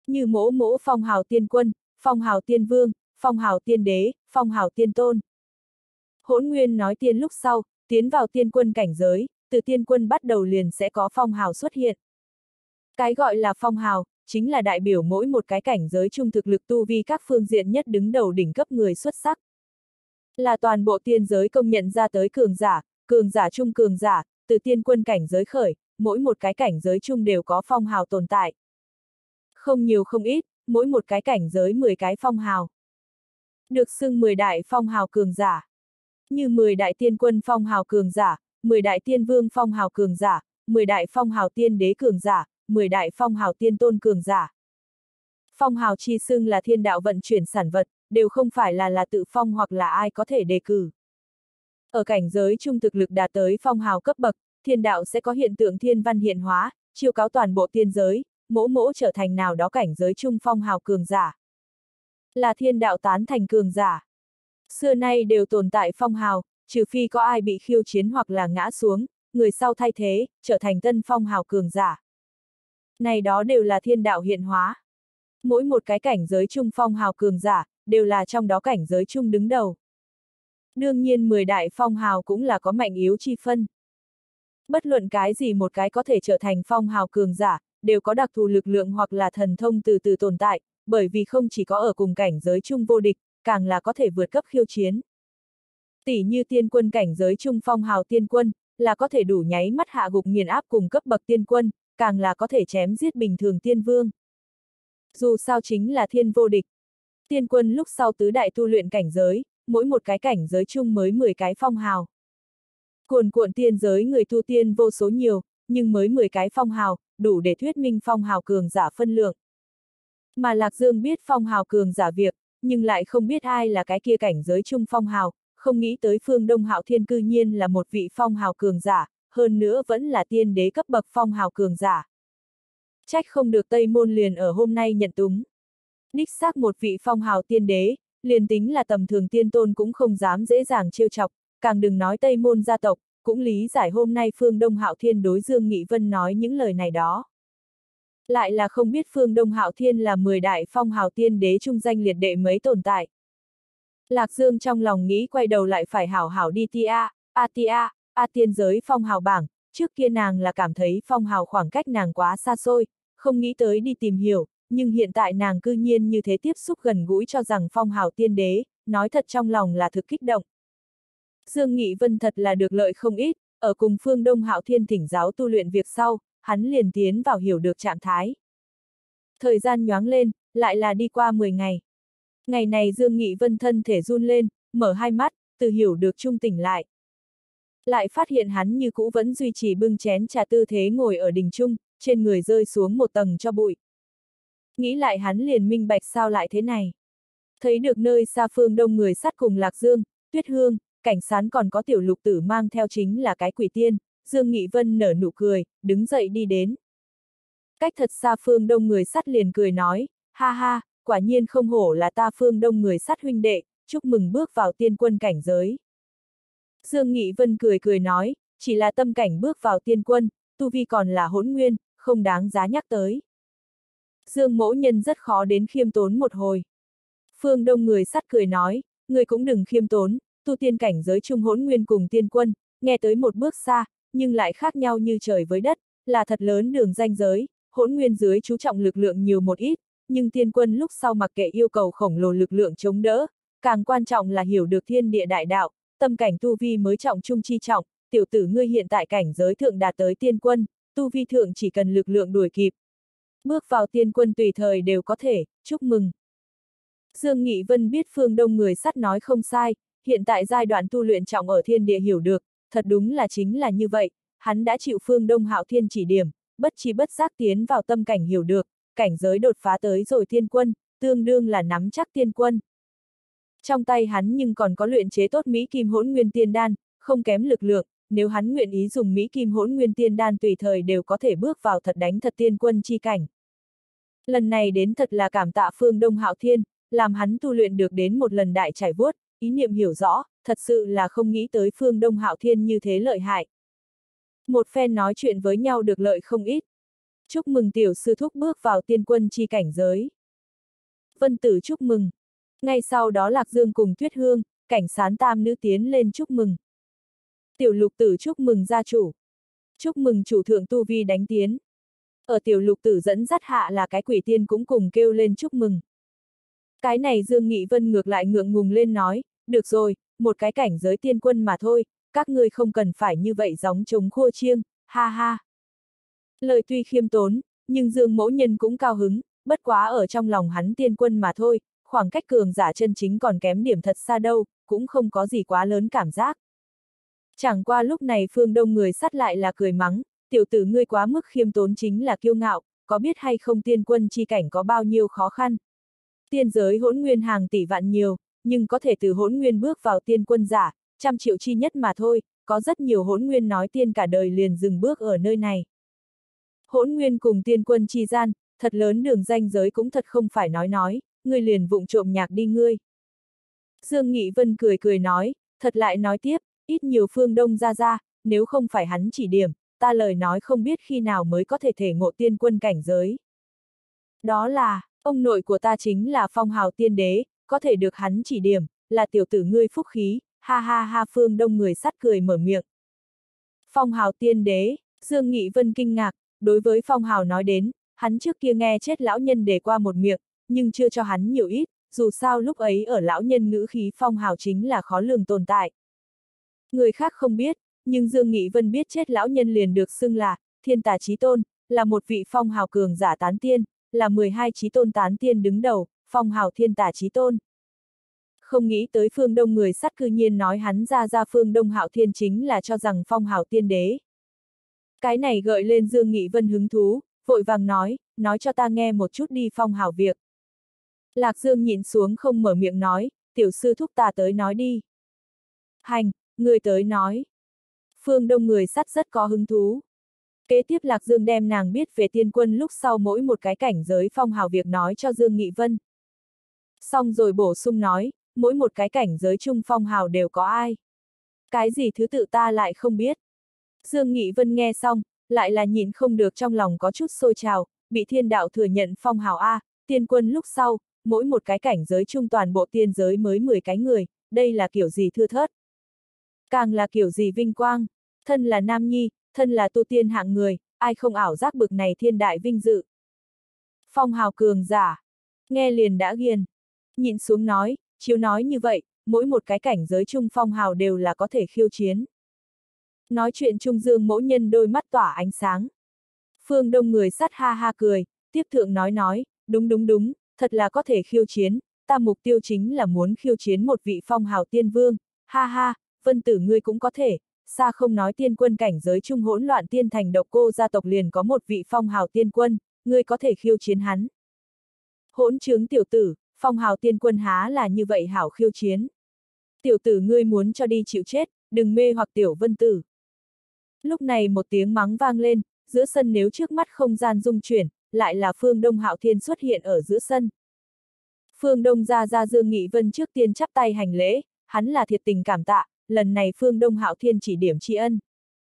như mỗ mỗ phong hào tiên quân, phong hào tiên vương, phong hào tiên đế, phong hào tiên tôn. Hỗn Nguyên nói tiên lúc sau, tiến vào tiên quân cảnh giới, từ tiên quân bắt đầu liền sẽ có phong hào xuất hiện. Cái gọi là phong hào, chính là đại biểu mỗi một cái cảnh giới chung thực lực tu vi các phương diện nhất đứng đầu đỉnh cấp người xuất sắc. Là toàn bộ tiên giới công nhận ra tới cường giả chung cường giả, từ tiên quân cảnh giới khởi, mỗi một cái cảnh giới chung đều có phong hào tồn tại. Không nhiều không ít, mỗi một cái cảnh giới 10 cái phong hào. Được xưng 10 đại phong hào cường giả. Như 10 đại tiên quân phong hào cường giả, 10 đại tiên vương phong hào cường giả, 10 đại phong hào tiên đế cường giả, 10 đại phong hào tiên tôn cường giả. Phong hào chi xưng là thiên đạo vận chuyển sản vật, đều không phải là tự phong hoặc là ai có thể đề cử. Ở cảnh giới trung thực lực đạt tới phong hào cấp bậc, thiên đạo sẽ có hiện tượng thiên văn hiện hóa, chiêu cáo toàn bộ tiên giới, mỗ mỗ trở thành nào đó cảnh giới trung phong hào cường giả. Là thiên đạo tán thành cường giả. Xưa nay đều tồn tại phong hào, trừ phi có ai bị khiêu chiến hoặc là ngã xuống, người sau thay thế, trở thành tân phong hào cường giả. Này đó đều là thiên đạo hiện hóa. Mỗi một cái cảnh giới trung phong hào cường giả, đều là trong đó cảnh giới trung đứng đầu. Đương nhiên 10 đại phong hào cũng là có mạnh yếu chi phân. Bất luận cái gì một cái có thể trở thành phong hào cường giả, đều có đặc thù lực lượng hoặc là thần thông từ từ tồn tại, bởi vì không chỉ có ở cùng cảnh giới chung vô địch, càng là có thể vượt cấp khiêu chiến. Tỷ như tiên quân cảnh giới trung phong hào tiên quân, là có thể đủ nháy mắt hạ gục nghiền áp cùng cấp bậc tiên quân, càng là có thể chém giết bình thường tiên vương. Dù sao chính là thiên vô địch. Tiên quân lúc sau tứ đại tu luyện cảnh giới, mỗi một cái cảnh giới chung mới 10 cái phong hào. Cuồn cuộn tiên giới người tu tiên vô số nhiều, nhưng mới 10 cái phong hào, đủ để thuyết minh phong hào cường giả phân lượng. Mà Lạc Dương biết phong hào cường giả việc, nhưng lại không biết ai là cái kia cảnh giới chung phong hào, không nghĩ tới Phương Đông Hạo Thiên cư nhiên là một vị phong hào cường giả, hơn nữa vẫn là tiên đế cấp bậc phong hào cường giả. Trách không được Tây Môn liền ở hôm nay nhận túng. Đích xác một vị phong hào tiên đế, liền tính là tầm thường tiên tôn cũng không dám dễ dàng trêu chọc, càng đừng nói Tây Môn gia tộc, cũng lý giải hôm nay Phương Đông Hạo Thiên đối Dương Nghị Vân nói những lời này đó. Lại là không biết Phương Đông Hạo Thiên là 10 đại phong hào tiên đế trung danh liệt đệ mấy tồn tại. Lạc Dương trong lòng nghĩ quay đầu lại phải hảo hảo đi tiên giới phong hào bảng, trước kia nàng là cảm thấy phong hào khoảng cách nàng quá xa xôi, không nghĩ tới đi tìm hiểu, nhưng hiện tại nàng cư nhiên như thế tiếp xúc gần gũi cho rằng phong hào tiên đế, nói thật trong lòng là thực kích động. Dương Nghị Vân thật là được lợi không ít, ở cùng Phương Đông Hạo Thiên thỉnh giáo tu luyện việc sau, hắn liền tiến vào hiểu được trạng thái. Thời gian nhoáng lên, lại là đi qua 10 ngày. Ngày này Dương Nghị Vân thân thể run lên, mở hai mắt, từ hiểu được trung tỉnh lại. Lại phát hiện hắn như cũ vẫn duy trì bưng chén trà tư thế ngồi ở đỉnh trung, trên người rơi xuống một tầng cho bụi. Nghĩ lại hắn liền minh bạch sao lại thế này. Thấy được nơi xa Phương Đông người sát cùng Lạc Dương, Tuyết Hương, Cảnh Sán còn có tiểu lục tử mang theo chính là cái quỷ tiên, Dương Nghị Vân nở nụ cười, đứng dậy đi đến. Cách thật xa Phương Đông người sắt liền cười nói, ha ha, quả nhiên không hổ là ta Phương Đông người sắt huynh đệ, chúc mừng bước vào tiên quân cảnh giới. Dương Nghị Vân cười cười nói, chỉ là tâm cảnh bước vào tiên quân, tu vi còn là hỗn nguyên, không đáng giá nhắc tới. Dương mỗ nhân rất khó đến khiêm tốn một hồi. Phương Đông người sắt cười nói, người cũng đừng khiêm tốn, tu tiên cảnh giới trung hỗn nguyên cùng tiên quân, nghe tới một bước xa, nhưng lại khác nhau như trời với đất, là thật lớn đường ranh giới, hỗn nguyên dưới chú trọng lực lượng nhiều một ít, nhưng tiên quân lúc sau mặc kệ yêu cầu khổng lồ lực lượng chống đỡ, càng quan trọng là hiểu được thiên địa đại đạo, tâm cảnh tu vi mới trọng trung chi trọng, tiểu tử ngươi hiện tại cảnh giới thượng đạt tới tiên quân, tu vi thượng chỉ cần lực lượng đuổi kịp. Bước vào tiên quân tùy thời đều có thể, chúc mừng. Dương Nghị Vân biết Phương Đông người sắt nói không sai, hiện tại giai đoạn tu luyện trọng ở thiên địa hiểu được, thật đúng là chính là như vậy, hắn đã chịu Phương Đông Hạo Thiên chỉ điểm, bất chi bất giác tiến vào tâm cảnh hiểu được, cảnh giới đột phá tới rồi tiên quân, tương đương là nắm chắc tiên quân. Trong tay hắn nhưng còn có luyện chế tốt Mỹ Kim Hỗn Nguyên Tiên Đan, không kém lực lượng, nếu hắn nguyện ý dùng Mỹ Kim Hỗn Nguyên Tiên Đan tùy thời đều có thể bước vào thật đánh thật tiên quân chi cảnh. Lần này đến thật là cảm tạ Phương Đông Hạo Thiên, làm hắn tu luyện được đến một lần đại trải vuốt, ý niệm hiểu rõ, thật sự là không nghĩ tới Phương Đông Hạo Thiên như thế lợi hại. Một phen nói chuyện với nhau được lợi không ít. Chúc mừng tiểu sư thúc bước vào tiên quân chi cảnh giới. Vân Tử chúc mừng. Ngay sau đó Lạc Dương cùng Tuyết Hương, Cảnh Sán tam nữ tiến lên chúc mừng. Tiểu Lục Tử chúc mừng gia chủ. Chúc mừng chủ thượng tu vi đánh tiến. Ở Tiểu Lục Tử dẫn dắt hạ là cái quỷ tiên cũng cùng kêu lên chúc mừng. Cái này Dương Nghị Vân ngược lại ngượng ngùng lên nói, được rồi, một cái cảnh giới tiên quân mà thôi, các ngươi không cần phải như vậy gióng trống khua chiêng, ha ha. Lời tuy khiêm tốn, nhưng Dương Mỗ Nhân cũng cao hứng, bất quá ở trong lòng hắn tiên quân mà thôi, khoảng cách cường giả chân chính còn kém điểm thật xa đâu, cũng không có gì quá lớn cảm giác. Chẳng qua lúc này Phương Đông người sắt lại là cười mắng, tiểu tử ngươi quá mức khiêm tốn chính là kiêu ngạo, có biết hay không tiên quân chi cảnh có bao nhiêu khó khăn. Tiên giới hỗn nguyên hàng tỷ vạn nhiều, nhưng có thể từ hỗn nguyên bước vào tiên quân giả, 100 triệu chi nhất mà thôi, có rất nhiều hỗn nguyên nói tiên cả đời liền dừng bước ở nơi này. Hỗn nguyên cùng tiên quân chi gian, thật lớn đường ranh giới cũng thật không phải nói, ngươi liền vụng trộm nhạc đi ngươi. Dương Nghị Vân cười cười nói, thật lại nói tiếp, ít nhiều Phương Đông ra, nếu không phải hắn chỉ điểm, ta lời nói không biết khi nào mới có thể thể ngộ tiên quân cảnh giới. Đó là, ông nội của ta chính là phong hào tiên đế, có thể được hắn chỉ điểm, là tiểu tử ngươi phúc khí, ha ha ha. Phương Đông người sắt cười mở miệng. Phong hào tiên đế, Dương Nghị Vân kinh ngạc, đối với phong hào nói đến, hắn trước kia nghe chết lão nhân đề qua một miệng, nhưng chưa cho hắn nhiều ít, dù sao lúc ấy ở lão nhân ngữ khí phong hào chính là khó lường tồn tại. Người khác không biết, nhưng Dương Nghị Vân biết chết lão nhân liền được xưng là thiên tà chí tôn, là một vị phong hào cường giả tán tiên, là 12 chí tôn tán tiên đứng đầu, phong hào thiên tà chí tôn. Không nghĩ tới Phương Đông người sắt cư nhiên nói hắn ra Phương Đông Hạo Thiên chính là cho rằng phong hào tiên đế. Cái này gợi lên Dương Nghị Vân hứng thú, vội vàng nói cho ta nghe một chút đi phong hào việc. Lạc Dương nhịn xuống không mở miệng nói, tiểu sư thúc ta tới nói đi. Hành, người tới nói. Phương Đông người sắt rất có hứng thú. Kế tiếp Lạc Dương đem nàng biết về tiên quân lúc sau mỗi một cái cảnh giới phong hào việc nói cho Dương Nghị Vân. Xong rồi bổ sung nói, mỗi một cái cảnh giới chung phong hào đều có ai. Cái gì thứ tự ta lại không biết. Dương Nghị Vân nghe xong, lại là nhịn không được trong lòng có chút sôi trào, bị thiên đạo thừa nhận phong hào A, tiên quân lúc sau, mỗi một cái cảnh giới chung toàn bộ tiên giới mới 10 cái người, đây là kiểu gì thưa thớt. Càng là kiểu gì vinh quang, thân là nam nhi, thân là tu tiên hạng người, ai không ảo giác bực này thiên đại vinh dự. Phong hào cường giả, nghe liền đã ghiền, nhịn xuống nói, chiếu nói như vậy, mỗi một cái cảnh giới chung phong hào đều là có thể khiêu chiến. Nói chuyện Trung Dương Mỗ Nhân đôi mắt tỏa ánh sáng. Phương Đông người sắt ha ha cười, tiếp thượng nói, đúng, thật là có thể khiêu chiến, ta mục tiêu chính là muốn khiêu chiến một vị phong hào tiên vương, ha ha, Vân Tử ngươi cũng có thể, xa không nói tiên quân cảnh giới chung hỗn loạn tiên thành độc cô gia tộc liền có một vị phong hào tiên quân, ngươi có thể khiêu chiến hắn. Hỗn trướng tiểu tử, phong hào tiên quân há là như vậy hảo khiêu chiến. Tiểu tử ngươi muốn cho đi chịu chết, đừng mê hoặc tiểu Vân Tử. Lúc này một tiếng mắng vang lên, giữa sân nếu trước mắt không gian rung chuyển, lại là Phương Đông Hạo Thiên xuất hiện ở giữa sân. Phương Đông ra Dương Nghị Vân trước tiên chắp tay hành lễ, hắn là thiệt tình cảm tạ, lần này Phương Đông Hạo Thiên chỉ điểm tri ân.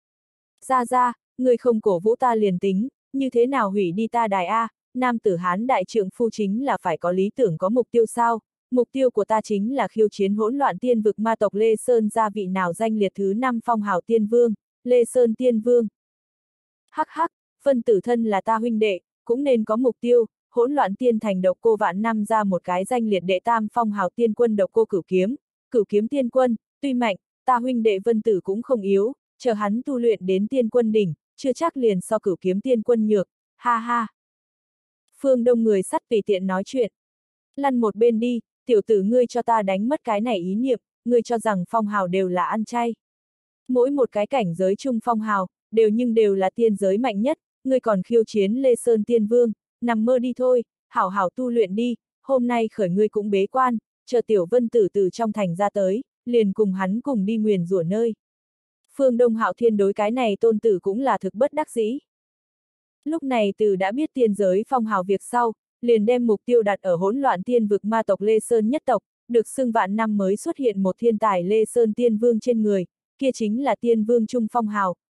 Ra, người không cổ vũ ta liền tính, như thế nào hủy đi ta đài A, nam tử Hán đại trượng phu chính là phải có lý tưởng có mục tiêu sao, mục tiêu của ta chính là khiêu chiến hỗn loạn tiên vực ma tộc Lê Sơn gia vị nào danh liệt thứ 5 phong hào tiên vương, Lê Sơn tiên vương. Hắc, Vân Tử thân là ta huynh đệ, cũng nên có mục tiêu, hỗn loạn tiên thành độc cô vạn năm ra một cái danh liệt đệ tam phong hào tiên quân độc cô cửu kiếm tiên quân, tuy mạnh, ta huynh đệ Vân Tử cũng không yếu, chờ hắn tu luyện đến tiên quân đỉnh, chưa chắc liền so cửu kiếm tiên quân nhược, ha ha. Phương Đông người sắt tùy tiện nói chuyện. Lăn một bên đi, tiểu tử ngươi cho ta đánh mất cái này ý niệm, ngươi cho rằng phong hào đều là ăn chay. Mỗi một cái cảnh giới chung phong hào, đều là tiên giới mạnh nhất, ngươi còn khiêu chiến Lê Sơn tiên vương, nằm mơ đi thôi, hảo hảo tu luyện đi, hôm nay khởi ngươi cũng bế quan, chờ tiểu Vân Tử từ trong thành ra tới, liền cùng hắn cùng đi nguyền rủa nơi. Phương Đông Hạo Thiên đối cái này tôn tử cũng là thực bất đắc dĩ. Lúc này từ đã biết tiên giới phong hào việc sau, liền đem mục tiêu đặt ở hỗn loạn tiên vực ma tộc Lê Sơn nhất tộc, được xưng vạn năm mới xuất hiện một thiên tài Lê Sơn tiên vương trên người, kia chính là tiên vương trung phong hào,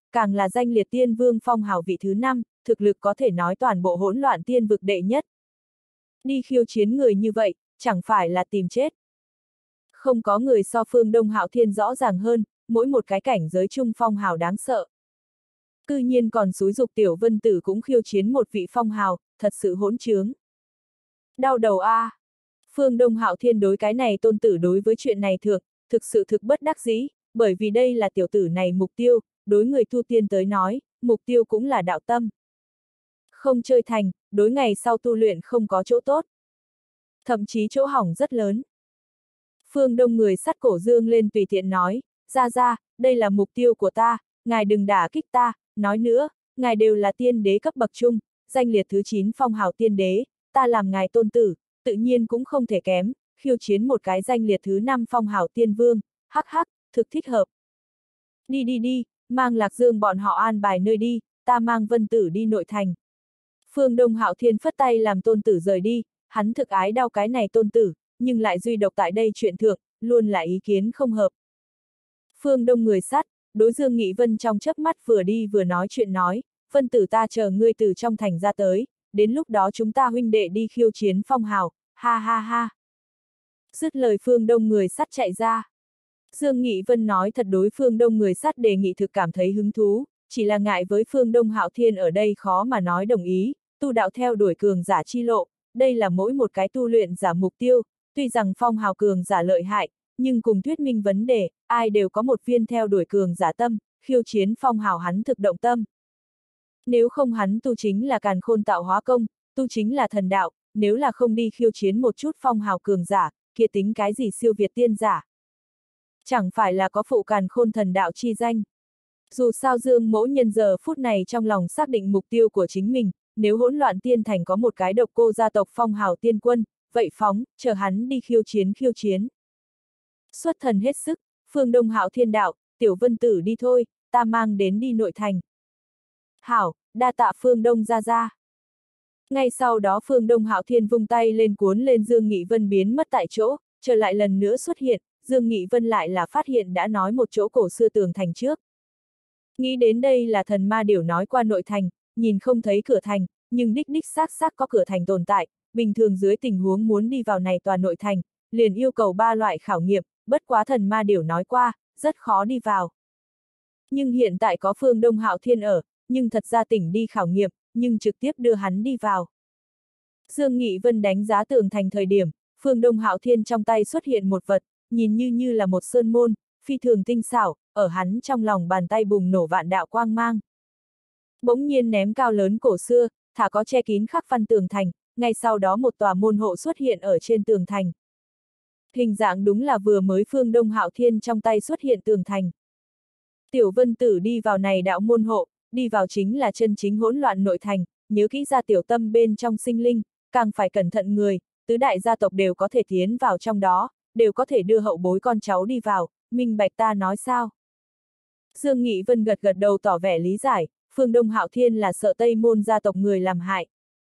càng là danh liệt tiên vương phong hào vị thứ 5, thực lực có thể nói toàn bộ hỗn loạn tiên vực đệ nhất. Đi khiêu chiến người như vậy, chẳng phải là tìm chết. Không có người so Phương Đông Hạo Thiên rõ ràng hơn, mỗi một cái cảnh giới chung phong hào đáng sợ. Cư nhiên còn xúi dục Tiểu Vân Tử cũng khiêu chiến một vị phong hào, thật sự hỗn trướng. Đau đầu a. Phương Đông Hạo Thiên đối cái này tôn tử đối với chuyện này thực sự thực bất đắc dĩ, bởi vì đây là tiểu tử này mục tiêu, đối người tu tiên tới nói, mục tiêu cũng là đạo tâm. Không chơi thành, đối ngày sau tu luyện không có chỗ tốt. Thậm chí chỗ hỏng rất lớn. Phương Đông người sắt cổ dương lên tùy tiện nói, ra, đây là mục tiêu của ta, ngài đừng đả kích ta, nói nữa, ngài đều là tiên đế cấp bậc trung, danh liệt thứ 9 phong hào tiên đế, ta làm ngài tôn tử, tự nhiên cũng không thể kém, khiêu chiến một cái danh liệt thứ 5 phong hào tiên vương, hắc, thực thích hợp. Đi, mang Lạc Dương bọn họ an bài nơi đi, ta mang Vân Tử đi nội thành. Phương Đông Hạo Thiên phất tay làm tôn tử rời đi, hắn thực ái đau cái này tôn tử, nhưng lại duy độc tại đây chuyện thượng, luôn là ý kiến không hợp. Phương Đông người sắt, đối Dương Nghị Vân trong chớp mắt vừa đi vừa nói chuyện nói, Vân Tử ta chờ ngươi từ trong thành ra tới, đến lúc đó chúng ta huynh đệ đi khiêu chiến phong hào, ha. Dứt lời Phương Đông người sắt chạy ra. Dương Nghị Vân nói thật đối Phương Đông người sắt đề nghị thực cảm thấy hứng thú, chỉ là ngại với Phương Đông Hạo Thiên ở đây khó mà nói đồng ý, tu đạo theo đuổi cường giả chi lộ, đây là mỗi một cái tu luyện giả mục tiêu, tuy rằng phong hào cường giả lợi hại, nhưng cùng thuyết minh vấn đề, ai đều có một viên theo đuổi cường giả tâm, khiêu chiến phong hào hắn thực động tâm. Nếu không hắn tu chính là càn khôn tạo hóa công, tu chính là thần đạo, nếu là không đi khiêu chiến một chút phong hào cường giả, kia tính cái gì siêu việt tiên giả. Chẳng phải là có phụ càn khôn thần đạo chi danh. Dù sao Dương Mỗ nhân giờ phút này trong lòng xác định mục tiêu của chính mình, nếu hỗn loạn tiên thành có một cái độc cô gia tộc phong hào tiên quân, vậy phóng, chờ hắn đi khiêu chiến. Xuất thần hết sức, Phương Đông Hạo Thiên đạo, Tiểu Vân Tử đi thôi, ta mang đến đi nội thành. Hảo, đa tạ Phương Đông ra. Ngay sau đó Phương Đông Hạo Thiên vung tay lên cuốn lên Dương Nghị Vân biến mất tại chỗ, trở lại lần nữa xuất hiện, Dương Nghị Vân lại là phát hiện đã nói một chỗ cổ xưa tường thành trước. Nghĩ đến đây là thần ma điểu nói qua nội thành, nhìn không thấy cửa thành, nhưng đích xác có cửa thành tồn tại, bình thường dưới tình huống muốn đi vào này tòa nội thành, liền yêu cầu 3 loại khảo nghiệm, bất quá thần ma điểu nói qua, rất khó đi vào. Nhưng hiện tại có Phương Đông Hạo Thiên ở, nhưng thật ra tỉnh đi khảo nghiệm, nhưng trực tiếp đưa hắn đi vào. Dương Nghị Vân đánh giá tường thành thời điểm, Phương Đông Hạo Thiên trong tay xuất hiện một vật, nhìn như là một sơn môn, phi thường tinh xảo, ở hắn trong lòng bàn tay bùng nổ vạn đạo quang mang. Bỗng nhiên ném cao lớn cổ xưa, thả có che kín khắc văn tường thành, ngay sau đó một tòa môn hộ xuất hiện ở trên tường thành. Hình dạng đúng là vừa mới Phương Đông Hạo Thiên trong tay xuất hiện tường thành. Tiểu Vân Tử đi vào này đạo môn hộ, đi vào chính là chân chính hỗn loạn nội thành, nhớ kỹ ra tiểu tâm bên trong sinh linh, càng phải cẩn thận người, tứ đại gia tộc đều có thể tiến vào trong đó, đều có thể đưa hậu bối con cháu đi vào, minh bạch ta nói sao? Dương Nghị Vân gật đầu tỏ vẻ lý giải, Phương Đông Hạo Thiên là sợ Tây Môn gia tộc người làm hại.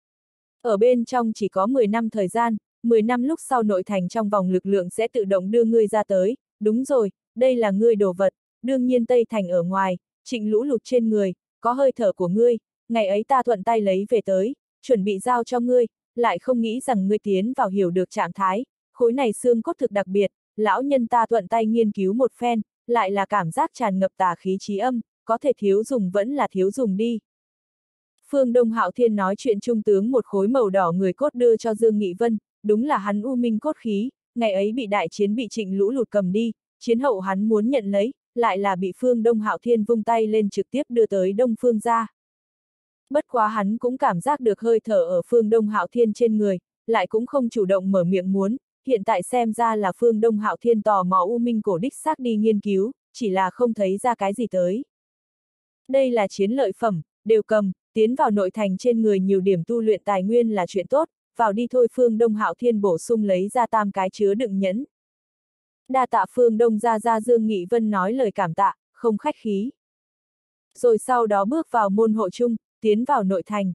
Ở bên trong chỉ có 10 năm thời gian, 10 năm lúc sau nội thành trong vòng lực lượng sẽ tự động đưa ngươi ra tới, đúng rồi, đây là ngươi đồ vật, đương nhiên Tây Thành ở ngoài, Trịnh Lũ Lụt trên người, có hơi thở của ngươi, ngày ấy ta thuận tay lấy về tới, chuẩn bị giao cho ngươi, lại không nghĩ rằng ngươi tiến vào hiểu được trạng thái, khối này xương cốt thực đặc biệt, lão nhân ta thuận tay nghiên cứu một phen, lại là cảm giác tràn ngập tà khí chí âm, có thể thiếu dùng vẫn là thiếu dùng đi. Phương Đông Hạo Thiên nói chuyện trung tướng một khối màu đỏ người cốt đưa cho Dương Nghị Vân, đúng là hắn u minh cốt khí, ngày ấy bị đại chiến bị Trịnh Lũ Lụt cầm đi, chiến hậu hắn muốn nhận lấy, lại là bị Phương Đông Hạo Thiên vung tay lên trực tiếp đưa tới Đông Phương gia. Bất quá hắn cũng cảm giác được hơi thở ở Phương Đông Hạo Thiên trên người, lại cũng không chủ động mở miệng muốn, hiện tại xem ra là Phương Đông Hạo Thiên tò mò u minh cổ đích xác đi nghiên cứu, chỉ là không thấy ra cái gì tới. Đây là chiến lợi phẩm, đều cầm, tiến vào nội thành trên người nhiều điểm tu luyện tài nguyên là chuyện tốt, vào đi thôi. Phương Đông Hạo Thiên bổ sung lấy ra 3 cái chứa đựng nhẫn. Đa tạ Phương Đông ra Dương Nghị Vân nói lời cảm tạ, không khách khí. Rồi sau đó bước vào môn hộ chung, tiến vào nội thành.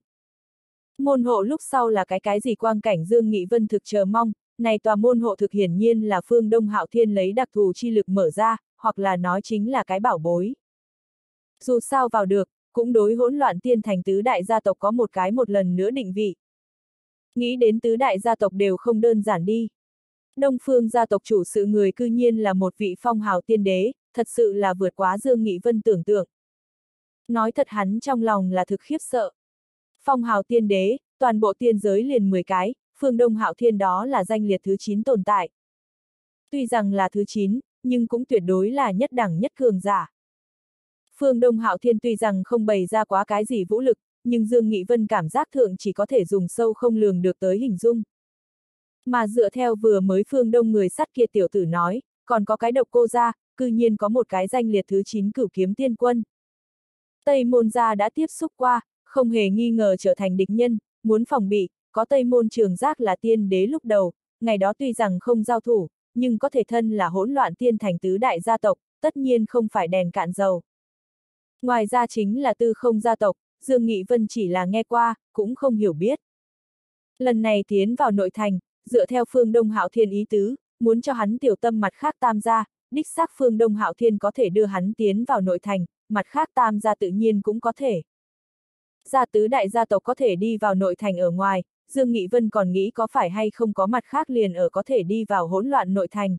Môn hộ lúc sau là cái gì quang cảnh Dương Nghị Vân thực chờ mong, này tòa môn hộ thực hiển nhiên là Phương Đông Hạo Thiên lấy đặc thù chi lực mở ra, hoặc là nói chính là cái bảo bối. Dù sao vào được, cũng đối hỗn loạn tiên thành tứ đại gia tộc có một lần nữa định vị. Nghĩ đến tứ đại gia tộc đều không đơn giản đi. Đông Phương gia tộc chủ sự người cư nhiên là một vị phong hào tiên đế, thật sự là vượt quá Dương Nghị Vân tưởng tượng. Nói thật hắn trong lòng là thực khiếp sợ. Phong hào tiên đế, toàn bộ tiên giới liền 10 cái, Phương Đông Hạo Thiên đó là danh liệt thứ 9 tồn tại. Tuy rằng là thứ 9, nhưng cũng tuyệt đối là nhất đẳng nhất cường giả. Phương Đông Hạo Thiên tuy rằng không bày ra quá cái gì vũ lực, nhưng Dương Nghị Vân cảm giác thượng chỉ có thể dùng sâu không lường được tới hình dung. Mà dựa theo vừa mới Phương Đông người sắt kia tiểu tử nói, còn có cái Độc Cô gia, cư nhiên có một cái danh liệt thứ 9 Cửu Kiếm Tiên Quân. Tây Môn gia đã tiếp xúc qua, không hề nghi ngờ trở thành địch nhân, muốn phòng bị, có Tây Môn Trường Giác là tiên đế lúc đầu, ngày đó tuy rằng không giao thủ, nhưng có thể thân là hỗn loạn tiên thành tứ đại gia tộc, tất nhiên không phải đèn cạn dầu. Ngoài ra chính là Tư Không gia tộc, Dương Nghị Vân chỉ là nghe qua, cũng không hiểu biết. Lần này tiến vào nội thành, dựa theo Phương Đông Hạo Thiên ý tứ, muốn cho hắn tiểu tâm mặt khác tam gia, đích xác Phương Đông Hạo Thiên có thể đưa hắn tiến vào nội thành, mặt khác tam gia tự nhiên cũng có thể. Gia tứ đại gia tộc có thể đi vào nội thành ở ngoài, Dương Nghị Vân còn nghĩ có phải hay không có mặt khác liền ở có thể đi vào hỗn loạn nội thành.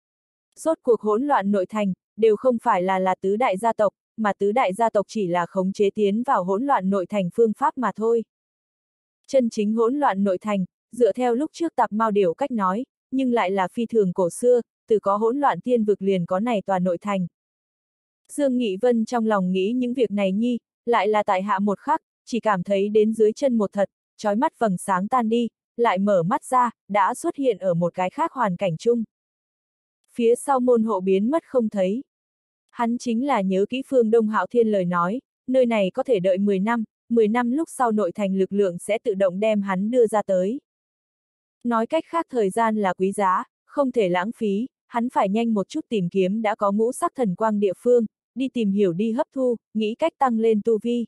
Rốt cuộc hỗn loạn nội thành, đều không phải là tứ đại gia tộc, mà tứ đại gia tộc chỉ là khống chế tiến vào hỗn loạn nội thành phương pháp mà thôi. Chân chính hỗn loạn nội thành, dựa theo lúc trước Tạp Mao Điểu cách nói, nhưng lại là phi thường cổ xưa, từ có hỗn loạn tiên vực liền có này tòa nội thành. Dương Nghị Vân trong lòng nghĩ những việc này nhi, lại là tại hạ một khắc, chỉ cảm thấy đến dưới chân một thật, chói mắt vầng sáng tan đi, lại mở mắt ra, đã xuất hiện ở một cái khác hoàn cảnh chung. Phía sau môn hộ biến mất không thấy. Hắn chính là nhớ kỹ Phương Đông Hạo Thiên lời nói, nơi này có thể đợi 10 năm lúc sau nội thành lực lượng sẽ tự động đem hắn đưa ra tới. Nói cách khác thời gian là quý giá, không thể lãng phí, hắn phải nhanh một chút tìm kiếm đã có ngũ sắc thần quang địa phương, đi tìm hiểu đi hấp thu, nghĩ cách tăng lên tu vi.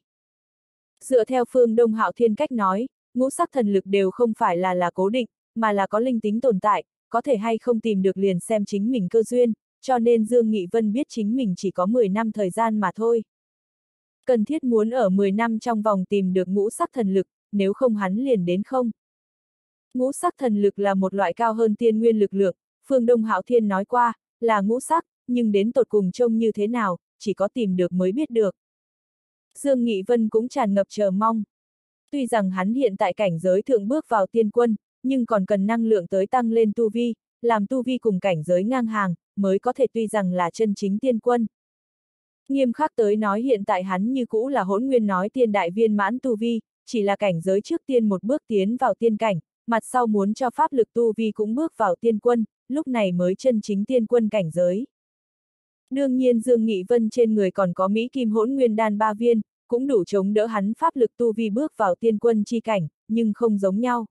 Dựa theo Phương Đông Hạo Thiên cách nói, ngũ sắc thần lực đều không phải là cố định, mà là có linh tính tồn tại, có thể hay không tìm được liền xem chính mình cơ duyên, cho nên Dương Nghị Vân biết chính mình chỉ có 10 năm thời gian mà thôi. Cần thiết muốn ở 10 năm trong vòng tìm được ngũ sắc thần lực, nếu không hắn liền đến không. Ngũ sắc thần lực là một loại cao hơn tiên nguyên lực lượng, Phương Đông Hạo Thiên nói qua, là ngũ sắc, nhưng đến tột cùng trông như thế nào, chỉ có tìm được mới biết được. Dương Nghị Vân cũng tràn ngập chờ mong. Tuy rằng hắn hiện tại cảnh giới thượng bước vào tiên quân, nhưng còn cần năng lượng tới tăng lên tu vi, làm tu vi cùng cảnh giới ngang hàng, mới có thể tuy rằng là chân chính tiên quân. Nghiêm khắc tới nói hiện tại hắn như cũ là hỗn nguyên nói tiên đại viên mãn tu vi, chỉ là cảnh giới trước tiên một bước tiến vào tiên cảnh, mặt sau muốn cho pháp lực tu vi cũng bước vào tiên quân, lúc này mới chân chính tiên quân cảnh giới. Đương nhiên Dương Nghị Vân trên người còn có Mỹ Kim Hỗn Nguyên Đan 3 viên, cũng đủ chống đỡ hắn pháp lực tu vi bước vào tiên quân chi cảnh, nhưng không giống nhau.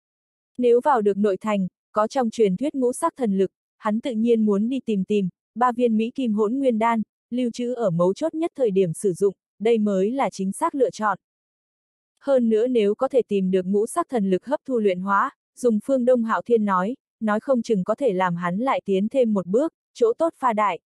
Nếu vào được nội thành, có trong truyền thuyết ngũ sắc thần lực, hắn tự nhiên muốn đi tìm 3 viên Mỹ Kim Hỗn Nguyên Đan, lưu trữ ở mấu chốt nhất thời điểm sử dụng, đây mới là chính xác lựa chọn. Hơn nữa nếu có thể tìm được ngũ sắc thần lực hấp thu luyện hóa, dùng Phương Đông Hạo Thiên nói không chừng có thể làm hắn lại tiến thêm một bước, chỗ tốt pha đại.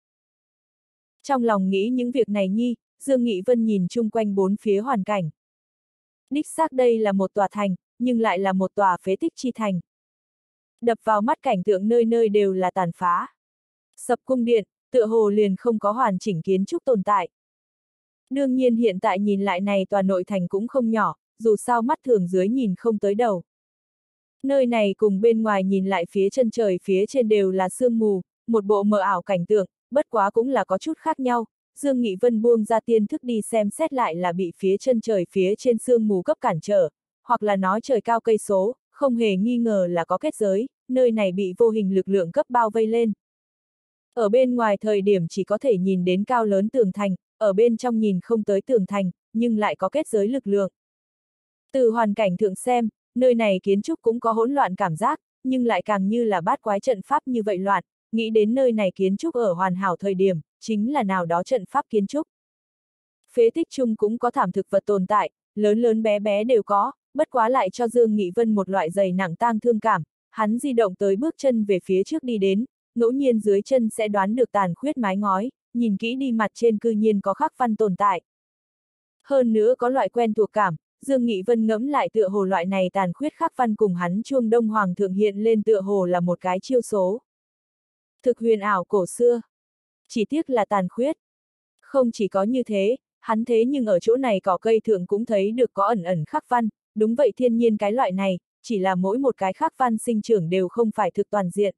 Trong lòng nghĩ những việc này nhi, Dương Nghị Vân nhìn chung quanh bốn phía hoàn cảnh. Đích xác đây là một tòa thành, nhưng lại là một tòa phế tích chi thành. Đập vào mắt cảnh tượng nơi nơi đều là tàn phá. Sập cung điện, tựa hồ liền không có hoàn chỉnh kiến trúc tồn tại. Đương nhiên hiện tại nhìn lại này tòa nội thành cũng không nhỏ, dù sao mắt thường dưới nhìn không tới đầu. Nơi này cùng bên ngoài nhìn lại phía chân trời phía trên đều là sương mù, một bộ mờ ảo cảnh tượng, bất quá cũng là có chút khác nhau. Dương Nghị Vân buông ra tiên thức đi xem xét lại là bị phía chân trời phía trên sương mù cấp cản trở, hoặc là nói trời cao cây số, không hề nghi ngờ là có kết giới, nơi này bị vô hình lực lượng cấp bao vây lên. Ở bên ngoài thời điểm chỉ có thể nhìn đến cao lớn tường thành, ở bên trong nhìn không tới tường thành, nhưng lại có kết giới lực lượng. Từ hoàn cảnh thượng xem, nơi này kiến trúc cũng có hỗn loạn cảm giác, nhưng lại càng như là bát quái trận pháp như vậy loạn, nghĩ đến nơi này kiến trúc ở hoàn hảo thời điểm, chính là nào đó trận pháp kiến trúc. Phế tích chung cũng có thảm thực vật tồn tại, lớn lớn bé bé đều có, bất quá lại cho Dương Nghị Vân một loại dày nặng tang thương cảm, hắn di động tới bước chân về phía trước đi đến, ngẫu nhiên dưới chân sẽ đoán được tàn khuyết mái ngói, nhìn kỹ đi mặt trên cư nhiên có khắc văn tồn tại. Hơn nữa có loại quen thuộc cảm, Dương Nghị Vân ngẫm lại tựa hồ loại này tàn khuyết khắc văn cùng hắn chuông đông hoàng thượng hiện lên tựa hồ là một cái chiêu số. Thực huyền ảo cổ xưa. Chỉ tiếc là tàn khuyết. Không chỉ có như thế, hắn thế nhưng ở chỗ này cỏ cây thượng cũng thấy được có ẩn ẩn khắc văn, đúng vậy thiên nhiên cái loại này, chỉ là mỗi một cái khắc văn sinh trưởng đều không phải thực toàn diện.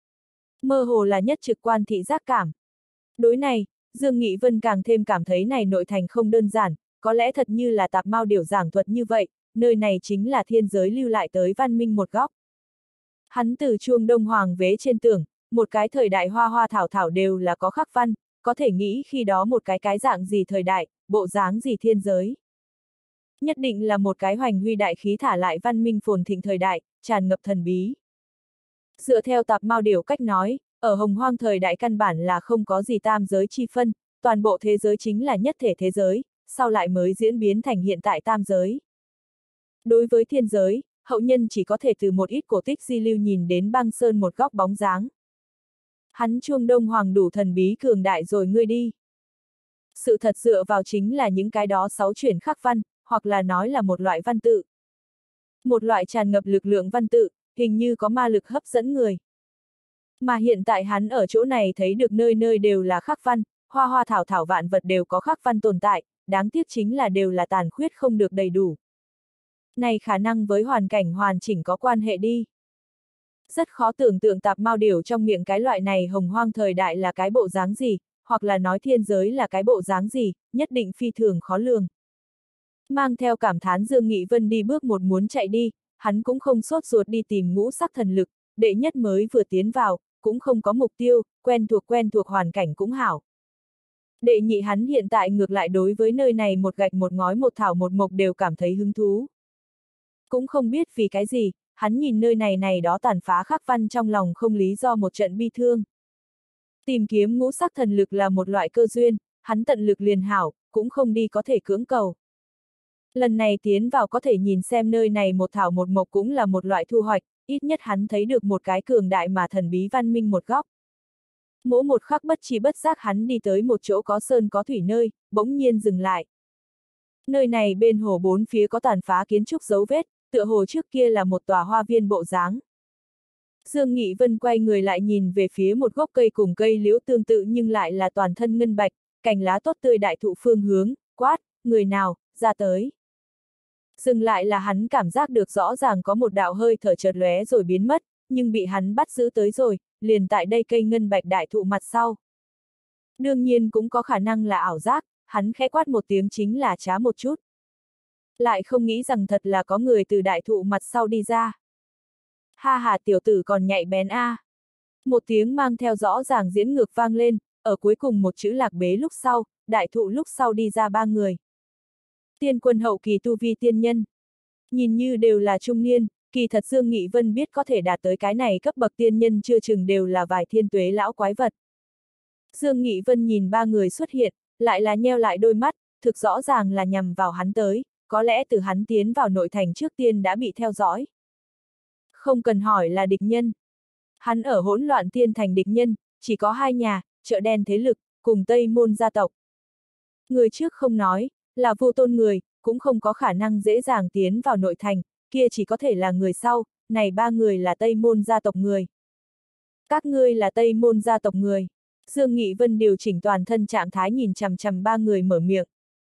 Mơ hồ là nhất trực quan thị giác cảm. Đối này, Dương Nghị Vân càng thêm cảm thấy này nội thành không đơn giản, có lẽ thật như là Tạp Mao Điểu giảng thuật như vậy, nơi này chính là thiên giới lưu lại tới văn minh một góc. Hắn từ chuông đông hoàng vế trên tường, một cái thời đại hoa hoa thảo thảo đều là có khắc văn, có thể nghĩ khi đó một cái dạng gì thời đại, bộ dáng gì thiên giới. Nhất định là một cái hoành huy đại khí thả lại văn minh phồn thịnh thời đại, tràn ngập thần bí. Dựa theo Tạp Mao Điểu cách nói, ở hồng hoang thời đại căn bản là không có gì tam giới chi phân, toàn bộ thế giới chính là nhất thể thế giới, sau lại mới diễn biến thành hiện tại tam giới. Đối với thiên giới, hậu nhân chỉ có thể từ một ít cổ tích di lưu nhìn đến băng sơn một góc bóng dáng. Hắn chuông đông hoàng đủ thần bí cường đại rồi ngươi đi. Sự thật dựa vào chính là những cái đó 6 chuyển khắc văn, hoặc là nói là một loại văn tự. Một loại tràn ngập lực lượng văn tự, hình như có ma lực hấp dẫn người. Mà hiện tại hắn ở chỗ này thấy được nơi nơi đều là khắc văn, hoa hoa thảo thảo vạn vật đều có khắc văn tồn tại, đáng tiếc chính là đều là tàn khuyết không được đầy đủ. Này khả năng với hoàn cảnh hoàn chỉnh có quan hệ đi. Rất khó tưởng tượng Tạp Mao Điểu trong miệng cái loại này hồng hoang thời đại là cái bộ dáng gì, hoặc là nói thiên giới là cái bộ dáng gì, nhất định phi thường khó lường. Mang theo cảm thán Dương Nghị Vân đi bước một muốn chạy đi, hắn cũng không sốt ruột đi tìm ngũ sắc thần lực, đệ nhất mới vừa tiến vào, cũng không có mục tiêu, quen thuộc hoàn cảnh cũng hảo. Đệ nhị hắn hiện tại ngược lại đối với nơi này một gạch một ngói một thảo một mộc đều cảm thấy hứng thú. Cũng không biết vì cái gì, hắn nhìn nơi này đó tàn phá khắc văn trong lòng không lý do một trận bi thương. Tìm kiếm ngũ sắc thần lực là một loại cơ duyên, hắn tận lực liền hảo, cũng không đi có thể cưỡng cầu. Lần này tiến vào có thể nhìn xem nơi này một thảo một mộc cũng là một loại thu hoạch, ít nhất hắn thấy được một cái cường đại mà thần bí văn minh một góc. Mỗi một khắc bất chi bất giác hắn đi tới một chỗ có sơn có thủy nơi, bỗng nhiên dừng lại. Nơi này bên hồ bốn phía có tàn phá kiến trúc dấu vết, tựa hồ trước kia là một tòa hoa viên bộ dáng. Dương Nghị Vân quay người lại nhìn về phía một gốc cây cùng cây liễu tương tự nhưng lại là toàn thân ngân bạch, cành lá tốt tươi đại thụ phương hướng, quát, người nào, ra tới. Dừng lại là hắn cảm giác được rõ ràng có một đạo hơi thở chợt lóe rồi biến mất, nhưng bị hắn bắt giữ tới rồi, liền tại đây cây ngân bạch đại thụ mặt sau. Đương nhiên cũng có khả năng là ảo giác, hắn khẽ quát một tiếng chính là trá một chút. Lại không nghĩ rằng thật là có người từ đại thụ mặt sau đi ra. Ha ha tiểu tử còn nhạy bén a. Một tiếng mang theo rõ ràng diễn ngược vang lên, ở cuối cùng một chữ lạc bế lúc sau, đại thụ lúc sau đi ra 3 người. Tiên quân hậu kỳ tu vi tiên nhân. Nhìn như đều là trung niên, kỳ thật Dương Nghị Vân biết có thể đạt tới cái này cấp bậc tiên nhân chưa chừng đều là vài thiên tuế lão quái vật. Dương Nghị Vân nhìn 3 người xuất hiện, lại là nheo lại đôi mắt, thực rõ ràng là nhằm vào hắn tới, có lẽ từ hắn tiến vào nội thành trước tiên đã bị theo dõi. Không cần hỏi là địch nhân. Hắn ở hỗn loạn tiên thành địch nhân, chỉ có 2 nhà, chợ đen thế lực, cùng Tây Môn gia tộc. Người trước không nói, là vô tôn người, cũng không có khả năng dễ dàng tiến vào nội thành, kia chỉ có thể là người sau, này 3 người là Tây Môn gia tộc người. Các ngươi là Tây Môn gia tộc người. Dương Nghị Vân điều chỉnh toàn thân trạng thái nhìn chằm chằm 3 người mở miệng.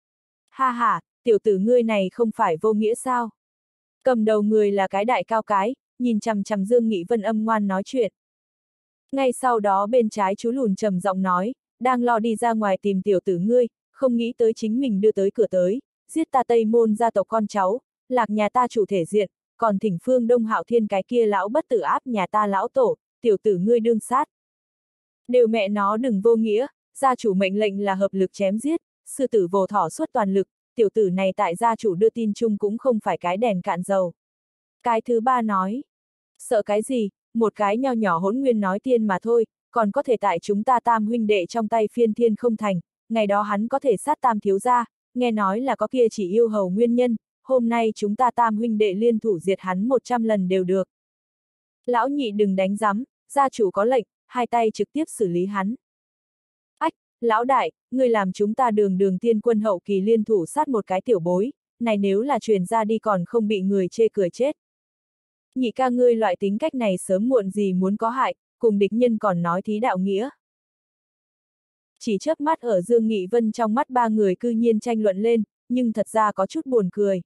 Ha ha, tiểu tử ngươi này không phải vô nghĩa sao? Cầm đầu người là cái đại cao cái, nhìn chằm chằm Dương Nghị Vân âm ngoan nói chuyện. Ngay sau đó bên trái chú lùn trầm giọng nói, đang lo đi ra ngoài tìm tiểu tử ngươi, không nghĩ tới chính mình đưa tới cửa tới, giết ta Tây Môn gia tộc con cháu, lạc nhà ta chủ thể diện, còn thỉnh Phương Đông Hạo Thiên cái kia lão bất tử áp nhà ta lão tổ, tiểu tử ngươi đương sát. Đều mẹ nó đừng vô nghĩa, gia chủ mệnh lệnh là hợp lực chém giết, sư tử vồ thỏ suốt toàn lực, tiểu tử này tại gia chủ đưa tin chung cũng không phải cái đèn cạn dầu. Cái thứ ba nói, sợ cái gì, một cái nho nhỏ hỗn nguyên nói tiên mà thôi, còn có thể tại chúng ta tam huynh đệ trong tay phiên thiên không thành, ngày đó hắn có thể sát tam thiếu gia, nghe nói là có kia chỉ yêu hầu nguyên nhân, hôm nay chúng ta tam huynh đệ liên thủ diệt hắn 100 lần đều được. Lão nhị đừng đánh rắm, gia chủ có lệnh, hai tay trực tiếp xử lý hắn. Ách, Lão đại, người làm chúng ta đường đường tiên quân hậu kỳ liên thủ sát một cái tiểu bối, này nếu là truyền ra đi còn không bị người chê cười chết. Nhị ca ngươi loại tính cách này sớm muộn gì muốn có hại, cùng địch nhân còn nói thí đạo nghĩa. Chỉ chớp mắt ở Dương Nghị Vân trong mắt ba người cư nhiên tranh luận lên, nhưng thật ra có chút buồn cười.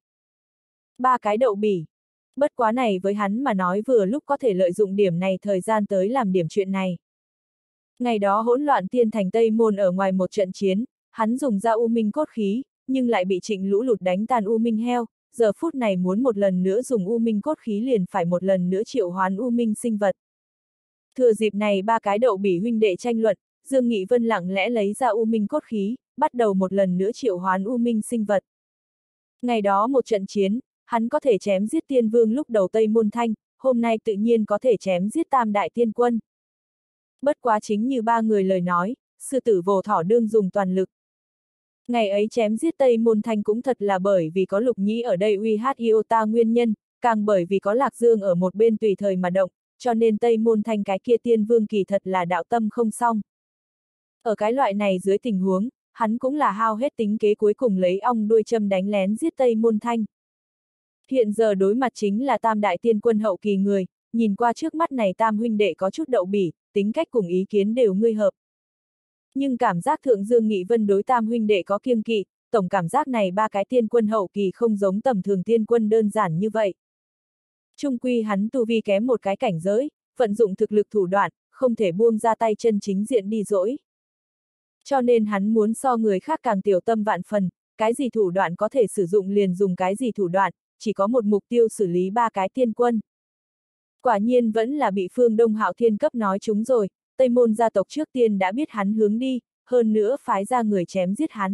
Ba cái đậu bỉ. Bất quá này với hắn mà nói vừa lúc có thể lợi dụng điểm này thời gian tới làm điểm chuyện này. Ngày đó hỗn loạn tiên thành Tây Môn ở ngoài một trận chiến, hắn dùng ra U Minh cốt khí, nhưng lại bị Trịnh Lũ Lụt đánh tan U Minh heo, giờ phút này muốn một lần nữa dùng U Minh cốt khí liền phải một lần nữa triệu hoán U Minh sinh vật. Thừa dịp này ba cái đậu bỉ huynh đệ tranh luận, Dương Nghị Vân lặng lẽ lấy ra U Minh cốt khí, bắt đầu một lần nữa triệu hoán U Minh sinh vật. Ngày đó một trận chiến, hắn có thể chém giết tiên vương lúc đầu Tây Môn Thanh, hôm nay tự nhiên có thể chém giết tam đại tiên quân. Bất quá chính như ba người lời nói, sư tử vồ thỏ đương dùng toàn lực. Ngày ấy chém giết Tây Môn Thanh cũng thật là bởi vì có Lục Nhĩ ở đây uy hát Iota nguyên nhân, càng bởi vì có Lạc Dương ở một bên tùy thời mà động, cho nên Tây Môn Thanh cái kia tiên vương kỳ thật là đạo tâm không xong. Ở cái loại này dưới tình huống, hắn cũng là hao hết tính kế cuối cùng lấy ong đuôi châm đánh lén giết Tây Môn Thanh. Hiện giờ đối mặt chính là tam đại tiên quân hậu kỳ người, nhìn qua trước mắt này tam huynh đệ có chút đậu bỉ, tính cách cùng ý kiến đều ngươi hợp. Nhưng cảm giác thượng Dương Nghị Vân đối tam huynh đệ có kiêng kỵ, tổng cảm giác này ba cái tiên quân hậu kỳ không giống tầm thường tiên quân đơn giản như vậy. Trung quy hắn tu vi kém một cái cảnh giới, vận dụng thực lực thủ đoạn, không thể buông ra tay chân chính diện đi dỗi. Cho nên hắn muốn so người khác càng tiểu tâm vạn phần, cái gì thủ đoạn có thể sử dụng liền dùng cái gì thủ đoạn, chỉ có một mục tiêu xử lý ba cái tiên quân. Quả nhiên vẫn là bị Phương Đông Hạo Thiên cấp nói chúng rồi, Tây Môn gia tộc trước tiên đã biết hắn hướng đi, hơn nữa phái ra người chém giết hắn.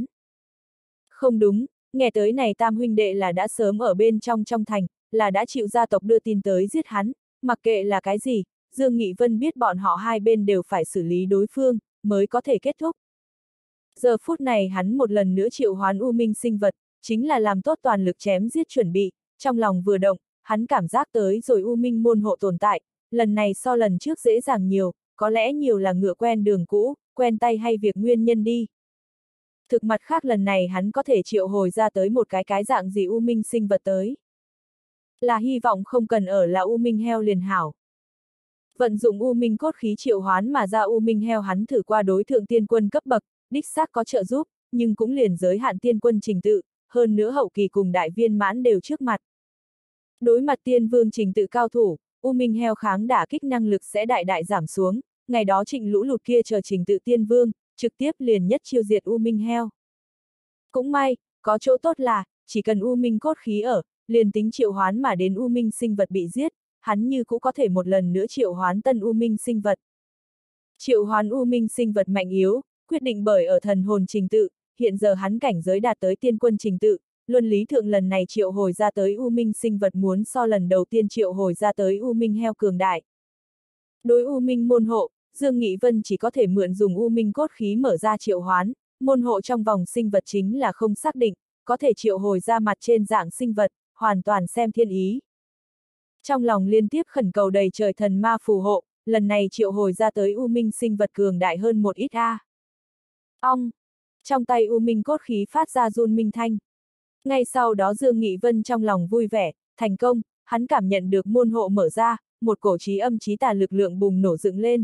Không đúng, nghe tới này tam huynh đệ là đã sớm ở bên trong thành, là đã chịu gia tộc đưa tin tới giết hắn, mặc kệ là cái gì, Dương Nghị Vân biết bọn họ hai bên đều phải xử lý đối phương, mới có thể kết thúc. Giờ phút này hắn một lần nữa triệu hoán U Minh sinh vật, chính là làm tốt toàn lực chém giết chuẩn bị, trong lòng vừa động, hắn cảm giác tới rồi U Minh môn hộ tồn tại, lần này so lần trước dễ dàng nhiều, có lẽ nhiều là ngựa quen đường cũ, quen tay hay việc nguyên nhân đi. Thực mặt khác lần này hắn có thể triệu hồi ra tới một cái dạng gì U Minh sinh vật tới. Là hy vọng không cần ở là U Minh heo liền hảo. Vận dụng U Minh cốt khí triệu hoán mà ra U Minh heo hắn thử qua đối thượng tiên quân cấp bậc, đích xác có trợ giúp, nhưng cũng liền giới hạn tiên quân trình tự, hơn nữa hậu kỳ cùng đại viên mãn đều trước mặt. Đối mặt tiên vương trình tự cao thủ, U Minh heo kháng đả kích năng lực sẽ đại đại giảm xuống, ngày đó Trịnh Lũ Lụt kia chờ trình tự tiên vương, trực tiếp liền nhất chiêu diệt U Minh heo. Cũng may, có chỗ tốt là, chỉ cần U Minh cốt khí ở, liền tính triệu hoán mà đến U Minh sinh vật bị giết, hắn như cũng có thể một lần nữa triệu hoán tân U Minh sinh vật. Triệu hoán U Minh sinh vật mạnh yếu, quyết định bởi ở thần hồn trình tự, hiện giờ hắn cảnh giới đạt tới tiên quân trình tự, luân lý thượng lần này triệu hồi ra tới U Minh sinh vật muốn so lần đầu tiên triệu hồi ra tới U Minh heo cường đại. Đối U Minh môn hộ, Dương Nghị Vân chỉ có thể mượn dùng U Minh cốt khí mở ra triệu hoán, môn hộ trong vòng sinh vật chính là không xác định, có thể triệu hồi ra mặt trên dạng sinh vật, hoàn toàn xem thiên ý. Trong lòng liên tiếp khẩn cầu đầy trời thần ma phù hộ, lần này triệu hồi ra tới U Minh sinh vật cường đại hơn một ít a. Ong! Trong tay U Minh cốt khí phát ra run minh thanh. Ngay sau đó Dương Nghị Vân trong lòng vui vẻ, thành công, hắn cảm nhận được môn hộ mở ra, một cổ trí âm trí tà lực lượng bùng nổ dựng lên.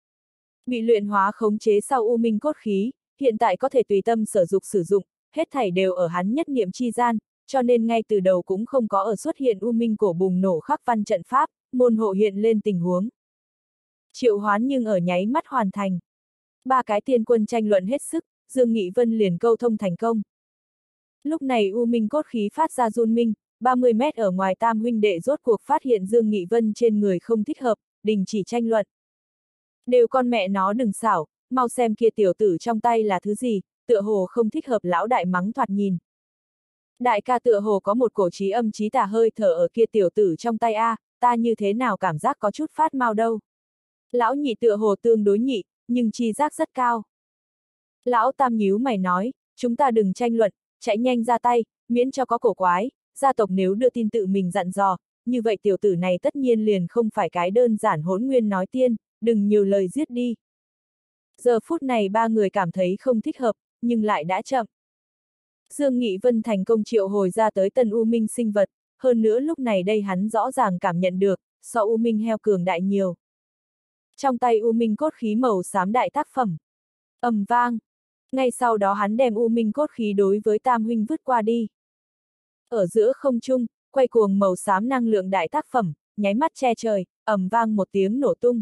Bị luyện hóa khống chế sau U Minh cốt khí, hiện tại có thể tùy tâm sử dụng, hết thảy đều ở hắn nhất niệm chi gian, cho nên ngay từ đầu cũng không có ở xuất hiện U Minh cổ bùng nổ khắc văn trận pháp, môn hộ hiện lên tình huống. Triệu hoán nhưng ở nháy mắt hoàn thành. Ba cái tiên quân tranh luận hết sức, Dương Nghị Vân liền câu thông thành công. Lúc này U Minh cốt khí phát ra run minh, 30 mét ở ngoài tam huynh đệ rốt cuộc phát hiện Dương Nghị Vân trên người không thích hợp, đình chỉ tranh luận. Đều con mẹ nó đừng xảo, mau xem kia tiểu tử trong tay là thứ gì, tựa hồ không thích hợp lão đại mắng thoạt nhìn. Đại ca tựa hồ có một cổ trí âm trí tà hơi thở ở kia tiểu tử trong tay a, ta như thế nào cảm giác có chút phát mau đâu. Lão nhị tựa hồ tương đối nhị, nhưng chi giác rất cao. Lão tam nhíu mày nói, chúng ta đừng tranh luận, chạy nhanh ra tay, miễn cho có cổ quái, gia tộc nếu đưa tin tự mình dặn dò, như vậy tiểu tử này tất nhiên liền không phải cái đơn giản hỗn nguyên nói tiên, đừng nhiều lời giết đi. Giờ phút này ba người cảm thấy không thích hợp, nhưng lại đã chậm. Dương Nghị Vân thành công triệu hồi ra tới tân U Minh sinh vật, hơn nữa lúc này đây hắn rõ ràng cảm nhận được, so U Minh heo cường đại nhiều. Trong tay U Minh cốt khí màu xám đại tác phẩm. Ầm vang. Ngay sau đó hắn đem U Minh cốt khí đối với Tam huynh vứt qua đi. Ở giữa không trung, quay cuồng màu xám năng lượng đại tác phẩm, nháy mắt che trời, ầm vang một tiếng nổ tung.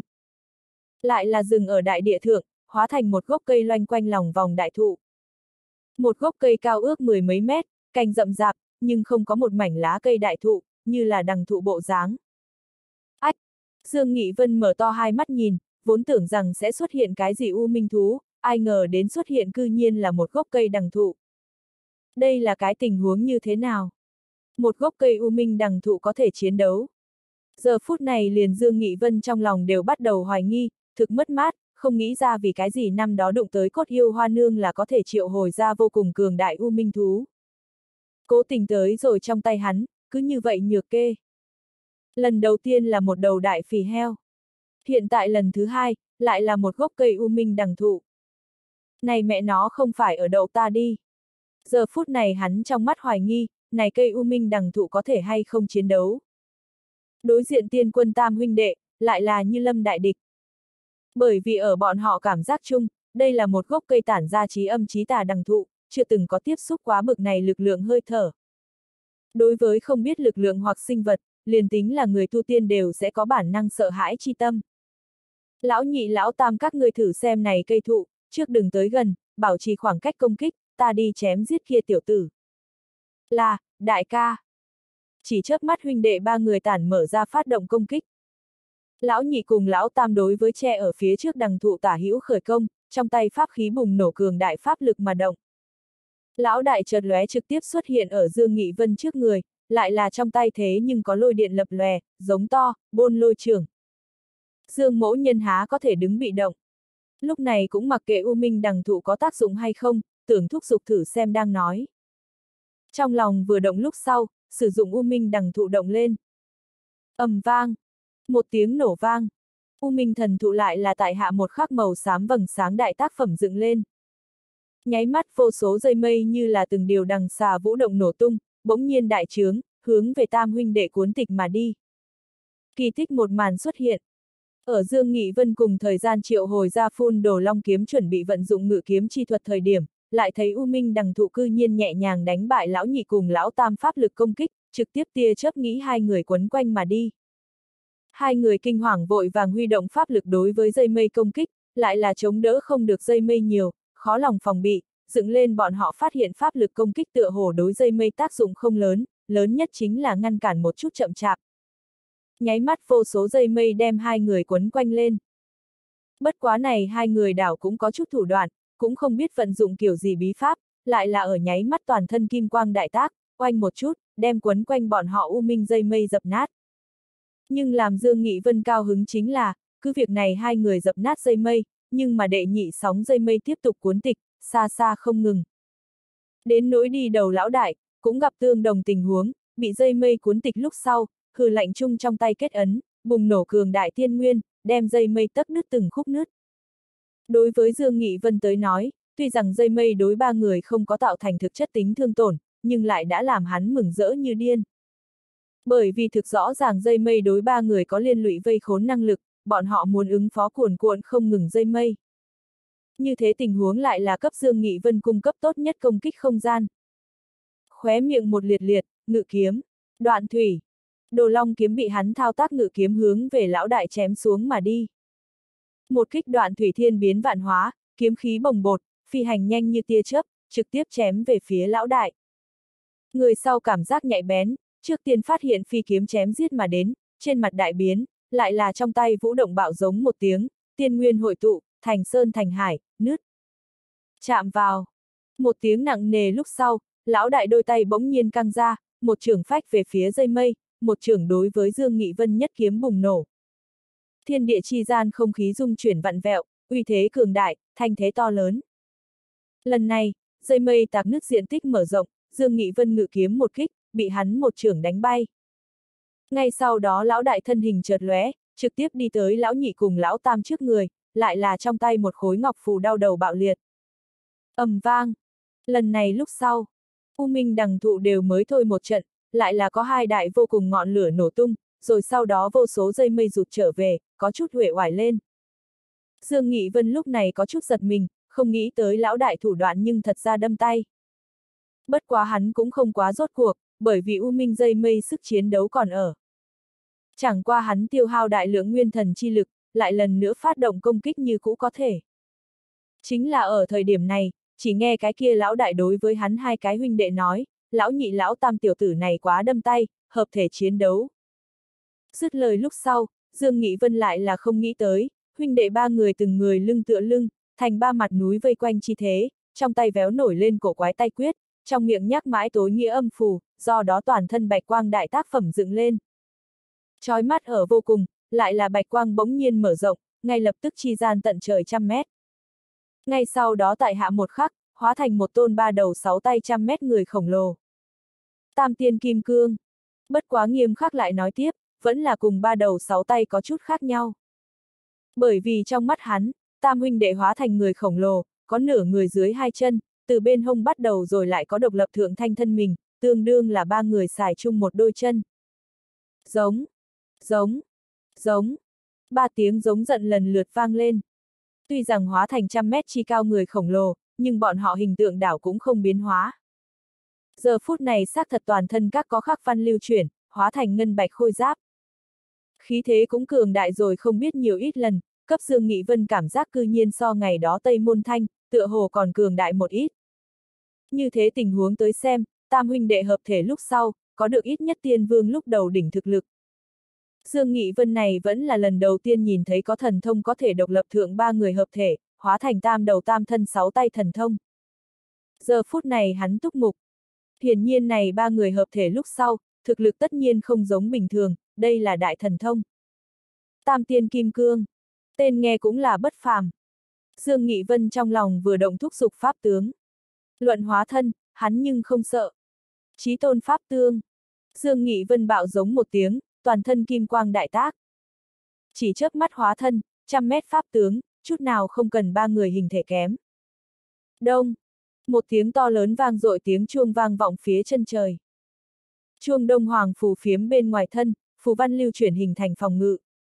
Lại là dừng ở đại địa thượng, hóa thành một gốc cây loanh quanh lòng vòng đại thụ. Một gốc cây cao ước 10 mấy mét, cành rậm rạp, nhưng không có một mảnh lá cây đại thụ, như là đằng thụ bộ dáng. Ách! Dương Nghị Vân mở to hai mắt nhìn, vốn tưởng rằng sẽ xuất hiện cái gì U Minh thú, ai ngờ đến xuất hiện cư nhiên là một gốc cây đằng thụ. Đây là cái tình huống như thế nào? Một gốc cây U Minh đằng thụ có thể chiến đấu. Giờ phút này liền Dương Nghị Vân trong lòng đều bắt đầu hoài nghi, thực mất mát, không nghĩ ra vì cái gì năm đó đụng tới cốt yêu hoa nương là có thể triệu hồi ra vô cùng cường đại U Minh thú. Cố tình tới rồi trong tay hắn, cứ như vậy nhược kê. Lần đầu tiên là một đầu đại phì heo. Hiện tại lần thứ hai, lại là một gốc cây U Minh đằng thụ. Này mẹ nó không phải ở đậu ta đi. Giờ phút này hắn trong mắt hoài nghi, này cây U Minh đằng thụ có thể hay không chiến đấu. Đối diện Tiên Quân Tam huynh đệ, lại là như lâm đại địch. Bởi vì ở bọn họ cảm giác chung, đây là một gốc cây tản ra trí âm trí tà đằng thụ, chưa từng có tiếp xúc quá bực này lực lượng hơi thở. Đối với không biết lực lượng hoặc sinh vật, liền tính là người tu tiên đều sẽ có bản năng sợ hãi chi tâm. Lão nhị lão tam các ngươi thử xem này cây thụ, trước đừng tới gần, bảo trì khoảng cách công kích, ta đi chém giết kia tiểu tử. Là, đại ca. Chỉ chớp mắt huynh đệ ba người tản mở ra phát động công kích. Lão nhị cùng lão tam đối với tre ở phía trước đằng thụ tả hữu khởi công, trong tay pháp khí bùng nổ cường đại pháp lực mà động. Lão đại chợt lóe trực tiếp xuất hiện ở Dương Nghị Vân trước người, lại là trong tay thế nhưng có lôi điện lập lòe, giống to, bôn lôi trưởng. Dương mỗ nhân há có thể đứng bị động. Lúc này cũng mặc kệ U Minh đằng thụ có tác dụng hay không, tưởng thúc giục thử xem đang nói. Trong lòng vừa động lúc sau, sử dụng U Minh đằng thụ động lên. Ầm vang. Một tiếng nổ vang. U Minh thần thụ lại là tại hạ một khắc màu xám vầng sáng đại tác phẩm dựng lên. Nháy mắt vô số dây mây như là từng điều đằng xà vũ động nổ tung, bỗng nhiên đại trướng, hướng về Tam huynh đệ cuốn tịch mà đi. Kỳ tích một màn xuất hiện. Ở Dương Nghị Vân cùng thời gian triệu hồi ra phun đồ long kiếm chuẩn bị vận dụng ngự kiếm chi thuật thời điểm, lại thấy U Minh đằng thụ cư nhiên nhẹ nhàng đánh bại lão nhị cùng lão tam pháp lực công kích, trực tiếp tia chớp nghĩ hai người quấn quanh mà đi. Hai người kinh hoàng vội vàng huy động pháp lực đối với dây mây công kích, lại là chống đỡ không được dây mây nhiều, khó lòng phòng bị, dựng lên bọn họ phát hiện pháp lực công kích tựa hồ đối dây mây tác dụng không lớn, lớn nhất chính là ngăn cản một chút chậm chạp. Nháy mắt vô số dây mây đem hai người quấn quanh lên. Bất quá này hai người đảo cũng có chút thủ đoạn, cũng không biết vận dụng kiểu gì bí pháp, lại là ở nháy mắt toàn thân kim quang đại tác, oanh một chút, đem quấn quanh bọn họ U Minh dây mây dập nát. Nhưng làm Dương Nghị Vân cao hứng chính là, cứ việc này hai người dập nát dây mây, nhưng mà đệ nhị sóng dây mây tiếp tục cuốn tịch, xa xa không ngừng. Đến nỗi đi đầu lão đại, cũng gặp tương đồng tình huống, bị dây mây cuốn tịch lúc sau, hừ lạnh chung trong tay kết ấn, bùng nổ cường đại tiên nguyên, đem dây mây tấc nứt từng khúc nứt. Đối với Dương Nghị Vân tới nói, tuy rằng dây mây đối ba người không có tạo thành thực chất tính thương tổn, nhưng lại đã làm hắn mừng rỡ như điên. Bởi vì thực rõ ràng dây mây đối ba người có liên lụy vây khốn năng lực, bọn họ muốn ứng phó cuồn cuộn không ngừng dây mây. Như thế tình huống lại là cấp Dương Nghị Vân cung cấp tốt nhất công kích không gian. Khóe miệng một liệt liệt, ngự kiếm, đoạn thủy. Đồ long kiếm bị hắn thao tác ngự kiếm hướng về lão đại chém xuống mà đi. Một kích đoạn thủy thiên biến vạn hóa, kiếm khí bồng bột, phi hành nhanh như tia chớp, trực tiếp chém về phía lão đại. Người sau cảm giác nhạy bén, trước tiên phát hiện phi kiếm chém giết mà đến, trên mặt đại biến, lại là trong tay vũ động bạo giống một tiếng, tiên nguyên hội tụ, thành sơn thành hải, nứt. Chạm vào. Một tiếng nặng nề lúc sau, lão đại đôi tay bỗng nhiên căng ra, một chưởng phách về phía dây mây, một chưởng đối với Dương Nghị Vân nhất kiếm bùng nổ. Thiên địa chi gian không khí rung chuyển vặn vẹo, uy thế cường đại, thanh thế to lớn. Lần này, dây mây tạc nứt diện tích mở rộng, Dương Nghị Vân ngự kiếm một kích, bị hắn một chưởng đánh bay. Ngay sau đó lão đại thân hình chợt lóe, trực tiếp đi tới lão nhị cùng lão tam trước người, lại là trong tay một khối ngọc phù đau đầu bạo liệt. Ầm vang. Lần này lúc sau, U Minh đằng thụ đều mới thôi một trận, lại là có hai đại vô cùng ngọn lửa nổ tung, rồi sau đó vô số dây mây rụt trở về, có chút uể oải lên. Dương Nghị Vân lúc này có chút giật mình, không nghĩ tới lão đại thủ đoạn nhưng thật ra đâm tay. Bất quá hắn cũng không quá rốt cuộc, bởi vì U Minh dây mây sức chiến đấu còn ở. Chẳng qua hắn tiêu hao đại lượng nguyên thần chi lực, lại lần nữa phát động công kích như cũ có thể. Chính là ở thời điểm này, chỉ nghe cái kia lão đại đối với hắn hai cái huynh đệ nói, lão nhị lão tam tiểu tử này quá đâm tay, hợp thể chiến đấu. Dứt lời lúc sau, Dương Nghị Vân lại là không nghĩ tới, huynh đệ ba người từng người lưng tựa lưng, thành ba mặt núi vây quanh chi thế, trong tay véo nổi lên cổ quái tay quyết, trong miệng nhắc mãi tối nghĩa âm phù, do đó toàn thân bạch quang đại tác phẩm dựng lên. Chói mắt ở vô cùng, lại là bạch quang bỗng nhiên mở rộng, ngay lập tức chi gian tận trời 100 mét. Ngay sau đó tại hạ một khắc, hóa thành một tôn ba đầu sáu tay 100 mét người khổng lồ. Tam tiên kim cương. Bất quá nghiêm khắc lại nói tiếp, vẫn là cùng ba đầu sáu tay có chút khác nhau. Bởi vì trong mắt hắn, tam huynh đệ hóa thành người khổng lồ, có nửa người dưới hai chân, từ bên hông bắt đầu rồi lại có độc lập thượng thanh thân mình, tương đương là ba người xài chung một đôi chân. Giống, giống, giống. Ba tiếng giống giận lần lượt vang lên. Tuy rằng hóa thành 100 mét chi cao người khổng lồ, nhưng bọn họ hình tượng đảo cũng không biến hóa. Giờ phút này xác thật toàn thân các có khắc văn lưu chuyển, hóa thành ngân bạch khôi giáp. Khí thế cũng cường đại rồi không biết nhiều ít lần, cấp Dương Nghị Vân cảm giác cư nhiên so ngày đó Tây Môn Thanh, tựa hồ còn cường đại một ít. Như thế tình huống tới xem, tam huynh đệ hợp thể lúc sau, có được ít nhất tiên vương lúc đầu đỉnh thực lực. Dương Nghị Vân này vẫn là lần đầu tiên nhìn thấy có thần thông có thể độc lập thượng ba người hợp thể, hóa thành tam đầu tam thân sáu tay thần thông. Giờ phút này hắn túc mục. Hiển nhiên này ba người hợp thể lúc sau, thực lực tất nhiên không giống bình thường, đây là đại thần thông. Tam tiên kim cương. Tên nghe cũng là bất phàm. Dương Nghị Vân trong lòng vừa động thúc giục pháp tướng. Luận hóa thân, hắn nhưng không sợ. Chí tôn pháp tương. Dương Nghị Vân bạo giống một tiếng, toàn thân kim quang đại tác. Chỉ chớp mắt hóa thân, 100 mét pháp tướng, chút nào không cần ba người hình thể kém. Đông. Một tiếng to lớn vang dội tiếng chuông vang vọng phía chân trời. Chuông đông hoàng phù phiếm bên ngoài thân, phù văn lưu chuyển hình thành phòng ngự.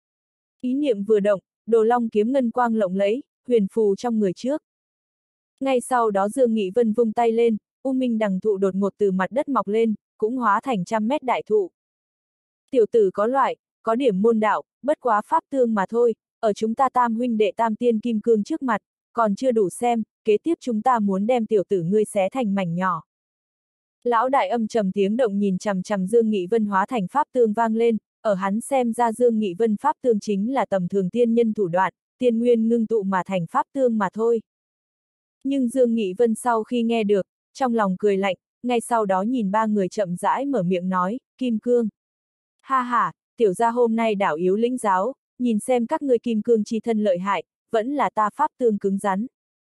Ý niệm vừa động, đồ long kiếm ngân quang lộng lẫy, huyền phù trong người trước. Ngay sau đó Dương Nghị Vân vung tay lên, U Minh đằng thụ đột ngột từ mặt đất mọc lên, cũng hóa thành 100 mét đại thụ. Tiểu tử có loại, có điểm môn đạo, bất quá pháp tương mà thôi, ở chúng ta tam huynh đệ tam tiên kim cương trước mặt, còn chưa đủ xem, kế tiếp chúng ta muốn đem tiểu tử ngươi xé thành mảnh nhỏ. Lão đại âm trầm tiếng động nhìn chằm chằm Dương Nghị Vân hóa thành pháp tương vang lên, ở hắn xem ra Dương Nghị Vân pháp tương chính là tầm thường tiên nhân thủ đoạn, tiên nguyên ngưng tụ mà thành pháp tương mà thôi. Nhưng Dương Nghị Vân sau khi nghe được, trong lòng cười lạnh, ngay sau đó nhìn ba người chậm rãi mở miệng nói, kim cương. Ha ha, tiểu gia hôm nay đảo yếu lĩnh giáo, nhìn xem các ngươi kim cương chi thân lợi hại, vẫn là ta pháp tương cứng rắn.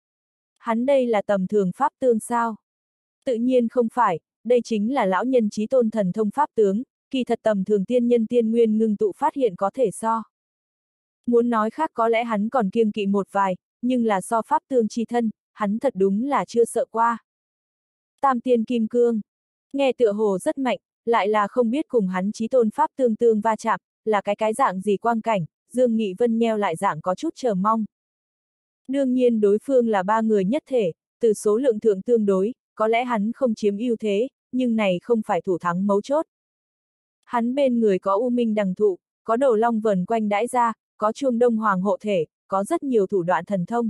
Hắn đây là tầm thường pháp tương sao? Tự nhiên không phải, đây chính là lão nhân chí tôn thần thông pháp tướng, kỳ thật tầm thường tiên nhân tiên nguyên ngưng tụ phát hiện có thể so. Muốn nói khác có lẽ hắn còn kiêng kỵ một vài, nhưng là so pháp tương chi thân, hắn thật đúng là chưa sợ qua. Tam tiên kim cương, nghe tựa hồ rất mạnh, lại là không biết cùng hắn chí tôn pháp tương tương va chạm, là cái dạng gì quang cảnh, Dương Nghị Vân nheo lại dạng có chút chờ mong. Đương nhiên đối phương là ba người nhất thể, từ số lượng thượng tương đối, có lẽ hắn không chiếm ưu thế, nhưng này không phải thủ thắng mấu chốt. Hắn bên người có U Minh đằng thụ, có đầu long vờn quanh đãi ra, có chuông đông hoàng hộ thể, có rất nhiều thủ đoạn thần thông.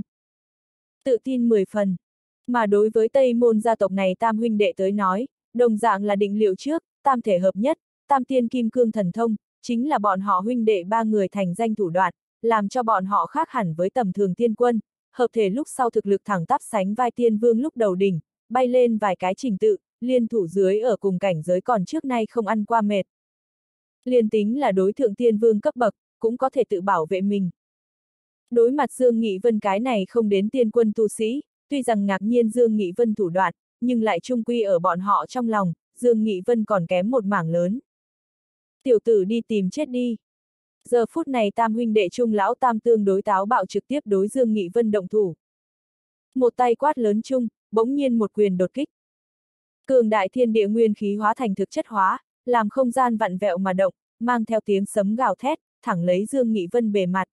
Tự tin 10 phần. Mà đối với Tây Môn gia tộc này tam huynh đệ tới nói, đồng dạng là định liệu trước, tam thể hợp nhất, tam tiên kim cương thần thông, chính là bọn họ huynh đệ ba người thành danh thủ đoạn, làm cho bọn họ khác hẳn với tầm thường tiên quân, hợp thể lúc sau thực lực thẳng tắp sánh vai tiên vương lúc đầu đỉnh, bay lên vài cái trình tự, liên thủ dưới ở cùng cảnh giới còn trước nay không ăn qua mệt. Liên tính là đối thượng tiên vương cấp bậc, cũng có thể tự bảo vệ mình. Đối mặt Dương Nghị Vân cái này không đến tiên quân tu sĩ, tuy rằng ngạc nhiên Dương Nghị Vân thủ đoạn, nhưng lại chung quy ở bọn họ trong lòng, Dương Nghị Vân còn kém một mảng lớn. Tiểu tử đi tìm chết đi. Giờ phút này tam huynh đệ Trung lão tam tương đối táo bạo trực tiếp đối Dương Nghị Vân động thủ. Một tay quát lớn chung, bỗng nhiên một quyền đột kích. Cường đại thiên địa nguyên khí hóa thành thực chất hóa, làm không gian vặn vẹo mà động, mang theo tiếng sấm gào thét, thẳng lấy Dương Nghị Vân bề mặt.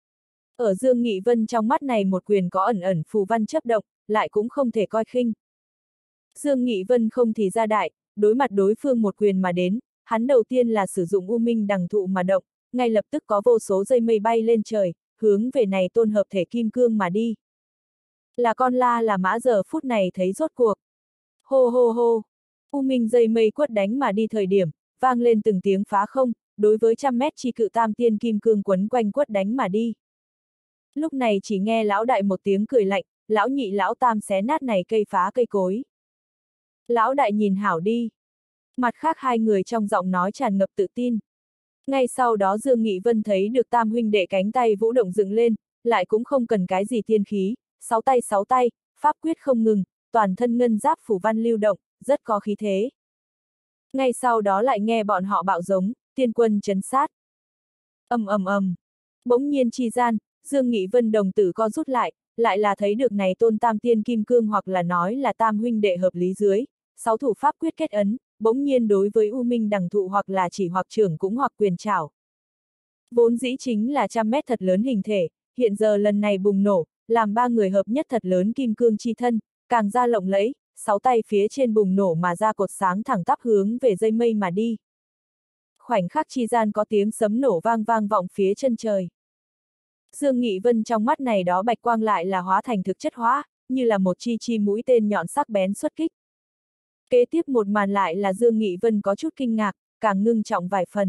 Ở Dương Nghị Vân trong mắt này một quyền có ẩn ẩn phù văn chấp động, lại cũng không thể coi khinh. Dương Nghị Vân không thì ra đại, đối mặt đối phương một quyền mà đến, hắn đầu tiên là sử dụng U Minh đằng thụ mà động, ngay lập tức có vô số dây mây bay lên trời, hướng về này tôn hợp thể kim cương mà đi. Là con la là mã giờ phút này thấy rốt cuộc. Hô hô hô, U Minh dây mây quất đánh mà đi thời điểm, vang lên từng tiếng phá không, đối với 100 mét chi cự tam tiên kim cương quấn quanh quất đánh mà đi. Lúc này chỉ nghe lão đại một tiếng cười lạnh, lão nhị lão tam xé nát này cây phá cây cối. Lão đại nhìn hảo đi. Mặt khác hai người trong giọng nói tràn ngập tự tin. Ngay sau đó Dương Nghị Vân thấy được tam huynh đệ cánh tay vũ động dựng lên, lại cũng không cần cái gì tiên khí, sáu tay, pháp quyết không ngừng, toàn thân ngân giáp phủ văn lưu động, rất có khí thế. Ngay sau đó lại nghe bọn họ bạo giống, tiên quân trấn sát. Ầm ầm ầm. Bỗng nhiên chi gian, Dương Nghị Vân đồng tử co rút lại là thấy được này tôn tam tiên kim cương hoặc là nói là tam huynh đệ hợp lý dưới, 6 thủ pháp quyết kết ấn, bỗng nhiên đối với U Minh đằng thụ hoặc là chỉ hoặc trưởng cũng hoặc quyền trảo. Vốn dĩ chính là 100 mét thật lớn hình thể, hiện giờ lần này bùng nổ, làm ba người hợp nhất thật lớn kim cương chi thân, càng ra lộng lẫy, 6 tay phía trên bùng nổ mà ra cột sáng thẳng tắp hướng về dây mây mà đi. Khoảnh khắc chi gian có tiếng sấm nổ vang vọng phía chân trời. Dương Nghị Vân trong mắt này đó bạch quang lại là hóa thành thực chất hóa, như là một chi mũi tên nhọn sắc bén xuất kích. Kế tiếp một màn lại là Dương Nghị Vân có chút kinh ngạc, càng ngưng trọng vài phần.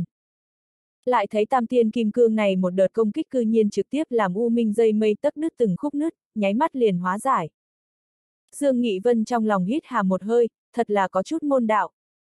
Lại thấy tam tiên kim cương này một đợt công kích cư nhiên trực tiếp làm U Minh dây mây tấc nứt từng khúc nứt, nháy mắt liền hóa giải. Dương Nghị Vân trong lòng hít hà một hơi, thật là có chút môn đạo.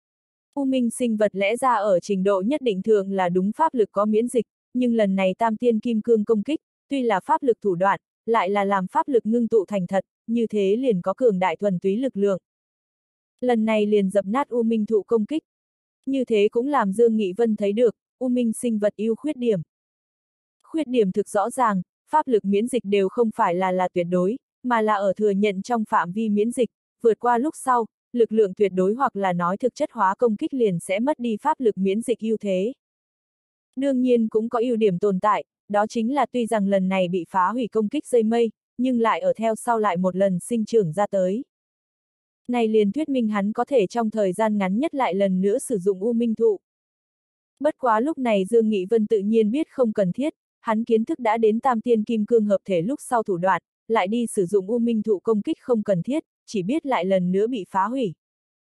U Minh sinh vật lẽ ra ở trình độ nhất định thường là đúng pháp lực có miễn dịch, nhưng lần này tam tiên kim cương công kích, tuy là pháp lực thủ đoạn, lại là làm pháp lực ngưng tụ thành thật, như thế liền có cường đại thuần túy lực lượng. Lần này liền dập nát U Minh thụ công kích. Như thế cũng làm Dương Nghị Vân thấy được, U Minh sinh vật ưu khuyết điểm. Khuyết điểm thực rõ ràng, pháp lực miễn dịch đều không phải là tuyệt đối, mà là ở thừa nhận trong phạm vi miễn dịch, vượt qua lúc sau, lực lượng tuyệt đối hoặc là nói thực chất hóa công kích liền sẽ mất đi pháp lực miễn dịch ưu thế. Đương nhiên cũng có ưu điểm tồn tại, đó chính là tuy rằng lần này bị phá hủy công kích dây mây, nhưng lại ở theo sau lại một lần sinh trưởng ra tới. Này liền thuyết minh hắn có thể trong thời gian ngắn nhất lại lần nữa sử dụng U Minh thụ. Bất quá lúc này Dương Nghị Vân tự nhiên biết không cần thiết, hắn kiến thức đã đến tam tiên kim cương hợp thể lúc sau thủ đoạn, lại đi sử dụng U Minh thụ công kích không cần thiết, chỉ biết lại lần nữa bị phá hủy.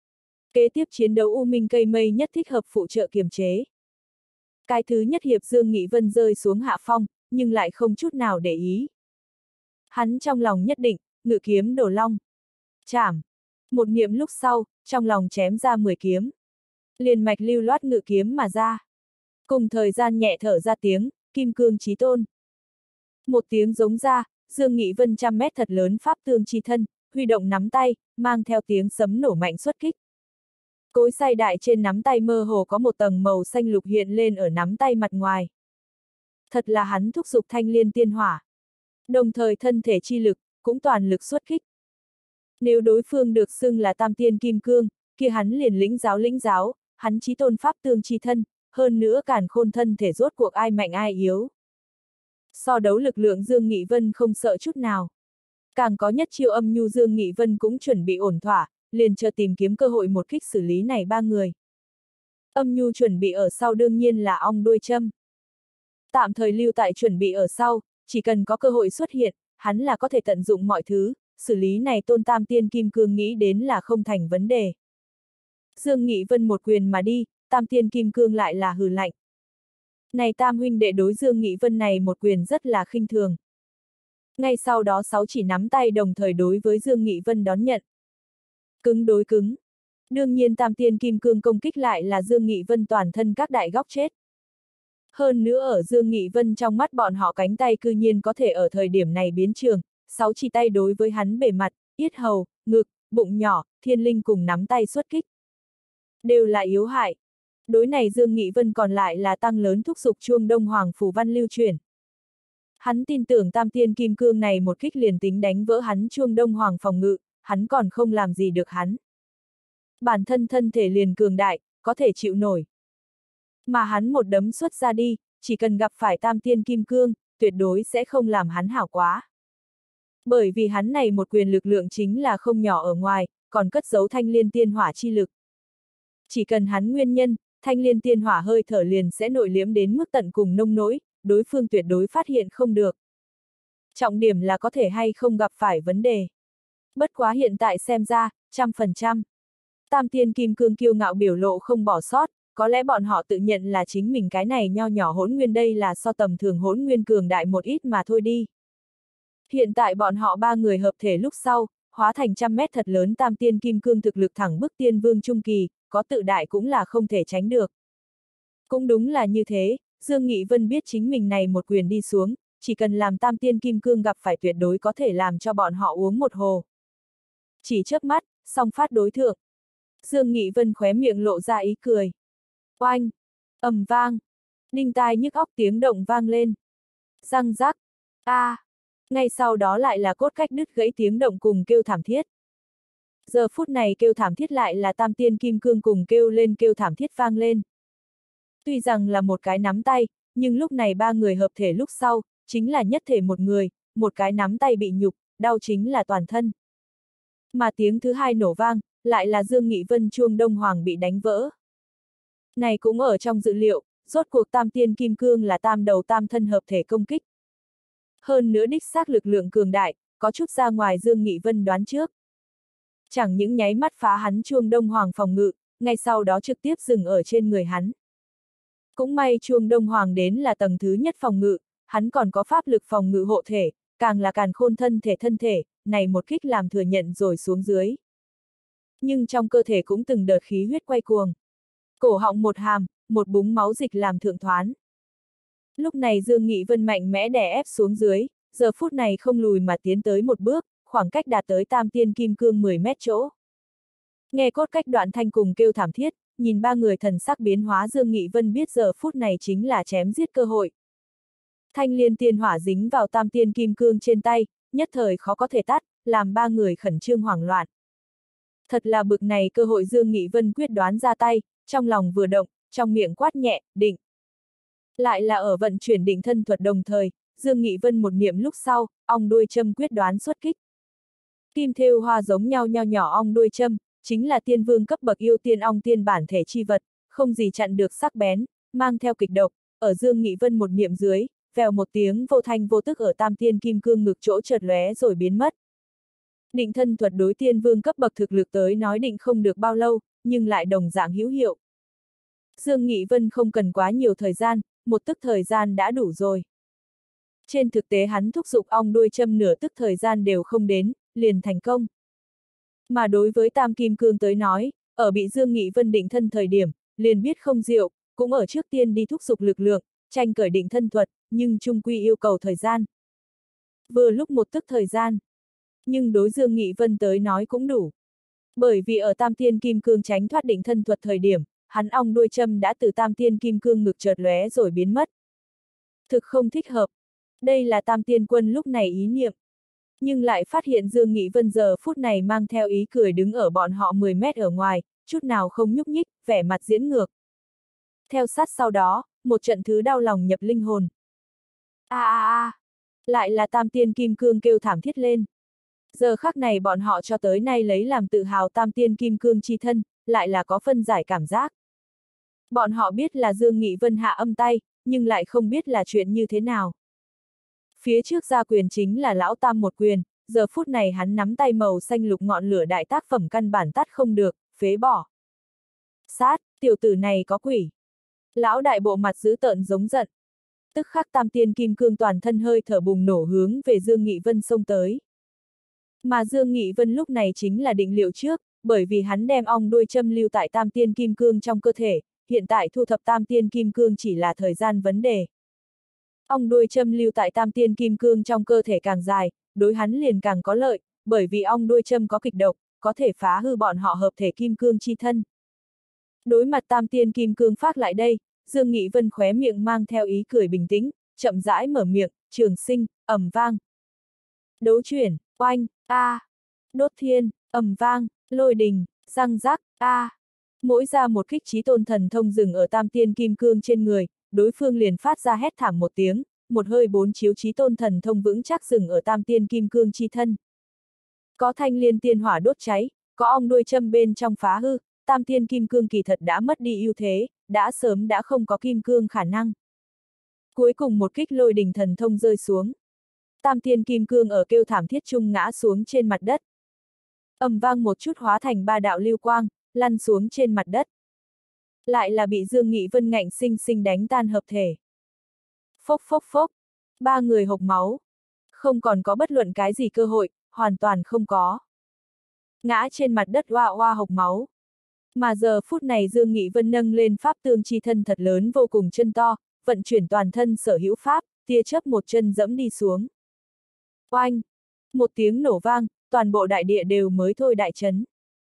Kế tiếp chiến đấu U Minh cây mây nhất thích hợp phụ trợ kiềm chế. Cái thứ nhất hiệp Dương Nghị Vân rơi xuống hạ phong, nhưng lại không chút nào để ý. Hắn trong lòng nhất định, ngự kiếm đổ long. Chảm. Một niệm lúc sau, trong lòng chém ra 10 kiếm. Liền mạch lưu loát ngự kiếm mà ra. Cùng thời gian nhẹ thở ra tiếng, kim cương chí tôn. Một tiếng giống ra, Dương Nghị Vân 100 mét thật lớn pháp tương chi thân, huy động nắm tay, mang theo tiếng sấm nổ mạnh xuất kích. Cối xay đại trên nắm tay mơ hồ có một tầng màu xanh lục hiện lên ở nắm tay mặt ngoài. Thật là hắn thúc giục thanh liên tiên hỏa. Đồng thời thân thể chi lực, cũng toàn lực xuất kích. Nếu đối phương được xưng là tam tiên kim cương, kia hắn liền lĩnh giáo, hắn chí tôn pháp tương chi thân, hơn nữa càn khôn thân thể rốt cuộc ai mạnh ai yếu. So đấu lực lượng Dương Nghị Vân không sợ chút nào. Càng có nhất chiêu âm nhu Dương Nghị Vân cũng chuẩn bị ổn thỏa, liền chờ tìm kiếm cơ hội một kích xử lý này ba người. Âm nhu chuẩn bị ở sau đương nhiên là ong đuôi châm. Tạm thời lưu tại chuẩn bị ở sau, chỉ cần có cơ hội xuất hiện, hắn là có thể tận dụng mọi thứ, xử lý này tôn tam tiên kim cương nghĩ đến là không thành vấn đề. Dương Nghị Vân một quyền mà đi, tam tiên kim cương lại là hừ lạnh. Này tam huynh đệ đối Dương Nghị Vân này một quyền rất là khinh thường. Ngay sau đó 6 chỉ nắm tay đồng thời đối với Dương Nghị Vân đón nhận. Cứng đối cứng. Đương nhiên tam tiên kim cương công kích lại là Dương Nghị Vân toàn thân các đại góc chết. Hơn nữa ở Dương Nghị Vân trong mắt bọn họ cánh tay cư nhiên có thể ở thời điểm này biến trường, 6 chỉ tay đối với hắn bề mặt, yết hầu, ngực, bụng nhỏ, thiên linh cùng nắm tay xuất kích. Đều là yếu hại. Đối này Dương Nghị Vân còn lại là tăng lớn thúc giục chuông Đông Hoàng phù văn lưu truyền. Hắn tin tưởng tam tiên kim cương này một kích liền tính đánh vỡ hắn chuông Đông Hoàng phòng ngự, hắn còn không làm gì được hắn. Bản thân thân thể liền cường đại, có thể chịu nổi. Mà hắn một đấm xuất ra đi, chỉ cần gặp phải tam tiên kim cương, tuyệt đối sẽ không làm hắn hảo quá. Bởi vì hắn này một quyền lực lượng chính là không nhỏ ở ngoài, còn cất giấu thanh liên tiên hỏa chi lực. Chỉ cần hắn nguyên nhân, thanh liên tiên hỏa hơi thở liền sẽ nội liếm đến mức tận cùng nông nỗi, đối phương tuyệt đối phát hiện không được. Trọng điểm là có thể hay không gặp phải vấn đề. Bất quá hiện tại xem ra, 100%. Tam tiên kim cương kiêu ngạo biểu lộ không bỏ sót, có lẽ bọn họ tự nhận là chính mình cái này nho nhỏ hỗn nguyên đây là so tầm thường hỗn nguyên cường đại một ít mà thôi đi. Hiện tại bọn họ ba người hợp thể lúc sau, hóa thành 100 mét thật lớn tam tiên kim cương thực lực thẳng bức tiên vương trung kỳ, có tự đại cũng là không thể tránh được. Cũng đúng là như thế, Dương Nghị Vân biết chính mình này một quyền đi xuống, chỉ cần làm tam tiên kim cương gặp phải tuyệt đối có thể làm cho bọn họ uống một hồ. Chỉ chớp mắt, song phát đối thượng. Dương Nghị Vân khóe miệng lộ ra ý cười. Oanh! Ầm vang! Đinh tai nhức óc tiếng động vang lên. Răng rắc! A! Ngay sau đó lại là cốt cách đứt gãy tiếng động cùng kêu thảm thiết. Giờ phút này kêu thảm thiết lại là tam tiên kim cương cùng kêu lên kêu thảm thiết vang lên. Tuy rằng là một cái nắm tay, nhưng lúc này ba người hợp thể lúc sau, chính là nhất thể một người, một cái nắm tay bị nhục, đau chính là toàn thân. Mà tiếng thứ hai nổ vang, lại là Dương Nghị Vân chuông Đông Hoàng bị đánh vỡ. Này cũng ở trong dự liệu, rốt cuộc tam tiên kim cương là tam đầu tam thân hợp thể công kích. Hơn nữa đích xác lực lượng cường đại, có chút ra ngoài Dương Nghị Vân đoán trước. Chẳng những nháy mắt phá hắn chuông Đông Hoàng phòng ngự, ngay sau đó trực tiếp dừng ở trên người hắn. Cũng may chuông Đông Hoàng đến là tầng thứ nhất phòng ngự, hắn còn có pháp lực phòng ngự hộ thể, càng là càn khôn thân thể, này một kích làm thừa nhận rồi xuống dưới. Nhưng trong cơ thể cũng từng đợt khí huyết quay cuồng. Cổ họng một hàm, một búng máu dịch làm thượng thoán. Lúc này Dương Nghị Vân mạnh mẽ đè ép xuống dưới, giờ phút này không lùi mà tiến tới một bước, khoảng cách đạt tới tam tiên kim cương 10 mét chỗ. Nghe cốt cách đoạn thanh cùng kêu thảm thiết, nhìn ba người thần sắc biến hóa Dương Nghị Vân biết giờ phút này chính là chém giết cơ hội. Thanh liên tiên hỏa dính vào tam tiên kim cương trên tay, nhất thời khó có thể tắt, làm ba người khẩn trương hoảng loạn. Thật là bực này cơ hội Dương Nghị Vân quyết đoán ra tay, trong lòng vừa động, trong miệng quát nhẹ, định. Lại là ở vận chuyển định thân thuật đồng thời, Dương Nghị Vân một niệm lúc sau, ong đuôi châm quyết đoán xuất kích. Kim thêu hoa giống nhau nho nhỏ ong đuôi châm, chính là tiên vương cấp bậc yêu tiên ong tiên bản thể chi vật, không gì chặn được sắc bén, mang theo kịch độc, ở Dương Nghị Vân một niệm dưới, vèo một tiếng vô thanh vô tức ở tam tiên kim cương ngực chỗ chợt lóe rồi biến mất. Định thân thuật đối tiên vương cấp bậc thực lực tới nói định không được bao lâu, nhưng lại đồng dạng hữu hiệu. Dương Nghị Vân không cần quá nhiều thời gian, một tức thời gian đã đủ rồi. Trên thực tế hắn thúc giục ong đuôi châm nửa tức thời gian đều không đến, liền thành công. Mà đối với tam kim cương tới nói, ở bị Dương Nghị Vân định thân thời điểm, liền biết không diệu, cũng ở trước tiên đi thúc giục lực lượng, tranh cởi định thân thuật, nhưng chung quy yêu cầu thời gian. Vừa lúc một tức thời gian. Nhưng đối Dương Nghị Vân tới nói cũng đủ. Bởi vì ở tam tiên kim cương tránh thoát định thân thuật thời điểm, hắn ong đuôi châm đã từ tam tiên kim cương ngực chợt lóe rồi biến mất. Thực không thích hợp. Đây là tam tiên quân lúc này ý niệm. Nhưng lại phát hiện Dương Nghị Vân giờ phút này mang theo ý cười đứng ở bọn họ 10 mét ở ngoài, chút nào không nhúc nhích, vẻ mặt diễn ngược. Theo sát sau đó, một trận thứ đau lòng nhập linh hồn. Lại là tam tiên kim cương kêu thảm thiết lên. Giờ khắc này bọn họ cho tới nay lấy làm tự hào tam tiên kim cương chi thân, lại là có phân giải cảm giác. Bọn họ biết là Dương Nghị Vân hạ âm tay, nhưng lại không biết là chuyện như thế nào. Phía trước ra quyền chính là lão tam một quyền, giờ phút này hắn nắm tay màu xanh lục ngọn lửa đại tác phẩm căn bản tắt không được, phế bỏ. Sát, tiểu tử này có quỷ. Lão đại bộ mặt dữ tợn giống giận. Tức khắc tam tiên kim cương toàn thân hơi thở bùng nổ hướng về Dương Nghị Vân xông tới. Mà Dương Nghị Vân lúc này chính là định liệu trước, bởi vì hắn đem ong đuôi châm lưu tại tam tiên kim cương trong cơ thể, hiện tại thu thập tam tiên kim cương chỉ là thời gian vấn đề. Ong đuôi châm lưu tại tam tiên kim cương trong cơ thể càng dài, đối hắn liền càng có lợi, bởi vì ong đuôi châm có kịch độc, có thể phá hư bọn họ hợp thể kim cương chi thân. Đối mặt tam tiên kim cương phát lại đây, Dương Nghị Vân khóe miệng mang theo ý cười bình tĩnh, chậm rãi mở miệng, trường sinh, ầm vang. Đấu chuyển, oanh, a, đốt thiên, ầm vang, lôi đình, răng rắc, a. Mỗi ra một kích chí tôn thần thông dừng ở tam tiên kim cương trên người, đối phương liền phát ra hét thảm một tiếng, một hơi bốn chiếu chí tôn thần thông vững chắc dừng ở tam tiên kim cương chi thân. Có thanh liên tiên hỏa đốt cháy, có ong đuôi châm bên trong phá hư, tam tiên kim cương kỳ thật đã mất đi ưu thế, đã sớm đã không có kim cương khả năng. Cuối cùng một kích lôi đình thần thông rơi xuống. Tam tiên kim cương ở kêu thảm thiết chung ngã xuống trên mặt đất. Ầm vang một chút hóa thành ba đạo lưu quang, lăn xuống trên mặt đất. Lại là bị Dương Nghị Vân ngạnh sinh sinh đánh tan hợp thể. Phốc phốc phốc, ba người hộc máu. Không còn có bất luận cái gì cơ hội, hoàn toàn không có. Ngã trên mặt đất oa oa hộc máu. Mà giờ phút này Dương Nghị Vân nâng lên pháp tương chi thân thật lớn vô cùng chân to, vận chuyển toàn thân sở hữu pháp, tia chớp một chân dẫm đi xuống. Oanh! Một tiếng nổ vang, toàn bộ đại địa đều mới thôi đại chấn.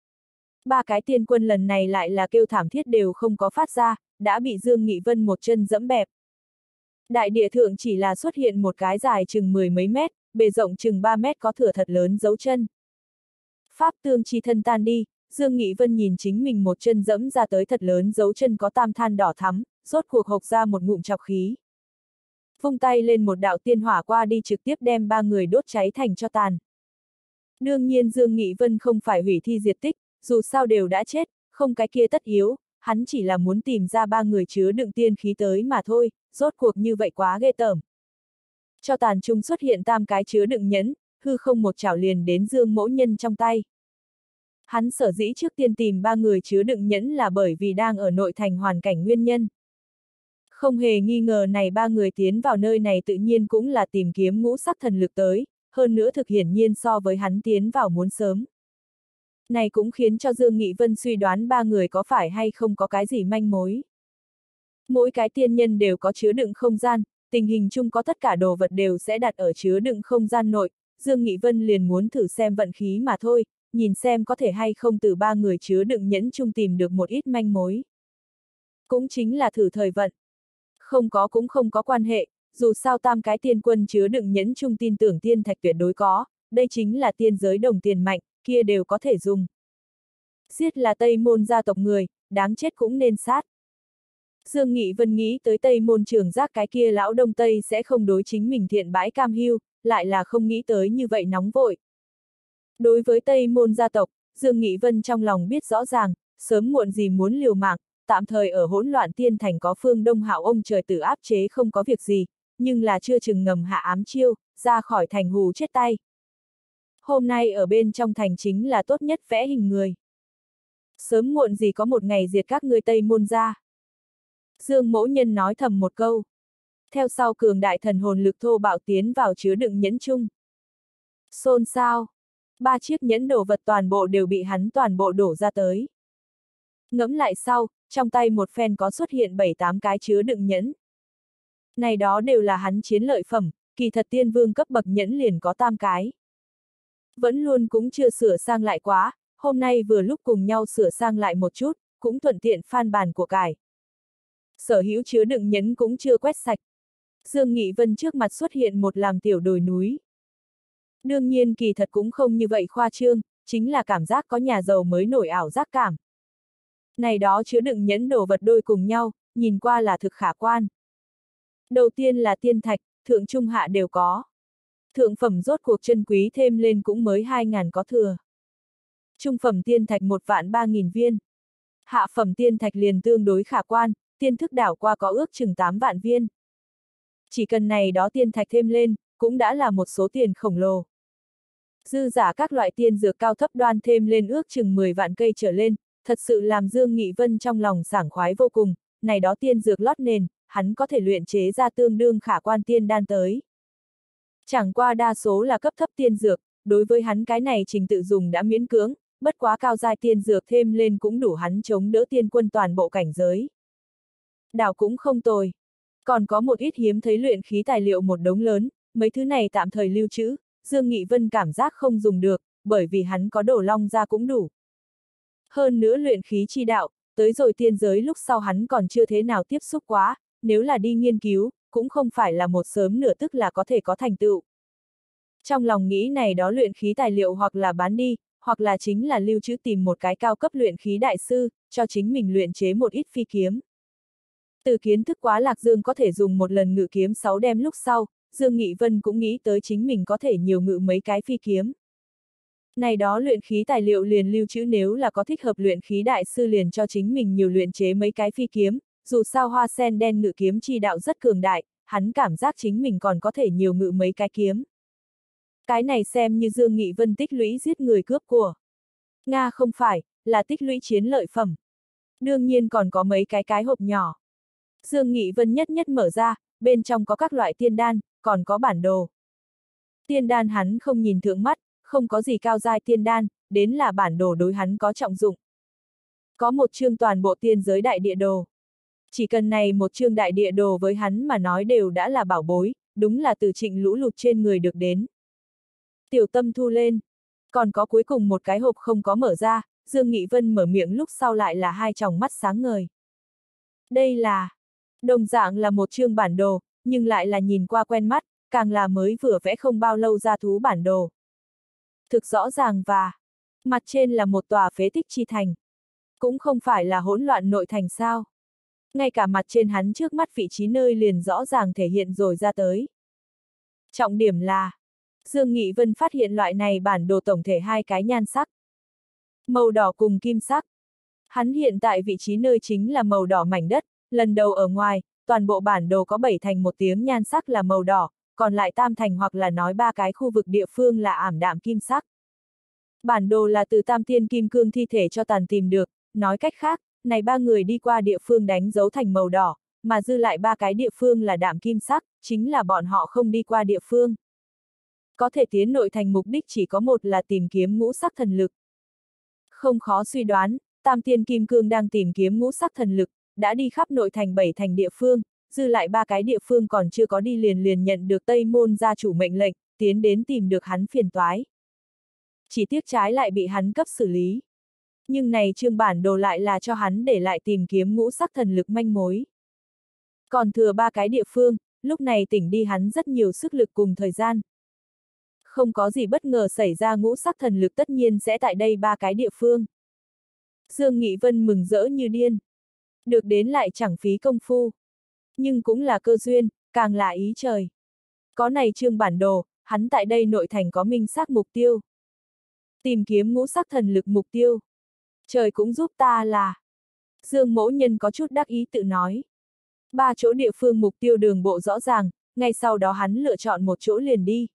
Ba cái tiên quân lần này lại là kêu thảm thiết đều không có phát ra, đã bị Dương Nghị Vân một chân dẫm bẹp. Đại địa thượng chỉ là xuất hiện một cái dài chừng mười mấy mét, bề rộng chừng 3 mét có thửa thật lớn dấu chân. Pháp tương chi thân tan đi, Dương Nghị Vân nhìn chính mình một chân dẫm ra tới thật lớn dấu chân có tam than đỏ thắm, rốt cuộc hộc ra một ngụm trọc khí. Vung tay lên một đạo tiên hỏa qua đi trực tiếp đem ba người đốt cháy thành tro tàn. Đương nhiên Dương Nghị Vân không phải hủy thi diệt tích, dù sao đều đã chết, không cái kia tất yếu, hắn chỉ là muốn tìm ra ba người chứa đựng tiên khí tới mà thôi, rốt cuộc như vậy quá ghê tởm. Cho tàn trung xuất hiện tam cái chứa đựng nhẫn, hư không một chảo liền đến Dương Mỗ Nhân trong tay. Hắn sở dĩ trước tiên tìm ba người chứa đựng nhẫn là bởi vì đang ở nội thành hoàn cảnh nguyên nhân. Không hề nghi ngờ này ba người tiến vào nơi này tự nhiên cũng là tìm kiếm ngũ sắc thần lực tới, hơn nữa thực hiển nhiên so với hắn tiến vào muốn sớm. Này cũng khiến cho Dương Nghị Vân suy đoán ba người có phải hay không có cái gì manh mối. Mỗi cái tiên nhân đều có chứa đựng không gian, tình hình chung có tất cả đồ vật đều sẽ đặt ở chứa đựng không gian nội, Dương Nghị Vân liền muốn thử xem vận khí mà thôi, nhìn xem có thể hay không từ ba người chứa đựng nhẫn chung tìm được một ít manh mối. Cũng chính là thử thời vận. Không có cũng không có quan hệ, dù sao tam cái tiên quân chứa đựng nhẫn chung tin tưởng tiên thạch tuyệt đối có, đây chính là tiên giới đồng tiền mạnh, kia đều có thể dùng. Giết là Tây Môn gia tộc người, đáng chết cũng nên sát. Dương Nghị Vân nghĩ tới Tây Môn Trường Giác cái kia lão đông Tây sẽ không đối chính mình thiện bãi cam hưu, lại là không nghĩ tới như vậy nóng vội. Đối với Tây Môn gia tộc, Dương Nghị Vân trong lòng biết rõ ràng, sớm muộn gì muốn liều mạng, tạm thời ở hỗn loạn tiên thành có Phương Đông Hạo ông trời tử áp chế không có việc gì, nhưng là chưa chừng ngầm hạ ám chiêu, ra khỏi thành hù chết tay. Hôm nay ở bên trong thành chính là tốt nhất vẽ hình người. Sớm muộn gì có một ngày diệt các ngươi Tây Môn gia. Dương Mỗ Nhân nói thầm một câu. Theo sau cường đại thần hồn lực thô bạo tiến vào chứa đựng nhẫn chung. Xôn xao. Ba chiếc nhẫn đồ vật toàn bộ đều bị hắn toàn bộ đổ ra tới. Ngẫm lại sau, trong tay một phen có xuất hiện 7-8 cái chứa đựng nhẫn. Này đó đều là hắn chiến lợi phẩm, kỳ thật tiên vương cấp bậc nhẫn liền có tam cái. Vẫn luôn cũng chưa sửa sang lại quá, hôm nay vừa lúc cùng nhau sửa sang lại một chút, cũng thuận tiện phan bàn của cải. Sở hữu chứa đựng nhẫn cũng chưa quét sạch. Dương Nghị Vân trước mặt xuất hiện một làm tiểu đồi núi. Đương nhiên kỳ thật cũng không như vậy khoa trương, chính là cảm giác có nhà giàu mới nổi ảo giác cảm. Này đó chứa đựng nhẫn đồ vật đôi cùng nhau, nhìn qua là thực khả quan. Đầu tiên là tiên thạch, thượng trung hạ đều có. Thượng phẩm rốt cuộc chân quý thêm lên cũng mới 2.000 có thừa. Trung phẩm tiên thạch 1.300.000 viên. Hạ phẩm tiên thạch liền tương đối khả quan, tiên thức đảo qua có ước chừng 8 vạn viên. Chỉ cần này đó tiên thạch thêm lên, cũng đã là một số tiền khổng lồ. Dư giả các loại tiên dược cao thấp đoan thêm lên ước chừng 10 vạn cây trở lên, thật sự làm Dương Nghị Vân trong lòng sảng khoái vô cùng, này đó tiên dược lót nền, hắn có thể luyện chế ra tương đương khả quan tiên đan tới. Chẳng qua đa số là cấp thấp tiên dược, đối với hắn cái này trình tự dùng đã miễn cưỡng, bất quá cao giai tiên dược thêm lên cũng đủ hắn chống đỡ tiên quân toàn bộ cảnh giới. Đảo cũng không tồi. Còn có một ít hiếm thấy luyện khí tài liệu một đống lớn, mấy thứ này tạm thời lưu trữ, Dương Nghị Vân cảm giác không dùng được, bởi vì hắn có Đồ Long gia cũng đủ. Hơn nữa luyện khí chi đạo, tới rồi tiên giới lúc sau hắn còn chưa thế nào tiếp xúc quá, nếu là đi nghiên cứu, cũng không phải là một sớm nửa tức là có thể có thành tựu. Trong lòng nghĩ này đó luyện khí tài liệu hoặc là bán đi, hoặc là chính là lưu trữ tìm một cái cao cấp luyện khí đại sư, cho chính mình luyện chế một ít phi kiếm. Từ kiến thức quá Lạc Dương có thể dùng một lần ngự kiếm 6 đem lúc sau, Dương Nghị Vân cũng nghĩ tới chính mình có thể nhiều ngự mấy cái phi kiếm. Này đó luyện khí tài liệu liền lưu trữ, nếu là có thích hợp luyện khí đại sư liền cho chính mình nhiều luyện chế mấy cái phi kiếm, dù sao hoa sen đen ngự kiếm chi đạo rất cường đại, hắn cảm giác chính mình còn có thể nhiều ngự mấy cái kiếm. Cái này xem như Dương Nghị Vân tích lũy giết người cướp của. Nga không phải, là tích lũy chiến lợi phẩm. Đương nhiên còn có mấy cái hộp nhỏ. Dương Nghị Vân nhất nhất mở ra, bên trong có các loại tiên đan, còn có bản đồ. Tiên đan hắn không nhìn thượng mắt, không có gì cao giai tiên đan, đến là bản đồ đối hắn có trọng dụng. Có một chương toàn bộ tiên giới đại địa đồ. Chỉ cần này một chương đại địa đồ với hắn mà nói đều đã là bảo bối, đúng là từ Trịnh Lũ Lụt trên người được đến. Tiểu tâm thu lên. Còn có cuối cùng một cái hộp không có mở ra, Dương Nghị Vân mở miệng lúc sau lại là hai tròng mắt sáng ngời. Đây là, đồng dạng là một chương bản đồ, nhưng lại là nhìn qua quen mắt, càng là mới vừa vẽ không bao lâu ra thú bản đồ. Thực rõ ràng và, mặt trên là một tòa phế tích chi thành. Cũng không phải là hỗn loạn nội thành sao. Ngay cả mặt trên hắn trước mắt vị trí nơi liền rõ ràng thể hiện rồi ra tới. Trọng điểm là, Dương Nghị Vân phát hiện loại này bản đồ tổng thể hai cái nhan sắc. Màu đỏ cùng kim sắc. Hắn hiện tại vị trí nơi chính là màu đỏ mảnh đất, lần đầu ở ngoài, toàn bộ bản đồ có 7 thành một tiếng nhan sắc là màu đỏ, còn lại tam thành hoặc là nói 3 cái khu vực địa phương là ảm đạm kim sắc. Bản đồ là từ Tam Tiên Kim Cương thi thể cho tàn tìm được, nói cách khác, này 3 người đi qua địa phương đánh dấu thành màu đỏ, mà dư lại 3 cái địa phương là đạm kim sắc, chính là bọn họ không đi qua địa phương. Có thể tiến nội thành mục đích chỉ có một là tìm kiếm ngũ sắc thần lực. Không khó suy đoán, Tam Tiên Kim Cương đang tìm kiếm ngũ sắc thần lực, đã đi khắp nội thành 7 thành địa phương, dư lại 3 cái địa phương còn chưa có đi liền nhận được Tây Môn gia chủ mệnh lệnh, tiến đến tìm được hắn phiền toái. Chỉ tiếc trái lại bị hắn cấp xử lý. Nhưng này chương bản đồ lại là cho hắn để lại tìm kiếm ngũ sắc thần lực manh mối. Còn thừa 3 cái địa phương, lúc này tỉnh đi hắn rất nhiều sức lực cùng thời gian. Không có gì bất ngờ xảy ra, ngũ sắc thần lực tất nhiên sẽ tại đây 3 cái địa phương. Dương Nghị Vân mừng rỡ như điên. Được đến lại chẳng phí công phu. Nhưng cũng là cơ duyên, càng là ý trời. Có này chương bản đồ, hắn tại đây nội thành có minh xác mục tiêu. Tìm kiếm ngũ sắc thần lực mục tiêu. Trời cũng giúp ta là. Dương Mỗ Nhân có chút đắc ý tự nói. 3 chỗ địa phương mục tiêu đường bộ rõ ràng, ngay sau đó hắn lựa chọn một chỗ liền đi.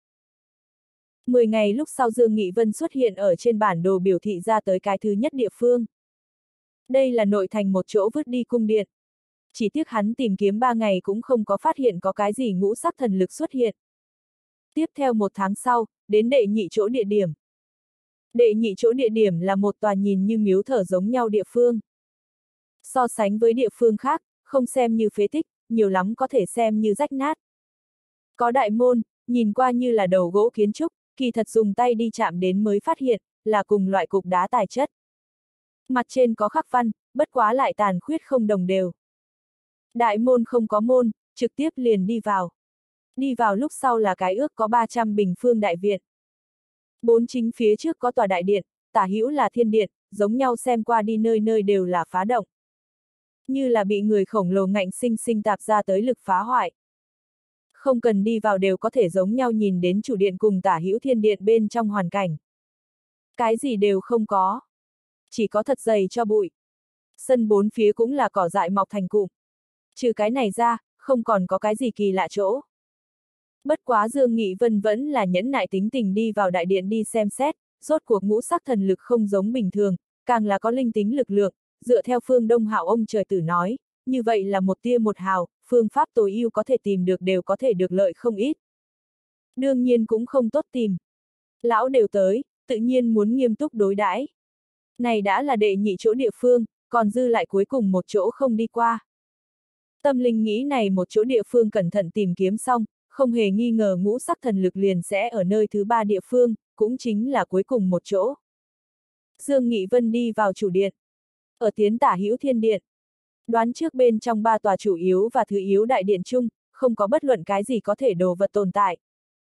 10 ngày lúc sau Dương Nghị Vân xuất hiện ở trên bản đồ biểu thị ra tới cái thứ nhất địa phương. Đây là nội thành một chỗ vứt đi cung điện. Chỉ tiếc hắn tìm kiếm 3 ngày cũng không có phát hiện có cái gì ngũ sắc thần lực xuất hiện. Tiếp theo 1 tháng sau, đến đệ nhị chỗ địa điểm. Đệ nhị chỗ địa điểm là một tòa nhìn như miếu thờ giống nhau địa phương. So sánh với địa phương khác, không xem như phế tích, nhiều lắm có thể xem như rách nát. Có đại môn, nhìn qua như là đầu gỗ kiến trúc, kỳ thật dùng tay đi chạm đến mới phát hiện, là cùng loại cục đá tài chất. Mặt trên có khắc văn, bất quá lại tàn khuyết không đồng đều. Đại môn không có môn, trực tiếp liền đi vào. Đi vào lúc sau là cái ước có 300 bình phương đại viện. 4 chính phía trước có tòa đại điện, tả hữu là thiên điện, giống nhau xem qua đi nơi nơi đều là phá động. Như là bị người khổng lồ ngạnh sinh sinh tạp ra tới lực phá hoại. Không cần đi vào đều có thể giống nhau nhìn đến chủ điện cùng tả hữu thiên điện bên trong hoàn cảnh. Cái gì đều không có. Chỉ có thật dày cho bụi. Sân 4 phía cũng là cỏ dại mọc thành cụm. Trừ cái này ra, không còn có cái gì kỳ lạ chỗ. Bất quá Dương Nghị Vân vẫn là nhẫn nại tính tình đi vào đại điện đi xem xét, rốt cuộc ngũ sắc thần lực không giống bình thường, càng là có linh tính lực lượng, dựa theo Phương Đông Hạo ông trời tử nói, như vậy là một tia một hào, phương pháp tối ưu có thể tìm được đều có thể được lợi không ít. Đương nhiên cũng không tốt tìm. Lão đều tới, tự nhiên muốn nghiêm túc đối đãi. Này đã là đệ nhị chỗ địa phương, còn dư lại cuối cùng một chỗ không đi qua. Tâm linh nghĩ này một chỗ địa phương cẩn thận tìm kiếm xong, không hề nghi ngờ ngũ sắc thần lực liền sẽ ở nơi thứ 3 địa phương, cũng chính là cuối cùng một chỗ. Dương Nghị Vân đi vào chủ điện. ở tiến tả hữu thiên điện. Đoán trước bên trong ba tòa chủ yếu và thứ yếu đại điện chung, không có bất luận cái gì có thể đồ vật tồn tại.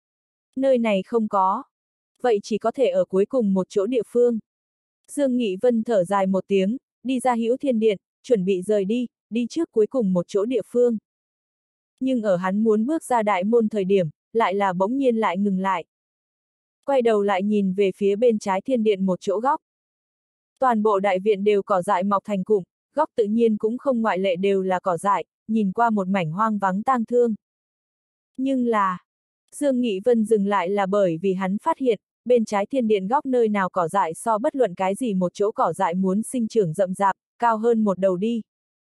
Nơi này không có. Vậy chỉ có thể ở cuối cùng một chỗ địa phương. Dương Nghị Vân thở dài một tiếng, đi ra hữu thiên điện, chuẩn bị rời đi, đi trước cuối cùng một chỗ địa phương. Nhưng ở hắn muốn bước ra đại môn thời điểm, lại là bỗng nhiên lại ngừng lại. Quay đầu lại nhìn về phía bên trái thiên điện một chỗ góc. Toàn bộ đại viện đều cỏ dại mọc thành cụm, góc tự nhiên cũng không ngoại lệ đều là cỏ dại, nhìn qua một mảnh hoang vắng tang thương. Nhưng là, Dương Nghị Vân dừng lại là bởi vì hắn phát hiện, bên trái thiên điện góc nơi nào cỏ dại so bất luận cái gì một chỗ cỏ dại muốn sinh trưởng rậm rạp, cao hơn một đầu đi.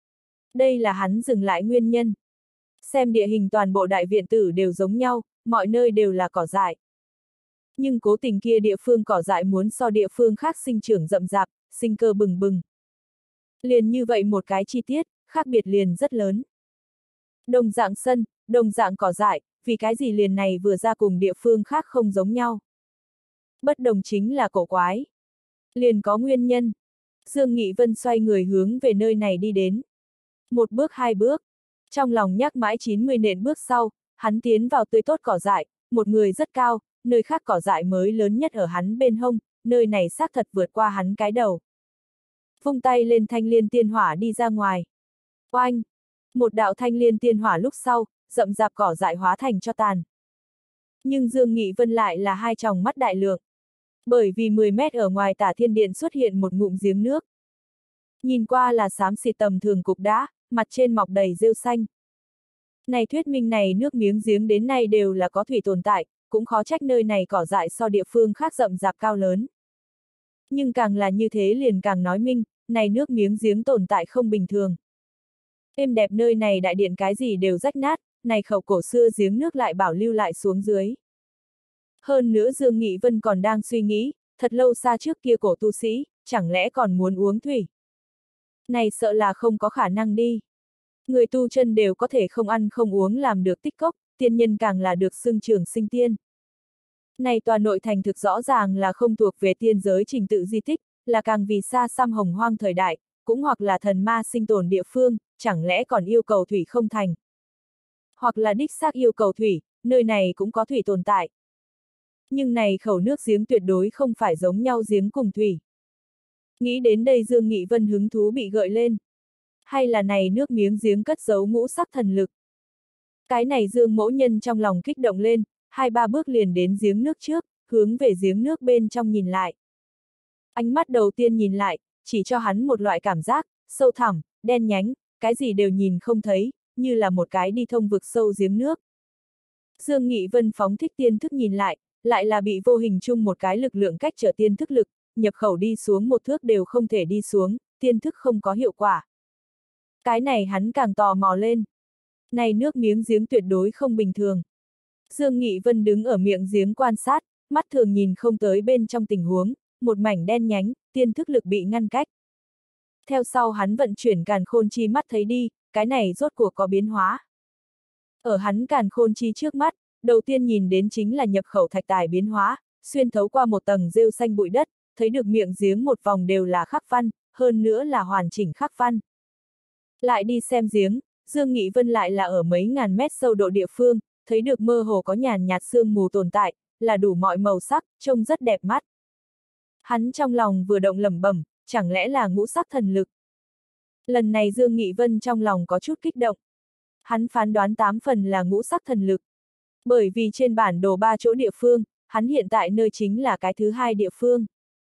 Đây là hắn dừng lại nguyên nhân. Xem địa hình toàn bộ đại viện tử đều giống nhau, mọi nơi đều là cỏ dại. Nhưng cố tình kia địa phương cỏ dại muốn so địa phương khác sinh trưởng rậm rạp, sinh cơ bừng bừng. Liền như vậy một cái chi tiết, khác biệt liền rất lớn. Đồng dạng sân, đồng dạng cỏ dại, vì cái gì liền này vừa ra cùng địa phương khác không giống nhau. Bất đồng chính là cổ quái. Liền có nguyên nhân. Dương Nghị Vân xoay người hướng về nơi này đi đến. Một bước hai bước. Trong lòng nhắc mãi 90 nện bước sau, hắn tiến vào tươi tốt cỏ dại, một người rất cao, nơi khác cỏ dại mới lớn nhất ở hắn bên hông, nơi này xác thật vượt qua hắn cái đầu. Vung tay lên thanh liên tiên hỏa đi ra ngoài. Oanh! Một đạo thanh liên tiên hỏa lúc sau, rậm rạp cỏ dại hóa thành cho tàn. Nhưng Dương Nghị Vân lại là hai tròng mắt đại lượng. Bởi vì 10 mét ở ngoài tả thiên điện xuất hiện một ngụm giếng nước. Nhìn qua là xám xịt tầm thường cục đá, mặt trên mọc đầy rêu xanh. Này thuyết minh này nước miếng giếng đến nay đều là có thủy tồn tại, cũng khó trách nơi này cỏ dại so địa phương khác rậm rạp cao lớn. Nhưng càng là như thế liền càng nói minh, này nước miếng giếng tồn tại không bình thường. Êm đẹp nơi này đại điện cái gì đều rách nát, này khẩu cổ xưa giếng nước lại bảo lưu lại xuống dưới. Hơn nữa Dương Nghị Vân còn đang suy nghĩ, thật lâu xa trước kia cổ tu sĩ, chẳng lẽ còn muốn uống thủy? Này sợ là không có khả năng đi. Người tu chân đều có thể không ăn không uống làm được tích cốc, tiên nhân càng là được xưng trường sinh tiên. Này tòa nội thành thực rõ ràng là không thuộc về tiên giới trình tự di tích, là càng vì xa xăm hồng hoang thời đại, cũng hoặc là thần ma sinh tồn địa phương, chẳng lẽ còn yêu cầu thủy không thành. Hoặc là đích xác yêu cầu thủy, nơi này cũng có thủy tồn tại. Nhưng này khẩu nước giếng tuyệt đối không phải giống nhau giếng cùng thủy. Nghĩ đến đây Dương Nghị Vân hứng thú bị gợi lên. Hay là này nước miếng giếng cất giấu ngũ sắc thần lực. Cái này Dương mỗ nhân trong lòng kích động lên, 2-3 bước liền đến giếng nước trước, hướng về giếng nước bên trong nhìn lại. Ánh mắt đầu tiên nhìn lại, chỉ cho hắn một loại cảm giác, sâu thẳm, đen nhánh, cái gì đều nhìn không thấy, như là một cái đi thông vực sâu giếng nước. Dương Nghị Vân phóng thích tiên thức nhìn lại là bị vô hình chung một cái lực lượng cách trở tiên thức lực, nhập khẩu đi xuống một thước đều không thể đi xuống, tiên thức không có hiệu quả. Cái này hắn càng tò mò lên. Này nước miếng giếng tuyệt đối không bình thường. Dương Nghị Vân đứng ở miệng giếng quan sát, mắt thường nhìn không tới bên trong tình huống, một mảnh đen nhánh, tiên thức lực bị ngăn cách. Theo sau hắn vận chuyển càn khôn chi mắt thấy đi, cái này rốt cuộc có biến hóa. Ở hắn càn khôn chi trước mắt, đầu tiên nhìn đến chính là nhập khẩu thạch tài biến hóa, xuyên thấu qua một tầng rêu xanh bụi đất, thấy được miệng giếng một vòng đều là khắc văn, hơn nữa là hoàn chỉnh khắc văn. Lại đi xem giếng, Dương Nghị Vân lại là ở mấy ngàn mét sâu độ địa phương, thấy được mơ hồ có nhàn nhạt sương mù tồn tại, là đủ mọi màu sắc, trông rất đẹp mắt. Hắn trong lòng vừa động lẩm bẩm, chẳng lẽ là ngũ sắc thần lực. Lần này Dương Nghị Vân trong lòng có chút kích động. Hắn phán đoán 8 phần là ngũ sắc thần lực. Bởi vì trên bản đồ 3 chỗ địa phương, hắn hiện tại nơi chính là cái thứ 2 địa phương.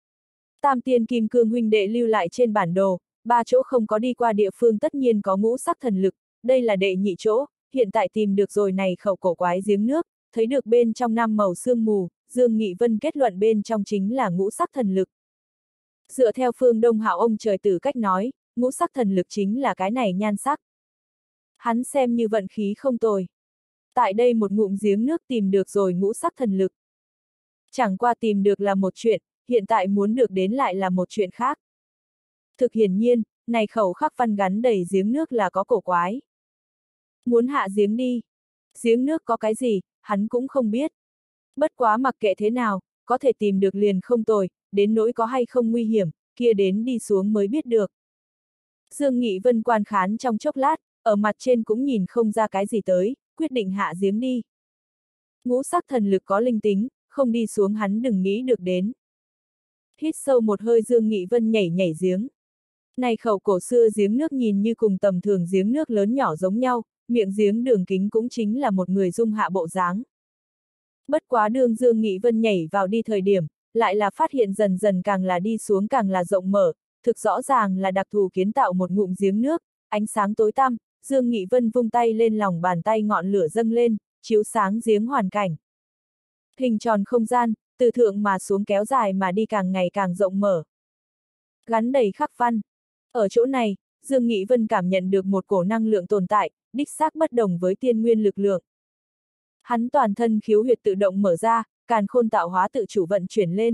Tam tiên kim cương huynh đệ lưu lại trên bản đồ, 3 chỗ không có đi qua địa phương tất nhiên có ngũ sắc thần lực, đây là đệ nhị chỗ, hiện tại tìm được rồi này khẩu cổ quái giếng nước, thấy được bên trong 5 màu sương mù, Dương Nghị Vân kết luận bên trong chính là ngũ sắc thần lực. Dựa theo Phương Đông Hạo ông trời tử cách nói, ngũ sắc thần lực chính là cái này nhan sắc. Hắn xem như vận khí không tồi. Tại đây một ngụm giếng nước tìm được rồi ngũ sắc thần lực. Chẳng qua tìm được là một chuyện, hiện tại muốn được đến lại là một chuyện khác. Thực hiển nhiên, này khẩu khắc văn gắn đầy giếng nước là có cổ quái. Muốn hạ giếng đi. Giếng nước có cái gì, hắn cũng không biết. Bất quá mặc kệ thế nào, có thể tìm được liền không tồi, đến nỗi có hay không nguy hiểm, kia đến đi xuống mới biết được. Dương Nghị Vân quan khán trong chốc lát, ở mặt trên cũng nhìn không ra cái gì tới, quyết định hạ giếng đi. Ngũ sắc thần lực có linh tính, không đi xuống hắn đừng nghĩ được đến. Hít sâu một hơi Dương Nghị Vân nhảy giếng. Này khẩu cổ xưa giếng nước nhìn như cùng tầm thường giếng nước lớn nhỏ giống nhau, miệng giếng đường kính cũng chính là một người dung hạ bộ dáng. Bất quá đường Dương Nghị Vân nhảy vào đi thời điểm, lại là phát hiện dần dần càng là đi xuống càng là rộng mở, thực rõ ràng là đặc thù kiến tạo một ngụm giếng nước, ánh sáng tối tăm, Dương Nghị Vân vung tay lên lòng bàn tay ngọn lửa dâng lên, chiếu sáng giếng hoàn cảnh. Hình tròn không gian, từ thượng mà xuống kéo dài mà đi càng ngày càng rộng mở. Gắn đầy khắc văn. Ở chỗ này, Dương Nghị Vân cảm nhận được một cổ năng lượng tồn tại, đích xác bất đồng với tiên nguyên lực lượng. Hắn toàn thân khiếu huyệt tự động mở ra, càn khôn tạo hóa tự chủ vận chuyển lên.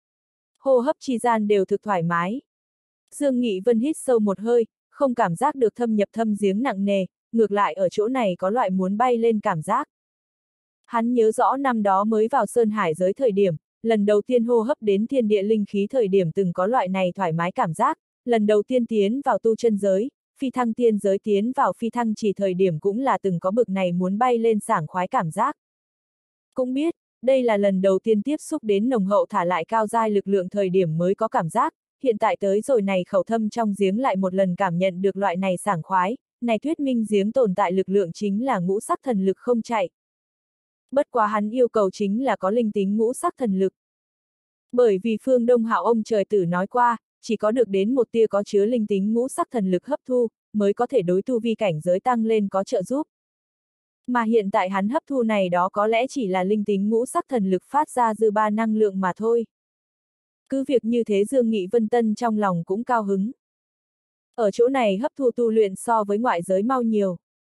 Hô hấp chi gian đều thực thoải mái. Dương Nghị Vân hít sâu một hơi, không cảm giác được thâm nhập thâm giếng nặng nề, ngược lại ở chỗ này có loại muốn bay lên cảm giác. Hắn nhớ rõ năm đó mới vào Sơn Hải giới thời điểm, lần đầu tiên hô hấp đến thiên địa linh khí thời điểm từng có loại này thoải mái cảm giác, lần đầu tiên tiến vào tu chân giới, phi thăng tiên giới tiến vào phi thăng chỉ thời điểm cũng là từng có bực này muốn bay lên sảng khoái cảm giác. Cũng biết, đây là lần đầu tiên tiếp xúc đến nồng hậu thả lại cao giai lực lượng thời điểm mới có cảm giác, hiện tại tới rồi này khẩu thâm trong giếng lại một lần cảm nhận được loại này sảng khoái, này thuyết minh giếng tồn tại lực lượng chính là ngũ sắc thần lực không chạy. Bất quá hắn yêu cầu chính là có linh tính ngũ sắc thần lực. Bởi vì Phương Đông Hạo ông trời tử nói qua, chỉ có được đến một tia có chứa linh tính ngũ sắc thần lực hấp thu, mới có thể đối tu vi cảnh giới tăng lên có trợ giúp. Mà hiện tại hắn hấp thu này đó có lẽ chỉ là linh tính ngũ sắc thần lực phát ra dư ba năng lượng mà thôi. Cứ việc như thế Dương Nghị Vân Tân trong lòng cũng cao hứng. Ở chỗ này hấp thu tu luyện so với ngoại giới mau nhiều.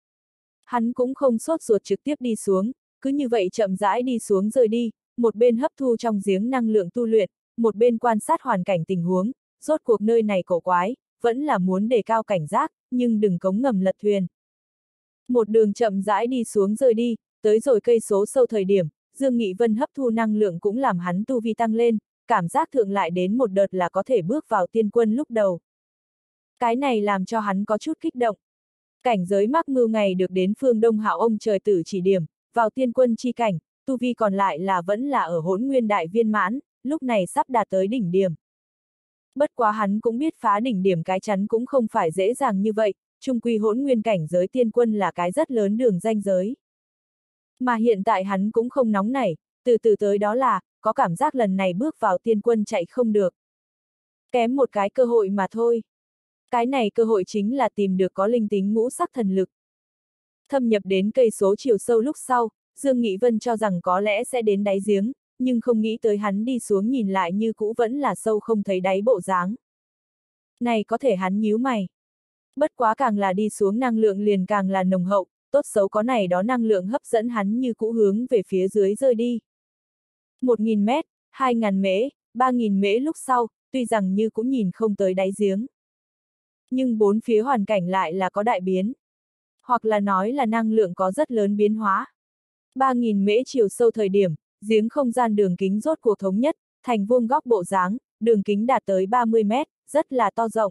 Hắn cũng không sốt ruột trực tiếp đi xuống, cứ như vậy chậm rãi đi xuống rời đi, một bên hấp thu trong giếng năng lượng tu luyện, một bên quan sát hoàn cảnh tình huống, rốt cuộc nơi này cổ quái, vẫn là muốn đề cao cảnh giác, nhưng đừng cống ngầm lật thuyền. Một đường chậm rãi đi xuống rời đi, tới rồi cây số sâu thời điểm, Dương Nghị Vân hấp thu năng lượng cũng làm hắn tu vi tăng lên, cảm giác thượng lại đến một đợt là có thể bước vào tiên quân lúc đầu. Cái này làm cho hắn có chút kích động. Cảnh giới mắc mưu ngày được đến Phương Đông Hạo ông trời tử chỉ điểm, vào tiên quân chi cảnh, tu vi còn lại là vẫn là ở Hỗn Nguyên đại viên mãn, lúc này sắp đạt tới đỉnh điểm. Bất quá hắn cũng biết phá đỉnh điểm cái chắn cũng không phải dễ dàng như vậy, chung quy Hỗn Nguyên cảnh giới tiên quân là cái rất lớn đường ranh giới. Mà hiện tại hắn cũng không nóng nảy, từ từ tới đó là, có cảm giác lần này bước vào tiên quân chạy không được. Kém một cái cơ hội mà thôi. Cái này cơ hội chính là tìm được có linh tính ngũ sắc thần lực. Thâm nhập đến cây số chiều sâu lúc sau, Dương Nghị Vân cho rằng có lẽ sẽ đến đáy giếng, nhưng không nghĩ tới hắn đi xuống nhìn lại như cũ vẫn là sâu không thấy đáy bộ dáng. Này có thể hắn nhíu mày. Bất quá càng là đi xuống năng lượng liền càng là nồng hậu, tốt xấu có này đó năng lượng hấp dẫn hắn như cũ hướng về phía dưới rơi đi. 1000 mét, 2000 mễ, 3000 mễ lúc sau, tuy rằng như cũng nhìn không tới đáy giếng. Nhưng bốn phía hoàn cảnh lại là có đại biến. Hoặc là nói là năng lượng có rất lớn biến hóa. 3000 mễ chiều sâu thời điểm, giếng không gian đường kính rốt cuộc thống nhất, thành vuông góc bộ dáng, đường kính đạt tới 30 mét, rất là to rộng.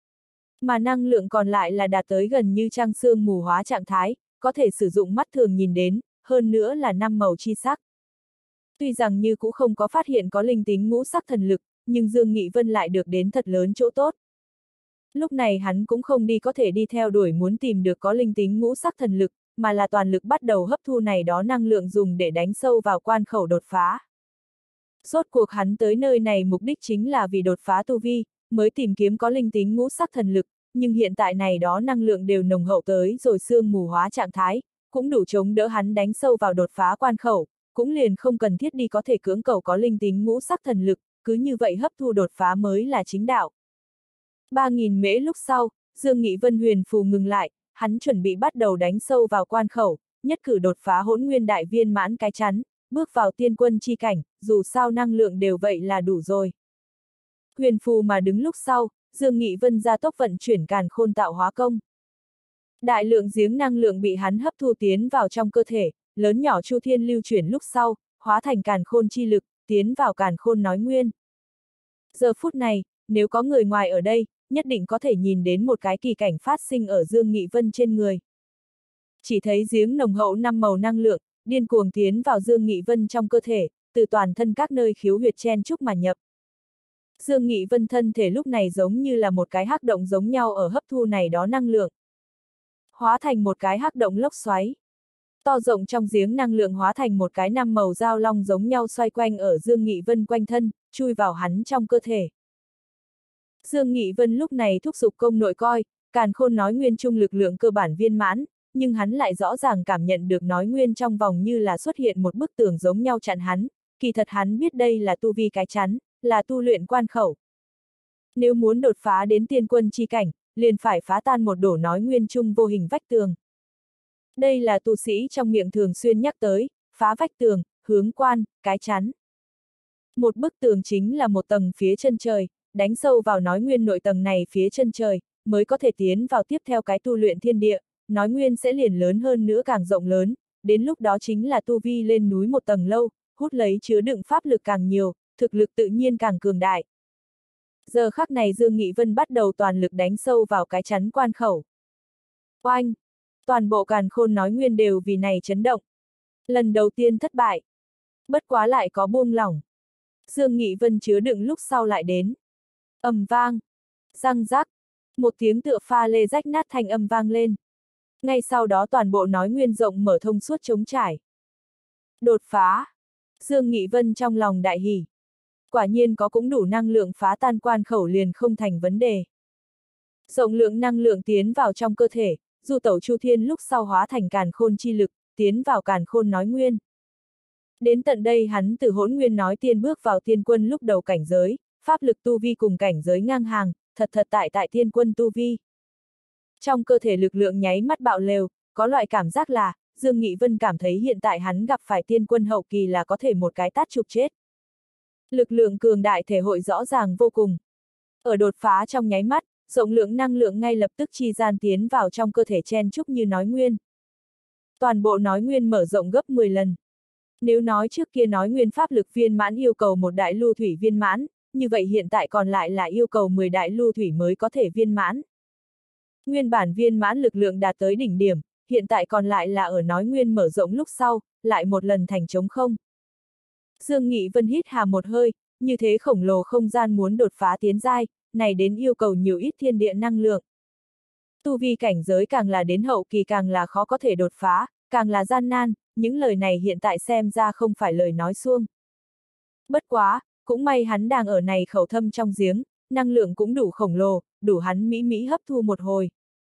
Mà năng lượng còn lại là đạt tới gần như trăng sương mù hóa trạng thái, có thể sử dụng mắt thường nhìn đến, hơn nữa là 5 màu chi sắc. Tuy rằng như cũng không có phát hiện có linh tính ngũ sắc thần lực, nhưng Dương Nghị Vân lại được đến thật lớn chỗ tốt. Lúc này hắn cũng không đi có thể đi theo đuổi muốn tìm được có linh tính ngũ sắc thần lực, mà là toàn lực bắt đầu hấp thu này đó năng lượng dùng để đánh sâu vào quan khẩu đột phá. Rốt cuộc hắn tới nơi này mục đích chính là vì đột phá tu vi, mới tìm kiếm có linh tính ngũ sắc thần lực, nhưng hiện tại này đó năng lượng đều nồng hậu tới rồi sương mù hóa trạng thái, cũng đủ chống đỡ hắn đánh sâu vào đột phá quan khẩu, cũng liền không cần thiết đi có thể cưỡng cầu có linh tính ngũ sắc thần lực, cứ như vậy hấp thu đột phá mới là chính đạo. 3000 mễ lúc sau, Dương Nghị Vân huyền phù ngừng lại, hắn chuẩn bị bắt đầu đánh sâu vào quan khẩu, nhất cử đột phá Hỗn Nguyên đại viên mãn cái chắn, bước vào tiên quân chi cảnh, dù sao năng lượng đều vậy là đủ rồi. Huyền phù mà đứng lúc sau, Dương Nghị Vân ra tốc vận chuyển càn khôn tạo hóa công. Đại lượng giếng năng lượng bị hắn hấp thu tiến vào trong cơ thể, lớn nhỏ chu thiên lưu chuyển lúc sau, hóa thành càn khôn chi lực, tiến vào càn khôn nói nguyên. Giờ phút này, nếu có người ngoài ở đây, nhất định có thể nhìn đến một cái kỳ cảnh phát sinh ở Dương Nghị Vân trên người. Chỉ thấy giếng nồng hậu 5 màu năng lượng, điên cuồng tiến vào Dương Nghị Vân trong cơ thể, từ toàn thân các nơi khiếu huyệt chen chúc mà nhập. Dương Nghị Vân thân thể lúc này giống như là một cái hắc động giống nhau ở hấp thu này đó năng lượng. Hóa thành một cái hắc động lốc xoáy. To rộng trong giếng năng lượng hóa thành một cái 5 màu dao long giống nhau xoay quanh ở Dương Nghị Vân quanh thân, chui vào hắn trong cơ thể. Dương Nghị Vân lúc này thúc giục công nội coi, càn khôn nói nguyên trung lực lượng cơ bản viên mãn, nhưng hắn lại rõ ràng cảm nhận được nói nguyên trong vòng như là xuất hiện một bức tường giống nhau chặn hắn, kỳ thật hắn biết đây là tu vi cái chắn, là tu luyện quan khẩu. Nếu muốn đột phá đến tiên quân chi cảnh, liền phải phá tan một đổ nói nguyên trung vô hình vách tường. Đây là tu sĩ trong miệng thường xuyên nhắc tới, phá vách tường, hướng quan, cái chắn. Một bức tường chính là một tầng phía chân trời, đánh sâu vào nói nguyên nội tầng này phía chân trời, mới có thể tiến vào tiếp theo cái tu luyện thiên địa, nói nguyên sẽ liền lớn hơn nữa càng rộng lớn, đến lúc đó chính là tu vi lên núi một tầng lâu, hút lấy chứa đựng pháp lực càng nhiều, thực lực tự nhiên càng cường đại. Giờ khắc này Dương Nghị Vân bắt đầu toàn lực đánh sâu vào cái chắn quan khẩu. Oanh! Toàn bộ càn khôn nói nguyên đều vì này chấn động. Lần đầu tiên thất bại. Bất quá lại có buông lỏng. Dương Nghị Vân chứa đựng lúc sau lại đến. Ầm vang. Răng rắc. Một tiếng tựa pha lê rách nát thanh âm vang lên. Ngay sau đó toàn bộ nói nguyên rộng mở thông suốt trống trải. Đột phá. Dương Nghị Vân trong lòng đại hỉ. Quả nhiên có cũng đủ năng lượng phá tan quan khẩu liền không thành vấn đề. Rộng lượng năng lượng tiến vào trong cơ thể, du tẩu chu thiên lúc sau hóa thành càn khôn chi lực, tiến vào càn khôn nói nguyên. Đến tận đây hắn từ hỗn nguyên nói tiên bước vào tiên quân lúc đầu cảnh giới, pháp lực tu vi cùng cảnh giới ngang hàng, thật tại tiên quân tu vi. Trong cơ thể lực lượng nháy mắt bạo lều, có loại cảm giác là, Dương Nghị Vân cảm thấy hiện tại hắn gặp phải tiên quân hậu kỳ là có thể một cái tát chụp chết. Lực lượng cường đại thể hội rõ ràng vô cùng. Ở đột phá trong nháy mắt, rộng lượng năng lượng ngay lập tức chi gian tiến vào trong cơ thể chen chúc như nói nguyên. Toàn bộ nói nguyên mở rộng gấp 10 lần. Nếu nói trước kia nói nguyên pháp lực viên mãn yêu cầu một đại lưu thủy viên mãn, như vậy hiện tại còn lại là yêu cầu 10 đại lưu thủy mới có thể viên mãn. Nguyên bản viên mãn lực lượng đạt tới đỉnh điểm, hiện tại còn lại là ở nói nguyên mở rộng lúc sau, lại một lần thành trống không. Dương Nghị Vân hít hà một hơi, như thế khổng lồ không gian muốn đột phá tiến giai, này đến yêu cầu nhiều ít thiên địa năng lượng. Tu vi cảnh giới càng là đến hậu kỳ càng là khó có thể đột phá, càng là gian nan, những lời này hiện tại xem ra không phải lời nói suông. Bất quá, cũng may hắn đang ở này khẩu thâm trong giếng, năng lượng cũng đủ khổng lồ, đủ hắn mỹ hấp thu một hồi.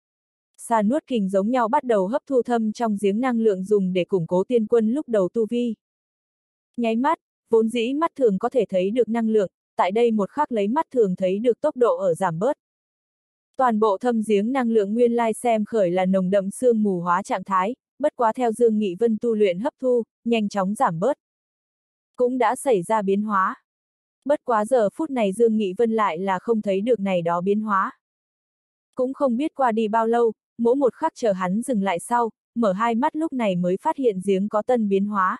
Xà nuốt kình giống nhau bắt đầu hấp thu thâm trong giếng năng lượng dùng để củng cố tiên quân lúc đầu tu vi. Nháy mắt, vốn dĩ mắt thường có thể thấy được năng lượng, tại đây một khắc lấy mắt thường thấy được tốc độ ở giảm bớt. Toàn bộ thâm giếng năng lượng nguyên lai xem khởi là nồng đậm sương mù hóa trạng thái, bất quá theo Dương Nghị Vân tu luyện hấp thu, nhanh chóng giảm bớt. Cũng đã xảy ra biến hóa. Bất quá giờ phút này Dương Nghị Vân lại là không thấy được này đó biến hóa. Cũng không biết qua đi bao lâu, mỗi một khắc chờ hắn dừng lại sau, mở hai mắt lúc này mới phát hiện giếng có tân biến hóa.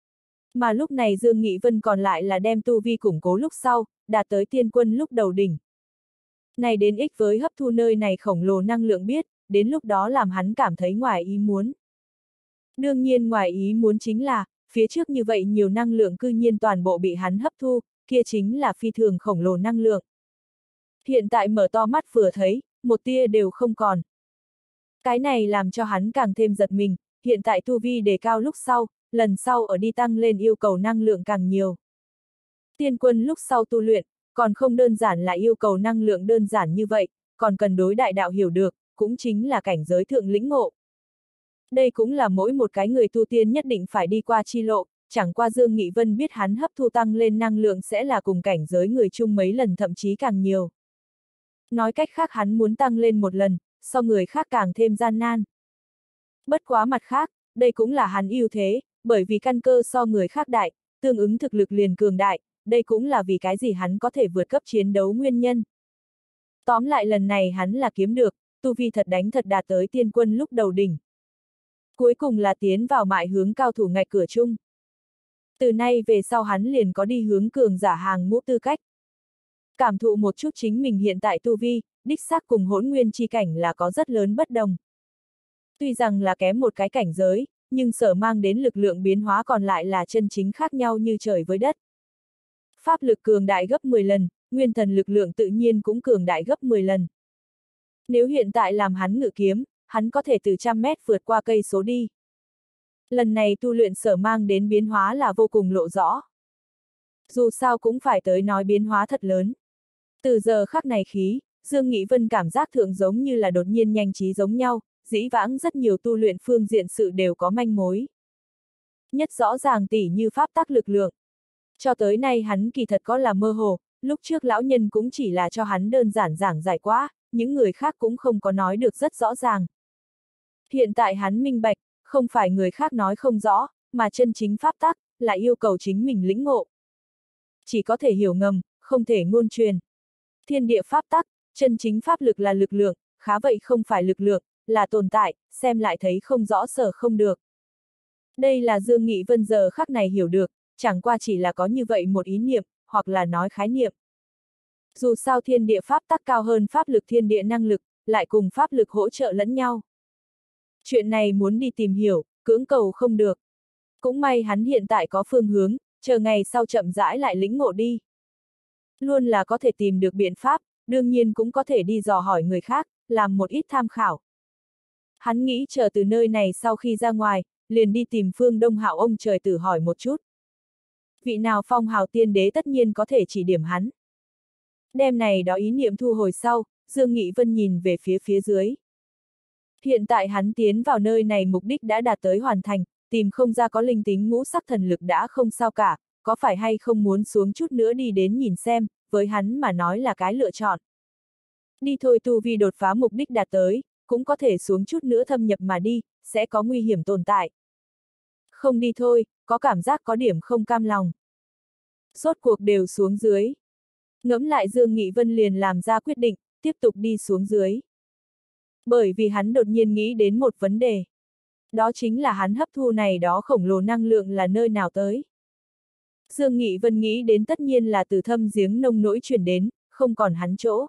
Mà lúc này Dương Nghị Vân còn lại là đem tu vi củng cố lúc sau, đạt tới tiên quân lúc đầu đỉnh. Này đến ích với hấp thu nơi này khổng lồ năng lượng biết, đến lúc đó làm hắn cảm thấy ngoài ý muốn. Đương nhiên ngoài ý muốn chính là, phía trước như vậy nhiều năng lượng cư nhiên toàn bộ bị hắn hấp thu, kia chính là phi thường khổng lồ năng lượng. Hiện tại mở to mắt vừa thấy, một tia đều không còn. Cái này làm cho hắn càng thêm giật mình, hiện tại tu vi đề cao lúc sau, lần sau ở đi tăng lên yêu cầu năng lượng càng nhiều. Tiên quân lúc sau tu luyện, còn không đơn giản là yêu cầu năng lượng đơn giản như vậy, còn cần đối đại đạo hiểu được, cũng chính là cảnh giới thượng lĩnh ngộ. Đây cũng là mỗi một cái người tu tiên nhất định phải đi qua chi lộ, chẳng qua Dương Nghị Vân biết hắn hấp thu tăng lên năng lượng sẽ là cùng cảnh giới người chung mấy lần thậm chí càng nhiều. Nói cách khác hắn muốn tăng lên một lần, so người khác càng thêm gian nan. Bất quá mặt khác, đây cũng là hắn ưu thế, bởi vì căn cơ so người khác đại, tương ứng thực lực liền cường đại, đây cũng là vì cái gì hắn có thể vượt cấp chiến đấu nguyên nhân. Tóm lại lần này hắn là kiếm được, tu vi thật đánh thật đạt tới tiên quân lúc đầu đỉnh. Cuối cùng là tiến vào mại hướng cao thủ ngạch cửa chung. Từ nay về sau hắn liền có đi hướng cường giả hàng ngũ tư cách. cảm thụ một chút chính mình hiện tại tu vi, đích xác cùng hỗn nguyên chi cảnh là có rất lớn bất đồng. Tuy rằng là kém một cái cảnh giới, nhưng sở mang đến lực lượng biến hóa còn lại là chân chính khác nhau như trời với đất. Pháp lực cường đại gấp 10 lần, nguyên thần lực lượng tự nhiên cũng cường đại gấp 10 lần. Nếu hiện tại làm hắn ngự kiếm, hắn có thể từ 100 mét vượt qua cây số đi. Lần này tu luyện sở mang đến biến hóa là vô cùng lộ rõ. Dù sao cũng phải tới nói biến hóa thật lớn. Từ giờ khắc này khí, Dương Nghị Vân cảm giác thượng giống như là đột nhiên nhanh trí giống nhau, dĩ vãng rất nhiều tu luyện phương diện sự đều có manh mối. Nhất rõ ràng tỉ như pháp tắc lực lượng. Cho tới nay hắn kỳ thật có là mơ hồ, lúc trước lão nhân cũng chỉ là cho hắn đơn giản giảng giải quá, những người khác cũng không có nói được rất rõ ràng. Hiện tại hắn minh bạch, không phải người khác nói không rõ, mà chân chính pháp tắc, là yêu cầu chính mình lĩnh ngộ. Chỉ có thể hiểu ngầm, không thể ngôn truyền. Thiên địa pháp tắc, chân chính pháp lực là lực lượng, khá vậy không phải lực lượng, là tồn tại, xem lại thấy không rõ sở không được. Đây là Dương Nghị Vân giờ khắc này hiểu được, chẳng qua chỉ là có như vậy một ý niệm, hoặc là nói khái niệm. Dù sao thiên địa pháp tắc cao hơn pháp lực thiên địa năng lực, lại cùng pháp lực hỗ trợ lẫn nhau. Chuyện này muốn đi tìm hiểu, cưỡng cầu không được. Cũng may hắn hiện tại có phương hướng, chờ ngày sau chậm rãi lại lĩnh ngộ đi. Luôn là có thể tìm được biện pháp, đương nhiên cũng có thể đi dò hỏi người khác, làm một ít tham khảo. Hắn nghĩ chờ từ nơi này sau khi ra ngoài, liền đi tìm Phương Đông Hạo ông trời tử hỏi một chút. Vị nào phong hào tiên đế tất nhiên có thể chỉ điểm hắn. Đêm này đó ý niệm thu hồi sau, Dương Nghị Vân nhìn về phía dưới. Hiện tại hắn tiến vào nơi này mục đích đã đạt tới hoàn thành, tìm không ra có linh tính ngũ sắc thần lực đã không sao cả, có phải hay không muốn xuống chút nữa đi đến nhìn xem, với hắn mà nói là cái lựa chọn. Đi thôi tu vi đột phá mục đích đạt tới, cũng có thể xuống chút nữa thâm nhập mà đi, sẽ có nguy hiểm tồn tại. Không đi thôi, có cảm giác có điểm không cam lòng. Rốt cuộc đều xuống dưới. Ngẫm lại Dương Nghị Vân liền làm ra quyết định, tiếp tục đi xuống dưới. Bởi vì hắn đột nhiên nghĩ đến một vấn đề. Đó chính là hắn hấp thu này đó khổng lồ năng lượng là nơi nào tới. Dương Nghị Vân nghĩ đến tất nhiên là từ thâm giếng nông nỗi truyền đến, không còn hắn chỗ.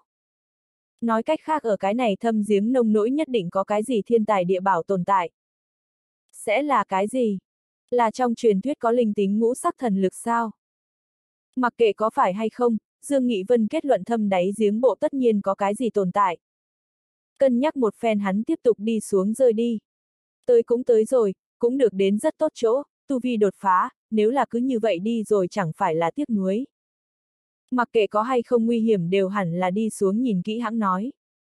Nói cách khác ở cái này thâm giếng nông nỗi nhất định có cái gì thiên tài địa bảo tồn tại. Sẽ là cái gì? Là trong truyền thuyết có linh tính ngũ sắc thần lực sao? Mặc kệ có phải hay không, Dương Nghị Vân kết luận thâm đáy giếng bộ tất nhiên có cái gì tồn tại. Cân nhắc một phen hắn tiếp tục đi xuống rơi đi. Tới cũng tới rồi, cũng được đến rất tốt chỗ, tu vi đột phá, nếu là cứ như vậy đi rồi chẳng phải là tiếc nuối. Mặc kệ có hay không nguy hiểm đều hẳn là đi xuống nhìn kỹ hãng nói.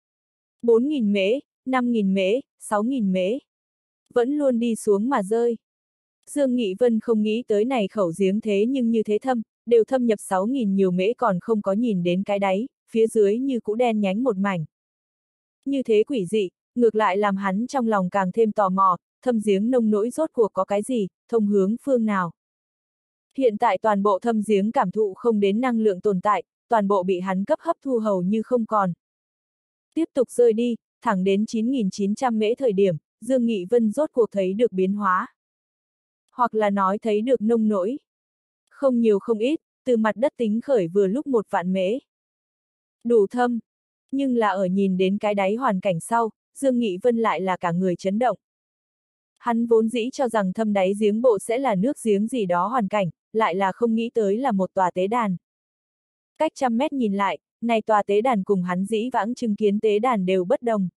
4.000 mễ, 5.000 mễ, 6.000 mễ. Vẫn luôn đi xuống mà rơi. Dương Nghị Vân không nghĩ tới này khẩu giếng thế nhưng như thế thâm, đều thâm nhập 6.000 nhiều mễ còn không có nhìn đến cái đáy, phía dưới như cũ đen nhánh một mảnh. Như thế quỷ dị, ngược lại làm hắn trong lòng càng thêm tò mò, thâm giếng nông nỗi rốt cuộc có cái gì, thông hướng phương nào. Hiện tại toàn bộ thâm giếng cảm thụ không đến năng lượng tồn tại, toàn bộ bị hắn cấp hấp thu hầu như không còn. Tiếp tục rơi đi, thẳng đến 9.900 mễ thời điểm, Dương Nghị Vân rốt cuộc thấy được biến hóa. Hoặc là nói thấy được nông nỗi. Không nhiều không ít, từ mặt đất tính khởi vừa lúc 1 vạn mễ. Đủ thâm. Nhưng là ở nhìn đến cái đáy hoàn cảnh sau, Dương Nghị Vân lại là cả người chấn động. Hắn vốn dĩ cho rằng thâm đáy giếng bộ sẽ là nước giếng gì đó hoàn cảnh, lại là không nghĩ tới là một tòa tế đàn. Cách 100 mét nhìn lại, này tòa tế đàn cùng hắn dĩ vãng chứng kiến tế đàn đều bất đồng.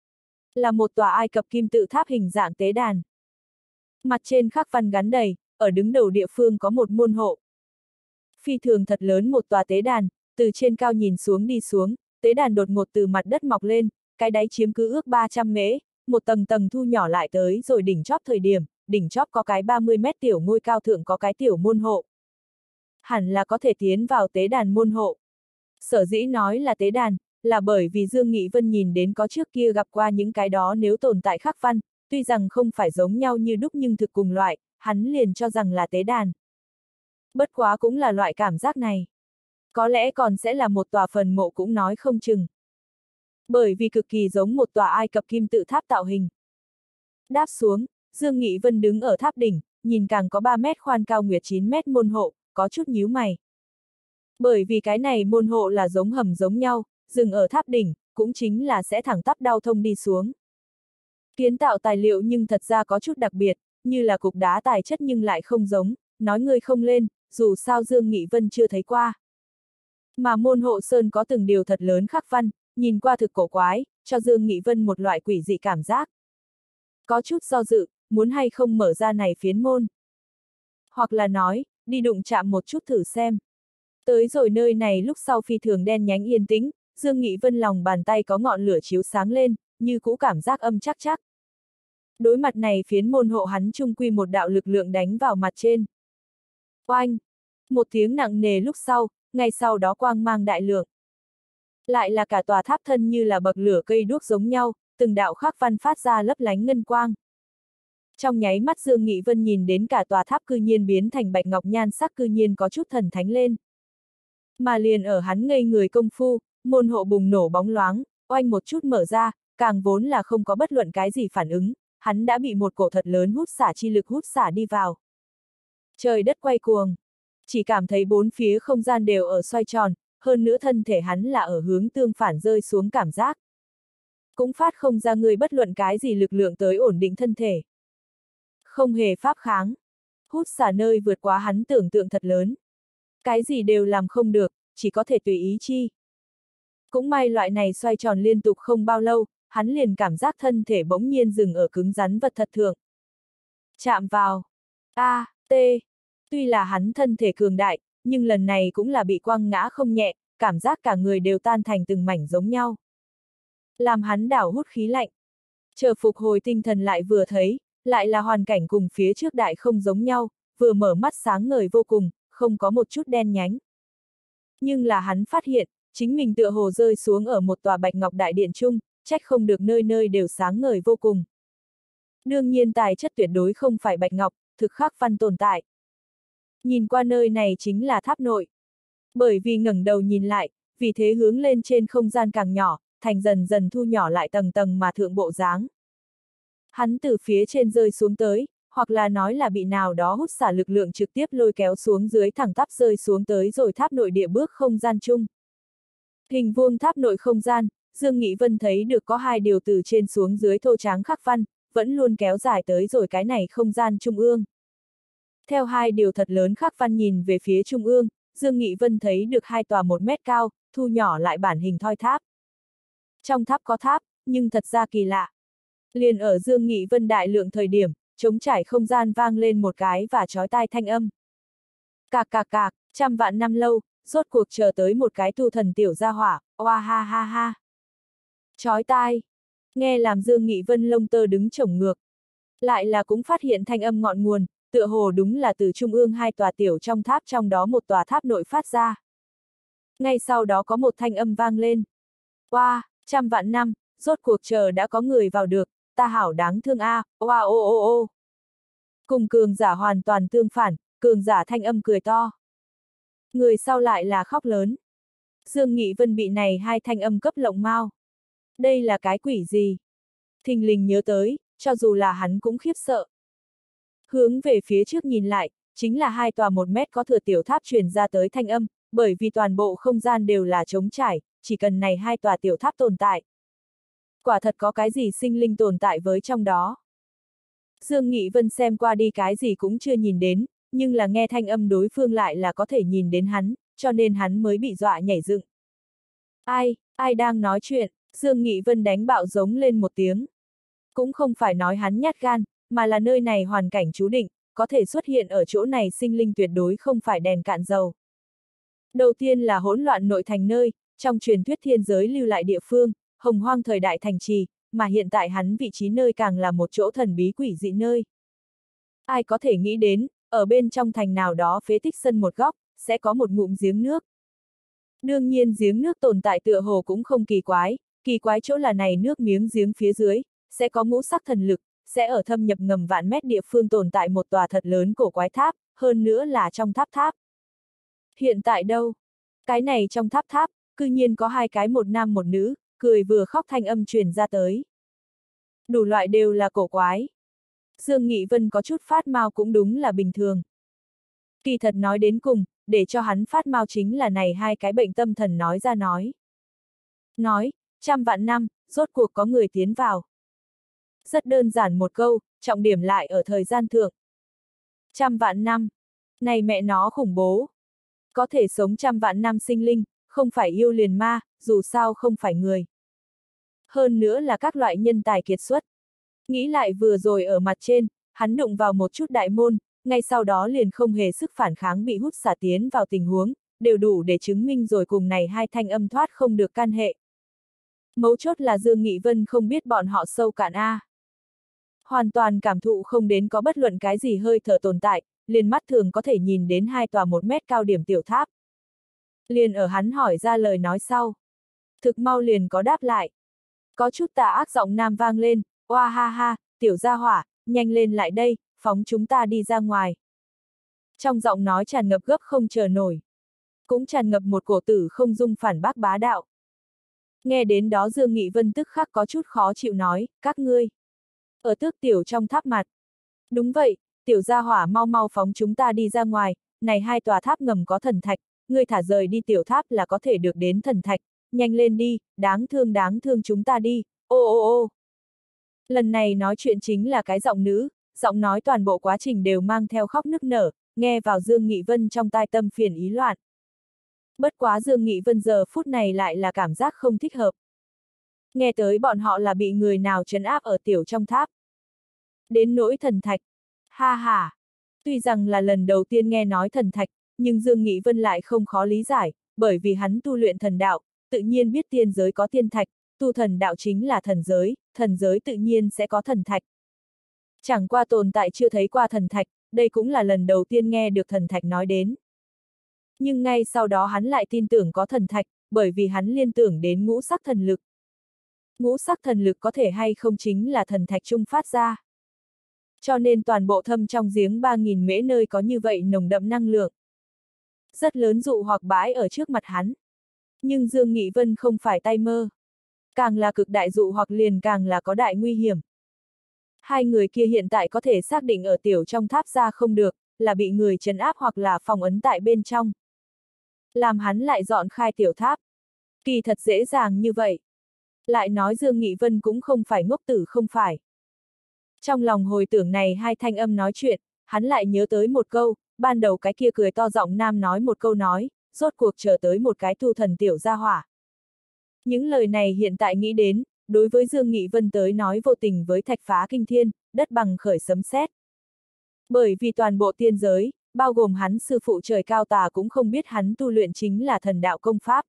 Là một tòa Ai Cập kim tự tháp hình dạng tế đàn. Mặt trên khắc văn gắn đầy, ở đứng đầu địa phương có một môn hộ. Phi thường thật lớn một tòa tế đàn, từ trên cao nhìn xuống đi xuống, tế đàn đột ngột từ mặt đất mọc lên, cái đáy chiếm cứ ước 300 mễ, một tầng tầng thu nhỏ lại tới rồi đỉnh chóp thời điểm, đỉnh chóp có cái 30 mét tiểu ngôi cao thượng có cái tiểu môn hộ. Hẳn là có thể tiến vào tế đàn môn hộ. Sở dĩ nói là tế đàn, là bởi vì Dương Nghị Vân nhìn đến có trước kia gặp qua những cái đó nếu tồn tại khắc văn, tuy rằng không phải giống nhau như đúc nhưng thực cùng loại, hắn liền cho rằng là tế đàn. Bất quá cũng là loại cảm giác này. Có lẽ còn sẽ là một tòa phần mộ cũng nói không chừng. Bởi vì cực kỳ giống một tòa Ai Cập kim tự tháp tạo hình. Đáp xuống, Dương Nghị Vân đứng ở tháp đỉnh, nhìn càng có 3 mét khoan cao nguyệt 9 mét môn hộ, có chút nhíu mày. Bởi vì cái này môn hộ là giống hầm giống nhau, dừng ở tháp đỉnh, cũng chính là sẽ thẳng tắp đao thông đi xuống. Kiến tạo tài liệu nhưng thật ra có chút đặc biệt, như là cục đá tài chất nhưng lại không giống, nói ngươi không lên, dù sao Dương Nghị Vân chưa thấy qua. Mà môn hộ sơn có từng điều thật lớn khắc văn, nhìn qua thực cổ quái, cho Dương Nghị Vân một loại quỷ dị cảm giác. Có chút do dự, muốn hay không mở ra này phiến môn. Hoặc là nói, đi đụng chạm một chút thử xem. Tới rồi nơi này lúc sau phi thường đen nhánh yên tĩnh, Dương Nghị Vân lòng bàn tay có ngọn lửa chiếu sáng lên, như cũ cảm giác âm chắc chắc. Đối mặt này phiến môn hộ hắn trung quy một đạo lực lượng đánh vào mặt trên. Oanh! Một tiếng nặng nề lúc sau, ngay sau đó quang mang đại lượng. Lại là cả tòa tháp thân như là bậc lửa cây đuốc giống nhau, từng đạo khắc văn phát ra lấp lánh ngân quang. Trong nháy mắt Dương Nghị Vân nhìn đến cả tòa tháp cư nhiên biến thành bạch ngọc nhan sắc cư nhiên có chút thần thánh lên. Mà liền ở hắn ngây người công phu, môn hộ bùng nổ bóng loáng, oanh một chút mở ra, càng vốn là không có bất luận cái gì phản ứng, hắn đã bị một cổ thật lớn hút xả chi lực hút xả đi vào. Trời đất quay cuồng, chỉ cảm thấy bốn phía không gian đều ở xoay tròn, hơn nữa thân thể hắn là ở hướng tương phản rơi xuống cảm giác. Cũng phát không ra người bất luận cái gì lực lượng tới ổn định thân thể. Không hề pháp kháng. Hút xả nơi vượt quá hắn tưởng tượng thật lớn. Cái gì đều làm không được, chỉ có thể tùy ý chi. Cũng may loại này xoay tròn liên tục không bao lâu, hắn liền cảm giác thân thể bỗng nhiên dừng ở cứng rắn vật thật thượng. Chạm vào. T. Tuy là hắn thân thể cường đại, nhưng lần này cũng là bị quăng ngã không nhẹ, cảm giác cả người đều tan thành từng mảnh giống nhau. Làm hắn đảo hút khí lạnh. Chờ phục hồi tinh thần lại vừa thấy, lại là hoàn cảnh cùng phía trước đại không giống nhau, vừa mở mắt sáng ngời vô cùng, không có một chút đen nhánh. Nhưng là hắn phát hiện, chính mình tựa hồ rơi xuống ở một tòa bạch ngọc đại điện chung, trách không được nơi nơi đều sáng ngời vô cùng. Đương nhiên tài chất tuyệt đối không phải bạch ngọc, thực khắc văn tồn tại. Nhìn qua nơi này chính là tháp nội. Bởi vì ngẩng đầu nhìn lại, vì thế hướng lên trên không gian càng nhỏ, thành dần dần thu nhỏ lại tầng tầng mà thượng bộ dáng. Hắn từ phía trên rơi xuống tới, hoặc là nói là bị nào đó hút xả lực lượng trực tiếp lôi kéo xuống dưới thẳng tắp rơi xuống tới rồi tháp nội địa bước không gian chung. Hình vuông tháp nội không gian, Dương Nghị Vân thấy được có hai điều từ trên xuống dưới thô tráng khắc văn, vẫn luôn kéo dài tới rồi cái này không gian trung ương. Theo hai điều thật lớn khắc văn nhìn về phía trung ương, Dương Nghị Vân thấy được hai tòa 1 mét cao, thu nhỏ lại bản hình thoi tháp. Trong tháp có tháp, nhưng thật ra kỳ lạ. Liền ở Dương Nghị Vân đại lượng thời điểm, trống trải không gian vang lên một cái và chói tai thanh âm. Cạc cạc cạc, trăm vạn năm lâu, rốt cuộc chờ tới một cái tu thần tiểu gia hỏa, oa ha ha ha. Chói tai, nghe làm Dương Nghị Vân lông tơ đứng chổng ngược. Lại là cũng phát hiện thanh âm ngọn nguồn, tựa hồ đúng là từ trung ương hai tòa tiểu trong tháp trong đó một tòa tháp nội phát ra. Ngay sau đó có một thanh âm vang lên. Oa, trăm vạn năm, rốt cuộc chờ đã có người vào được, ta hảo đáng thương a, oa ô ô ô. Cùng cường giả hoàn toàn tương phản, cường giả thanh âm cười to. Người sau lại là khóc lớn. Dương Nghị Vân bị này hai thanh âm cấp lộng mau. Đây là cái quỷ gì? Thình lình nhớ tới, cho dù là hắn cũng khiếp sợ. Hướng về phía trước nhìn lại, chính là hai tòa 1 mét có thừa tiểu tháp truyền ra tới thanh âm, bởi vì toàn bộ không gian đều là trống trải, chỉ cần này hai tòa tiểu tháp tồn tại. Quả thật có cái gì sinh linh tồn tại với trong đó. Dương Nghị Vân xem qua đi cái gì cũng chưa nhìn đến, nhưng là nghe thanh âm đối phương lại là có thể nhìn đến hắn, cho nên hắn mới bị dọa nhảy dựng. Ai đang nói chuyện, Dương Nghị Vân đánh bạo giống lên một tiếng. Cũng không phải nói hắn nhát gan, mà là nơi này hoàn cảnh chú định, có thể xuất hiện ở chỗ này sinh linh tuyệt đối không phải đèn cạn dầu. Đầu tiên là hỗn loạn nội thành nơi, trong truyền thuyết thiên giới lưu lại địa phương, hồng hoang thời đại thành trì, mà hiện tại hắn vị trí nơi càng là một chỗ thần bí quỷ dị nơi. Ai có thể nghĩ đến, ở bên trong thành nào đó phế tích sân một góc, sẽ có một ngụm giếng nước. Đương nhiên giếng nước tồn tại tựa hồ cũng không kỳ quái chỗ là này nước miếng giếng phía dưới, sẽ có ngũ sắc thần lực, sẽ ở thâm nhập ngầm vạn mét địa phương tồn tại một tòa thật lớn cổ quái tháp, hơn nữa là trong tháp. Hiện tại đâu? Cái này trong tháp, cư nhiên có hai cái một nam một nữ, cười vừa khóc thanh âm truyền ra tới. Đủ loại đều là cổ quái. Dương Nghị Vân có chút phát mau cũng đúng là bình thường. Kỳ thật nói đến cùng, để cho hắn phát mau chính là này hai cái bệnh tâm thần nói ra nói. Nói, 100.000 năm, rốt cuộc có người tiến vào. Rất đơn giản một câu, trọng điểm lại ở thời gian thượng. 100.000 năm. Này mẹ nó khủng bố. Có thể sống 100.000 năm sinh linh, không phải yêu liền ma, dù sao không phải người. Hơn nữa là các loại nhân tài kiệt xuất. Nghĩ lại vừa rồi ở mặt trên, hắn đụng vào một chút đại môn, ngay sau đó liền không hề sức phản kháng bị hút xả tiến vào tình huống, đều đủ để chứng minh rồi cùng này hai thanh âm thoát không được can hệ. Mấu chốt là Dương Nghị Vân không biết bọn họ sâu cạn A. Hoàn toàn cảm thụ không đến có bất luận cái gì hơi thở tồn tại, liền mắt thường có thể nhìn đến hai tòa 1 mét cao điểm tiểu tháp. Liền ở hắn hỏi ra lời nói sau. Thực mau liền có đáp lại. Có chút tà ác giọng nam vang lên, oa ha ha, tiểu gia hỏa, nhanh lên lại đây, phóng chúng ta đi ra ngoài. Trong giọng nói tràn ngập gấp không chờ nổi. Cũng tràn ngập một cổ tử không dung phản bác bá đạo. Nghe đến đó Dương Nghị Vân tức khắc có chút khó chịu nói, các ngươi. Ở tước tiểu trong tháp mặt. Đúng vậy, tiểu gia hỏa mau mau phóng chúng ta đi ra ngoài, này hai tòa tháp ngầm có thần thạch, ngươi thả rời đi tiểu tháp là có thể được đến thần thạch, nhanh lên đi, đáng thương chúng ta đi, ô ô ô. Lần này nói chuyện chính là cái giọng nữ, giọng nói toàn bộ quá trình đều mang theo khóc nức nở, nghe vào Dương Nghị Vân trong tai tâm phiền ý loạn. Bất quá Dương Nghị Vân giờ phút này lại là cảm giác không thích hợp. Nghe tới bọn họ là bị người nào trấn áp ở tiểu trong tháp. Đến nỗi thần thạch. Ha ha. Tuy rằng là lần đầu tiên nghe nói thần thạch, nhưng Dương Nghị Vân lại không khó lý giải, bởi vì hắn tu luyện thần đạo, tự nhiên biết tiên giới có tiên thạch, tu thần đạo chính là thần giới tự nhiên sẽ có thần thạch. Chẳng qua tồn tại chưa thấy qua thần thạch, đây cũng là lần đầu tiên nghe được thần thạch nói đến. Nhưng ngay sau đó hắn lại tin tưởng có thần thạch, bởi vì hắn liên tưởng đến ngũ sắc thần lực. Ngũ sắc thần lực có thể hay không chính là thần thạch trung phát ra. Cho nên toàn bộ thâm trong giếng 3.000 mễ nơi có như vậy nồng đậm năng lượng. Rất lớn dụ hoặc bãi ở trước mặt hắn. Nhưng Dương Nghị Vân không phải tay mơ. Càng là cực đại dụ hoặc liền càng là có đại nguy hiểm. Hai người kia hiện tại có thể xác định ở tiểu trong tháp ra không được, là bị người trấn áp hoặc là phong ấn tại bên trong. Làm hắn lại dọn khai tiểu tháp. Kỳ thật dễ dàng như vậy. Lại nói Dương Nghị Vân cũng không phải ngốc tử không phải. Trong lòng hồi tưởng này hai thanh âm nói chuyện, hắn lại nhớ tới một câu, ban đầu cái kia cười to giọng nam nói một câu nói, rốt cuộc chờ tới một cái tu thần tiểu gia hỏa. Những lời này hiện tại nghĩ đến, đối với Dương Nghị Vân tới nói vô tình với thạch phá kinh thiên, đất bằng khởi sấm sét. Bởi vì toàn bộ tiên giới, bao gồm hắn sư phụ trời cao tà cũng không biết hắn tu luyện chính là thần đạo công pháp.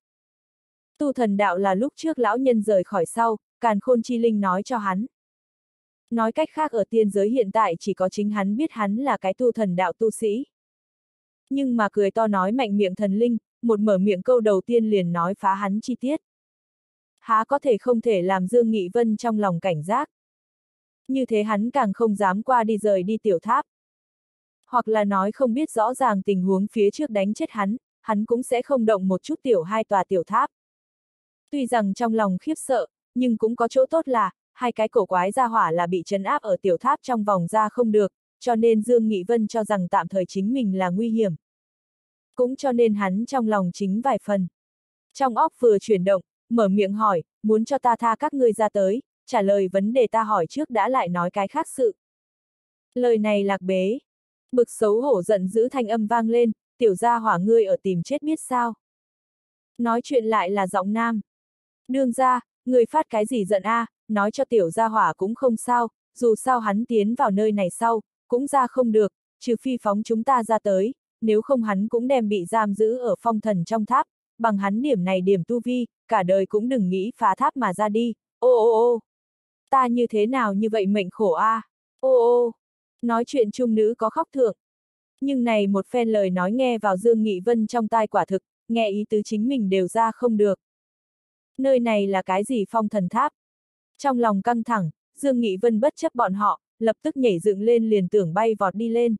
Tu thần đạo là lúc trước lão nhân rời khỏi sau, Càn Khôn Chi Linh nói cho hắn. Nói cách khác ở tiên giới hiện tại chỉ có chính hắn biết hắn là cái tu thần đạo tu sĩ. Nhưng mà cười to nói mạnh miệng thần linh, một mở miệng câu đầu tiên liền nói phá hắn chi tiết. Há có thể không thể làm Dương Nghị Vân trong lòng cảnh giác. Như thế hắn càng không dám qua đi rời đi tiểu tháp. Hoặc là nói không biết rõ ràng tình huống phía trước đánh chết hắn cũng sẽ không động một chút tiểu hai tòa tiểu tháp. Tuy rằng trong lòng khiếp sợ, nhưng cũng có chỗ tốt là, hai cái cổ quái gia hỏa là bị trấn áp ở tiểu tháp trong vòng ra không được, cho nên Dương Nghị Vân cho rằng tạm thời chính mình là nguy hiểm. Cũng cho nên hắn trong lòng chính vài phần. Trong óc vừa chuyển động, mở miệng hỏi, muốn cho ta tha các ngươi ra tới, trả lời vấn đề ta hỏi trước đã lại nói cái khác sự. Lời này lạc bế. Bực xấu hổ giận dữ thanh âm vang lên, tiểu gia hỏa ngươi ở tìm chết biết sao. Nói chuyện lại là giọng nam. Đương ra, người phát cái gì giận a, nói cho tiểu gia hỏa cũng không sao, dù sao hắn tiến vào nơi này sau, cũng ra không được, trừ phi phóng chúng ta ra tới, nếu không hắn cũng đem bị giam giữ ở phong thần trong tháp, bằng hắn điểm này điểm tu vi, cả đời cũng đừng nghĩ phá tháp mà ra đi, ô ô ô. Ta như thế nào như vậy mệnh khổ a, ô ô. Nói chuyện trung nữ có khóc thượng. Nhưng này một phen lời nói nghe vào Dương Nghị Vân trong tai quả thực, nghe ý tứ chính mình đều ra không được. Nơi này là cái gì phong thần tháp? Trong lòng căng thẳng, Dương Nghị Vân bất chấp bọn họ, lập tức nhảy dựng lên liền tưởng bay vọt đi lên.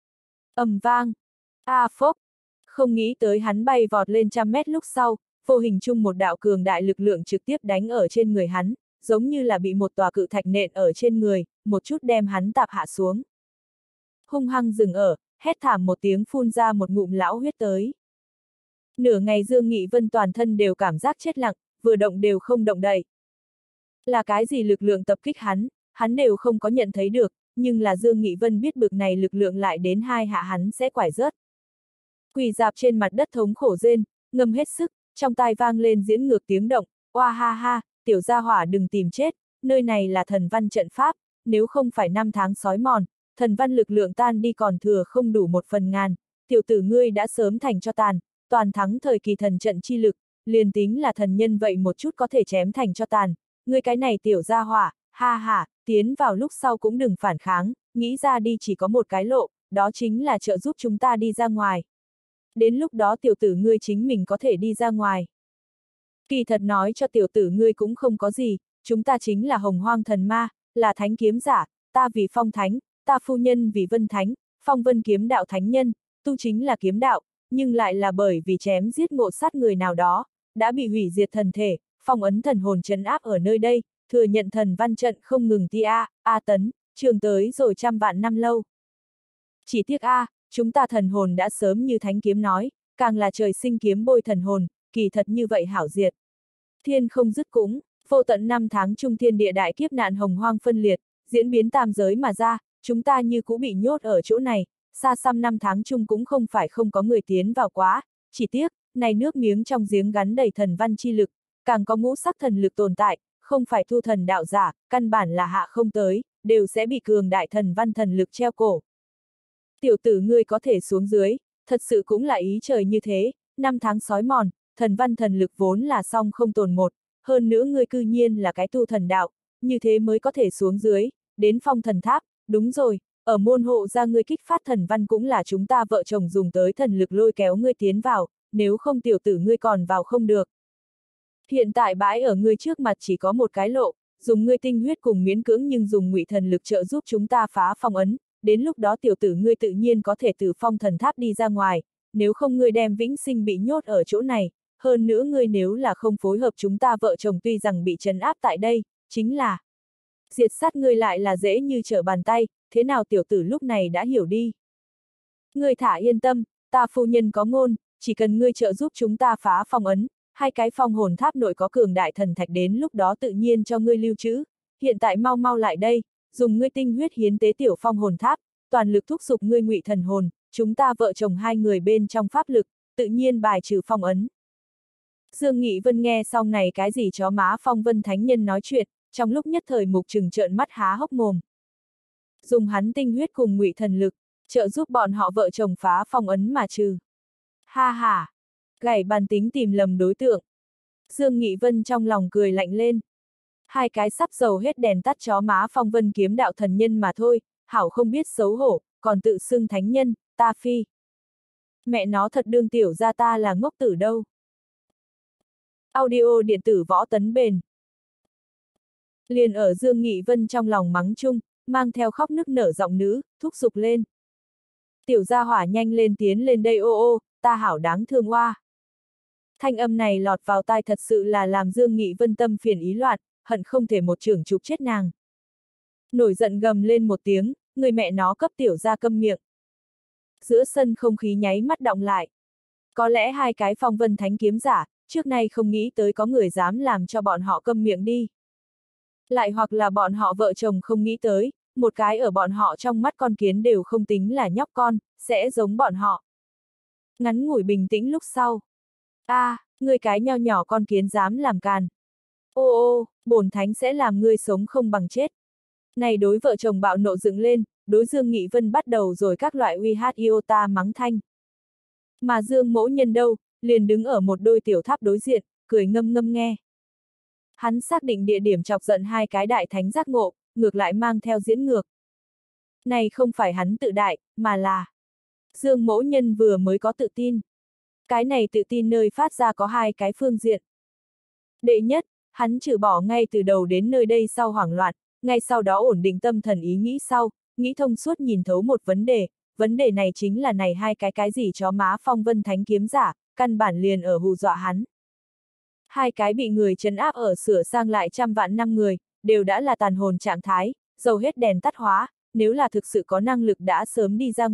Ầm vang. A phốc. Không nghĩ tới hắn bay vọt lên 100 mét lúc sau, vô hình chung một đạo cường đại lực lượng trực tiếp đánh ở trên người hắn, giống như là bị một tòa cự thạch nện ở trên người, một chút đem hắn tạp hạ xuống. Hung hăng dừng ở, hét thảm một tiếng phun ra một ngụm lão huyết tới. Nửa ngày Dương Nghị Vân toàn thân đều cảm giác chết lặng, vừa động đều không động đậy. Là cái gì lực lượng tập kích hắn đều không có nhận thấy được, nhưng là Dương Nghị Vân biết bực này lực lượng lại đến hai hạ hắn sẽ quải rớt. Quỳ dạp trên mặt đất thống khổ rên, ngâm hết sức, trong tai vang lên diễn ngược tiếng động, oa ha ha, tiểu gia hỏa đừng tìm chết, nơi này là thần văn trận pháp, nếu không phải 5 tháng sói mòn, thần văn lực lượng tan đi còn thừa không đủ 1/1000, tiểu tử ngươi đã sớm thành cho tàn, toàn thắng thời kỳ thần trận chi lực, liền tính là thần nhân vậy một chút có thể chém thành cho tàn, ngươi cái này tiểu gia hỏa, ha ha, tiến vào lúc sau cũng đừng phản kháng, nghĩ ra đi chỉ có một cái lộ, đó chính là trợ giúp chúng ta đi ra ngoài. Đến lúc đó tiểu tử ngươi chính mình có thể đi ra ngoài. Kỳ thật nói cho tiểu tử ngươi cũng không có gì, chúng ta chính là Hồng Hoang thần ma, là thánh kiếm giả, ta vì Phong Thánh, ta phu nhân vì Vân Thánh, Phong Vân kiếm đạo thánh nhân, tu chính là kiếm đạo, nhưng lại là bởi vì chém giết ngộ sát người nào đó, đã bị hủy diệt thần thể, phong ấn thần hồn trấn áp ở nơi đây, thừa nhận thần văn trận không ngừng ti a tấn, trường tới rồi 100 vạn năm lâu. Chỉ tiếc chúng ta thần hồn đã sớm như thánh kiếm nói, càng là trời sinh kiếm bôi thần hồn, kỳ thật như vậy hảo diệt. Thiên không dứt cũng, vô tận 5 tháng trung thiên địa đại kiếp nạn hồng hoang phân liệt, diễn biến tam giới mà ra, chúng ta như cũ bị nhốt ở chỗ này, xa xăm 5 tháng chung cũng không phải không có người tiến vào quá, chỉ tiếc, này nước miếng trong giếng gắn đầy thần văn chi lực, càng có ngũ sắc thần lực tồn tại, không phải thu thần đạo giả, căn bản là hạ không tới, đều sẽ bị cường đại thần văn thần lực treo cổ. Tiểu tử ngươi có thể xuống dưới, thật sự cũng là ý trời như thế, 5 tháng sói mòn, thần văn thần lực vốn là song không tồn một, hơn nữa ngươi cư nhiên là cái tu thần đạo, như thế mới có thể xuống dưới, đến phong thần tháp, đúng rồi, ở môn hộ ra ngươi kích phát thần văn cũng là chúng ta vợ chồng dùng tới thần lực lôi kéo ngươi tiến vào, nếu không tiểu tử ngươi còn vào không được. Hiện tại bãi ở ngươi trước mặt chỉ có một cái lộ, dùng ngươi tinh huyết cùng miễn cưỡng nhưng dùng ngụy thần lực trợ giúp chúng ta phá phong ấn, đến lúc đó tiểu tử ngươi tự nhiên có thể từ phong thần tháp đi ra ngoài, nếu không ngươi đem vĩnh sinh bị nhốt ở chỗ này, hơn nữa ngươi nếu là không phối hợp chúng ta vợ chồng tuy rằng bị trấn áp tại đây, chính là diệt sát ngươi lại là dễ như trở bàn tay, thế nào tiểu tử lúc này đã hiểu đi. Ngươi thả yên tâm, ta phu nhân có ngôn, chỉ cần ngươi trợ giúp chúng ta phá phong ấn, 2 cái phong hồn tháp nội có cường đại thần thạch đến lúc đó tự nhiên cho ngươi lưu trữ, hiện tại mau mau lại đây, dùng ngươi tinh huyết hiến tế tiểu phong hồn tháp, toàn lực thúc giục ngươi ngụy thần hồn, chúng ta vợ chồng 2 người bên trong pháp lực, tự nhiên bài trừ phong ấn. Dương Nghị Vân nghe xong này cái gì chó má Phong Vân Thánh Nhân nói chuyện, trong lúc nhất thời mục trừng trợn mắt há hốc mồm. Dùng hắn tinh huyết cùng ngụy thần lực, trợ giúp bọn họ vợ chồng phá phong ấn mà trừ. Ha ha! Gảy bàn tính tìm lầm đối tượng. Dương Nghị Vân trong lòng cười lạnh lên. 2 cái sắp dầu hết đèn tắt chó má Phong Vân kiếm đạo thần nhân mà thôi, hảo không biết xấu hổ, còn tự xưng thánh nhân, ta phi. Mẹ nó thật đương tiểu ra ta là ngốc tử đâu. Audio điện tử võ tấn bền. Liền ở Dương Nghị Vân trong lòng mắng chung, mang theo khóc nức nở giọng nữ, thúc giục lên. Tiểu gia hỏa nhanh lên tiến lên đây ô, ta hảo đáng thương oa. Thanh âm này lọt vào tai thật sự là làm Dương Nghị Vân tâm phiền ý loạn, hận không thể một chưởng chụp chết nàng. Nổi giận gầm lên một tiếng, người mẹ nó cấp tiểu gia câm miệng. Giữa sân không khí nháy mắt động lại. Có lẽ 2 cái Phong Vân Thánh kiếm giả, trước nay không nghĩ tới có người dám làm cho bọn họ câm miệng đi. Lại hoặc là bọn họ vợ chồng không nghĩ tới, một cái ở bọn họ trong mắt con kiến đều không tính là nhóc con, sẽ giống bọn họ. Ngắn ngủi bình tĩnh lúc sau. Ngươi cái nho nhỏ con kiến dám làm càn. Ô, bổn thánh sẽ làm ngươi sống không bằng chết. Này đối vợ chồng bạo nộ dựng lên, đối Dương Nghị Vân bắt đầu rồi các loại uy hát iota mắng thanh. Mà Dương Mỗ Nhân đâu, liền đứng ở một đôi tiểu tháp đối diện, cười ngâm ngâm nghe. Hắn xác định địa điểm chọc giận 2 cái đại thánh giác ngộ, ngược lại mang theo diễn ngược. Này không phải hắn tự đại, mà là Dương Mỗ Nhân vừa mới có tự tin. Cái này tự tin nơi phát ra có 2 cái phương diện. Đệ nhất, hắn trừ bỏ ngay từ đầu đến nơi đây sau hoảng loạn, ngay sau đó ổn định tâm thần ý nghĩ sau, nghĩ thông suốt nhìn thấu một vấn đề này chính là này 2 cái gì chó má Phong Vân Thánh kiếm giả, căn bản liền ở hù dọa hắn. 2 cái bị người trấn áp ở sửa sang lại 100 vạn năm người, đều đã là tàn hồn trạng thái, dầu hết đèn tắt hóa, nếu là thực sự có năng lực đã sớm đi ra ngoài,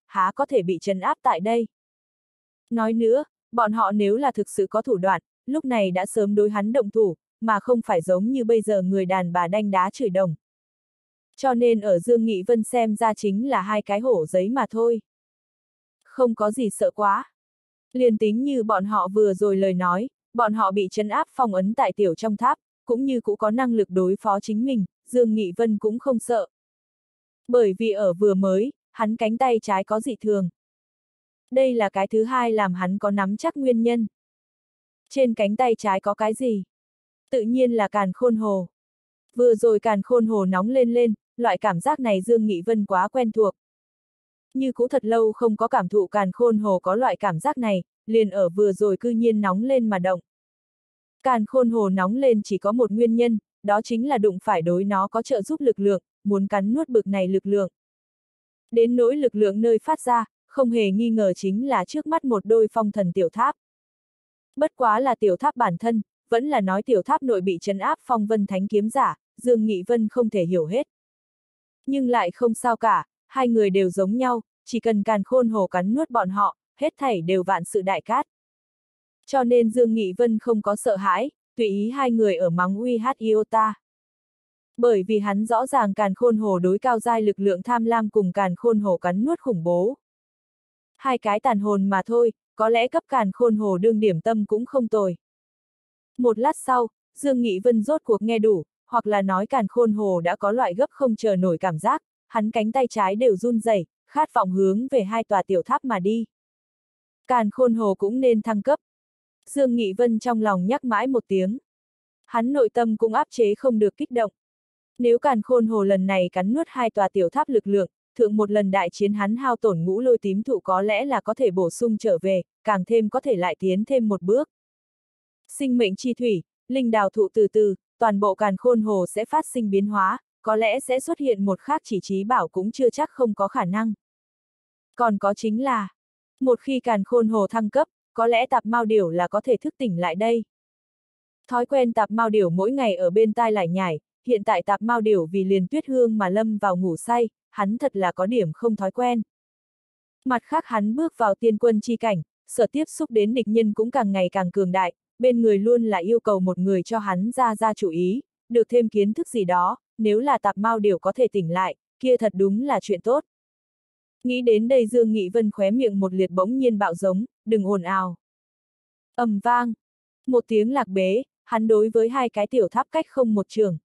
há có thể bị trấn áp tại đây. Nói nữa, bọn họ nếu là thực sự có thủ đoạn, lúc này đã sớm đối hắn động thủ, mà không phải giống như bây giờ người đàn bà đanh đá chửi đồng. Cho nên ở Dương Nghị Vân xem ra chính là hai cái hổ giấy mà thôi. Không có gì sợ quá. Liền tính như bọn họ vừa rồi lời nói, bọn họ bị trấn áp phong ấn tại tiểu trong tháp, cũng như cũng có năng lực đối phó chính mình, Dương Nghị Vân cũng không sợ. Bởi vì ở vừa mới, hắn cánh tay trái có dị thường. Đây là cái thứ hai làm hắn có nắm chắc nguyên nhân. Trên cánh tay trái có cái gì? Tự nhiên là càn khôn hồ. Vừa rồi càn khôn hồ nóng lên lên, loại cảm giác này Dương Nghị Vân quá quen thuộc. Như cũ thật lâu không có cảm thụ càn khôn hồ có loại cảm giác này, liền ở vừa rồi cư nhiên nóng lên mà động. Càn khôn hồ nóng lên chỉ có một nguyên nhân, đó chính là đụng phải đối nó có trợ giúp lực lượng, muốn cắn nuốt bực này lực lượng. Đến nỗi lực lượng nơi phát ra, không hề nghi ngờ chính là trước mắt một đôi phong thần tiểu tháp. Bất quá là tiểu tháp bản thân, vẫn là nói tiểu tháp nội bị trấn áp phong vân thánh kiếm giả, Dương Nghị Vân không thể hiểu hết. Nhưng lại không sao cả, hai người đều giống nhau, chỉ cần càn khôn hồ cắn nuốt bọn họ, hết thảy đều vạn sự đại cát. Cho nên Dương Nghị Vân không có sợ hãi, tùy ý hai người ở mắng uy hát iota. Bởi vì hắn rõ ràng càn khôn hồ đối cao giai lực lượng tham lam cùng càn khôn hồ cắn nuốt khủng bố. Hai cái tàn hồn mà thôi, có lẽ cấp càn khôn hồ đương điểm tâm cũng không tồi. Một lát sau, Dương Nghị Vân rốt cuộc nghe đủ, hoặc là nói càn khôn hồ đã có loại gấp không chờ nổi cảm giác, hắn cánh tay trái đều run rẩy, khát vọng hướng về hai tòa tiểu tháp mà đi. Càn khôn hồ cũng nên thăng cấp. Dương Nghị Vân trong lòng nhắc mãi một tiếng. Hắn nội tâm cũng áp chế không được kích động. Nếu càn khôn hồ lần này cắn nuốt hai tòa tiểu tháp lực lượng, thượng một lần đại chiến hắn hao tổn ngũ lôi tím thụ có lẽ là có thể bổ sung trở về, càng thêm có thể lại tiến thêm một bước. Sinh mệnh chi thủy, linh đào thụ từ từ, toàn bộ càn khôn hồ sẽ phát sinh biến hóa, có lẽ sẽ xuất hiện một khác chỉ trí bảo cũng chưa chắc không có khả năng. Còn có chính là, một khi càn khôn hồ thăng cấp, có lẽ tạp mao điểu là có thể thức tỉnh lại đây. Thói quen tạp mao điểu mỗi ngày ở bên tai lải nhải, hiện tại tạp mao điểu vì liền tuyết hương mà lâm vào ngủ say, hắn thật là có điểm không thói quen. Mặt khác hắn bước vào tiên quân chi cảnh, sở tiếp xúc đến địch nhân cũng càng ngày càng cường đại, bên người luôn là yêu cầu một người cho hắn ra chủ ý, được thêm kiến thức gì đó, nếu là tạp mao điểu có thể tỉnh lại, kia thật đúng là chuyện tốt. Nghĩ đến đây Dương Nghị Vân khóe miệng một liệt bỗng nhiên bạo giống, đừng ồn ào. Ầm vang, một tiếng lạc bế, hắn đối với hai cái tiểu tháp cách không một trường.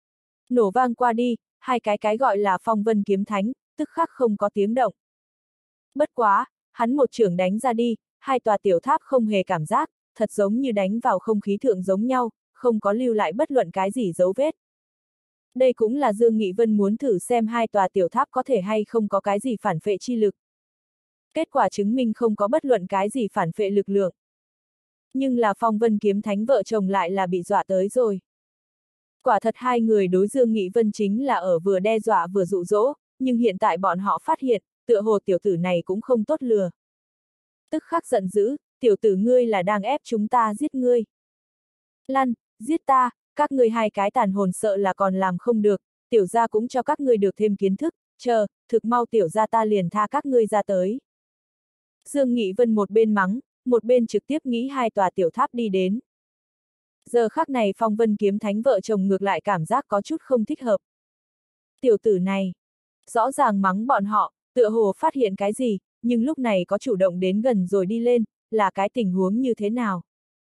Nổ vang qua đi, hai cái gọi là phong vân kiếm thánh, tức khắc không có tiếng động. Bất quá, hắn một trường đánh ra đi, hai tòa tiểu tháp không hề cảm giác, thật giống như đánh vào không khí thượng giống nhau, không có lưu lại bất luận cái gì dấu vết. Đây cũng là Dương Nghị Vân muốn thử xem hai tòa tiểu tháp có thể hay không có cái gì phản phệ chi lực. Kết quả chứng minh không có bất luận cái gì phản phệ lực lượng. Nhưng là phong vân kiếm thánh vợ chồng lại là bị dọa tới rồi. Quả thật hai người đối Dương Nghị Vân chính là ở vừa đe dọa vừa dụ dỗ, nhưng hiện tại bọn họ phát hiện, tựa hồ tiểu tử này cũng không tốt lừa. Tức khắc giận dữ, tiểu tử ngươi là đang ép chúng ta giết ngươi. Lăn, giết ta, các ngươi hai cái tàn hồn sợ là còn làm không được, tiểu gia cũng cho các ngươi được thêm kiến thức, chờ, thực mau tiểu gia ta liền tha các ngươi ra tới. Dương Nghị Vân một bên mắng, một bên trực tiếp nghĩ hai tòa tiểu tháp đi đến. Giờ khắc này phong vân kiếm thánh vợ chồng ngược lại cảm giác có chút không thích hợp. Tiểu tử này, rõ ràng mắng bọn họ, tựa hồ phát hiện cái gì, nhưng lúc này có chủ động đến gần rồi đi lên, là cái tình huống như thế nào.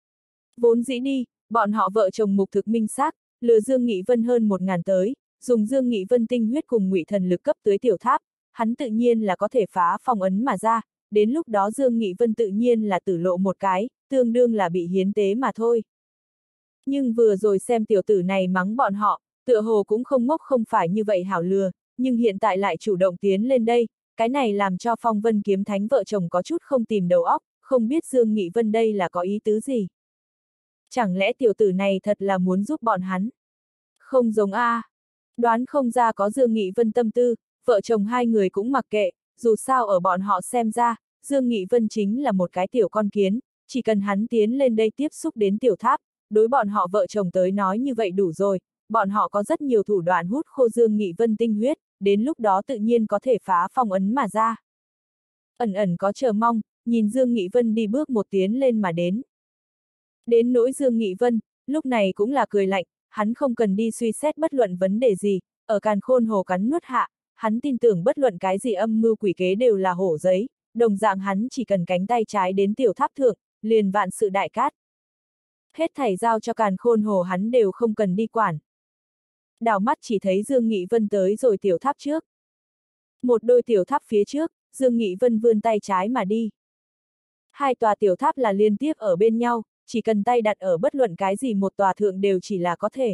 Vốn dĩ đi, bọn họ vợ chồng mục thực minh xác, lừa Dương Nghị Vân hơn 1000 tới, dùng Dương Nghị Vân tinh huyết cùng ngụy thần lực cấp tới tiểu tháp, hắn tự nhiên là có thể phá phong ấn mà ra, đến lúc đó Dương Nghị Vân tự nhiên là tử lộ một cái, tương đương là bị hiến tế mà thôi. Nhưng vừa rồi xem tiểu tử này mắng bọn họ, tựa hồ cũng không ngốc không phải như vậy hảo lừa, nhưng hiện tại lại chủ động tiến lên đây, cái này làm cho phong vân kiếm thánh vợ chồng có chút không tìm đầu óc, không biết Dương Nghị Vân đây là có ý tứ gì. Chẳng lẽ tiểu tử này thật là muốn giúp bọn hắn? Không giống a. Đoán không ra có Dương Nghị Vân tâm tư, vợ chồng hai người cũng mặc kệ, dù sao ở bọn họ xem ra, Dương Nghị Vân chính là một cái tiểu con kiến, chỉ cần hắn tiến lên đây tiếp xúc đến tiểu tháp, đối bọn họ vợ chồng tới nói như vậy đủ rồi, bọn họ có rất nhiều thủ đoạn hút khô Dương Nghị Vân tinh huyết, đến lúc đó tự nhiên có thể phá phong ấn mà ra. ẩn ẩn có chờ mong, nhìn Dương Nghị Vân đi bước một tiến lên mà đến. Đến nỗi Dương Nghị Vân, lúc này cũng là cười lạnh, hắn không cần đi suy xét bất luận vấn đề gì, ở càn khôn hồ cắn nuốt hạ, hắn tin tưởng bất luận cái gì âm mưu quỷ kế đều là hổ giấy, đồng dạng hắn chỉ cần cánh tay trái đến tiểu tháp thượng, liền vạn sự đại cát. Hết thảy giao cho càn khôn hồ hắn đều không cần đi quản. Đảo mắt chỉ thấy Dương Nghị Vân tới rồi tiểu tháp trước. Một đôi tiểu tháp phía trước, Dương Nghị Vân vươn tay trái mà đi. Hai tòa tiểu tháp là liên tiếp ở bên nhau, chỉ cần tay đặt ở bất luận cái gì một tòa thượng đều chỉ là có thể.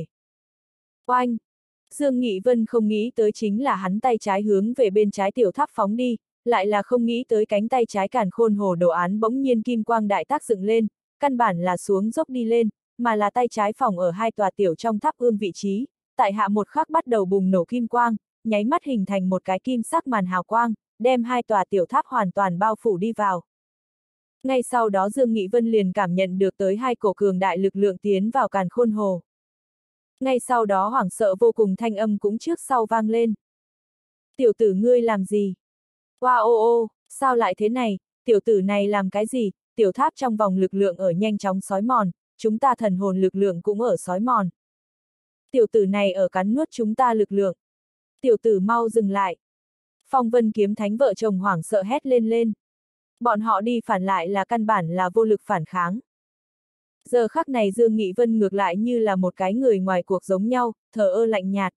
Oanh! Dương Nghị Vân không nghĩ tới chính là hắn tay trái hướng về bên trái tiểu tháp phóng đi, lại là không nghĩ tới cánh tay trái càn khôn hồ đồ án bỗng nhiên kim quang đại tác dựng lên, căn bản là xuống dốc đi lên, mà là tay trái phòng ở hai tòa tiểu trong tháp ương vị trí, tại hạ một khắc bắt đầu bùng nổ kim quang, nháy mắt hình thành một cái kim sắc màn hào quang, đem hai tòa tiểu tháp hoàn toàn bao phủ đi vào. Ngay sau đó Dương Nghị Vân liền cảm nhận được tới hai cổ cường đại lực lượng tiến vào càn khôn hồ. Ngay sau đó hoảng sợ vô cùng thanh âm cũng trước sau vang lên. Tiểu tử ngươi làm gì? Wow ô ô, sao lại thế này, tiểu tử này làm cái gì? Tiểu tháp trong vòng lực lượng ở nhanh chóng xói mòn, chúng ta thần hồn lực lượng cũng ở xói mòn. Tiểu tử này ở cắn nuốt chúng ta lực lượng. Tiểu tử mau dừng lại. Phong Vân Kiếm Thánh vợ chồng hoảng sợ hét lên lên. Bọn họ đi phản lại là căn bản là vô lực phản kháng. Giờ khắc này Dương Nghị Vân ngược lại như là một cái người ngoài cuộc giống nhau, thờ ơ lạnh nhạt.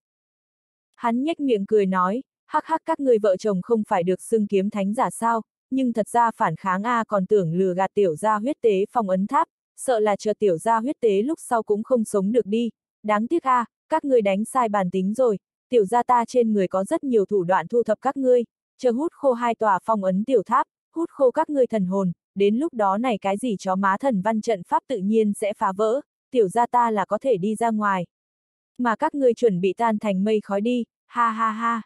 Hắn nhếch miệng cười nói, hắc hắc các người vợ chồng không phải được xưng kiếm thánh giả sao, nhưng thật ra phản kháng còn tưởng lừa gạt tiểu gia huyết tế phong ấn tháp, sợ là chờ tiểu gia huyết tế lúc sau cũng không sống được đi, đáng tiếc các người đánh sai bàn tính rồi, tiểu gia ta trên người có rất nhiều thủ đoạn thu thập các ngươi, chờ hút khô hai tòa phong ấn tiểu tháp, hút khô các ngươi thần hồn, đến lúc đó này cái gì chó má thần văn trận pháp tự nhiên sẽ phá vỡ, tiểu gia ta là có thể đi ra ngoài. Mà các ngươi chuẩn bị tan thành mây khói đi, ha ha ha.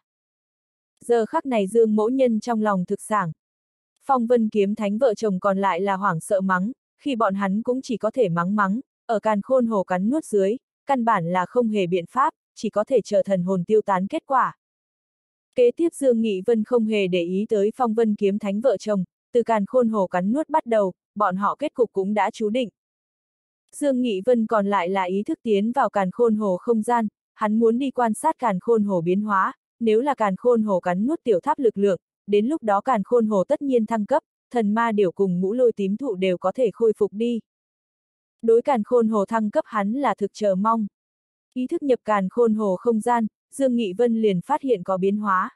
Giờ khắc này Dương Mỗ Nhân trong lòng thực sảng. Phong Vân Kiếm Thánh vợ chồng còn lại là hoảng sợ mắng, khi bọn hắn cũng chỉ có thể mắng, ở càn khôn hồ cắn nuốt dưới, căn bản là không hề biện pháp, chỉ có thể chờ thần hồn tiêu tán kết quả. Kế tiếp Dương Nghị Vân không hề để ý tới Phong Vân Kiếm Thánh vợ chồng, từ càn khôn hồ cắn nuốt bắt đầu, bọn họ kết cục cũng đã chú định. Dương Nghị Vân còn lại là ý thức tiến vào càn khôn hồ không gian, hắn muốn đi quan sát càn khôn hồ biến hóa, nếu là càn khôn hồ cắn nuốt tiểu tháp lực lượng, đến lúc đó càn khôn hồ tất nhiên thăng cấp, thần ma điểu cùng ngũ lôi tím thụ đều có thể khôi phục đi. Đối càn khôn hồ thăng cấp hắn là thực chờ mong. Ý thức nhập càn khôn hồ không gian, Dương Nghị Vân liền phát hiện có biến hóa.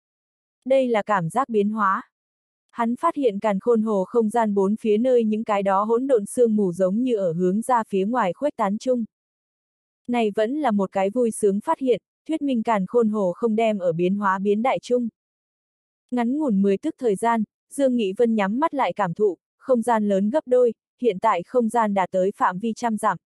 Đây là cảm giác biến hóa. Hắn phát hiện càn khôn hồ không gian bốn phía nơi những cái đó hỗn độn sương mù giống như ở hướng ra phía ngoài khuếch tán chung. Này vẫn là một cái vui sướng phát hiện, thuyết minh càn khôn hồ không đem ở biến hóa biến đại chung. Ngắn ngủn 10 tức thời gian, Dương Nghị Vân nhắm mắt lại cảm thụ, không gian lớn gấp đôi, hiện tại không gian đạt tới phạm vi trăm dặm.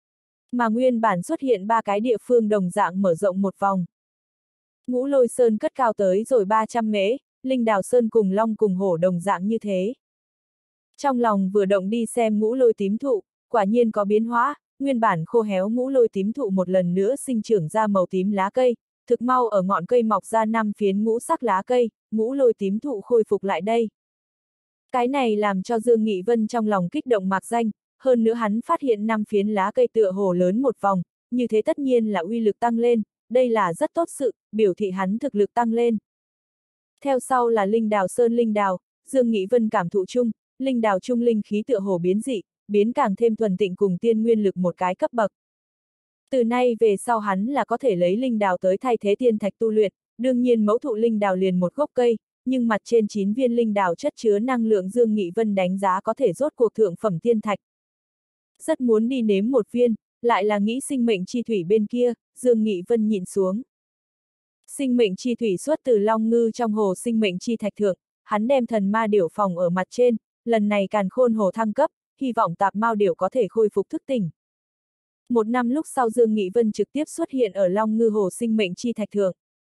Mà nguyên bản xuất hiện ba cái địa phương đồng dạng mở rộng một vòng. Ngũ Lôi Sơn cất cao tới rồi 300 mễ, Linh Đào Sơn cùng Long cùng Hổ đồng dạng như thế. Trong lòng vừa động đi xem ngũ lôi tím thụ, quả nhiên có biến hóa, nguyên bản khô héo ngũ lôi tím thụ một lần nữa sinh trưởng ra màu tím lá cây, thực mau ở ngọn cây mọc ra 5 phiến ngũ sắc lá cây, ngũ lôi tím thụ khôi phục lại đây. Cái này làm cho Dương Nghị Vân trong lòng kích động mạc danh, hơn nữa hắn phát hiện 5 phiến lá cây tựa hồ lớn một vòng, như thế tất nhiên là uy lực tăng lên, đây là rất tốt sự, biểu thị hắn thực lực tăng lên. Theo sau là Linh Đào Sơn Linh Đào, Dương Nghị Vân cảm thụ chung, Linh Đào chung linh khí tựa hồ biến dị, biến càng thêm thuần tịnh cùng tiên nguyên lực một cái cấp bậc. Từ nay về sau hắn là có thể lấy Linh Đào tới thay thế tiên thạch tu luyện, đương nhiên mẫu thụ Linh Đào liền một gốc cây, nhưng mặt trên 9 viên Linh Đào chất chứa năng lượng Dương Nghị Vân đánh giá có thể rốt cuộc thượng phẩm tiên thạch. Rất muốn đi nếm một viên, lại là nghĩ sinh mệnh chi thủy bên kia, Dương Nghị Vân nhịn xuống. Sinh mệnh chi thủy xuất từ Long Ngư trong hồ sinh mệnh chi thạch thượng, hắn đem thần ma điểu phòng ở mặt trên, lần này càn khôn hồ thăng cấp, hy vọng tạp mao điểu có thể khôi phục thức tỉnh. Một năm lúc sau Dương Nghị Vân trực tiếp xuất hiện ở Long Ngư hồ sinh mệnh chi thạch thượng.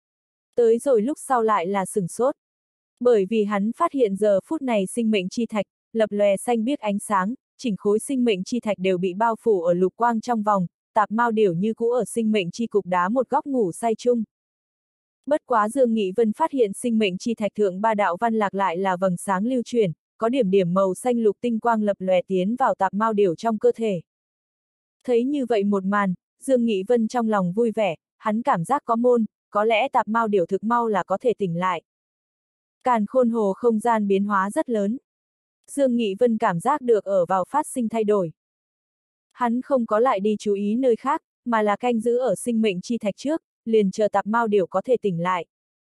Tới rồi lúc sau lại là sửng sốt. Bởi vì hắn phát hiện giờ phút này sinh mệnh chi thạch, lập lòe xanh biếc ánh sáng, chỉnh khối sinh mệnh chi thạch đều bị bao phủ ở lục quang trong vòng, tạp mao điểu như cũ ở sinh mệnh chi cục đá một góc ngủ say chung. Bất quá Dương Nghị Vân phát hiện sinh mệnh chi thạch thượng ba đạo văn lạc lại là vầng sáng lưu chuyển, có điểm điểm màu xanh lục tinh quang lập lòe tiến vào tạp mao điểu trong cơ thể. Thấy như vậy một màn, Dương Nghị Vân trong lòng vui vẻ, hắn cảm giác có môn, có lẽ tạp mao điểu thực mau là có thể tỉnh lại. Càn khôn hồ không gian biến hóa rất lớn. Dương Nghị Vân cảm giác được ở vào phát sinh thay đổi. Hắn không có lại đi chú ý nơi khác, mà là canh giữ ở sinh mệnh chi thạch trước, liền chờ tạp mao điểu có thể tỉnh lại.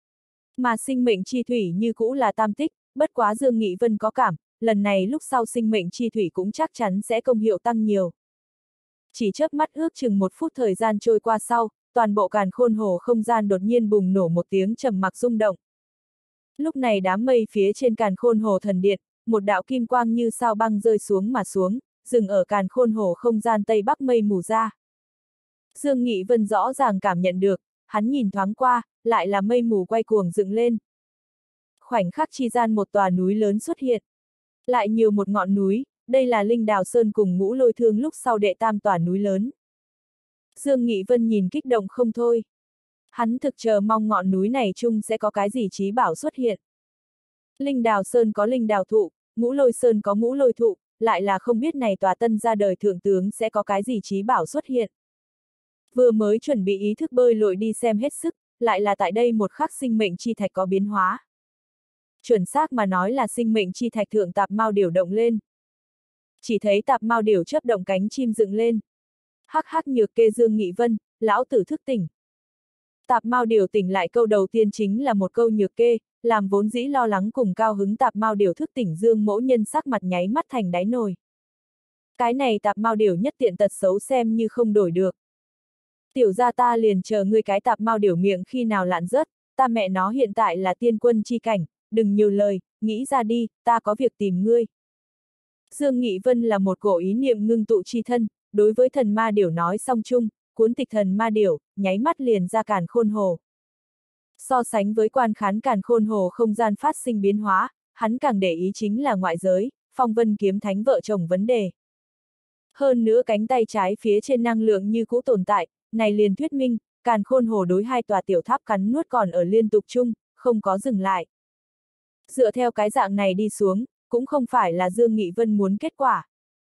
Mà sinh mệnh chi thủy như cũ là tam tích, bất quá Dương Nghị Vân có cảm, lần này lúc sau sinh mệnh chi thủy cũng chắc chắn sẽ công hiệu tăng nhiều. Chỉ chớp mắt ước chừng 1 phút thời gian trôi qua sau, toàn bộ càn khôn hồ không gian đột nhiên bùng nổ một tiếng trầm mặc rung động. Lúc này đám mây phía trên càn khôn hồ thần điện, một đạo kim quang như sao băng rơi xuống mà xuống, dừng ở càn khôn hồ không gian tây bắc mây mù ra. Dương Nghị Vân rõ ràng cảm nhận được, hắn nhìn thoáng qua, lại là mây mù quay cuồng dựng lên. Khoảnh khắc chi gian một tòa núi lớn xuất hiện. Lại nhiều một ngọn núi, đây là Linh Đào Sơn cùng Ngũ Lôi Thương lúc sau đệ tam tòa núi lớn. Dương Nghị Vân nhìn kích động không thôi. Hắn thực chờ mong ngọn núi này chung sẽ có cái gì chí bảo xuất hiện. Linh Đào Sơn có Linh Đào Thụ, Ngũ Lôi Sơn có Ngũ Lôi Thụ, lại là không biết này tòa tân ra đời thượng tướng sẽ có cái gì chí bảo xuất hiện. Vừa mới chuẩn bị ý thức bơi lội đi xem hết sức, lại là tại đây một khắc sinh mệnh chi thạch có biến hóa. Chuẩn xác mà nói là sinh mệnh chi thạch thượng tạp mao điểu động lên. Chỉ thấy tạp mao điểu chớp động cánh chim dựng lên. Hắc hắc nhược kê Dương Nghị Vân, lão tử thức tỉnh. Tạp mao điểu tỉnh lại câu đầu tiên chính là một câu nhược kê, làm vốn dĩ lo lắng cùng cao hứng tạp mao điểu thức tỉnh Dương Mỗ Nhân sắc mặt nháy mắt thành đáy nồi. Cái này tạp mao điểu nhất tiện tật xấu xem như không đổi được. Tiểu gia ta liền chờ ngươi cái tạp mao điểu miệng khi nào lạn rớt, ta mẹ nó hiện tại là tiên quân chi cảnh, đừng nhiều lời, nghĩ ra đi, ta có việc tìm ngươi. Dương Nghị Vân là một cổ ý niệm ngưng tụ chi thân, đối với thần ma điểu nói song chung, cuốn tịch thần ma điểu, nháy mắt liền ra càn khôn hồ. So sánh với quan khán càn khôn hồ không gian phát sinh biến hóa, hắn càng để ý chính là ngoại giới, Phong Vân Kiếm Thánh vợ chồng vấn đề. Hơn nữa cánh tay trái phía trên năng lượng như cũ tồn tại, này liền thuyết minh, càn khôn hồ đối hai tòa tiểu tháp cắn nuốt còn ở liên tục chung, không có dừng lại. Dựa theo cái dạng này đi xuống, cũng không phải là Dương Nghị Vân muốn kết quả.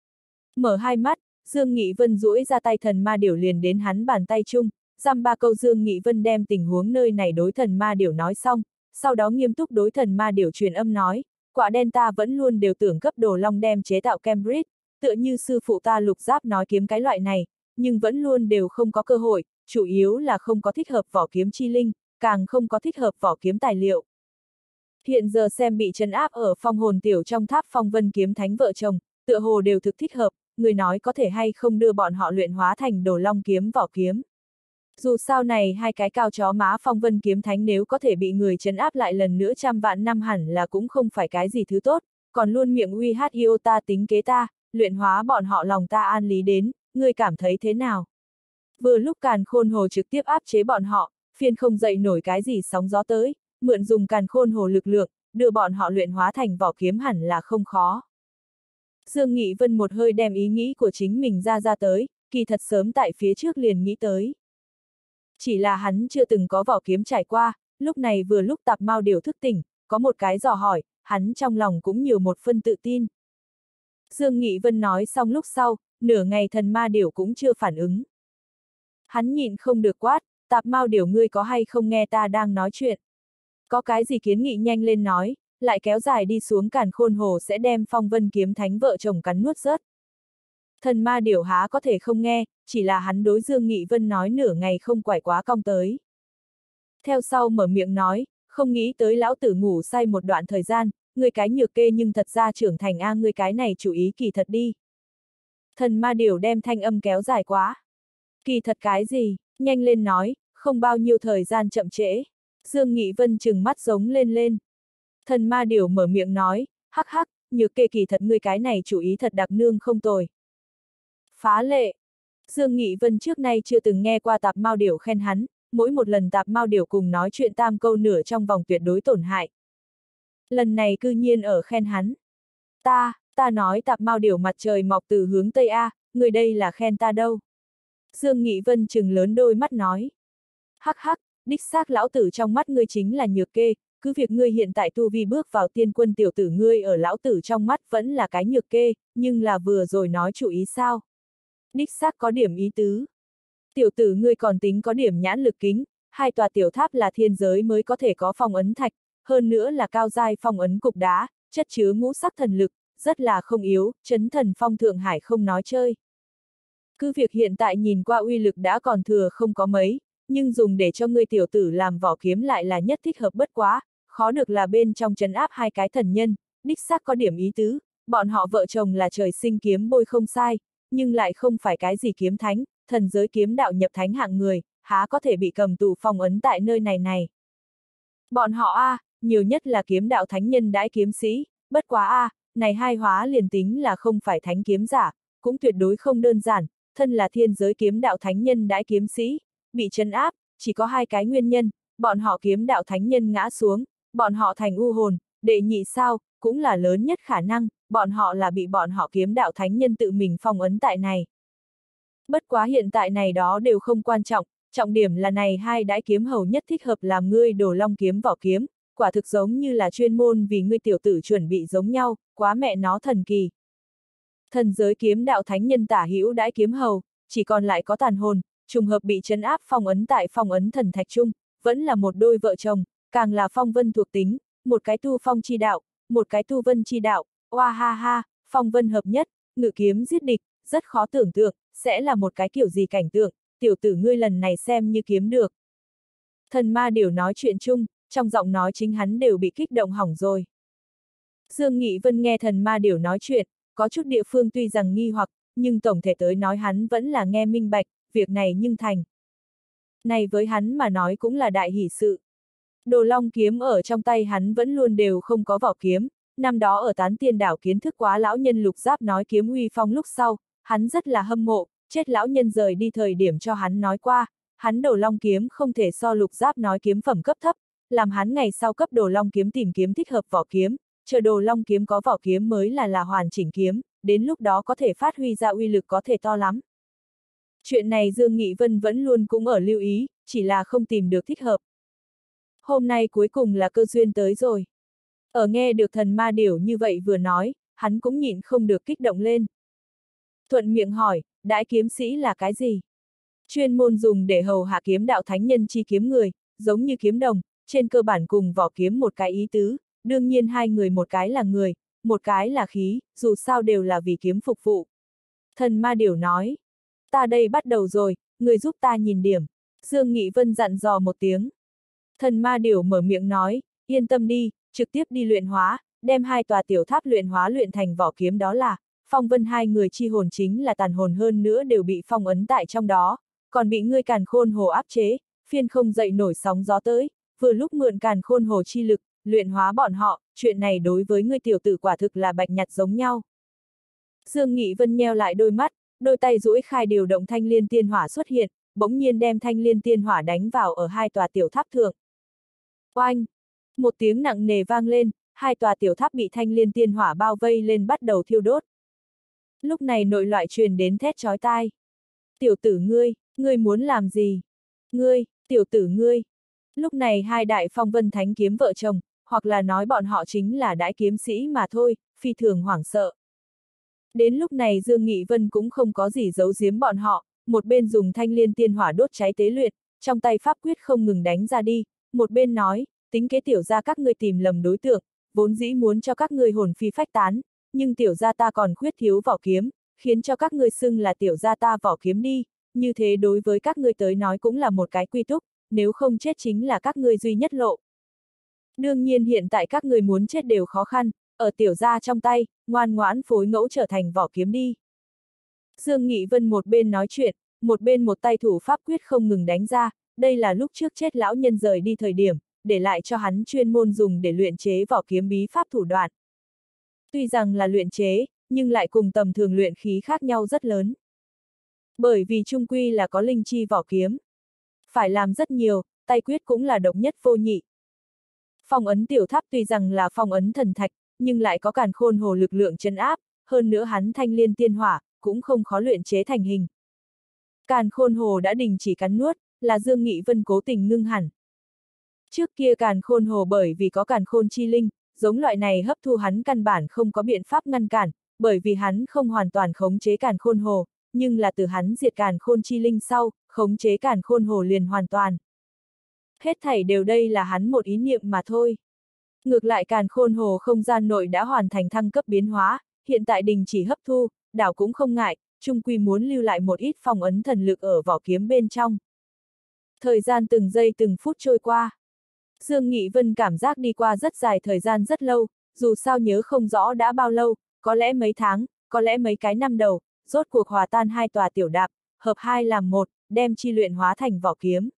Mở hai mắt, Dương Nghị Vân duỗi ra tay thần ma điểu liền đến hắn bàn tay chung, dăm ba câu Dương Nghị Vân đem tình huống nơi này đối thần ma điểu nói xong, sau đó nghiêm túc đối thần ma điểu truyền âm nói, quả đen ta vẫn luôn đều tưởng cấp đồ long đem chế tạo Cambridge, tựa như sư phụ ta Lục Giáp nói kiếm cái loại này, nhưng vẫn luôn đều không có cơ hội, chủ yếu là không có thích hợp vỏ kiếm chi linh, càng không có thích hợp vỏ kiếm tài liệu. Hiện giờ xem bị trấn áp ở phong hồn tiểu trong tháp Phong Vân Kiếm Thánh vợ chồng, tựa hồ đều thực thích hợp, người nói có thể hay không đưa bọn họ luyện hóa thành đồ long kiếm vỏ kiếm. Dù sao này hai cái cao chó má Phong Vân Kiếm Thánh nếu có thể bị người trấn áp lại lần nữa 100 vạn năm hẳn là cũng không phải cái gì thứ tốt, còn luôn miệng uy hát yêu ta tính kế ta, luyện hóa bọn họ lòng ta an lý đến, ngươi cảm thấy thế nào? Vừa lúc càn khôn hồ trực tiếp áp chế bọn họ, phiên không dậy nổi cái gì sóng gió tới, mượn dùng càn khôn hồ lực lượng, đưa bọn họ luyện hóa thành vỏ kiếm hẳn là không khó. Dương Nghị Vân một hơi đem ý nghĩ của chính mình ra tới, kỳ thật sớm tại phía trước liền nghĩ tới. Chỉ là hắn chưa từng có vỏ kiếm trải qua, lúc này vừa lúc tạp mao điểu thức tỉnh, có một cái dò hỏi, hắn trong lòng cũng nhiều một phân tự tin. Dương Nghị Vân nói xong lúc sau, nửa ngày thần ma điểu cũng chưa phản ứng. Hắn nhịn không được quát, tạp mao điểu ngươi có hay không nghe ta đang nói chuyện. Có cái gì kiến nghị nhanh lên nói, lại kéo dài đi xuống càn khôn hồ sẽ đem Phong Vân Kiếm Thánh vợ chồng cắn nuốt rớt. Thần ma điểu há có thể không nghe, chỉ là hắn đối Dương Nghị Vân nói nửa ngày không quải quá cong tới. Theo sau mở miệng nói, không nghĩ tới lão tử ngủ say một đoạn thời gian, người cái nhược kê nhưng thật ra trưởng thành a người cái này chủ ý kỳ thật đi. Thần ma điểu đem thanh âm kéo dài quá. Kỳ thật cái gì, nhanh lên nói, không bao nhiêu thời gian chậm trễ. Dương Nghị Vân trừng mắt giống lên. Thần ma điểu mở miệng nói, hắc hắc, nhược kê kỳ thật người cái này chủ ý thật đặc nương không tồi. Phá lệ. Dương Nghị Vân trước nay chưa từng nghe qua tạp mao điểu khen hắn, mỗi một lần tạp mao điểu cùng nói chuyện tam câu nửa trong vòng tuyệt đối tổn hại. Lần này cư nhiên ở khen hắn. Ta nói tạp mao điểu mặt trời mọc từ hướng Tây A, người đây là khen ta đâu. Dương Nghị Vân trừng lớn đôi mắt nói. Hắc hắc, đích xác lão tử trong mắt ngươi chính là nhược kê, cứ việc ngươi hiện tại tu vi bước vào tiên quân tiểu tử ngươi ở lão tử trong mắt vẫn là cái nhược kê, nhưng là vừa rồi nói chủ ý sao? Đích xác có điểm ý tứ. Tiểu tử ngươi còn tính có điểm nhãn lực kính, hai tòa tiểu tháp là thiên giới mới có thể có phong ấn thạch, hơn nữa là cao giai phong ấn cục đá, chất chứa ngũ sắc thần lực, rất là không yếu, chấn thần phong Thượng Hải không nói chơi. Cứ việc hiện tại nhìn qua uy lực đã còn thừa không có mấy, nhưng dùng để cho ngươi tiểu tử làm vỏ kiếm lại là nhất thích hợp bất quá, khó được là bên trong trấn áp hai cái thần nhân, đích xác có điểm ý tứ, bọn họ vợ chồng là trời sinh kiếm bôi không sai, nhưng lại không phải cái gì kiếm thánh, thần giới kiếm đạo nhập thánh hạng người, há có thể bị cầm tù phong ấn tại nơi này. Bọn họ nhiều nhất là kiếm đạo thánh nhân đãi kiếm sĩ, bất quá này hai hóa liền tính là không phải thánh kiếm giả, cũng tuyệt đối không đơn giản, thân là thiên giới kiếm đạo thánh nhân đãi kiếm sĩ, bị trấn áp, chỉ có hai cái nguyên nhân, bọn họ kiếm đạo thánh nhân ngã xuống, bọn họ thành u hồn, đệ nhị sao, cũng là lớn nhất khả năng, bọn họ là bị bọn họ kiếm đạo thánh nhân tự mình phong ấn tại này. Bất quá hiện tại này đó đều không quan trọng, trọng điểm là này hai đãi kiếm hầu nhất thích hợp làm ngươi Đồ Long kiếm vỏ kiếm, quả thực giống như là chuyên môn vì ngươi tiểu tử chuẩn bị giống nhau, quá mẹ nó thần kỳ. Thần giới kiếm đạo thánh nhân tả hữu đãi kiếm hầu, chỉ còn lại có tàn hồn, trùng hợp bị trấn áp phong ấn tại phong ấn thần thạch trung, vẫn là một đôi vợ chồng, càng là phong vân thuộc tính, một cái tu phong chi đạo, một cái tu vân chi đạo, oa ha ha, phong vân hợp nhất, ngự kiếm giết địch, rất khó tưởng tượng, sẽ là một cái kiểu gì cảnh tượng, tiểu tử ngươi lần này xem như kiếm được. Thần ma điểu nói chuyện chung, trong giọng nói chính hắn đều bị kích động hỏng rồi. Dương Nghị Vân nghe thần ma điểu nói chuyện, có chút địa phương tuy rằng nghi hoặc, nhưng tổng thể tới nói hắn vẫn là nghe minh bạch, việc này nhưng thành. Này với hắn mà nói cũng là đại hỷ sự. Đồ Long kiếm ở trong tay hắn vẫn luôn đều không có vỏ kiếm, năm đó ở Tán Tiên đảo kiến thức quá lão nhân Lục Giáp nói kiếm uy phong lúc sau, hắn rất là hâm mộ, chết lão nhân rời đi thời điểm cho hắn nói qua, hắn Đồ Long kiếm không thể so Lục Giáp nói kiếm phẩm cấp thấp, làm hắn ngày sau cấp Đồ Long kiếm tìm kiếm thích hợp vỏ kiếm, chờ Đồ Long kiếm có vỏ kiếm mới là hoàn chỉnh kiếm, đến lúc đó có thể phát huy ra uy lực có thể to lắm. Chuyện này Dương Nghị Vân vẫn luôn cũng ở lưu ý, chỉ là không tìm được thích hợp. Hôm nay cuối cùng là cơ duyên tới rồi. Ở nghe được thần ma điểu như vậy vừa nói, hắn cũng nhịn không được kích động lên. Thuận miệng hỏi, đãi kiếm sĩ là cái gì? Chuyên môn dùng để hầu hạ kiếm đạo thánh nhân chi kiếm người, giống như kiếm đồng, trên cơ bản cùng vỏ kiếm một cái ý tứ, đương nhiên hai người một cái là người, một cái là khí, dù sao đều là vì kiếm phục vụ. Thần ma điểu nói, ta đây bắt đầu rồi, người giúp ta nhìn điểm. Dương Nghị Vân dặn dò một tiếng. Thần ma điểu mở miệng nói, yên tâm đi, trực tiếp đi luyện hóa, đem hai tòa tiểu tháp luyện hóa luyện thành vỏ kiếm đó là, phong vân hai người chi hồn chính là tàn hồn hơn nữa đều bị phong ấn tại trong đó, còn bị ngươi càn khôn hồ áp chế, phiên không dậy nổi sóng gió tới, vừa lúc mượn càn khôn hồ chi lực, luyện hóa bọn họ, chuyện này đối với ngươi tiểu tử quả thực là bạch nhặt giống nhau. Dương Nghị Vân nheo lại đôi mắt, đôi tay duỗi khai điều động thanh liên tiên hỏa xuất hiện, bỗng nhiên đem thanh liên tiên hỏa đánh vào ở hai tòa tiểu tháp thượng. Oanh! Một tiếng nặng nề vang lên, hai tòa tiểu tháp bị thanh liên tiên hỏa bao vây lên bắt đầu thiêu đốt. Lúc này nội loại truyền đến thét chói tai. Tiểu tử ngươi muốn làm gì? Ngươi, tiểu tử ngươi. Lúc này hai đại phong vân thánh kiếm vợ chồng, hoặc là nói bọn họ chính là đãi kiếm sĩ mà thôi, phi thường hoảng sợ. Đến lúc này Dương Nghị Vân cũng không có gì giấu giếm bọn họ, một bên dùng thanh liên tiên hỏa đốt cháy tế luyện, trong tay pháp quyết không ngừng đánh ra đi, một bên nói, tính kế tiểu gia các ngươi tìm lầm đối tượng, vốn dĩ muốn cho các ngươi hồn phi phách tán, nhưng tiểu gia ta còn khuyết thiếu vỏ kiếm, khiến cho các ngươi xưng là tiểu gia ta vỏ kiếm đi, như thế đối với các ngươi tới nói cũng là một cái quy túc, nếu không chết chính là các ngươi duy nhất lộ. Đương nhiên hiện tại các ngươi muốn chết đều khó khăn, ở tiểu gia trong tay, ngoan ngoãn phối ngẫu trở thành vỏ kiếm đi. Dương Nghị Vân một bên nói chuyện, một bên một tay thủ pháp quyết không ngừng đánh ra, đây là lúc trước chết lão nhân rời đi thời điểm, để lại cho hắn chuyên môn dùng để luyện chế vỏ kiếm bí pháp thủ đoạn. Tuy rằng là luyện chế, nhưng lại cùng tầm thường luyện khí khác nhau rất lớn. Bởi vì chung quy là có linh chi vỏ kiếm. Phải làm rất nhiều, tay quyết cũng là độc nhất vô nhị. Phong ấn tiểu tháp tuy rằng là phong ấn thần thạch, nhưng lại có càn khôn hồ lực lượng trấn áp, hơn nữa hắn thanh liên tiên hỏa, cũng không khó luyện chế thành hình. Càn khôn hồ đã đình chỉ cắn nuốt, là Dương Nghị Vân cố tình ngưng hẳn, Trước kia càn khôn hồ bởi vì có càn khôn chi linh, giống loại này hấp thu hắn căn bản không có biện pháp ngăn cản, bởi vì hắn không hoàn toàn khống chế càn khôn hồ, nhưng là từ hắn diệt càn khôn chi linh sau, khống chế càn khôn hồ liền hoàn toàn. Hết thảy đều đây là hắn một ý niệm mà thôi. Ngược lại càn khôn hồ không gian nội đã hoàn thành thăng cấp biến hóa, hiện tại đình chỉ hấp thu, đảo cũng không ngại, chung quy muốn lưu lại một ít phong ấn thần lực ở vỏ kiếm bên trong. Thời gian từng giây từng phút trôi qua. Dương Nghị Vân cảm giác đi qua rất dài thời gian rất lâu, dù sao nhớ không rõ đã bao lâu, có lẽ mấy tháng, có lẽ mấy cái năm đầu, rốt cuộc hòa tan hai tòa tiểu đạp, hợp hai làm một, đem chi luyện hóa thành vỏ kiếm.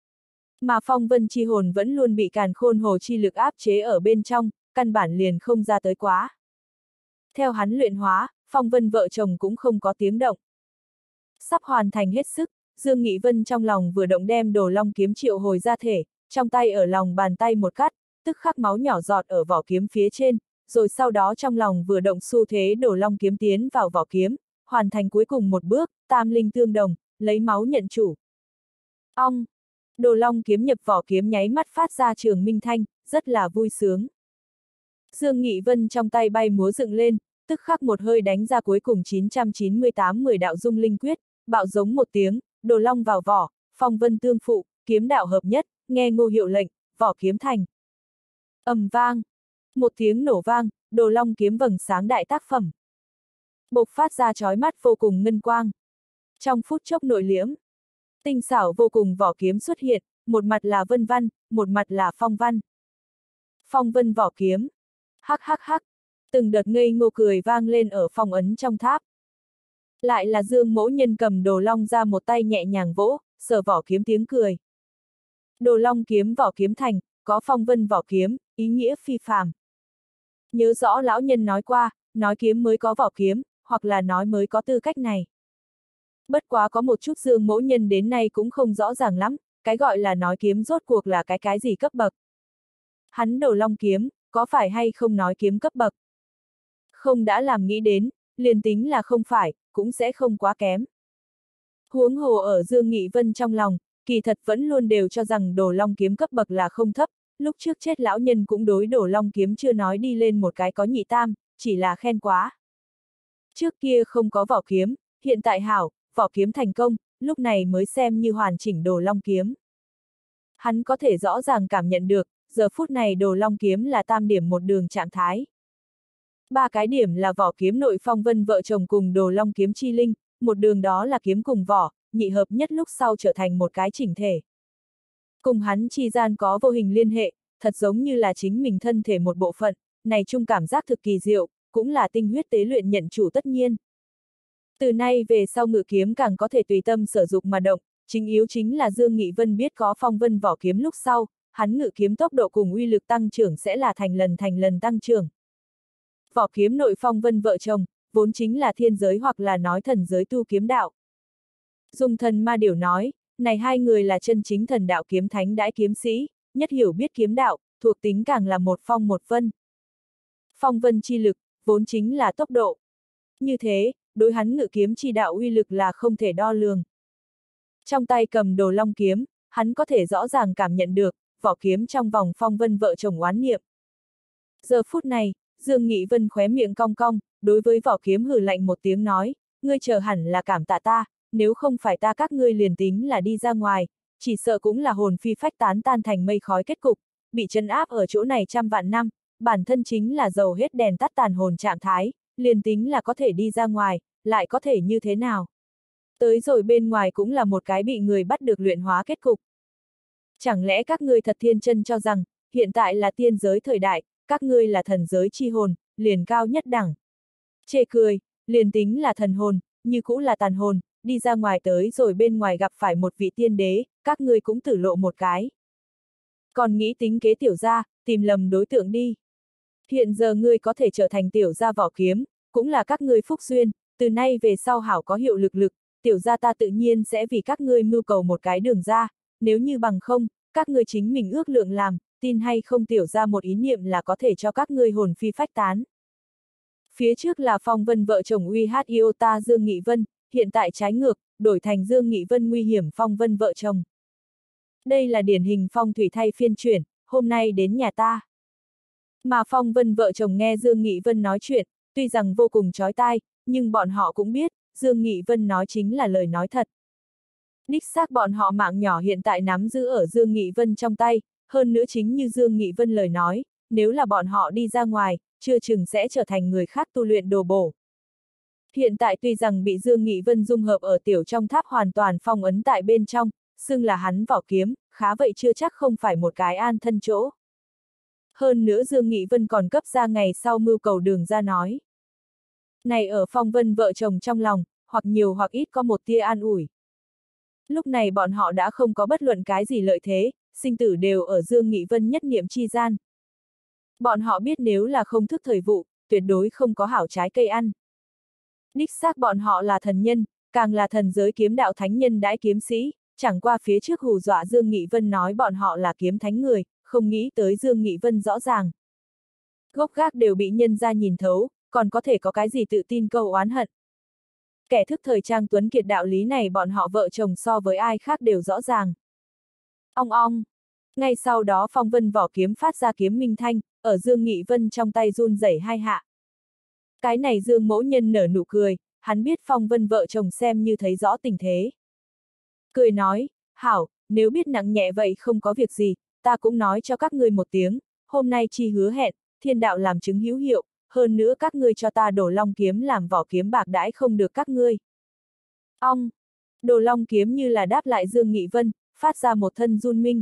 Mà phong vân chi hồn vẫn luôn bị càn khôn hồ chi lực áp chế ở bên trong, căn bản liền không ra tới quá. Theo hắn luyện hóa, phong vân vợ chồng cũng không có tiếng động. Sắp hoàn thành hết sức, Dương Nghị Vân trong lòng vừa động đem Đồ Long kiếm triệu hồi ra thể, trong tay ở lòng bàn tay một cắt, tức khắc máu nhỏ giọt ở vỏ kiếm phía trên, rồi sau đó trong lòng vừa động xu thế Đồ Long kiếm tiến vào vỏ kiếm, hoàn thành cuối cùng một bước, tam linh tương đồng, lấy máu nhận chủ. Ong! Đồ Long kiếm nhập vỏ kiếm nháy mắt phát ra trường minh thanh, rất là vui sướng. Dương Nghị Vân trong tay bay múa dựng lên, tức khắc một hơi đánh ra cuối cùng 998 10 đạo dung linh quyết, bạo giống một tiếng, Đồ Long vào vỏ, phong vân tương phụ, kiếm đạo hợp nhất, nghe ngô hiệu lệnh, vỏ kiếm thành. Ầm vang! Một tiếng nổ vang, Đồ Long kiếm vầng sáng đại tác phẩm. Bộc phát ra chói mắt vô cùng ngân quang. Trong phút chốc nội liễm, tinh xảo vô cùng vỏ kiếm xuất hiện, một mặt là vân văn, một mặt là phong văn. Phong vân vỏ kiếm. Hắc hắc hắc. Từng đợt ngây ngô cười vang lên ở phong ấn trong tháp. Lại là Dương Mỗ Nhân cầm Đồ Long ra một tay nhẹ nhàng vỗ, sờ vỏ kiếm tiếng cười. Đồ Long kiếm vỏ kiếm thành, có phong vân vỏ kiếm, ý nghĩa phi phàm. Nhớ rõ lão nhân nói qua, nói kiếm mới có vỏ kiếm, hoặc là nói mới có tư cách này. Bất quá có một chút Dương Mỗ Nhân đến nay cũng không rõ ràng lắm, cái gọi là nói kiếm rốt cuộc là cái gì cấp bậc. Hắn Đồ Long kiếm, có phải hay không nói kiếm cấp bậc? Không đã làm nghĩ đến, liền tính là không phải, cũng sẽ không quá kém. Huống hồ ở Dương Nghị Vân trong lòng, kỳ thật vẫn luôn đều cho rằng Đồ Long kiếm cấp bậc là không thấp, lúc trước chết lão nhân cũng đối Đồ Long kiếm chưa nói đi lên một cái có nhị tam, chỉ là khen quá. Trước kia không có vỏ kiếm, hiện tại hảo, vỏ kiếm thành công, lúc này mới xem như hoàn chỉnh Đồ Long kiếm. Hắn có thể rõ ràng cảm nhận được, giờ phút này Đồ Long kiếm là tam điểm một đường trạng thái. Ba cái điểm là vỏ kiếm nội phong vân vợ chồng cùng Đồ Long kiếm chi linh, một đường đó là kiếm cùng vỏ, nhị hợp nhất lúc sau trở thành một cái chỉnh thể. Cùng hắn chi gian có vô hình liên hệ, thật giống như là chính mình thân thể một bộ phận, này chung cảm giác thực kỳ diệu, cũng là tinh huyết tế luyện nhận chủ tất nhiên. Từ nay về sau ngự kiếm càng có thể tùy tâm sử dụng mà động, chính yếu chính là Dương Nghị Vân biết có phong vân vỏ kiếm lúc sau, hắn ngự kiếm tốc độ cùng uy lực tăng trưởng sẽ là thành lần tăng trưởng. Vỏ kiếm nội phong vân vợ chồng, vốn chính là thiên giới hoặc là nói thần giới tu kiếm đạo. Dùng thần ma điểu nói, này hai người là chân chính thần đạo kiếm thánh đãi kiếm sĩ, nhất hiểu biết kiếm đạo, thuộc tính càng là một phong một vân. Phong vân chi lực, vốn chính là tốc độ. Như thế, đối hắn ngự kiếm chi đạo uy lực là không thể đo lường. Trong tay cầm Đồ Long kiếm, hắn có thể rõ ràng cảm nhận được, vỏ kiếm trong vòng phong vân vợ chồng oán niệm. Giờ phút này, Dương Nghị Vân khóe miệng cong cong, đối với vỏ kiếm hừ lạnh một tiếng nói, ngươi chờ hẳn là cảm tạ ta, nếu không phải ta các ngươi liền tính là đi ra ngoài, chỉ sợ cũng là hồn phi phách tán tan thành mây khói kết cục, bị trấn áp ở chỗ này trăm vạn năm, bản thân chính là dầu hết đèn tắt tàn hồn trạng thái, liền tính là có thể đi ra ngoài, lại có thể như thế nào? Tới rồi bên ngoài cũng là một cái bị người bắt được luyện hóa kết cục. Chẳng lẽ các ngươi thật thiên chân cho rằng, hiện tại là tiên giới thời đại, các ngươi là thần giới chi hồn, liền cao nhất đẳng. Chê cười, liền tính là thần hồn, như cũ là tàn hồn, đi ra ngoài tới rồi bên ngoài gặp phải một vị tiên đế, các ngươi cũng tử lộ một cái. Còn nghĩ tính kế tiểu gia, tìm lầm đối tượng đi. Hiện giờ ngươi có thể trở thành tiểu gia vỏ kiếm, cũng là các ngươi phúc duyên, từ nay về sau hảo có hiệu lực, tiểu gia ta tự nhiên sẽ vì các ngươi mưu cầu một cái đường ra, nếu như bằng không, các ngươi chính mình ước lượng làm, tin hay không tiểu gia một ý niệm là có thể cho các ngươi hồn phi phách tán. Phía trước là phong vân vợ chồng uy hát iota Dương Nghị Vân, hiện tại trái ngược, đổi thành Dương Nghị Vân nguy hiểm phong vân vợ chồng. Đây là điển hình phong thủy thay phiên chuyển, hôm nay đến nhà ta. Mà Phong Vân vợ chồng nghe Dương Nghị Vân nói chuyện, tuy rằng vô cùng chói tai, nhưng bọn họ cũng biết, Dương Nghị Vân nói chính là lời nói thật. Đích xác bọn họ mạng nhỏ hiện tại nắm giữ ở Dương Nghị Vân trong tay, hơn nữa chính như Dương Nghị Vân lời nói, nếu là bọn họ đi ra ngoài, chưa chừng sẽ trở thành người khác tu luyện đồ bổ. Hiện tại tuy rằng bị Dương Nghị Vân dung hợp ở tiểu trong tháp hoàn toàn phong ấn tại bên trong, xưng là hắn vỏ kiếm, khá vậy chưa chắc không phải một cái an thân chỗ. Hơn nữa Dương Nghị Vân còn cấp ra ngày sau mưu cầu đường ra nói. Này ở Phong Vân vợ chồng trong lòng, hoặc nhiều hoặc ít có một tia an ủi. Lúc này bọn họ đã không có bất luận cái gì lợi thế, sinh tử đều ở Dương Nghị Vân nhất niệm chi gian. Bọn họ biết nếu là không thức thời vụ, tuyệt đối không có hảo trái cây ăn. Đích xác bọn họ là thần nhân, càng là thần giới kiếm đạo thánh nhân đãi kiếm sĩ, chẳng qua phía trước hù dọa Dương Nghị Vân nói bọn họ là kiếm thánh người, không nghĩ tới Dương Nghị Vân rõ ràng. Gốc gác đều bị nhân ra nhìn thấu, còn có thể có cái gì tự tin câu oán hận. Kẻ thức thời trang tuấn kiệt đạo lý này bọn họ vợ chồng so với ai khác đều rõ ràng. Ong ong. Ngay sau đó Phong Vân vỏ kiếm phát ra kiếm minh thanh, ở Dương Nghị Vân trong tay run rẩy hai hạ. Cái này Dương mẫu nhân nở nụ cười, hắn biết Phong Vân vợ chồng xem như thấy rõ tình thế. Cười nói, hảo, nếu biết nặng nhẹ vậy không có việc gì, ta cũng nói cho các ngươi một tiếng, hôm nay chi hứa hẹn, thiên đạo làm chứng hữu hiệu, hơn nữa các ngươi cho ta Đồ Long kiếm làm vỏ kiếm bạc đãi không được các ngươi. Ong! Đồ Long kiếm như là đáp lại Dương Nghị Vân, phát ra một thân run minh.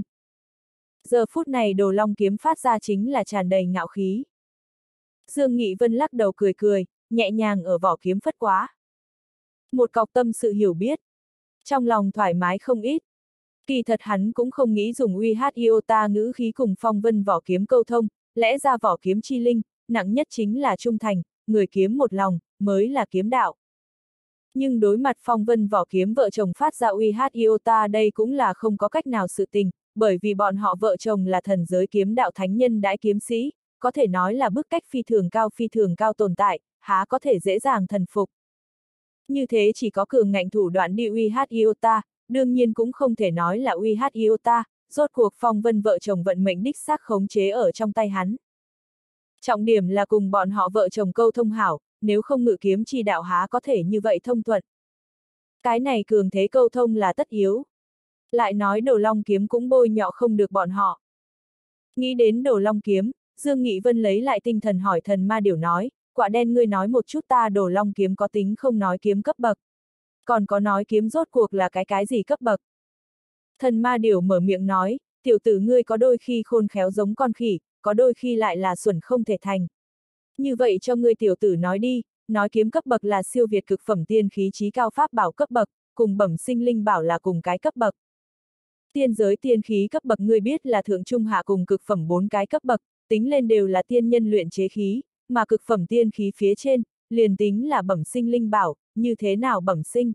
Giờ phút này Đồ Long kiếm phát ra chính là tràn đầy ngạo khí. Dương Nghị Vân lắc đầu cười cười, nhẹ nhàng ở vỏ kiếm phất quá. Một cọc tâm sự hiểu biết. Trong lòng thoải mái không ít. Kỳ thật hắn cũng không nghĩ dùng uy hát iota ngữ khí cùng Phong Vân vỏ kiếm câu thông, lẽ ra vỏ kiếm chi linh, nặng nhất chính là trung thành, người kiếm một lòng, mới là kiếm đạo. Nhưng đối mặt Phong Vân vỏ kiếm vợ chồng phát ra uy hát iota đây cũng là không có cách nào sự tình, bởi vì bọn họ vợ chồng là thần giới kiếm đạo thánh nhân đãi kiếm sĩ, có thể nói là bức cách phi thường cao tồn tại, há có thể dễ dàng thần phục. Như thế chỉ có cường ngạnh thủ đoạn đi uy hát iota, đương nhiên cũng không thể nói là uy hát iota, rốt cuộc Phong Vân vợ chồng vận mệnh đích xác khống chế ở trong tay hắn. Trọng điểm là cùng bọn họ vợ chồng câu thông hảo, nếu không ngự kiếm chi đạo há có thể như vậy thông thuận. Cái này cường thế câu thông là tất yếu. Lại nói Đồ Long kiếm cũng bôi nhọ không được bọn họ. Nghĩ đến Đồ Long kiếm, Dương Nghị Vân lấy lại tinh thần hỏi thần ma điểu nói, quả đen ngươi nói một chút ta Đồ Long kiếm có tính không nói kiếm cấp bậc. Còn có nói kiếm rốt cuộc là cái gì cấp bậc. Thần ma điểu mở miệng nói, tiểu tử ngươi có đôi khi khôn khéo giống con khỉ, có đôi khi lại là xuẩn không thể thành. Như vậy cho ngươi tiểu tử nói đi, nói kiếm cấp bậc là siêu việt cực phẩm tiên khí chí cao pháp bảo cấp bậc, cùng bẩm sinh linh bảo là cùng cái cấp bậc. Tiên giới tiên khí cấp bậc ngươi biết là thượng trung hạ cùng cực phẩm 4 cái cấp bậc, tính lên đều là tiên nhân luyện chế khí, mà cực phẩm tiên khí phía trên, liền tính là bẩm sinh linh bảo, như thế nào bẩm sinh?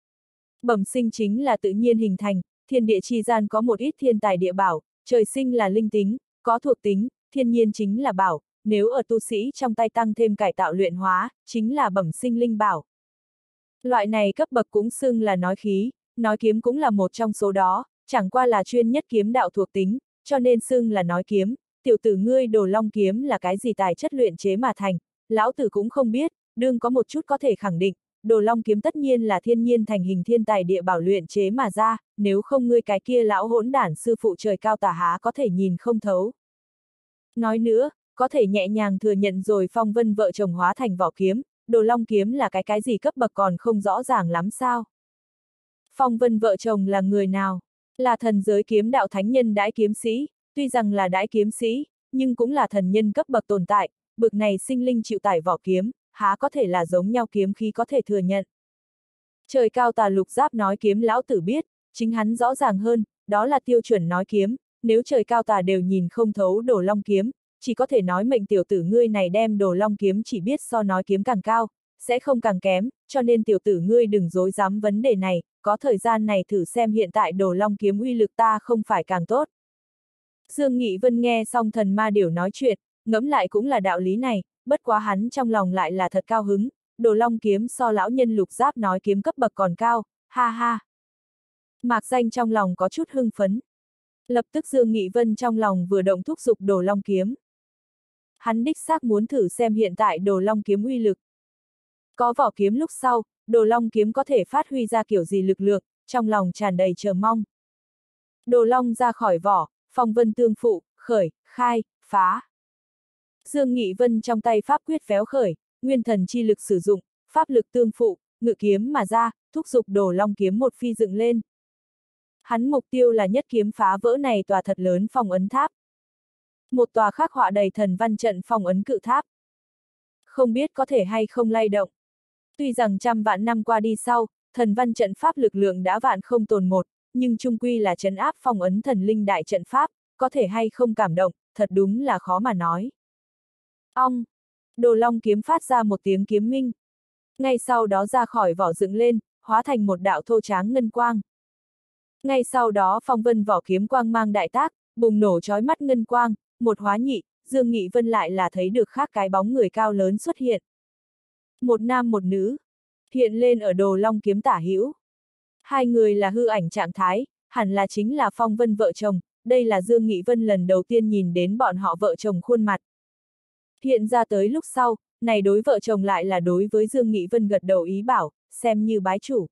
Bẩm sinh chính là tự nhiên hình thành, thiên địa chi gian có một ít thiên tài địa bảo, trời sinh là linh tính, có thuộc tính, thiên nhiên chính là bảo, nếu ở tu sĩ trong tay tăng thêm cải tạo luyện hóa, chính là bẩm sinh linh bảo. Loại này cấp bậc cũng xưng là nói khí, nói kiếm cũng là một trong số đó, chẳng qua là chuyên nhất kiếm đạo thuộc tính, cho nên xưng là nói kiếm, tiểu tử ngươi Đồ Long kiếm là cái gì tài chất luyện chế mà thành, lão tử cũng không biết, đương có một chút có thể khẳng định, Đồ Long kiếm tất nhiên là thiên nhiên thành hình thiên tài địa bảo luyện chế mà ra, nếu không ngươi cái kia lão hỗn đản sư phụ trời cao tà há có thể nhìn không thấu. Nói nữa, có thể nhẹ nhàng thừa nhận rồi Phong Vân vợ chồng hóa thành vỏ kiếm, Đồ Long kiếm là cái gì cấp bậc còn không rõ ràng lắm sao. Phong Vân vợ chồng là người nào? Là thần giới kiếm đạo thánh nhân đãi kiếm sĩ, tuy rằng là đãi kiếm sĩ, nhưng cũng là thần nhân cấp bậc tồn tại, bực này sinh linh chịu tải vỏ kiếm, há có thể là giống nhau kiếm khí có thể thừa nhận. Trời cao tà lục giáp nói kiếm lão tử biết, chính hắn rõ ràng hơn, đó là tiêu chuẩn nói kiếm, nếu trời cao tà đều nhìn không thấu Đồ Long kiếm, chỉ có thể nói mệnh tiểu tử ngươi này đem Đồ Long kiếm chỉ biết so nói kiếm càng cao, sẽ không càng kém, cho nên tiểu tử ngươi đừng dối dám vấn đề này, có thời gian này thử xem hiện tại Đồ Long kiếm uy lực ta không phải càng tốt. Dương Nghị Vân nghe xong thần ma điểu nói chuyện, ngẫm lại cũng là đạo lý này, bất quá hắn trong lòng lại là thật cao hứng, Đồ Long kiếm so lão nhân lục giáp nói kiếm cấp bậc còn cao, ha ha. Mạc Danh trong lòng có chút hưng phấn. Lập tức Dương Nghị Vân trong lòng vừa động thúc giục Đồ Long kiếm. Hắn đích xác muốn thử xem hiện tại Đồ Long kiếm uy lực. Có vỏ kiếm lúc sau, Đồ Long kiếm có thể phát huy ra kiểu gì lực lượng, trong lòng tràn đầy chờ mong. Đồ Long ra khỏi vỏ, phong vân tương phụ, khởi, khai, phá. Dương Nghị Vân trong tay pháp quyết véo khởi, nguyên thần chi lực sử dụng, pháp lực tương phụ, ngự kiếm mà ra, thúc giục Đồ Long kiếm một phi dựng lên. Hắn mục tiêu là nhất kiếm phá vỡ này tòa thật lớn phong ấn tháp. Một tòa khắc họa đầy thần văn trận phong ấn cự tháp. Không biết có thể hay không lay động. Tuy rằng trăm vạn năm qua đi sau, thần văn trận pháp lực lượng đã vạn không tồn một, nhưng chung quy là trấn áp phong ấn thần linh đại trận pháp, có thể hay không cảm động, thật đúng là khó mà nói. Ong! Đồ Long kiếm phát ra một tiếng kiếm minh. Ngay sau đó ra khỏi vỏ dựng lên, hóa thành một đạo thô tráng ngân quang. Ngay sau đó phong vân vỏ kiếm quang mang đại tác, bùng nổ chói mắt ngân quang, một hóa nhị, Dương Nghị Vân lại là thấy được khác cái bóng người cao lớn xuất hiện. Một nam một nữ, hiện lên ở Đồ Long kiếm tả hữu. Hai người là hư ảnh trạng thái, hẳn là chính là Phong Vân vợ chồng, đây là Dương Nghị Vân lần đầu tiên nhìn đến bọn họ vợ chồng khuôn mặt. Hiện ra tới lúc sau, này đối vợ chồng lại là đối với Dương Nghị Vân gật đầu ý bảo, xem như bái chủ.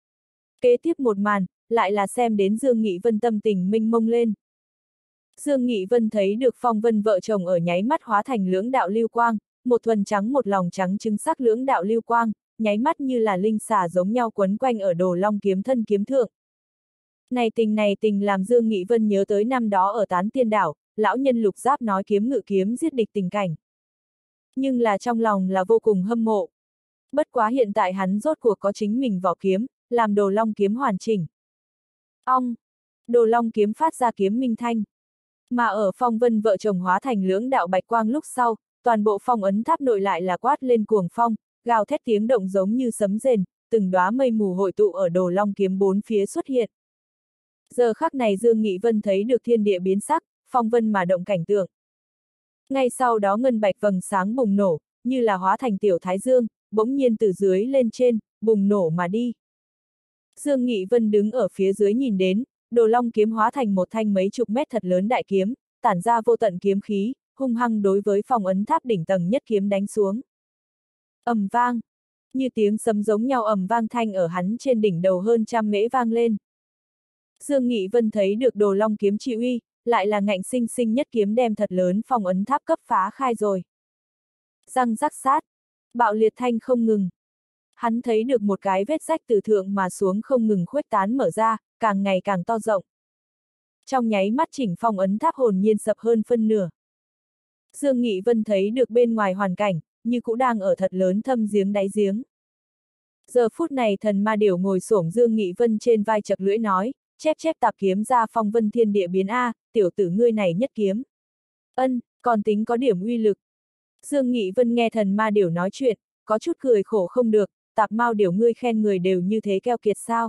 Kế tiếp một màn, lại là xem đến Dương Nghị Vân tâm tình minh mông lên. Dương Nghị Vân thấy được Phong Vân vợ chồng ở nháy mắt hóa thành lưỡng đạo lưu quang, một thuần trắng một lòng trắng trứng sắc lưỡng đạo lưu quang, nháy mắt như là linh xà giống nhau quấn quanh ở Đồ Long kiếm thân kiếm thượng. Này tình làm Dương Nghị Vân nhớ tới năm đó ở Tán Tiên Đảo, lão nhân Lục Giáp nói kiếm ngự kiếm giết địch tình cảnh. Nhưng là trong lòng là vô cùng hâm mộ. Bất quá hiện tại hắn rốt cuộc có chính mình vỏ kiếm, làm Đồ Long kiếm hoàn chỉnh. Ong! Đồ Long kiếm phát ra kiếm minh thanh. Mà ở Phong Vân vợ chồng hóa thành lưỡng đạo bạch quang lúc sau, toàn bộ phong ấn tháp nội lại là quát lên cuồng phong, gào thét tiếng động giống như sấm rền, từng đóa mây mù hội tụ ở Đồ Long kiếm bốn phía xuất hiện. Giờ khắc này Dương Nghị Vân thấy được thiên địa biến sắc, phong vân mà động cảnh tượng. Ngay sau đó ngân bạch vầng sáng bùng nổ, như là hóa thành tiểu thái dương, bỗng nhiên từ dưới lên trên, bùng nổ mà đi. Dương Nghị Vân đứng ở phía dưới nhìn đến, Đồ Long kiếm hóa thành một thanh mấy chục mét thật lớn đại kiếm, tản ra vô tận kiếm khí, hung hăng đối với phong ấn tháp đỉnh tầng nhất kiếm đánh xuống. Ầm vang, như tiếng sấm giống nhau ầm vang thanh ở hắn trên đỉnh đầu hơn trăm mễ vang lên. Dương Nghị Vân thấy được Đồ Long kiếm trị uy, lại là ngạnh sinh sinh nhất kiếm đem thật lớn phong ấn tháp cấp phá khai rồi. Răng rắc sát, bạo liệt thanh không ngừng. Hắn thấy được một cái vết rách từ thượng mà xuống không ngừng khuếch tán mở ra, càng ngày càng to rộng. Trong nháy mắt chỉnh phong ấn tháp hồn nhiên sập hơn phân nửa. Dương Nghị Vân thấy được bên ngoài hoàn cảnh, như cũng đang ở thật lớn thâm giếng đáy giếng. Giờ phút này thần ma điểu ngồi xổm Dương Nghị Vân trên vai chật lưỡi nói, chép tạp kiếm ra phong vân thiên địa biến A, tiểu tử ngươi này nhất kiếm. Ân, còn tính có điểm uy lực. Dương Nghị Vân nghe thần ma điểu nói chuyện, có chút cười khổ không được, tạp mao điểu ngươi khen người đều như thế keo kiệt sao.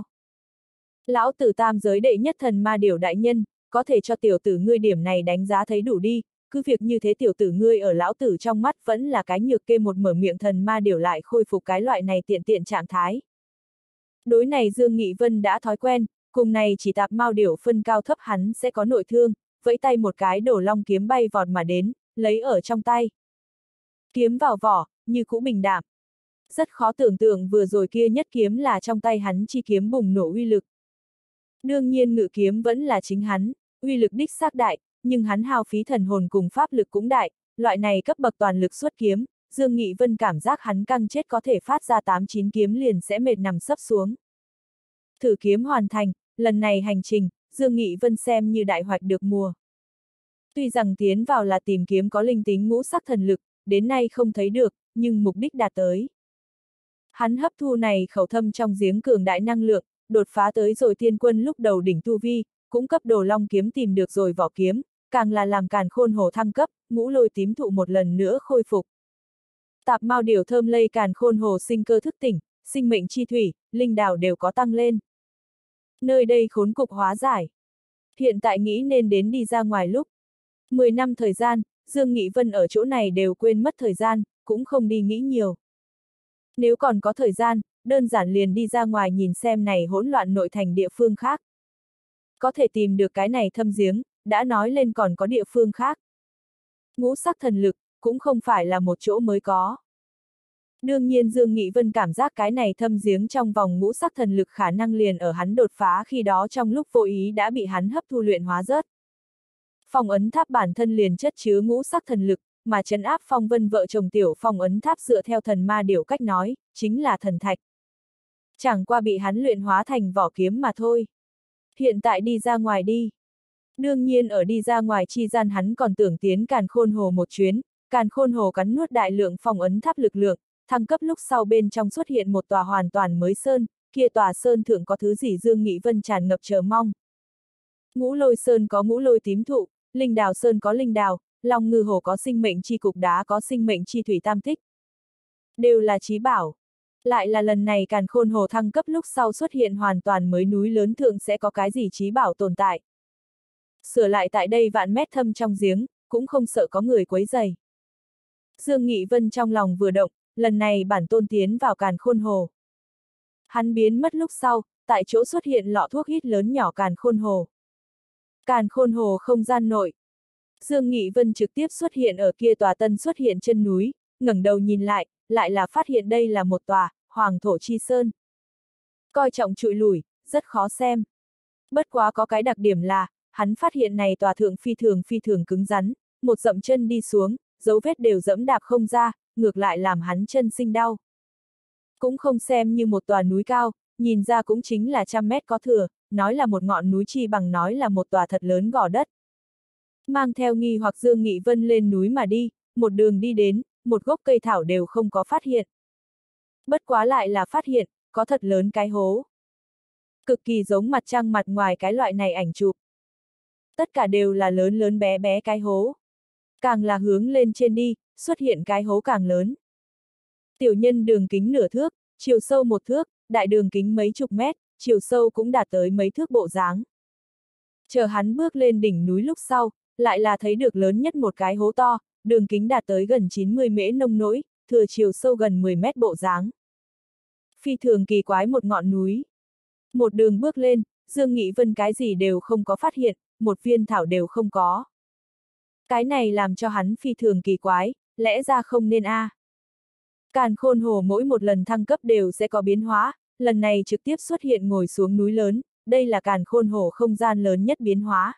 Lão tử tam giới đệ nhất thần ma điểu đại nhân, có thể cho tiểu tử ngươi điểm này đánh giá thấy đủ đi, cứ việc như thế tiểu tử ngươi ở lão tử trong mắt vẫn là cái nhược kê một mở miệng thần ma điểu lại khôi phục cái loại này tiện trạng thái. Đối này Dương Nghị Vân đã thói quen, cùng này chỉ tạp mao điểu phân cao thấp hắn sẽ có nội thương, vẫy tay một cái Đồ Long kiếm bay vọt mà đến, lấy ở trong tay. Kiếm vào vỏ, như cũ bình đạm. Rất khó tưởng tượng vừa rồi kia nhất kiếm là trong tay hắn chi kiếm bùng nổ uy lực. Đương nhiên ngự kiếm vẫn là chính hắn, uy lực đích xác đại, nhưng hắn hao phí thần hồn cùng pháp lực cũng đại, loại này cấp bậc toàn lực xuất kiếm, Dương Nghị Vân cảm giác hắn căng chết có thể phát ra 8-9 kiếm liền sẽ mệt nằm sấp xuống. Thử kiếm hoàn thành, lần này hành trình, Dương Nghị Vân xem như đại hoạch được mùa. Tuy rằng tiến vào là tìm kiếm có linh tính ngũ sắc thần lực, đến nay không thấy được, nhưng mục đích đạt tới. Hắn hấp thu này khẩu thâm trong giếng cường đại năng lượng, đột phá tới rồi tiên quân lúc đầu đỉnh tu vi, cũng cấp Đồ Long kiếm tìm được rồi vỏ kiếm, càng là làm càn khôn hồ thăng cấp, ngũ lôi tím thụ một lần nữa khôi phục. Tạp mao điểu thơm lây càn khôn hồ sinh cơ thức tỉnh, sinh mệnh chi thủy, linh đào đều có tăng lên. Nơi đây khốn cục hóa giải. Hiện tại nghĩ nên đến đi ra ngoài lúc. 10 năm thời gian, Dương Nghị Vân ở chỗ này đều quên mất thời gian, cũng không đi nghĩ nhiều. Nếu còn có thời gian, đơn giản liền đi ra ngoài nhìn xem này hỗn loạn nội thành địa phương khác. Có thể tìm được cái này thâm giếng, đã nói lên còn có địa phương khác. Ngũ sắc thần lực, cũng không phải là một chỗ mới có. Đương nhiên Dương Nghị Vân cảm giác cái này thâm giếng trong vòng ngũ sắc thần lực khả năng liền ở hắn đột phá khi đó trong lúc vô ý đã bị hắn hấp thu luyện hóa rớt. Phong ấn tháp bản thân liền chất chứa ngũ sắc thần lực, mà trấn áp Phong Vân vợ chồng tiểu phong ấn tháp dựa theo thần ma điểu cách nói, chính là thần thạch. Chẳng qua bị hắn luyện hóa thành vỏ kiếm mà thôi. Hiện tại đi ra ngoài đi. Đương nhiên ở đi ra ngoài chi gian hắn còn tưởng tiến Càn Khôn Hồ một chuyến, Càn Khôn Hồ cắn nuốt đại lượng phong ấn tháp lực lượng, thăng cấp lúc sau bên trong xuất hiện một tòa hoàn toàn mới sơn, kia tòa sơn thượng có thứ gì Dương Nghị Vân tràn ngập chờ mong. Ngũ Lôi Sơn có ngũ lôi tím thụ, Linh Đào Sơn có linh đào, Long Ngư Hồ có sinh mệnh chi cục đá có sinh mệnh chi thủy tam tích. Đều là chí bảo. Lại là lần này Càn Khôn Hồ thăng cấp lúc sau xuất hiện hoàn toàn mới núi lớn thượng sẽ có cái gì chí bảo tồn tại. Sửa lại tại đây vạn mét thâm trong giếng, cũng không sợ có người quấy rầy. Dương Nghị Vân trong lòng vừa động, lần này bản tôn tiến vào Càn Khôn Hồ. Hắn biến mất lúc sau, tại chỗ xuất hiện lọ thuốc hít lớn nhỏ Càn Khôn Hồ. Càn Khôn Hồ không gian nội. Dương Nghị Vân trực tiếp xuất hiện ở kia tòa tân xuất hiện chân núi, ngẩng đầu nhìn lại là phát hiện đây là một tòa Hoàng Thổ Chi Sơn. Coi trọng trụi lủi, rất khó xem. Bất quá có cái đặc điểm là, hắn phát hiện này tòa thượng phi thường cứng rắn, một dậm chân đi xuống, dấu vết đều dẫm đạp không ra, ngược lại làm hắn chân sinh đau. Cũng không xem như một tòa núi cao, nhìn ra cũng chính là 100 mét có thừa, nói là một ngọn núi chi bằng nói là một tòa thật lớn gò đất. Mang theo nghi hoặc Dương Nghị Vân lên núi mà đi, một đường đi đến, một gốc cây thảo đều không có phát hiện. Bất quá lại là phát hiện, có thật lớn cái hố. Cực kỳ giống mặt trăng mặt ngoài cái loại này ảnh chụp. Tất cả đều là lớn bé bé cái hố. Càng là hướng lên trên đi, xuất hiện cái hố càng lớn. Tiểu nhân đường kính nửa thước, chiều sâu 1 thước, đại đường kính mấy chục mét, chiều sâu cũng đạt tới mấy thước bộ dáng. Chờ hắn bước lên đỉnh núi lúc sau, lại là thấy được lớn nhất một cái hố to, đường kính đạt tới gần 90 mễ nông nỗi, thừa chiều sâu gần 10 mét bộ dáng. Phi thường kỳ quái một ngọn núi. Một đường bước lên, Dương Nghị Vân cái gì đều không có phát hiện, một viên thảo đều không có. Cái này làm cho hắn phi thường kỳ quái, lẽ ra không nên a. Càn Khôn Hồ mỗi một lần thăng cấp đều sẽ có biến hóa, lần này trực tiếp xuất hiện ngồi xuống núi lớn, đây là Càn Khôn Hồ không gian lớn nhất biến hóa.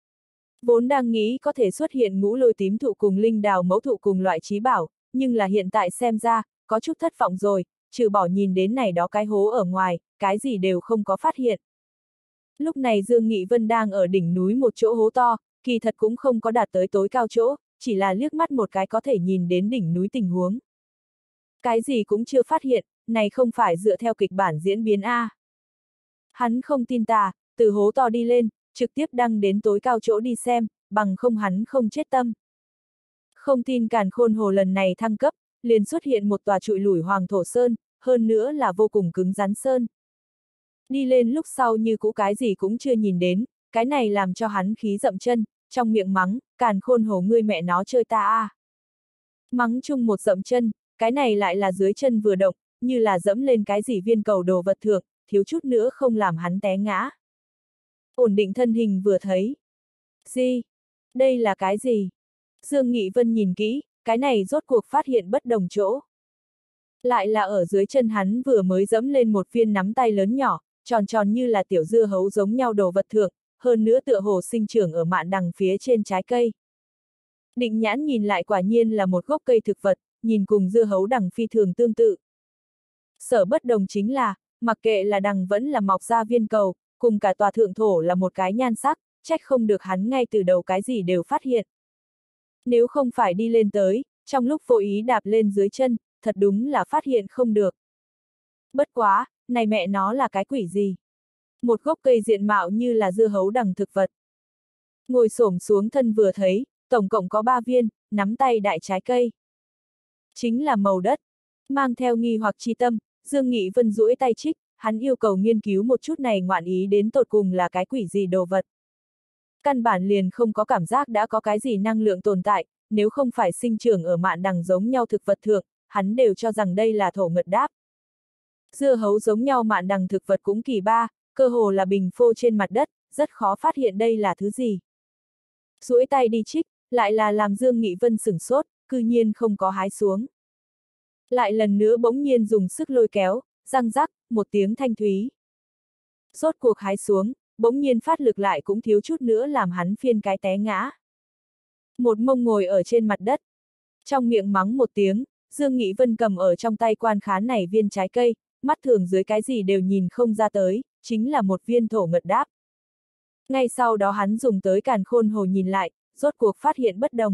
Vốn đang nghĩ có thể xuất hiện ngũ lôi tím thụ cùng linh đào mẫu thụ cùng loại chí bảo, nhưng là hiện tại xem ra, có chút thất vọng rồi, trừ bỏ nhìn đến này đó cái hố ở ngoài, cái gì đều không có phát hiện. Lúc này Dương Nghị Vân đang ở đỉnh núi một chỗ hố to, kỳ thật cũng không có đạt tới tối cao chỗ, chỉ là liếc mắt một cái có thể nhìn đến đỉnh núi tình huống. Cái gì cũng chưa phát hiện, này không phải dựa theo kịch bản diễn biến A. Hắn không tin tà, từ hố to đi lên, trực tiếp đăng đến tối cao chỗ đi xem, bằng không hắn không chết tâm. Không tin Càn Khôn Hồ lần này thăng cấp, liền xuất hiện một tòa trụi lủi Hoàng Thổ Sơn, hơn nữa là vô cùng cứng rắn sơn. Đi lên lúc sau như cũ cái gì cũng chưa nhìn đến, cái này làm cho hắn khí dậm chân, trong miệng mắng, Càn Khôn Hồ ngươi mẹ nó chơi ta a. Mắng chung một dậm chân, cái này lại là dưới chân vừa động, như là dẫm lên cái gì viên cầu đồ vật thượng, thiếu chút nữa không làm hắn té ngã. Ổn định thân hình vừa thấy. Gì? Đây là cái gì? Dương Nghị Vân nhìn kỹ, cái này rốt cuộc phát hiện bất đồng chỗ. Lại là ở dưới chân hắn vừa mới dẫm lên một viên nắm tay lớn nhỏ, tròn tròn như là tiểu dưa hấu giống nhau đồ vật thượng, hơn nữa tựa hồ sinh trưởng ở mạn đằng phía trên trái cây. Định nhãn nhìn lại quả nhiên là một gốc cây thực vật, nhìn cùng dưa hấu đằng phi thường tương tự. Sở bất đồng chính là, mặc kệ là đằng vẫn là mọc ra viên cầu, cùng cả tòa thượng thổ là một cái nhan sắc, trách không được hắn ngay từ đầu cái gì đều phát hiện. Nếu không phải đi lên tới, trong lúc vô ý đạp lên dưới chân, thật đúng là phát hiện không được. Bất quá, này mẹ nó là cái quỷ gì? Một gốc cây diện mạo như là dưa hấu đằng thực vật. Ngồi xổm xuống thân vừa thấy, tổng cộng có 3 viên, nắm tay đại trái cây. Chính là màu đất. Mang theo nghi hoặc chi tâm, Dương Nghị Vân duỗi tay trích, hắn yêu cầu nghiên cứu một chút này ngoạn ý đến tột cùng là cái quỷ gì đồ vật. Căn bản liền không có cảm giác đã có cái gì năng lượng tồn tại, nếu không phải sinh trưởng ở mạn đằng giống nhau thực vật thượng, hắn đều cho rằng đây là thổ ngật đáp. Dưa hấu giống nhau mạn đằng thực vật cũng kỳ ba, cơ hồ là bình phô trên mặt đất, rất khó phát hiện đây là thứ gì. Duỗi tay đi trích, lại là làm Dương Nghị Vân sửng sốt, cư nhiên không có hái xuống. Lại lần nữa bỗng nhiên dùng sức lôi kéo, răng rắc, một tiếng thanh thúy. Rốt cuộc hái xuống, bỗng nhiên phát lực lại cũng thiếu chút nữa làm hắn phiên cái té ngã. Một mông ngồi ở trên mặt đất. Trong miệng mắng một tiếng, Dương Nghị Vân cầm ở trong tay quan khán này viên trái cây, mắt thường dưới cái gì đều nhìn không ra tới, chính là một viên thổ ngật đáp. Ngay sau đó hắn dùng tới càn khôn hồ nhìn lại, rốt cuộc phát hiện bất đồng.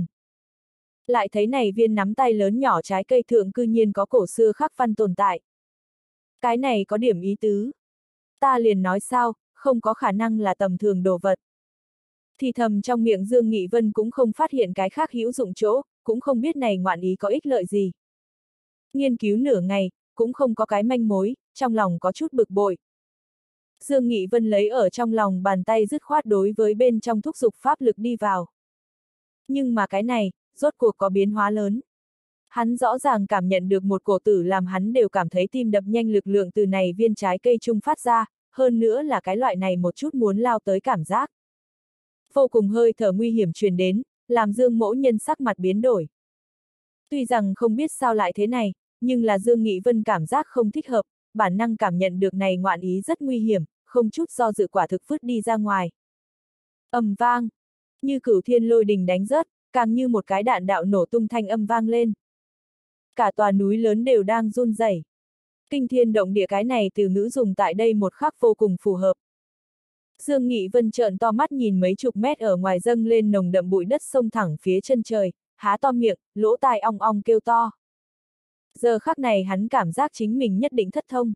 Lại thấy này viên nắm tay lớn nhỏ trái cây thượng cư nhiên có cổ xưa khắc văn tồn tại. Cái này có điểm ý tứ. Ta liền nói sao, không có khả năng là tầm thường đồ vật. Thì thầm trong miệng Dương Nghị Vân cũng không phát hiện cái khác hữu dụng chỗ, cũng không biết này ngoạn ý có ích lợi gì. Nghiên cứu nửa ngày, cũng không có cái manh mối, trong lòng có chút bực bội. Dương Nghị Vân lấy ở trong lòng bàn tay dứt khoát đối với bên trong thúc dục pháp lực đi vào. Nhưng mà cái này, rốt cuộc có biến hóa lớn. Hắn rõ ràng cảm nhận được một cổ tử làm hắn đều cảm thấy tim đập nhanh lực lượng từ này viên trái cây trung phát ra, hơn nữa là cái loại này một chút muốn lao tới cảm giác. Vô cùng hơi thở nguy hiểm truyền đến, làm Dương Mỗ Nhân sắc mặt biến đổi. Tuy rằng không biết sao lại thế này, nhưng là Dương Nghị Vân cảm giác không thích hợp, bản năng cảm nhận được này ngoạn ý rất nguy hiểm, không chút do dự quả thực vứt đi ra ngoài. Ầm vang, như cửu thiên lôi đình đánh rớt, càng như một cái đạn đạo nổ tung thanh âm vang lên. Cả tòa núi lớn đều đang run rẩy. Kinh thiên động địa cái này từ ngữ dùng tại đây một khắc vô cùng phù hợp. Dương Nghị Vân trợn to mắt nhìn mấy chục mét ở ngoài dâng lên nồng đậm bụi đất sông thẳng phía chân trời, há to miệng, lỗ tai ong ong kêu to. Giờ khắc này hắn cảm giác chính mình nhất định thất thông.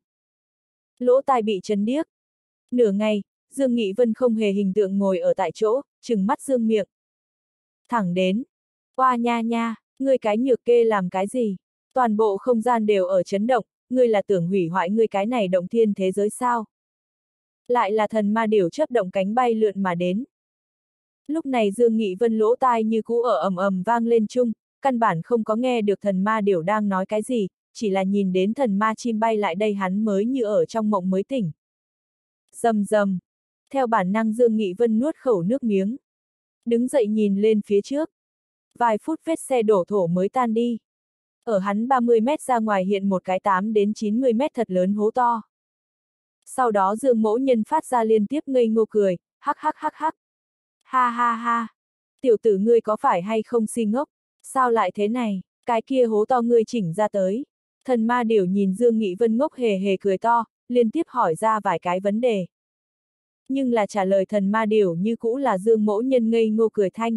Lỗ tai bị chấn điếc. Nửa ngày, Dương Nghị Vân không hề hình tượng ngồi ở tại chỗ, trừng mắt dương miệng. Thẳng đến. Oa nha nha, ngươi cái nhược kê làm cái gì? Toàn bộ không gian đều ở chấn động, ngươi là tưởng hủy hoại ngươi cái này động thiên thế giới sao? Lại là thần ma điểu chớp động cánh bay lượn mà đến. Lúc này Dương Nghị Vân lỗ tai như cũ ở ầm ầm vang lên chung, căn bản không có nghe được thần ma điểu đang nói cái gì, chỉ là nhìn đến thần ma chim bay lại đây hắn mới như ở trong mộng mới tỉnh. Rầm rầm, theo bản năng Dương Nghị Vân nuốt khẩu nước miếng. Đứng dậy nhìn lên phía trước. Vài phút vết xe đổ thổ mới tan đi. Ở hắn 30 mét ra ngoài hiện một cái 8 đến 90 mét thật lớn hố to. Sau đó Dương Mỗ Nhân phát ra liên tiếp ngây ngô cười, hắc hắc hắc hắc. Ha ha ha. Tiểu tử ngươi có phải hay không si ngốc? Sao lại thế này? Cái kia hố to ngươi chỉnh ra tới. Thần ma điểu nhìn Dương Nghị Vân ngốc hề hề cười to, liên tiếp hỏi ra vài cái vấn đề. Nhưng là trả lời thần ma điểu như cũ là Dương Mỗ Nhân ngây ngô cười thanh.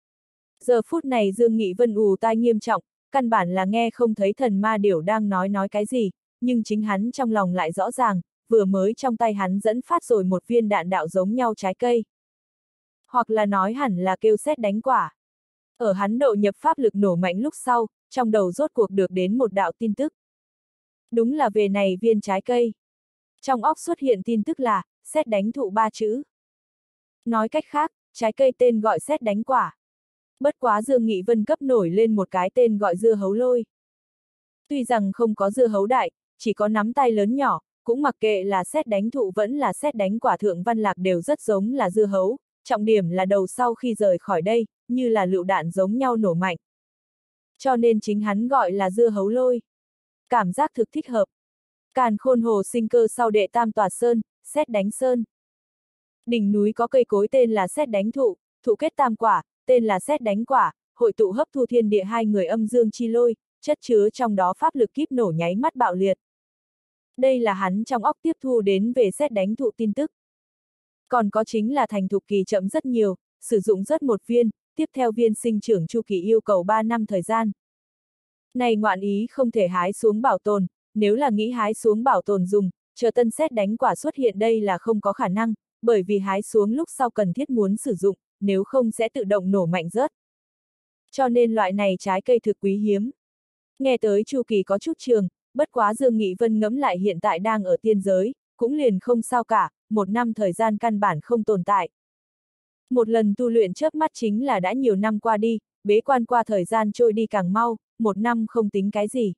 Giờ phút này Dương Nghị Vân ù tai nghiêm trọng, căn bản là nghe không thấy thần ma điểu đang nói cái gì, nhưng chính hắn trong lòng lại rõ ràng, vừa mới trong tay hắn dẫn phát rồi một viên đạn đạo giống nhau trái cây. Hoặc là nói hẳn là kêu sét đánh quả. Ở hắn độ nhập pháp lực nổ mạnh lúc sau, trong đầu rốt cuộc được đến một đạo tin tức. Đúng là về này viên trái cây. Trong óc xuất hiện tin tức là, sét đánh thụ 3 chữ. Nói cách khác, trái cây tên gọi sét đánh quả. Bất quá Dương Nghị Vân cấp nổi lên một cái tên gọi dưa hấu lôi. Tuy rằng không có dưa hấu đại, chỉ có nắm tay lớn nhỏ, cũng mặc kệ là sét đánh thụ vẫn là sét đánh quả thượng văn lạc đều rất giống là dưa hấu, trọng điểm là đầu sau khi rời khỏi đây, như là lựu đạn giống nhau nổ mạnh. Cho nên chính hắn gọi là dưa hấu lôi. Cảm giác thực thích hợp. Càn Khôn Hồ sinh cơ sau đệ tam tòa sơn, sét đánh sơn. Đỉnh núi có cây cối tên là sét đánh thụ, thụ kết tam quả, tên là sét đánh quả, hội tụ hấp thu thiên địa hai người âm dương chi lôi, chất chứa trong đó pháp lực kíp nổ nháy mắt bạo liệt. Đây là hắn trong óc tiếp thu đến về sét đánh thụ tin tức. Còn có chính là thành thục kỳ chậm rất nhiều, sử dụng rất một viên, tiếp theo viên sinh trưởng chu kỳ yêu cầu 3 năm thời gian. Này ngoạn ý không thể hái xuống bảo tồn, nếu là nghĩ hái xuống bảo tồn dùng, chờ tân sét đánh quả xuất hiện đây là không có khả năng, bởi vì hái xuống lúc sau cần thiết muốn sử dụng, nếu không sẽ tự động nổ mạnh rớt. Cho nên loại này trái cây thực quý hiếm. Nghe tới chu kỳ có chút trường, bất quá Dương Nghị Vân ngẫm lại hiện tại đang ở tiên giới, cũng liền không sao cả, 1 năm thời gian căn bản không tồn tại. Một lần tu luyện chớp mắt chính là đã nhiều năm qua đi, bế quan qua thời gian trôi đi càng mau, 1 năm không tính cái gì.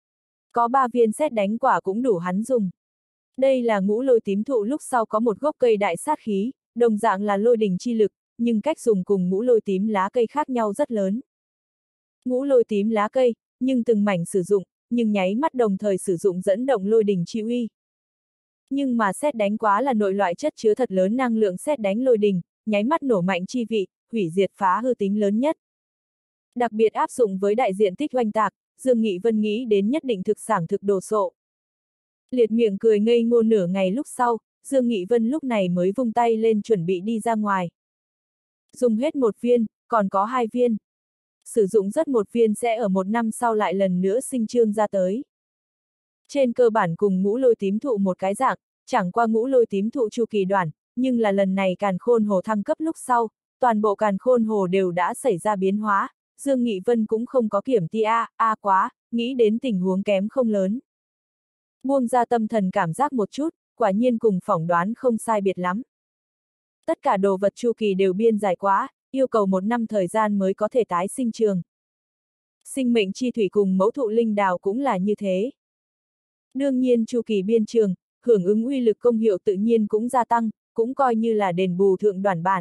Có 3 viên sét đánh quả cũng đủ hắn dùng. Đây là ngũ lôi tím thụ lúc sau có một gốc cây đại sát khí, đồng dạng là lôi đỉnh chi lực, nhưng cách dùng cùng ngũ lôi tím lá cây khác nhau rất lớn. Ngũ lôi tím lá cây, nhưng từng mảnh sử dụng, nhưng nháy mắt đồng thời sử dụng dẫn động lôi đỉnh chi uy. Nhưng mà sét đánh quá là nội loại chất chứa thật lớn năng lượng sét đánh lôi đỉnh, nháy mắt nổ mạnh chi vị, hủy diệt phá hư tính lớn nhất. Đặc biệt áp dụng với đại diện tích oanh tạc, Dương Nghị Vân nghĩ đến nhất định thực sảng thực đồ sộ. Liệt miệng cười ngây ngô nửa ngày lúc sau, Dương Nghị Vân lúc này mới vung tay lên chuẩn bị đi ra ngoài. Dùng hết một viên, còn có 2 viên. Sử dụng rất một viên sẽ ở 1 năm sau lại lần nữa sinh trương ra tới. Trên cơ bản cùng ngũ lôi tím thụ một cái dạng, chẳng qua ngũ lôi tím thụ chu kỳ đoạn, nhưng là lần này càn khôn hồ thăng cấp lúc sau, toàn bộ càn khôn hồ đều đã xảy ra biến hóa, Dương Nghị Vân cũng không có kiểm ti quá, nghĩ đến tình huống kém không lớn. Buông ra tâm thần cảm giác một chút, quả nhiên cùng phỏng đoán không sai biệt lắm. Tất cả đồ vật chu kỳ đều biên dài quá, yêu cầu 1 năm thời gian mới có thể tái sinh trường. Sinh mệnh chi thủy cùng mẫu thụ linh đào cũng là như thế. Đương nhiên chu kỳ biên trường, hưởng ứng uy lực công hiệu tự nhiên cũng gia tăng, cũng coi như là đền bù thượng đoản bản.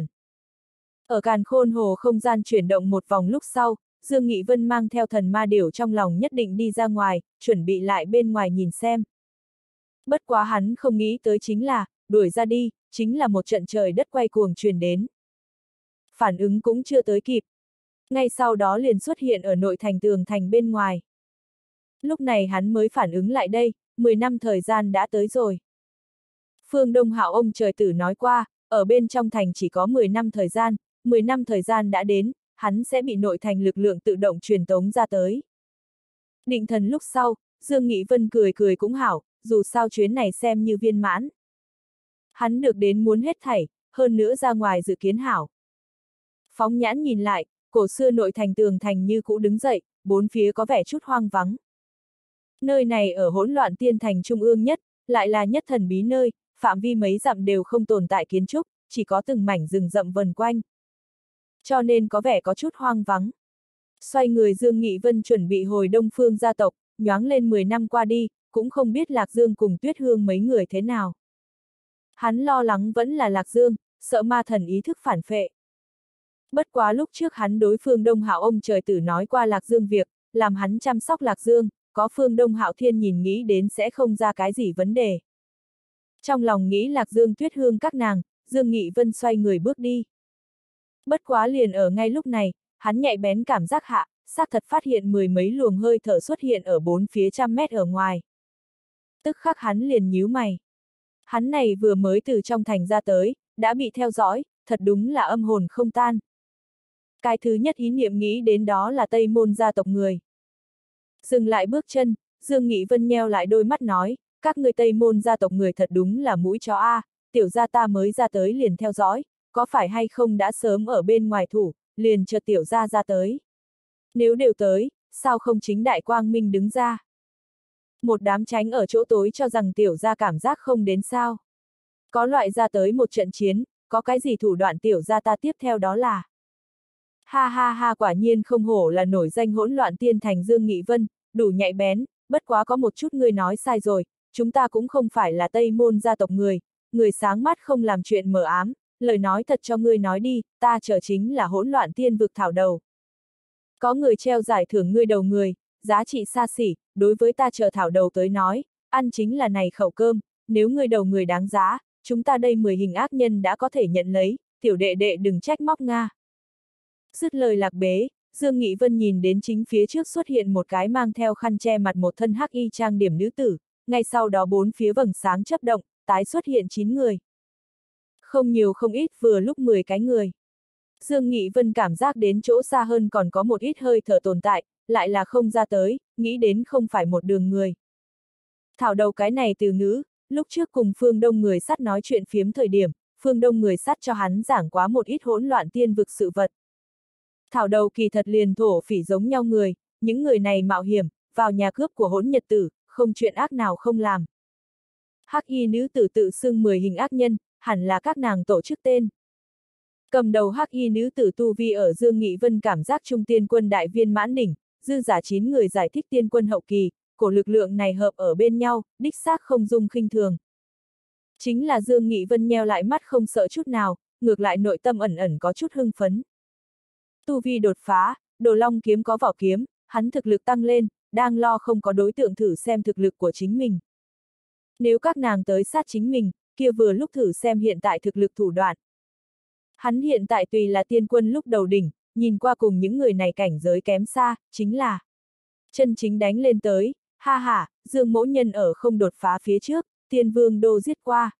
Ở càn khôn hồ không gian chuyển động một vòng lúc sau, Dương Nghị Vân mang theo thần ma điểu trong lòng nhất định đi ra ngoài, chuẩn bị lại bên ngoài nhìn xem. Bất quá hắn không nghĩ tới chính là, đuổi ra đi, chính là một trận trời đất quay cuồng truyền đến. Phản ứng cũng chưa tới kịp. Ngay sau đó liền xuất hiện ở nội thành tường thành bên ngoài. Lúc này hắn mới phản ứng lại đây, 10 năm thời gian đã tới rồi. Phương Đông Hạo ông trời tử nói qua, ở bên trong thành chỉ có 10 năm thời gian, 10 năm thời gian đã đến, hắn sẽ bị nội thành lực lượng tự động truyền tống ra tới. Định thần lúc sau, Dương Nghị Vân cười cười cũng hảo, dù sao chuyến này xem như viên mãn. Hắn được đến muốn hết thảy, hơn nữa ra ngoài dự kiến hảo. Phóng nhãn nhìn lại, cổ xưa nội thành tường thành như cũ đứng dậy, bốn phía có vẻ chút hoang vắng. Nơi này ở hỗn loạn tiên thành trung ương nhất, lại là nhất thần bí nơi, phạm vi mấy dặm đều không tồn tại kiến trúc, chỉ có từng mảnh rừng rậm vần quanh. Cho nên có vẻ có chút hoang vắng. Xoay người Dương Nghị Vân chuẩn bị hồi Đông Phương gia tộc, nhoáng lên 10 năm qua đi, cũng không biết Lạc Dương cùng Tuyết Hương mấy người thế nào. Hắn lo lắng vẫn là Lạc Dương, sợ ma thần ý thức phản phệ. Bất quá lúc trước hắn đối Phương Đông Hạo ông trời tử nói qua Lạc Dương việc, làm hắn chăm sóc Lạc Dương, có Phương Đông Hạo Thiên nhìn nghĩ đến sẽ không ra cái gì vấn đề. Trong lòng nghĩ Lạc Dương Tuyết Hương các nàng, Dương Nghị Vân xoay người bước đi. Bất quá liền ở ngay lúc này, hắn nhạy bén cảm giác hạ, xác thật phát hiện 10 mấy luồng hơi thở xuất hiện ở 4 phía trăm mét ở ngoài. Tức khắc hắn liền nhíu mày. Hắn này vừa mới từ trong thành ra tới, đã bị theo dõi, thật đúng là âm hồn không tan. Cái thứ nhất ý niệm nghĩ đến đó là Tây Môn gia tộc người. Dừng lại bước chân, Dương Nghị Vân nheo lại đôi mắt nói, các người Tây Môn gia tộc người thật đúng là mũi chó a, tiểu gia ta mới ra tới liền theo dõi, có phải hay không đã sớm ở bên ngoài thủ, liền chờ tiểu gia ra tới. Nếu đều tới, sao không chính đại quang minh đứng ra? Một đám tránh ở chỗ tối cho rằng tiểu gia cảm giác không đến sao. Có loại ra tới một trận chiến, có cái gì thủ đoạn tiểu gia ta tiếp theo đó là. Ha ha ha, quả nhiên không hổ là nổi danh hỗn loạn tiên thành Dương Nghị Vân, đủ nhạy bén, bất quá có một chút ngươi nói sai rồi, chúng ta cũng không phải là Tây Môn gia tộc người sáng mắt không làm chuyện mờ ám, lời nói thật cho ngươi nói đi, ta chờ chính là hỗn loạn tiên vực thảo đầu. Có người treo giải thưởng ngươi đầu người, giá trị xa xỉ, đối với ta chờ thảo đầu tới nói, ăn chính là này khẩu cơm, nếu ngươi đầu người đáng giá, chúng ta đây 10 hình ác nhân đã có thể nhận lấy, tiểu đệ đệ đừng trách móc Nga. Dứt lời lạc bế, Dương Nghị Vân nhìn đến chính phía trước xuất hiện một cái mang theo khăn che mặt một thân hắc y trang điểm nữ tử, ngay sau đó 4 phía vầng sáng chớp động, tái xuất hiện 9 người. Không nhiều không ít, vừa lúc 10 cái người. Dương Nghị Vân cảm giác đến chỗ xa hơn còn có một ít hơi thở tồn tại, lại là không ra tới, nghĩ đến không phải một đường người. Thảo đầu cái này từ ngữ, lúc trước cùng Phương Đông người sắt nói chuyện phiếm thời điểm, Phương Đông người sắt cho hắn giảng quá một ít hỗn loạn tiên vực sự vật. Thảo đầu kỳ thật liền thổ phỉ giống nhau người, những người này mạo hiểm, vào nhà cướp của hỗn nhật tử, không chuyện ác nào không làm. Hắc y nữ tử tự xưng 10 hình ác nhân, hẳn là các nàng tổ chức tên. Cầm đầu hắc y nữ tử tu vi ở Dương Nghị Vân cảm giác trung tiên quân đại viên mãn đỉnh, dư giả 9 người giải thích tiên quân hậu kỳ, cổ lực lượng này hợp ở bên nhau, đích xác không dung khinh thường. Chính là Dương Nghị Vân nheo lại mắt không sợ chút nào, ngược lại nội tâm ẩn ẩn có chút hưng phấn. Tu vi đột phá, Đồ Long kiếm có vỏ kiếm, hắn thực lực tăng lên, đang lo không có đối tượng thử xem thực lực của chính mình. Nếu các nàng tới sát chính mình, kia vừa lúc thử xem hiện tại thực lực thủ đoạn. Hắn hiện tại tùy là tiên quân lúc đầu đỉnh, nhìn qua cùng những người này cảnh giới kém xa, chính là chân chính đánh lên tới, ha ha, Dương Mỗ Nhân ở không đột phá phía trước, tiên vương đô giết qua.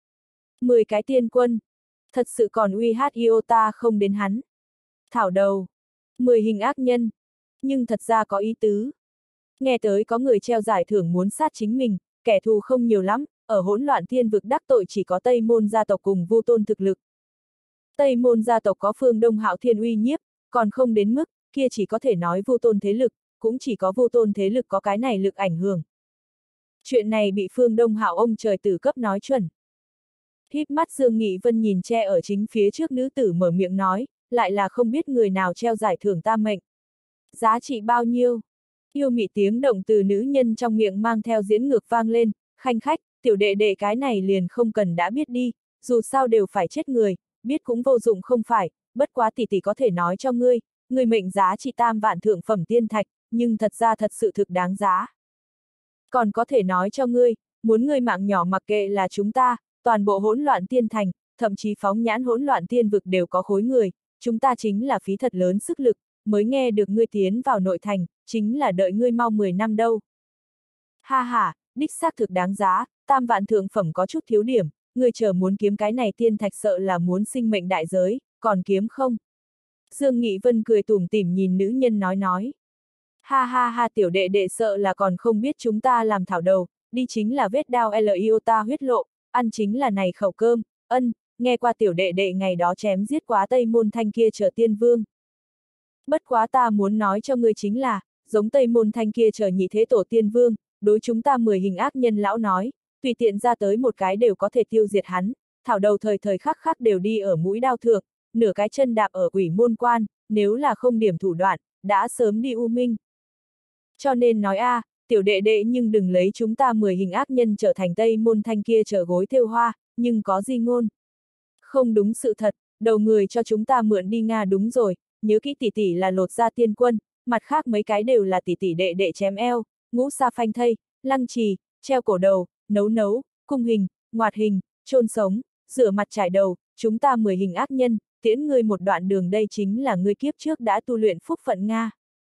10 cái tiên quân, thật sự còn uy hát iota không đến hắn. Thảo đầu, 10 hình ác nhân, nhưng thật ra có ý tứ. Nghe tới có người treo giải thưởng muốn sát chính mình, kẻ thù không nhiều lắm, ở hỗn loạn thiên vực đắc tội chỉ có Tây Môn gia tộc cùng Vu Tôn thực lực. Tây Môn gia tộc có Phương Đông Hạo Thiên uy nhiếp, còn không đến mức, kia chỉ có thể nói Vu Tôn thế lực, cũng chỉ có Vu Tôn thế lực có cái này lực ảnh hưởng. Chuyện này bị Phương Đông Hạo ông trời tử cấp nói chuẩn. Híp mắt Dương Nghị Vân nhìn che ở chính phía trước nữ tử mở miệng nói, lại là không biết người nào treo giải thưởng tam mệnh. Giá trị bao nhiêu? Yêu mị tiếng động từ nữ nhân trong miệng mang theo diễn ngược vang lên, khanh khách, tiểu đệ đệ cái này liền không cần đã biết đi, dù sao đều phải chết người, biết cũng vô dụng không phải, bất quá tỷ tỷ có thể nói cho ngươi, người mệnh giá trị tam vạn thượng phẩm tiên thạch, nhưng thật ra thật sự thực đáng giá. Còn có thể nói cho ngươi, muốn ngươi mạng nhỏ mặc kệ là chúng ta, toàn bộ hỗn loạn tiên thành, thậm chí phóng nhãn hỗn loạn tiên vực đều có khối người, chúng ta chính là phí thật lớn sức lực, mới nghe được ngươi tiến vào nội thành, chính là đợi ngươi mau 10 năm đâu. Ha ha, đích xác thực đáng giá, tam vạn thượng phẩm có chút thiếu điểm, ngươi chờ muốn kiếm cái này tiên thạch sợ là muốn sinh mệnh đại giới, còn kiếm không? Dương Nghị Vân cười tủm tỉm nhìn nữ nhân nói. Ha ha ha tiểu đệ đệ sợ là còn không biết chúng ta làm thảo đầu, đi chính là vết đao Iota huyết lộ, ăn chính là này khẩu cơm, nghe qua tiểu đệ đệ ngày đó chém giết quá Tây Môn Thanh kia chờ tiên vương. Bất quá ta muốn nói cho ngươi chính là, giống Tây Môn Thanh kia chờ nhị thế tổ tiên vương, đối chúng ta 10 hình ác nhân lão nói, tùy tiện ra tới một cái đều có thể tiêu diệt hắn, thảo đầu thời thời khắc khắc đều đi ở mũi đao thượng, nửa cái chân đạp ở quỷ môn quan, nếu là không điểm thủ đoạn, đã sớm đi u minh. Cho nên nói tiểu đệ đệ nhưng đừng lấy chúng ta 10 hình ác nhân trở thành Tây Môn Thanh kia trở gối thêu hoa, nhưng có gì ngôn. Không đúng sự thật, đầu người cho chúng ta mượn đi Nga đúng rồi, nhớ kỹ tỷ tỷ là Lột Ra tiên quân, mặt khác mấy cái đều là tỷ tỷ đệ đệ chém eo, ngũ sa phanh thây, lăng trì, treo cổ đầu, nấu, cung hình, ngoạt hình, chôn sống, rửa mặt trải đầu, chúng ta 10 hình ác nhân, tiễn ngươi một đoạn đường đây chính là ngươi kiếp trước đã tu luyện phúc phận Nga.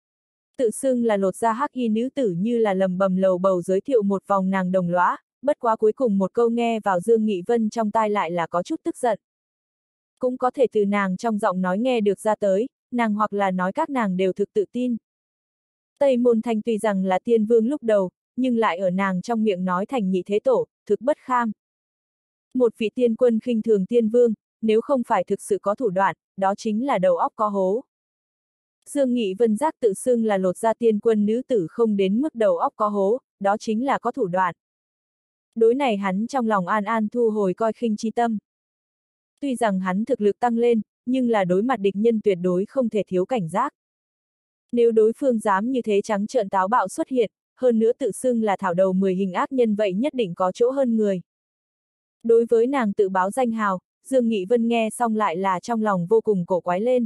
Tự xưng là Lột Ra hắc y nữ tử như là lầm bầm lầu bầu giới thiệu một vòng nàng đồng lõa, bất quá cuối cùng một câu nghe vào Dương Nghị Vân trong tai lại là có chút tức giận. Cũng có thể từ nàng trong giọng nói nghe được ra tới, nàng hoặc là nói các nàng đều thực tự tin. Tây Môn Thanh tuy rằng là tiên vương lúc đầu, nhưng lại ở nàng trong miệng nói thành nhị thế tổ, thực bất kham. Một vị tiên quân khinh thường tiên vương, nếu không phải thực sự có thủ đoạn, đó chính là đầu óc có hố. Dương Nghị Vân giác tự xưng là Lột Ra tiên quân nữ tử không đến mức đầu óc có hố, đó chính là có thủ đoạn. Đối này hắn trong lòng an thu hồi coi khinh chi tâm. Tuy rằng hắn thực lực tăng lên, nhưng là đối mặt địch nhân tuyệt đối không thể thiếu cảnh giác. Nếu đối phương dám như thế trắng trợn táo bạo xuất hiện, hơn nữa tự xưng là thảo đầu 10 hình ác nhân vậy nhất định có chỗ hơn người. Đối với nàng tự báo danh hào, Dương Nghị Vân nghe xong lại là trong lòng vô cùng cổ quái lên.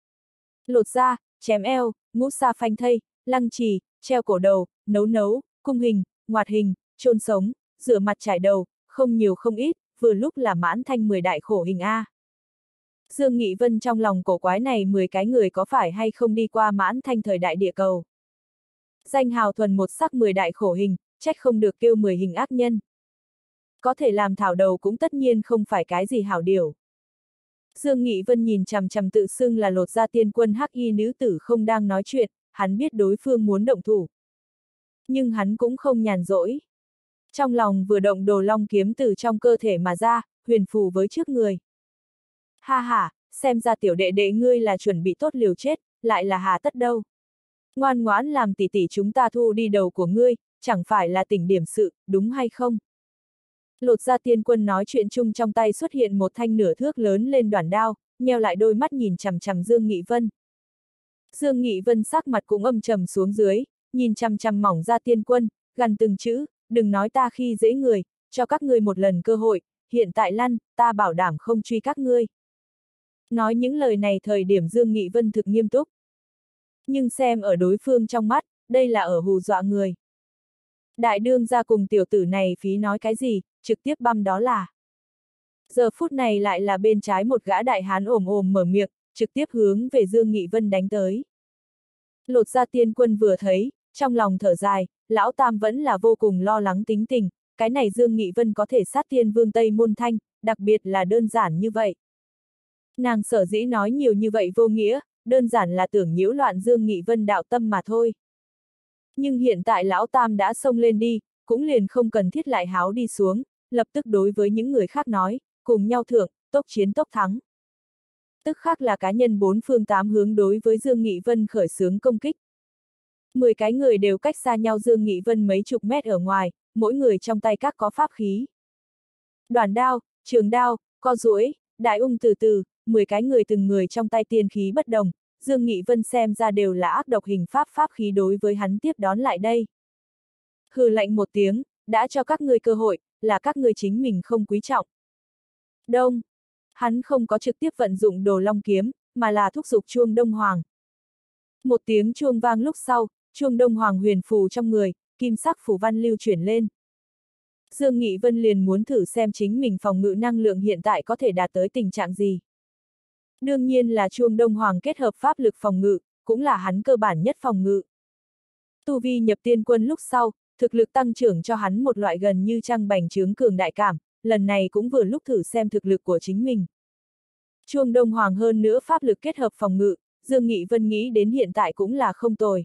Lột ra, chém eo, ngũ sa phanh thây, lăng trì, treo cổ đầu, nấu, cung hình, ngoạt hình, chôn sống, rửa mặt trải đầu, không nhiều không ít, vừa lúc là mãn thanh 10 đại khổ hình A. Dương Nghị Vân trong lòng cổ quái này 10 cái người có phải hay không đi qua mãn thanh thời đại địa cầu. Danh hào thuần một sắc 10 đại khổ hình, trách không được kêu 10 hình ác nhân. Có thể làm thảo đầu cũng tất nhiên không phải cái gì hảo điều. Dương Nghị Vân nhìn chằm chằm tự xưng là Lột Ra tiên quân hắc y nữ tử không đang nói chuyện, hắn biết đối phương muốn động thủ. Nhưng hắn cũng không nhàn rỗi. Trong lòng vừa động Đồ Long kiếm từ trong cơ thể mà ra, huyền phù với trước người. Ha ha, xem ra tiểu đệ đệ ngươi là chuẩn bị tốt liều chết, lại là hà tất đâu. Ngoan ngoãn làm tỷ tỷ chúng ta thu đi đầu của ngươi, chẳng phải là tỉnh điểm sự, đúng hay không? Lột Ra tiên quân nói chuyện chung trong tay xuất hiện một thanh nửa thước lớn lên đoản đao, nheo lại đôi mắt nhìn chằm chằm Dương Nghị Vân. Dương Nghị Vân sắc mặt cũng âm trầm xuống dưới, nhìn chằm chằm mỏng Ra tiên quân, gằn từng chữ, đừng nói ta khi dễ người, cho các ngươi một lần cơ hội, hiện tại lăn, ta bảo đảm không truy các ngươi. Nói những lời này thời điểm Dương Nghị Vân thực nghiêm túc. Nhưng xem ở đối phương trong mắt, đây là ở hù dọa người. Đại đương gia cùng tiểu tử này phí nói cái gì, trực tiếp băm đó là. Giờ phút này lại là bên trái một gã đại hán ồm ồm mở miệng, trực tiếp hướng về Dương Nghị Vân đánh tới. Lột Gia Tiên Quân vừa thấy, trong lòng thở dài, lão tam vẫn là vô cùng lo lắng tính tình, cái này Dương Nghị Vân có thể sát Tiên Vương Tây Môn Thanh, đặc biệt là đơn giản như vậy. Nàng sở dĩ nói nhiều như vậy vô nghĩa, đơn giản là tưởng nhiễu loạn Dương Nghị Vân đạo tâm mà thôi. Nhưng hiện tại lão tam đã xông lên đi, cũng liền không cần thiết lại háo đi xuống, lập tức đối với những người khác nói, cùng nhau thượng, tốc chiến tốc thắng. Tức khác là cá nhân bốn phương tám hướng đối với Dương Nghị Vân khởi xướng công kích. 10 cái người đều cách xa nhau Dương Nghị Vân mấy chục mét ở ngoài, mỗi người trong tay các có pháp khí. Đoản đao, trường đao, co duỗi, đại ung từ từ, 10 cái người từng người trong tay tiên khí bất đồng, Dương Nghị Vân xem ra đều là ác độc hình pháp khí đối với hắn tiếp đón lại đây. Hừ lạnh một tiếng, đã cho các ngươi cơ hội, là các ngươi chính mình không quý trọng. Đông. Hắn không có trực tiếp vận dụng Đồ Long kiếm, mà là thúc giục chuông Đông Hoàng. Một tiếng chuông vang lúc sau, chuông Đông Hoàng huyền phù trong người, kim sắc phù văn lưu chuyển lên. Dương Nghị Vân liền muốn thử xem chính mình phòng ngự năng lượng hiện tại có thể đạt tới tình trạng gì. Đương nhiên là chuông Đông Hoàng kết hợp pháp lực phòng ngự, cũng là hắn cơ bản nhất phòng ngự. Tu vi nhập tiên quân lúc sau, thực lực tăng trưởng cho hắn một loại gần như trăng bành trướng cường đại cảm, lần này cũng vừa lúc thử xem thực lực của chính mình. Chuông Đông Hoàng hơn nữa pháp lực kết hợp phòng ngự, Dương Nghị Vân nghĩ đến hiện tại cũng là không tồi.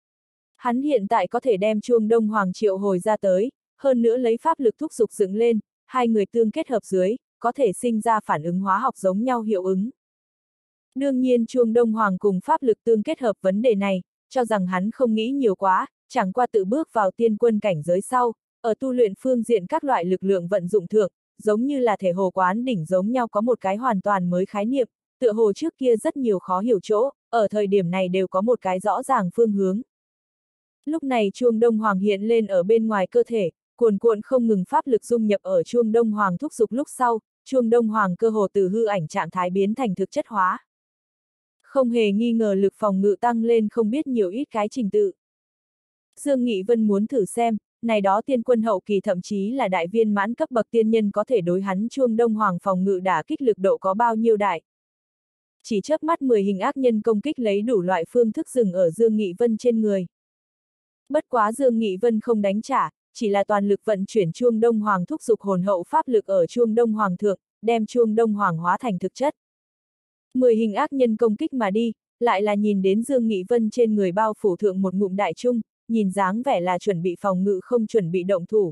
Hắn hiện tại có thể đem chuông Đông Hoàng triệu hồi ra tới, hơn nữa lấy pháp lực thúc giục dựng lên, hai người tương kết hợp dưới, có thể sinh ra phản ứng hóa học giống nhau hiệu ứng. Đương nhiên chuông Đông Hoàng cùng pháp lực tương kết hợp vấn đề này, cho rằng hắn không nghĩ nhiều quá, chẳng qua tự bước vào tiên quân cảnh giới sau, ở tu luyện phương diện các loại lực lượng vận dụng thượng, giống như là thể hồ quán đỉnh giống nhau có một cái hoàn toàn mới khái niệm, tựa hồ trước kia rất nhiều khó hiểu chỗ, ở thời điểm này đều có một cái rõ ràng phương hướng. Lúc này chuông Đông Hoàng hiện lên ở bên ngoài cơ thể, cuồn cuộn không ngừng pháp lực dung nhập ở chuông Đông Hoàng thúc giục lúc sau, chuông Đông Hoàng cơ hồ từ hư ảnh trạng thái biến thành thực chất hóa. Không hề nghi ngờ lực phòng ngự tăng lên không biết nhiều ít cái trình tự. Dương Nghị Vân muốn thử xem, này đó tiên quân hậu kỳ thậm chí là đại viên mãn cấp bậc tiên nhân có thể đối hắn chuông Đông Hoàng phòng ngự đả kích lực độ có bao nhiêu đại. Chỉ chớp mắt 10 hình ác nhân công kích lấy đủ loại phương thức dừng ở Dương Nghị Vân trên người. Bất quá Dương Nghị Vân không đánh trả, chỉ là toàn lực vận chuyển chuông Đông Hoàng thúc giục hồn hậu pháp lực ở chuông Đông Hoàng thượng, đem chuông Đông Hoàng hóa thành thực chất. 10 hình ác nhân công kích mà đi, lại là nhìn đến Dương Nghị Vân trên người bao phủ thượng một ngụm đại trung, nhìn dáng vẻ là chuẩn bị phòng ngự không chuẩn bị động thủ.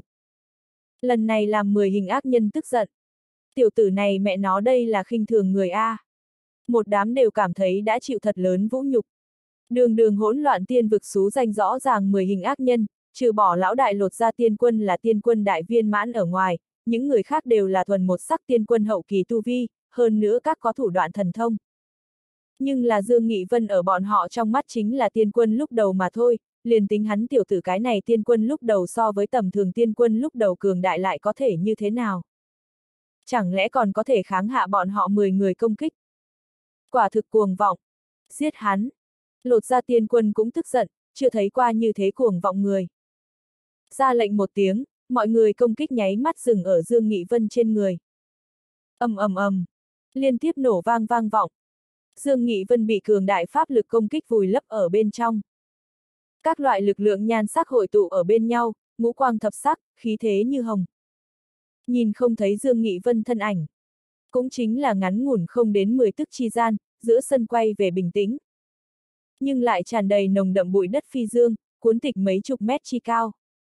Lần này làm 10 hình ác nhân tức giận. Tiểu tử này mẹ nó đây là khinh thường người A. Một đám đều cảm thấy đã chịu thật lớn vũ nhục. Đường đường hỗn loạn tiên vực xú danh rõ ràng 10 hình ác nhân, trừ bỏ lão đại Lột Gia tiên quân là tiên quân đại viên mãn ở ngoài, những người khác đều là thuần một sắc tiên quân hậu kỳ tu vi, hơn nữa các có thủ đoạn thần thông. Nhưng là Dương Nghị Vân ở bọn họ trong mắt chính là tiên quân lúc đầu mà thôi, liền tính hắn tiểu tử cái này tiên quân lúc đầu so với tầm thường tiên quân lúc đầu cường đại lại có thể như thế nào? Chẳng lẽ còn có thể kháng hạ bọn họ 10 người công kích? Quả thực cuồng vọng. Giết hắn. Lột Gia tiên quân cũng tức giận, chưa thấy qua như thế cuồng vọng người. Ra lệnh một tiếng, mọi người công kích nháy mắt dừng ở Dương Nghị Vân trên người. Ầm ầm ầm, liên tiếp nổ vang vang vọng. Dương Nghị Vân bị cường đại pháp lực công kích vùi lấp ở bên trong. Các loại lực lượng nhan sắc hội tụ ở bên nhau, ngũ quang thập sắc, khí thế như hồng. Nhìn không thấy Dương Nghị Vân thân ảnh. Cũng chính là ngắn ngủn không đến 10 tức chi gian, giữa sân quay về bình tĩnh. Nhưng lại tràn đầy nồng đậm bụi đất phi dương, cuốn tịch mấy chục mét chi cao.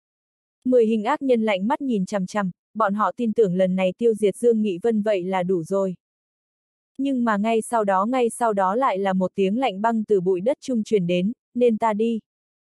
10 hình ác nhân lạnh mắt nhìn chằm chằm, bọn họ tin tưởng lần này tiêu diệt Dương Nghị Vân vậy là đủ rồi. Nhưng mà ngay sau đó lại là một tiếng lạnh băng từ bụi đất trung truyền đến, nên ta đi.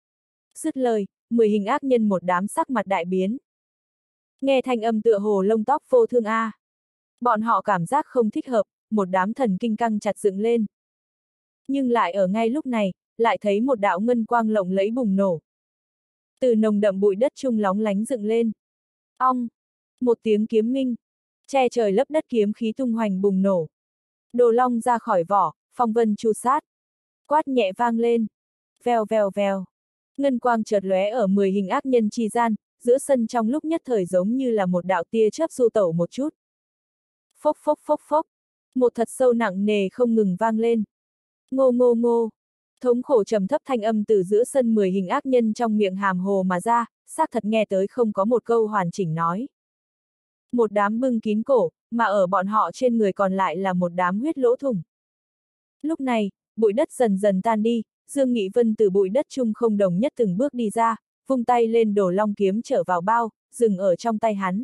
Dứt lời, 10 hình ác nhân một đám sắc mặt đại biến. Nghe thanh âm tựa hồ lông tóc vô thương a. Bọn họ cảm giác không thích hợp, một đám thần kinh căng chặt dựng lên. Nhưng lại ở ngay lúc này, lại thấy một đạo ngân quang lộng lẫy bùng nổ. Từ nồng đậm bụi đất trung lóng lánh dựng lên. Ong! Một tiếng kiếm minh. Che trời lấp đất kiếm khí tung hoành bùng nổ. Đồ long ra khỏi vỏ, phong vân chu sát. Quát nhẹ vang lên. Vèo vèo vèo. Ngân quang chợt lóe ở 10 hình ác nhân chi gian, giữa sân trong lúc nhất thời giống như là một đạo tia chớp du tẩu một chút. Phốc phốc phốc phốc. Một thật sâu nặng nề không ngừng vang lên. Ngô ngô ngô. Thống khổ trầm thấp thanh âm từ giữa sân 10 hình ác nhân trong miệng hàm hồ mà ra, xác thật nghe tới không có một câu hoàn chỉnh nói. Một đám bưng kín cổ, mà ở bọn họ trên người còn lại là một đám huyết lỗ thủng. Lúc này, bụi đất dần dần tan đi, Dương Nghị Vân từ bụi đất chung không đồng nhất từng bước đi ra, vung tay lên Đồ Long kiếm trở vào bao, dừng ở trong tay hắn.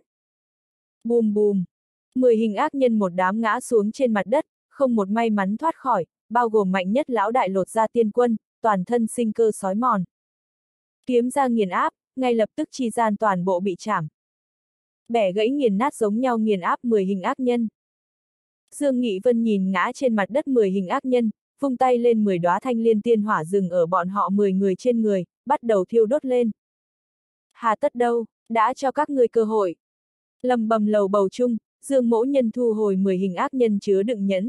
Bùm bùm. 10 hình ác nhân một đám ngã xuống trên mặt đất, không một may mắn thoát khỏi, bao gồm mạnh nhất lão đại Lột Ra Tiên Quân, toàn thân sinh cơ sói mòn. Kiếm ra nghiền áp, ngay lập tức chi gian toàn bộ bị chảm. Bẻ gãy nghiền nát giống nhau nghiền áp 10 hình ác nhân. Dương Nghị Vân nhìn ngã trên mặt đất 10 hình ác nhân, vung tay lên 10 đóa thanh liên tiên hỏa dừng ở bọn họ 10 người trên người, bắt đầu thiêu đốt lên. Hà tất đâu, đã cho các ngươi cơ hội. Lầm bầm lầu bầu chung, Dương Mỗ Nhân thu hồi 10 hình ác nhân chứa đựng nhẫn.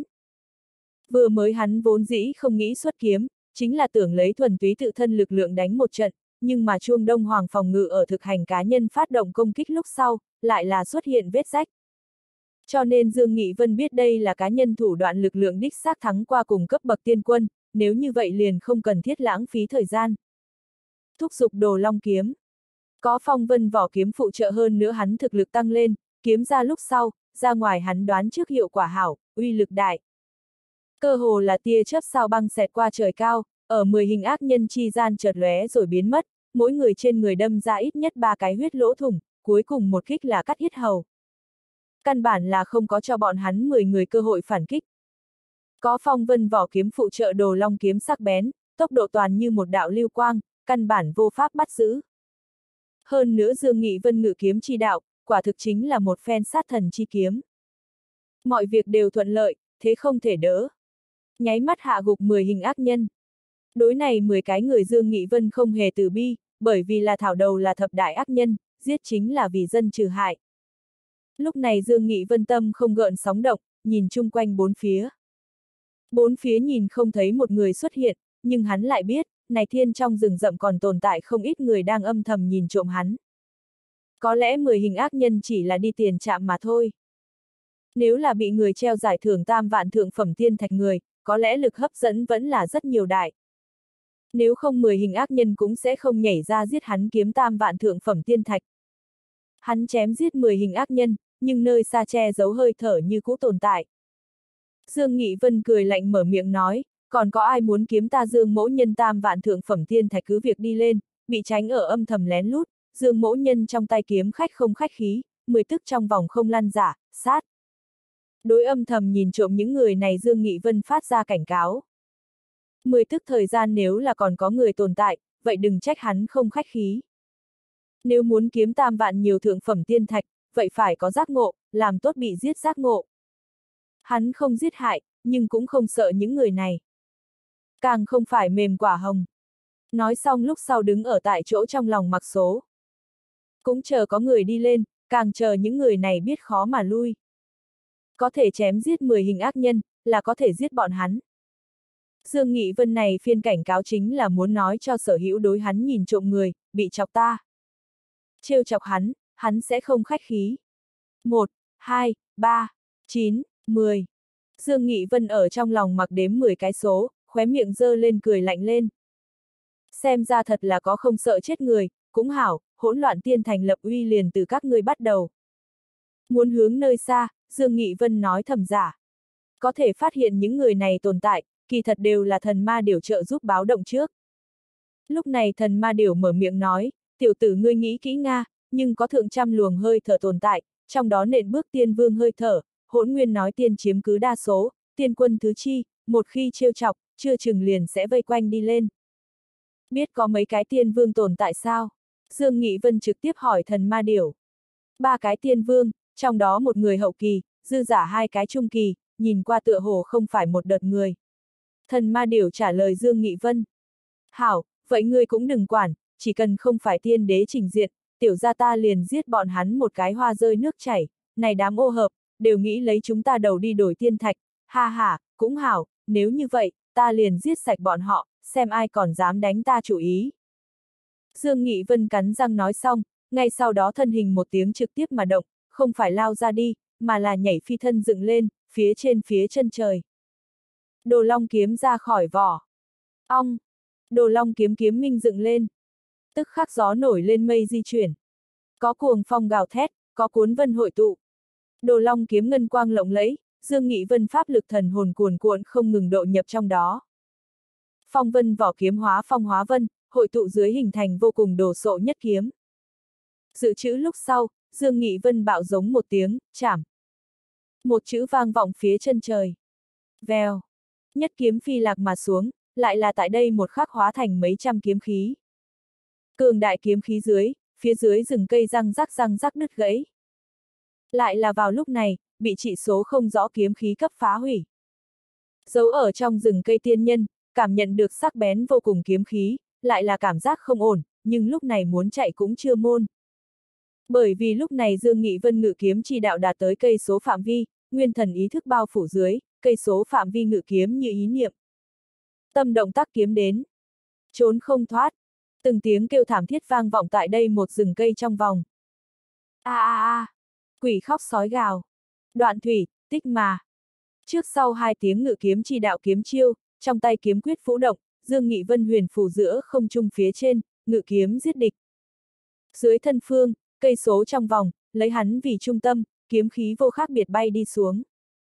Vừa mới hắn vốn dĩ không nghĩ xuất kiếm, chính là tưởng lấy thuần túy tự thân lực lượng đánh một trận, nhưng mà chuông Đông Hoàng phòng ngự ở thực hành cá nhân phát động công kích lúc sau, lại là xuất hiện vết rách. Cho nên Dương Nghị Vân biết đây là cá nhân thủ đoạn lực lượng đích xác thắng qua cùng cấp bậc tiên quân, nếu như vậy liền không cần thiết lãng phí thời gian. Thúc giục Đồ Long kiếm. Có phong vân vỏ kiếm phụ trợ hơn nữa hắn thực lực tăng lên, kiếm ra lúc sau, ra ngoài hắn đoán trước hiệu quả hảo, uy lực đại. Cơ hồ là tia chớp sao băng xẹt qua trời cao, ở 10 hình ác nhân chi gian chợt lóe rồi biến mất, mỗi người trên người đâm ra ít nhất 3 cái huyết lỗ thủng, cuối cùng một kích là cắt yết hầu. Căn bản là không có cho bọn hắn 10 người cơ hội phản kích. Có phong vân vỏ kiếm phụ trợ Đồ Long kiếm sắc bén, tốc độ toàn như một đạo lưu quang, căn bản vô pháp bắt giữ. Hơn nữa Dương Nghị Vân ngự kiếm chi đạo, quả thực chính là một phen sát thần chi kiếm. Mọi việc đều thuận lợi, thế không thể đỡ. Nháy mắt hạ gục 10 hình ác nhân. Đối này 10 cái người Dương Nghị Vân không hề từ bi, bởi vì là thảo đầu là thập đại ác nhân, giết chính là vì dân trừ hại. Lúc này Dương Nghị Vân tâm không gợn sóng động, nhìn chung quanh bốn phía. Bốn phía nhìn không thấy một người xuất hiện, nhưng hắn lại biết, này thiên trong rừng rậm còn tồn tại không ít người đang âm thầm nhìn trộm hắn. Có lẽ 10 hình ác nhân chỉ là đi tiền trạm mà thôi. Nếu là bị người treo giải thưởng tam vạn thượng phẩm tiên thạch người, có lẽ lực hấp dẫn vẫn là rất nhiều đại. Nếu không 10 hình ác nhân cũng sẽ không nhảy ra giết hắn kiếm tam vạn thượng phẩm tiên thạch. Hắn chém giết 10 hình ác nhân, nhưng nơi xa che giấu hơi thở như cũ tồn tại. Dương Nghị Vân cười lạnh mở miệng nói, còn có ai muốn kiếm ta Dương Mỗ Nhân tam vạn thượng phẩm tiên thạch cứ việc đi lên, bị tránh ở âm thầm lén lút, Dương Mỗ Nhân trong tay kiếm khách không khách khí, 10 tức trong vòng không lăn giả, sát. Đối âm thầm nhìn trộm những người này Dương Nghị Vân phát ra cảnh cáo. 10 tức thời gian nếu là còn có người tồn tại, vậy đừng trách hắn không khách khí. Nếu muốn kiếm tam vạn nhiều thượng phẩm tiên thạch, vậy phải có giác ngộ, làm tốt bị giết giác ngộ. Hắn không giết hại, nhưng cũng không sợ những người này. Càng không phải mềm quả hồng. Nói xong lúc sau đứng ở tại chỗ trong lòng mặc số. Cũng chờ có người đi lên, càng chờ những người này biết khó mà lui. Có thể chém giết 10 hình ác nhân, là có thể giết bọn hắn. Dương Nghị Vân này phiên cảnh cáo chính là muốn nói cho sở hữu đối hắn nhìn trộm người, bị chọc ta. Trêu chọc hắn sẽ không khách khí. 1, 2, 3, 9, 10. Dương Nghị Vân ở trong lòng mặc đếm 10 cái số, khóe miệng giơ lên cười lạnh lên. Xem ra thật là có không sợ chết người, cũng hảo, hỗn loạn tiên thành lập uy liền từ các ngươi bắt đầu. Muốn hướng nơi xa, Dương Nghị Vân nói thầm giả. Có thể phát hiện những người này tồn tại, kỳ thật đều là thần ma điểu trợ giúp báo động trước. Lúc này thần ma điểu mở miệng nói, tiểu tử ngươi nghĩ kỹ Nga, nhưng có thượng trăm luồng hơi thở tồn tại, trong đó nện bước tiên vương hơi thở, Hỗn Nguyên nói tiên chiếm cứ đa số, tiên quân thứ chi, một khi trêu chọc, chưa chừng liền sẽ vây quanh đi lên. Biết có mấy cái tiên vương tồn tại sao? Dương Nghị Vân trực tiếp hỏi thần ma điểu. 3 cái tiên vương, trong đó một người hậu kỳ, dư giả 2 cái trung kỳ, nhìn qua tựa hồ không phải một đợt người. Thần ma điểu trả lời Dương Nghị Vân. Hảo, vậy ngươi cũng đừng quản, chỉ cần không phải tiên đế trình diện, tiểu gia ta liền giết bọn hắn một cái hoa rơi nước chảy, này đám ô hợp, đều nghĩ lấy chúng ta đầu đi đổi tiên thạch, Ha ha, cũng hảo, nếu như vậy, ta liền giết sạch bọn họ, xem ai còn dám đánh ta chủ ý. Dương Nghị Vân cắn răng nói xong, ngay sau đó thân hình một tiếng trực tiếp mà động, không phải lao ra đi, mà là nhảy phi thân dựng lên, phía chân trời. Đồ long kiếm ra khỏi vỏ. Ong! Đồ long kiếm kiếm minh dựng lên. Tức khắc gió nổi lên mây di chuyển. Có cuồng phong gào thét, có cuốn vân hội tụ. Đồ long kiếm ngân quang lộng lẫy, Dương Nghị Vân pháp lực thần hồn cuồn cuộn không ngừng độ nhập trong đó. Phong vân vỏ kiếm hóa phong hóa vân, hội tụ dưới hình thành vô cùng đồ sộ nhất kiếm. Dự trữ lúc sau, Dương Nghị Vân bạo giống một tiếng, chảm. Một chữ vang vọng phía chân trời. Vèo. Nhất kiếm phi lạc mà xuống, lại là tại đây một khắc hóa thành mấy trăm kiếm khí. Cường đại kiếm khí dưới, phía dưới rừng cây răng rắc đứt gãy. Lại là vào lúc này, bị trị số không rõ kiếm khí cấp phá hủy. Giấu ở trong rừng cây tiên nhân, cảm nhận được sắc bén vô cùng kiếm khí, lại là cảm giác không ổn, nhưng lúc này muốn chạy cũng chưa môn. Bởi vì lúc này Dương Nghị Vân ngự kiếm chi đạo đạt tới cây số phạm vi, nguyên thần ý thức bao phủ dưới, cây số phạm vi ngự kiếm như ý niệm. Tâm động tác kiếm đến. Trốn không thoát. Từng tiếng kêu thảm thiết vang vọng tại đây một rừng cây trong vòng. Quỷ khóc sói gào. Đoạn thủy, tích mà. Trước sau hai tiếng ngự kiếm chi đạo kiếm chiêu, trong tay kiếm quyết vũ động, Dương Nghị Vân huyền phù giữa không trung phía trên, ngự kiếm giết địch. Dưới thân phương, cây số trong vòng, lấy hắn vì trung tâm, kiếm khí vô khác biệt bay đi xuống.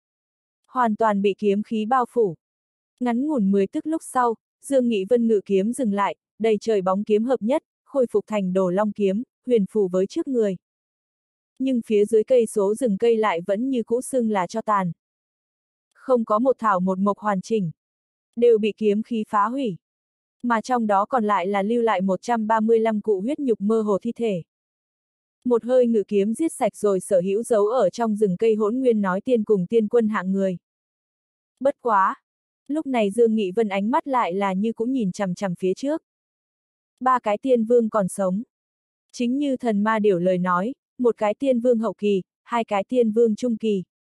Hoàn toàn bị kiếm khí bao phủ. Ngắn ngủn 10 tức lúc sau, Dương Nghị Vân ngự kiếm dừng lại, đầy trời bóng kiếm hợp nhất, khôi phục thành đồ long kiếm, huyền phù với trước người. Nhưng phía dưới cây số rừng cây lại vẫn như cũ xưng là cho tàn. Không có một thảo một mộc hoàn chỉnh. Đều bị kiếm khí phá hủy. Mà trong đó còn lại là lưu lại 135 cụ huyết nhục mơ hồ thi thể. Một hơi ngự kiếm giết sạch rồi sở hữu giấu ở trong rừng cây Hỗn Nguyên nói tiên cùng tiên quân hạng người. Bất quá! Lúc này Dương Nghị Vân ánh mắt lại là như cũng nhìn chằm chằm phía trước. Ba cái tiên vương còn sống. Chính như thần ma điểu lời nói, một cái tiên vương hậu kỳ, hai cái tiên vương trung kỳ.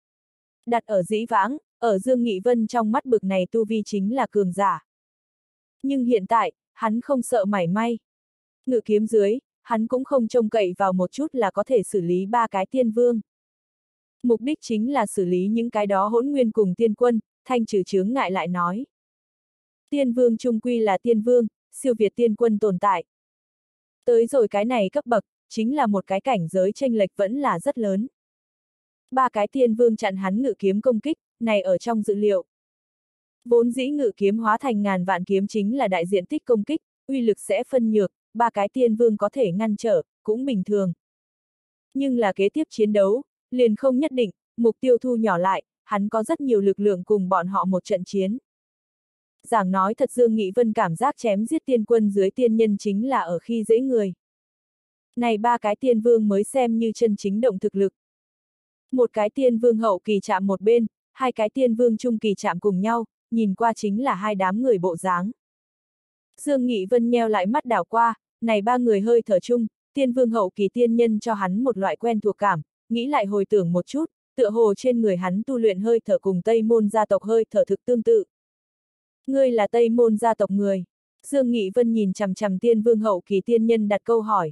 Đặt ở dĩ vãng, ở Dương Nghị Vân trong mắt bực này tu vi chính là cường giả. Nhưng hiện tại, hắn không sợ mảy may. Ngự kiếm dưới, hắn cũng không trông cậy vào một chút là có thể xử lý ba cái tiên vương. Mục đích chính là xử lý những cái đó Hỗn Nguyên cùng tiên quân, thanh trừ chướng ngại lại nói. Tiên vương trung quy là tiên vương, siêu việt tiên quân tồn tại. Tới rồi cái này cấp bậc, chính là một cái cảnh giới chênh lệch vẫn là rất lớn. Ba cái tiên vương chặn hắn ngự kiếm công kích, này ở trong dự liệu. Vốn dĩ ngự kiếm hóa thành ngàn vạn kiếm chính là đại diện tích công kích, uy lực sẽ phân nhược, ba cái tiên vương có thể ngăn trở, cũng bình thường. Nhưng là kế tiếp chiến đấu, liền không nhất định, mục tiêu thu nhỏ lại, hắn có rất nhiều lực lượng cùng bọn họ một trận chiến. Giảng nói thật Dương Nghị Vân cảm giác chém giết tiên quân dưới tiên nhân chính là ở khi dễ người. Này ba cái tiên vương mới xem như chân chính động thực lực. Một cái tiên vương hậu kỳ chạm một bên, hai cái tiên vương trung kỳ chạm cùng nhau, nhìn qua chính là hai đám người bộ dáng. Dương Nghị Vân nheo lại mắt đảo qua, này ba người hơi thở chung, tiên vương hậu kỳ tiên nhân cho hắn một loại quen thuộc cảm, nghĩ lại hồi tưởng một chút, tựa hồ trên người hắn tu luyện hơi thở cùng Tây Môn gia tộc hơi thở thực tương tự. Ngươi là Tây Môn gia tộc người. Dương Nghị Vân nhìn chằm chằm tiên vương hậu kỳ tiên nhân đặt câu hỏi.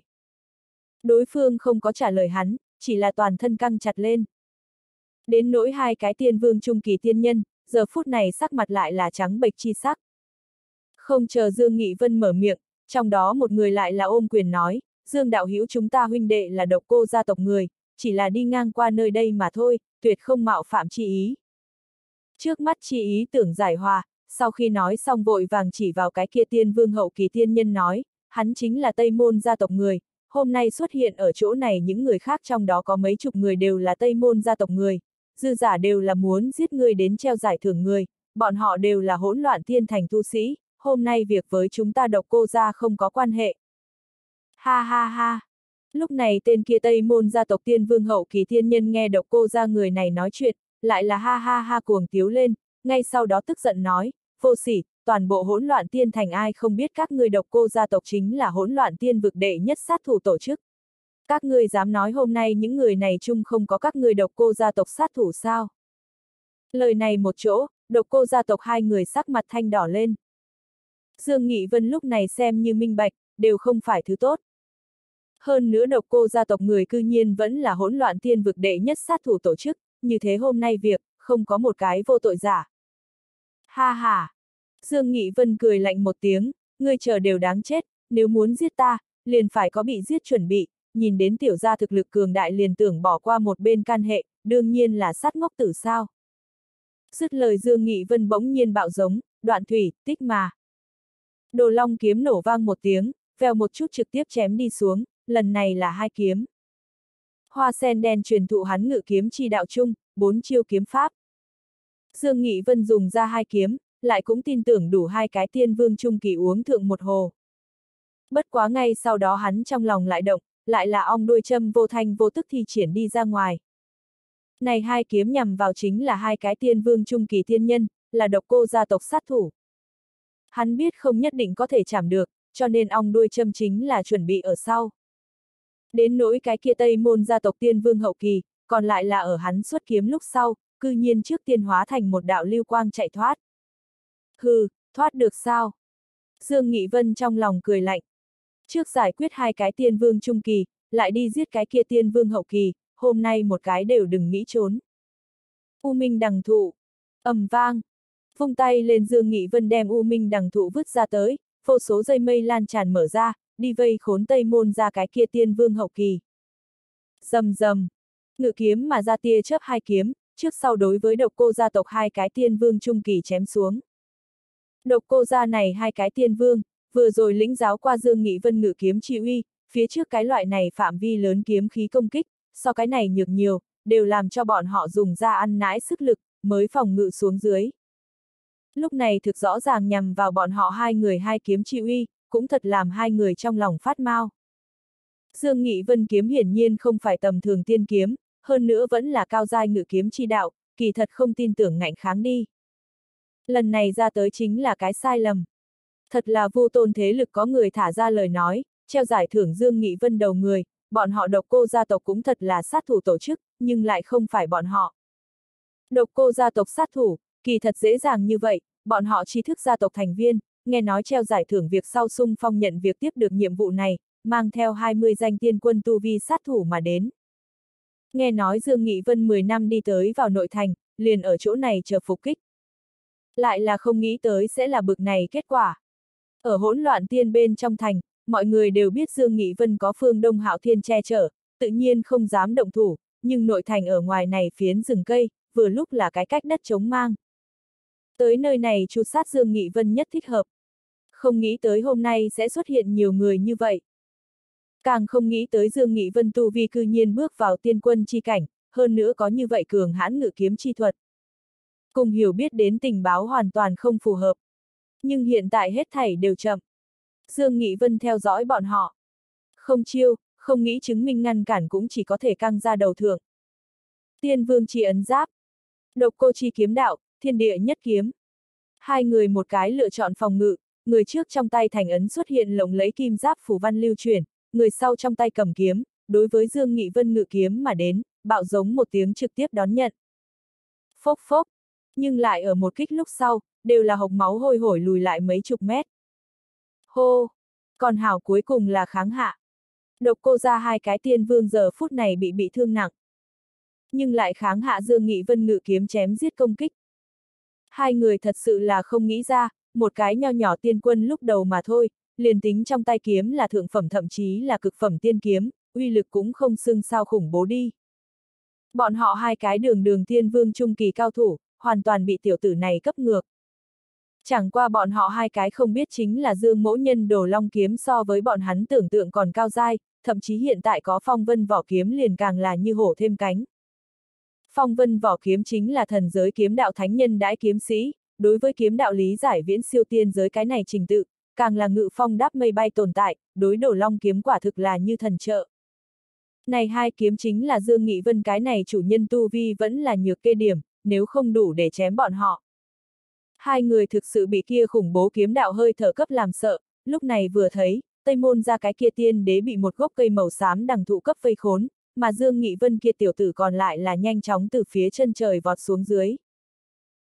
Đối phương không có trả lời hắn, chỉ là toàn thân căng chặt lên. Đến nỗi hai cái tiên vương trung kỳ tiên nhân, giờ phút này sắc mặt lại là trắng bệch chi sắc. Không chờ Dương Nghị Vân mở miệng, trong đó một người lại là ôm quyền nói, Dương đạo hữu chúng ta huynh đệ là Độc Cô gia tộc người, chỉ là đi ngang qua nơi đây mà thôi, tuyệt không mạo phạm chi ý. Trước mắt chi ý tưởng giải hòa, sau khi nói xong vội vàng chỉ vào cái kia tiên vương hậu kỳ tiên nhân nói, hắn chính là Tây Môn gia tộc người, hôm nay xuất hiện ở chỗ này những người khác trong đó có mấy chục người đều là Tây Môn gia tộc người, dư giả đều là muốn giết người đến treo giải thưởng người, bọn họ đều là hỗn loạn thiên thành tu sĩ, hôm nay việc với chúng ta Độc Cô gia không có quan hệ. Ha ha ha! Lúc này tên kia Tây Môn gia tộc tiên vương hậu kỳ tiên nhân nghe Độc Cô gia người này nói chuyện, lại là ha ha ha cuồng tiếu lên, ngay sau đó tức giận nói, vô sỉ, toàn bộ hỗn loạn tiên thành ai không biết các ngươi Độc Cô gia tộc chính là hỗn loạn tiên vực đệ nhất sát thủ tổ chức. Các ngươi dám nói hôm nay những người này chung không có các ngươi Độc Cô gia tộc sát thủ sao? Lời này một chỗ, Độc Cô gia tộc hai người sắc mặt thanh đỏ lên. Dương Nghị Vân lúc này xem như minh bạch, đều không phải thứ tốt. Hơn nữa Độc Cô gia tộc người cư nhiên vẫn là hỗn loạn thiên vực đệ nhất sát thủ tổ chức, như thế hôm nay việc, không có một cái vô tội giả. Ha ha! Dương Nghị Vân cười lạnh một tiếng, ngươi chờ đều đáng chết, nếu muốn giết ta, liền phải có bị giết chuẩn bị, nhìn đến tiểu gia thực lực cường đại liền tưởng bỏ qua một bên can hệ, đương nhiên là sát ngốc tử sao. Dứt lời Dương Nghị Vân bỗng nhiên bạo giống, đoạn thủy, tích mà. Đồ long kiếm nổ vang một tiếng, vèo một chút trực tiếp chém đi xuống, lần này là hai kiếm. Hoa sen đen truyền thụ hắn ngự kiếm chi đạo chung, 4 chiêu kiếm pháp. Dương Nghị Vân dùng ra hai kiếm, lại cũng tin tưởng đủ hai cái tiên vương trung kỳ uống thượng một hồ. Bất quá ngay sau đó hắn trong lòng lại động, lại là ong đuôi châm vô thanh vô tức thi triển đi ra ngoài. Này hai kiếm nhằm vào chính là hai cái tiên vương trung kỳ tiên nhân, là Độc Cô gia tộc sát thủ. Hắn biết không nhất định có thể chạm được, cho nên ong đuôi châm chính là chuẩn bị ở sau. Đến nỗi cái kia Tây Môn gia tộc tiên vương hậu kỳ, còn lại là ở hắn xuất kiếm lúc sau, cư nhiên trước tiên hóa thành một đạo lưu quang chạy thoát. Hừ, thoát được sao? Dương Nghị Vân trong lòng cười lạnh. Trước giải quyết hai cái tiên vương trung kỳ, lại đi giết cái kia tiên vương hậu kỳ, hôm nay một cái đều đừng nghĩ trốn. U Minh đằng thụ. Ầm vang. Vung tay lên Dương Nghị Vân đem U Minh đằng thụ vứt ra tới, vô số dây mây lan tràn mở ra, đi vây khốn Tây Môn ra cái kia tiên vương hậu kỳ. Rầm rầm. Ngự kiếm mà ra tia chớp hai kiếm, trước sau đối với Độc Cô gia tộc hai cái tiên vương trung kỳ chém xuống. Độc Cô gia này hai cái tiên vương, vừa rồi lĩnh giáo qua Dương Nghị Vân ngự kiếm chi uy, phía trước cái loại này phạm vi lớn kiếm khí công kích, so cái này nhược nhiều, đều làm cho bọn họ dùng ra ăn nãi sức lực, mới phòng ngự xuống dưới. Lúc này thực rõ ràng nhằm vào bọn họ hai người hai kiếm chi uy, cũng thật làm hai người trong lòng phát mau. Dương Nghị Vân kiếm hiển nhiên không phải tầm thường tiên kiếm, hơn nữa vẫn là cao giai ngự kiếm chi đạo, kỳ thật không tin tưởng ngạnh kháng đi. Lần này ra tới chính là cái sai lầm. Thật là vô tôn thế lực có người thả ra lời nói, treo giải thưởng Dương Nghị Vân đầu người, bọn họ Độc Cô gia tộc cũng thật là sát thủ tổ chức, nhưng lại không phải bọn họ. Độc Cô gia tộc sát thủ, kỳ thật dễ dàng như vậy, bọn họ tri thức gia tộc thành viên, nghe nói treo giải thưởng việc sau xung phong nhận việc tiếp được nhiệm vụ này, mang theo 20 danh tiên quân tu vi sát thủ mà đến. Nghe nói Dương Nghị Vân 10 năm đi tới vào nội thành, liền ở chỗ này chờ phục kích. Lại là không nghĩ tới sẽ là bực này kết quả. Ở hỗn loạn tiên bên trong thành, mọi người đều biết Dương Nghị Vân có Phương Đông Hạo Thiên che chở, tự nhiên không dám động thủ, nhưng nội thành ở ngoài này phiến rừng cây, vừa lúc là cái cách đất trống mang. Tới nơi này tru sát Dương Nghị Vân nhất thích hợp. Không nghĩ tới hôm nay sẽ xuất hiện nhiều người như vậy. Càng không nghĩ tới Dương Nghị Vân tu vi cư nhiên bước vào tiên quân chi cảnh, hơn nữa có như vậy cường hãn ngự kiếm chi thuật. Cùng hiểu biết đến tình báo hoàn toàn không phù hợp. Nhưng hiện tại hết thảy đều chậm. Dương Nghị Vân theo dõi bọn họ. Không chiêu, không nghĩ chứng minh ngăn cản cũng chỉ có thể căng ra đầu thượng. Tiên vương chi ấn giáp. Độc Cô chi kiếm đạo, thiên địa nhất kiếm. Hai người một cái lựa chọn phòng ngự, người trước trong tay thành ấn xuất hiện lộng lẫy kim giáp phủ văn lưu chuyển, người sau trong tay cầm kiếm, đối với Dương Nghị Vân ngự kiếm mà đến, bạo giống một tiếng trực tiếp đón nhận. Phốc phốc, nhưng lại ở một kích lúc sau, đều là hộc máu hôi hổi lùi lại mấy chục mét. Hô! Còn hảo cuối cùng là kháng hạ. Độc Cô ra hai cái tiên vương giờ phút này bị thương nặng. Nhưng lại kháng hạ Dương Nghị Vân ngự kiếm chém giết công kích. Hai người thật sự là không nghĩ ra, một cái nho nhỏ tiên quân lúc đầu mà thôi, liền tính trong tay kiếm là thượng phẩm thậm chí là cực phẩm tiên kiếm, uy lực cũng không xưng sao khủng bố đi. Bọn họ hai cái đường tiên vương trung kỳ cao thủ, hoàn toàn bị tiểu tử này cấp ngược. Chẳng qua bọn họ hai cái không biết chính là Dương Mỗ Nhân Đồ Long kiếm so với bọn hắn tưởng tượng còn cao dai, thậm chí hiện tại có Phong Vân vỏ kiếm liền càng là như hổ thêm cánh. Phong Vân vỏ kiếm chính là thần giới kiếm đạo thánh nhân đãi kiếm sĩ, đối với kiếm đạo lý giải viễn siêu tiên giới cái này trình tự, càng là ngự phong đáp mây bay tồn tại, đối Đồ Long kiếm quả thực là như thần trợ. Này hai kiếm chính là Dương Nghị Vân cái này chủ nhân tu vi vẫn là nhược kê điểm, nếu không đủ để chém bọn họ. Hai người thực sự bị kia khủng bố kiếm đạo hơi thở cấp làm sợ, lúc này vừa thấy, Tây Môn ra cái kia tiên đế bị một gốc cây màu xám đằng thụ cấp vây khốn, mà Dương Nghị Vân kia tiểu tử còn lại là nhanh chóng từ phía chân trời vọt xuống dưới.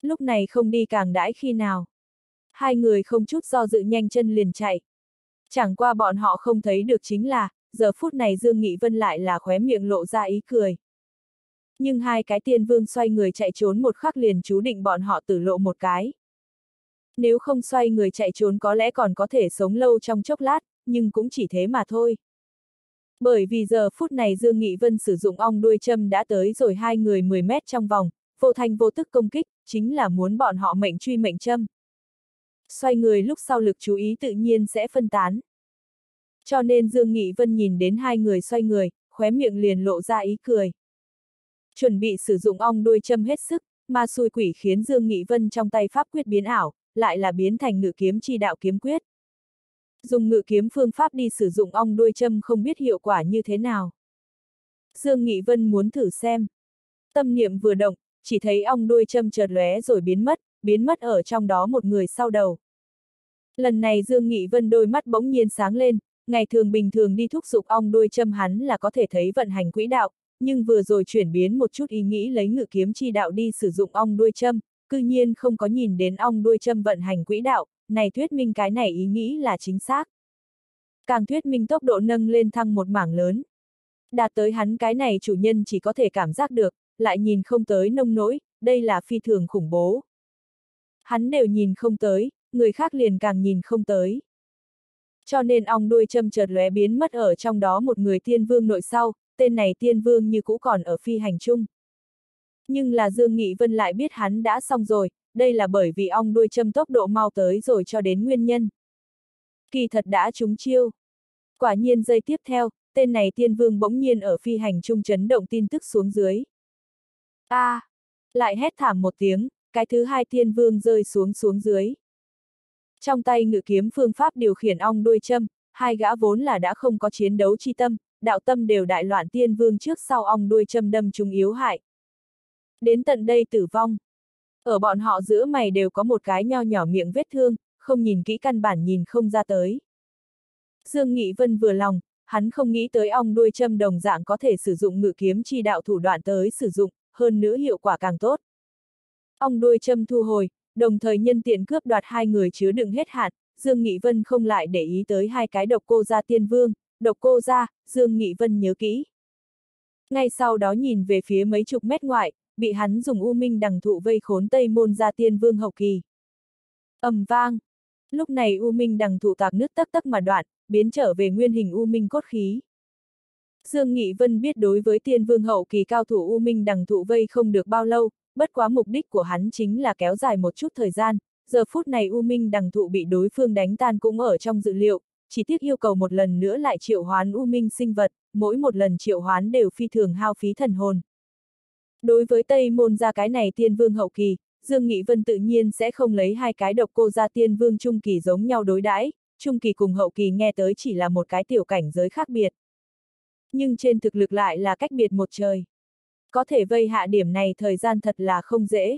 Lúc này không đi càng đãi khi nào. Hai người không chút do dự nhanh chân liền chạy. Chẳng qua bọn họ không thấy được chính là, giờ phút này Dương Nghị Vân lại là khóe miệng lộ ra ý cười. Nhưng hai cái tiên vương xoay người chạy trốn một khắc liền chú định bọn họ tử lộ một cái. Nếu không xoay người chạy trốn có lẽ còn có thể sống lâu trong chốc lát, nhưng cũng chỉ thế mà thôi. Bởi vì giờ phút này Dương Nghị Vân sử dụng ong đuôi châm đã tới rồi hai người 10 mét trong vòng, vô thanh vô tức công kích, chính là muốn bọn họ mệnh truy mệnh châm. Xoay người lúc sau lực chú ý tự nhiên sẽ phân tán. Cho nên Dương Nghị Vân nhìn đến hai người xoay người, khóe miệng liền lộ ra ý cười. Chuẩn bị sử dụng ong đuôi châm hết sức, mà xui quỷ khiến Dương Nghị Vân trong tay pháp quyết biến ảo, lại là biến thành ngự kiếm chi đạo kiếm quyết. Dùng ngự kiếm phương pháp đi sử dụng ong đuôi châm không biết hiệu quả như thế nào. Dương Nghị Vân muốn thử xem. Tâm niệm vừa động, chỉ thấy ong đuôi châm chợt lóe rồi biến mất ở trong đó một người sau đầu. Lần này Dương Nghị Vân đôi mắt bỗng nhiên sáng lên, ngày thường bình thường đi thúc giục ong đuôi châm hắn là có thể thấy vận hành quỹ đạo, nhưng vừa rồi chuyển biến một chút ý nghĩ lấy ngự kiếm chi đạo đi sử dụng ong đuôi châm, cư nhiên không có nhìn đến ong đuôi châm vận hành quỹ đạo, này thuyết minh cái này ý nghĩ là chính xác. Càng thuyết minh tốc độ nâng lên thăng một mảng lớn. Đạt tới hắn cái này chủ nhân chỉ có thể cảm giác được, lại nhìn không tới nông nỗi, đây là phi thường khủng bố. Hắn đều nhìn không tới, người khác liền càng nhìn không tới. Cho nên ong đuôi châm chợt lóe biến mất ở trong đó một người tiên vương nội sau, tên này tiên vương như cũ còn ở phi hành chung. Nhưng là Dương Nghị Vân lại biết hắn đã xong rồi, đây là bởi vì ong đuôi châm tốc độ mau tới rồi cho đến nguyên nhân. Kỳ thật đã trúng chiêu. Quả nhiên giây tiếp theo, tên này tiên vương bỗng nhiên ở phi hành chung chấn động tin tức xuống dưới. Lại hét thảm một tiếng, cái thứ hai tiên vương rơi xuống dưới. Trong tay ngự kiếm phương pháp điều khiển ong đuôi châm, hai gã vốn là đã không có chiến đấu chi tâm, đạo tâm đều đại loạn tiên vương trước sau ong đuôi châm đâm chúng yếu hại. Đến tận đây tử vong. Ở bọn họ giữa mày đều có một cái nho nhỏ miệng vết thương, không nhìn kỹ căn bản nhìn không ra tới. Dương Nghị Vân vừa lòng, hắn không nghĩ tới ong đuôi châm đồng dạng có thể sử dụng ngự kiếm chi đạo thủ đoạn tới sử dụng, hơn nữa hiệu quả càng tốt. Ong đuôi châm thu hồi, đồng thời nhân tiện cướp đoạt hai người chứa đựng hết hạn, Dương Nghị Vân không lại để ý tới hai cái độc cô gia tiên vương, độc cô gia, Dương Nghị Vân nhớ kỹ. Ngay sau đó nhìn về phía mấy chục mét ngoại, bị hắn dùng u minh đằng thụ vây khốn Tây Môn gia tiên vương hậu kỳ. Ầm vang. Lúc này u minh đằng thụ tạc nứt tấc tấc mà đoạn, biến trở về nguyên hình u minh cốt khí. Dương Nghị Vân biết đối với tiên vương hậu kỳ cao thủ u minh đằng thụ vây không được bao lâu, bất quá mục đích của hắn chính là kéo dài một chút thời gian, giờ phút này u minh đằng thụ bị đối phương đánh tan cũng ở trong dự liệu, chỉ tiếc yêu cầu một lần nữa lại triệu hoán u minh sinh vật, mỗi một lần triệu hoán đều phi thường hao phí thần hồn. Đối với Tây Môn gia cái này tiên vương hậu kỳ, Dương Nghị Vân tự nhiên sẽ không lấy hai cái độc cô gia tiên vương trung kỳ giống nhau đối đãi, trung kỳ cùng hậu kỳ nghe tới chỉ là một cái tiểu cảnh giới khác biệt. Nhưng trên thực lực lại là cách biệt một trời. Có thể vây hạ điểm này thời gian thật là không dễ.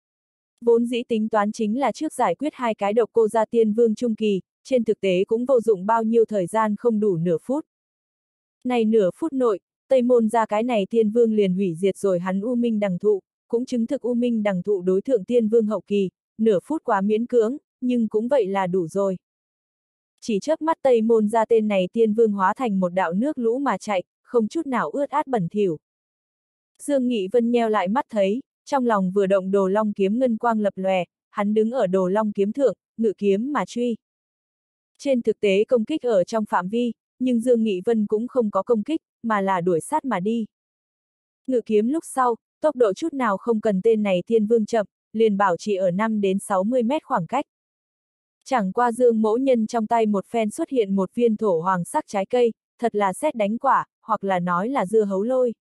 Vốn dĩ tính toán chính là trước giải quyết hai cái độc cô gia tiên vương trung kỳ, trên thực tế cũng vô dụng bao nhiêu thời gian không đủ nửa phút. Này nửa phút nội, Tây Môn gia cái này tiên vương liền hủy diệt rồi hắn u minh đằng thụ, cũng chứng thực u minh đằng thụ đối thượng tiên vương hậu kỳ, nửa phút quá miễn cưỡng, nhưng cũng vậy là đủ rồi. Chỉ chớp mắt Tây Môn gia tên này tiên vương hóa thành một đạo nước lũ mà chạy, không chút nào ướt át bẩn thỉu. Dương Nghị Vân nheo lại mắt thấy, trong lòng vừa động đồ long kiếm ngân quang lập lòe, hắn đứng ở đồ long kiếm thượng, ngự kiếm mà truy. Trên thực tế công kích ở trong phạm vi, nhưng Dương Nghị Vân cũng không có công kích, mà là đuổi sát mà đi. Ngự kiếm lúc sau, tốc độ chút nào không cần tên này thiên vương chậm, liền bảo trì ở 5 đến 60 mét khoảng cách. Chẳng qua Dương mỗ nhân trong tay một phen xuất hiện một viên thổ hoàng sắc trái cây, thật là sét đánh quả, hoặc là nói là dưa hấu lôi.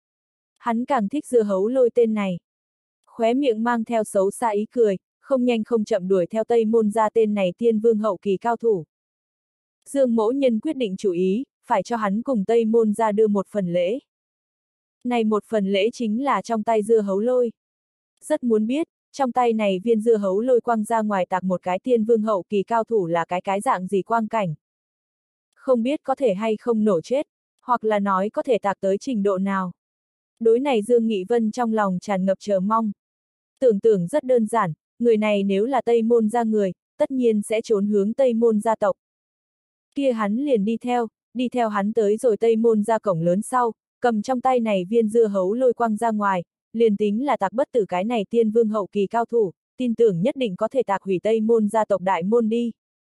Hắn càng thích dưa hấu lôi tên này. Khóe miệng mang theo xấu xa ý cười, không nhanh không chậm đuổi theo Tây Môn gia tên này tiên vương hậu kỳ cao thủ. Dương mỗ nhân quyết định chủ ý, phải cho hắn cùng Tây Môn gia đưa một phần lễ. Này một phần lễ chính là trong tay dưa hấu lôi. Rất muốn biết, trong tay này viên dưa hấu lôi quang ra ngoài tạc một cái tiên vương hậu kỳ cao thủ là cái dạng gì quang cảnh. Không biết có thể hay không nổ chết, hoặc là nói có thể tạc tới trình độ nào. Đối này Dương Nghị Vân trong lòng tràn ngập chờ mong. Tưởng tượng rất đơn giản, người này nếu là Tây Môn gia người, tất nhiên sẽ trốn hướng Tây Môn gia tộc. Kia hắn liền đi theo hắn tới rồi Tây Môn gia cổng lớn sau, cầm trong tay này viên dưa hấu lôi quăng ra ngoài, liền tính là tạc bất tử cái này tiên vương hậu kỳ cao thủ, tin tưởng nhất định có thể tạc hủy Tây Môn gia tộc đại môn đi.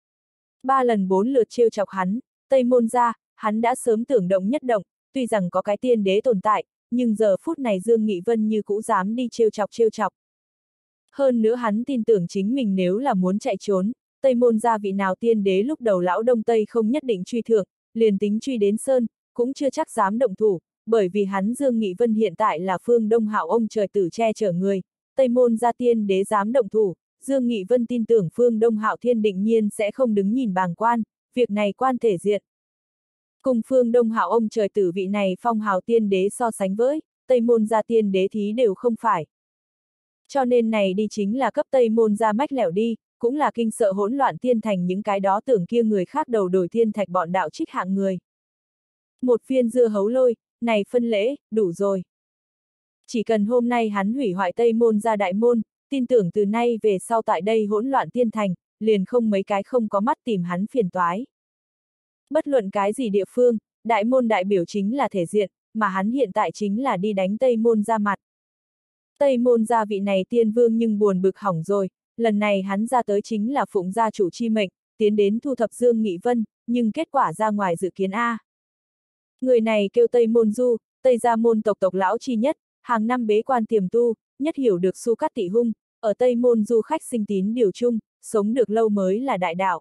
3 lần 4 lượt trêu chọc hắn, Tây Môn gia, hắn đã sớm tưởng động nhất động, tuy rằng có cái tiên đế tồn tại, nhưng giờ phút này Dương Nghị Vân như cũ dám đi trêu chọc. Hơn nữa hắn tin tưởng chính mình nếu là muốn chạy trốn, Tây Môn gia vị nào tiên đế lúc đầu lão Đông Tây không nhất định truy thượng, liền tính truy đến Sơn, cũng chưa chắc dám động thủ, bởi vì hắn Dương Nghị Vân hiện tại là Phương Đông Hạo ông trời tử che chở người, Tây Môn gia tiên đế dám động thủ, Dương Nghị Vân tin tưởng Phương Đông Hạo Thiên định nhiên sẽ không đứng nhìn bàng quan, việc này quan thể diện. Cùng Phương Đông Hạo ông trời tử vị này phong hào tiên đế so sánh với, Tây Môn gia tiên đế thí đều không phải. Cho nên này đi chính là cấp Tây Môn gia mách lẻo đi, cũng là kinh sợ hỗn loạn tiên thành những cái đó tưởng kia người khác đầu đổi thiên thạch bọn đạo trích hạng người. Một viên dưa hấu lôi, này phân lễ, đủ rồi. Chỉ cần hôm nay hắn hủy hoại Tây Môn gia đại môn, tin tưởng từ nay về sau tại đây hỗn loạn tiên thành, liền không mấy cái không có mắt tìm hắn phiền toái. Bất luận cái gì địa phương, đại môn đại biểu chính là thể diện, mà hắn hiện tại chính là đi đánh Tây Môn gia mặt. Tây Môn gia vị này tiên vương nhưng buồn bực hỏng rồi, lần này hắn ra tới chính là phụng gia chủ chi mệnh, tiến đến thu thập Dương Nghị Vân, nhưng kết quả ra ngoài dự kiến A. Người này kêu Tây Môn Du, Tây gia môn tộc lão chi nhất, hàng năm bế quan tiềm tu, nhất hiểu được Su Cát Tị Hung, ở Tây Môn Du khách sinh tín điều chung, sống được lâu mới là đại đạo.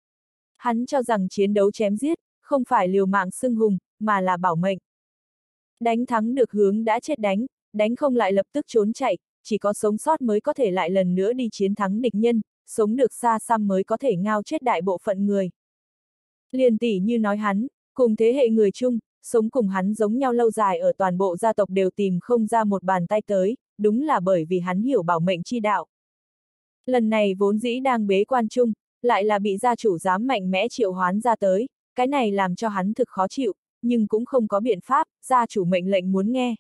Hắn cho rằng chiến đấu chém giết, không phải liều mạng xưng hùng, mà là bảo mệnh. Đánh thắng được hướng đã chết đánh không lại lập tức trốn chạy, chỉ có sống sót mới có thể lại lần nữa đi chiến thắng địch nhân, sống được xa xăm mới có thể ngao chết đại bộ phận người. Liền tỷ như nói hắn, cùng thế hệ người chung, sống cùng hắn giống nhau lâu dài ở toàn bộ gia tộc đều tìm không ra một bàn tay tới, đúng là bởi vì hắn hiểu bảo mệnh chi đạo. Lần này vốn dĩ đang bế quan chung, lại là bị gia chủ dám mạnh mẽ triệu hoán ra tới, cái này làm cho hắn thực khó chịu, nhưng cũng không có biện pháp, gia chủ mệnh lệnh muốn nghe.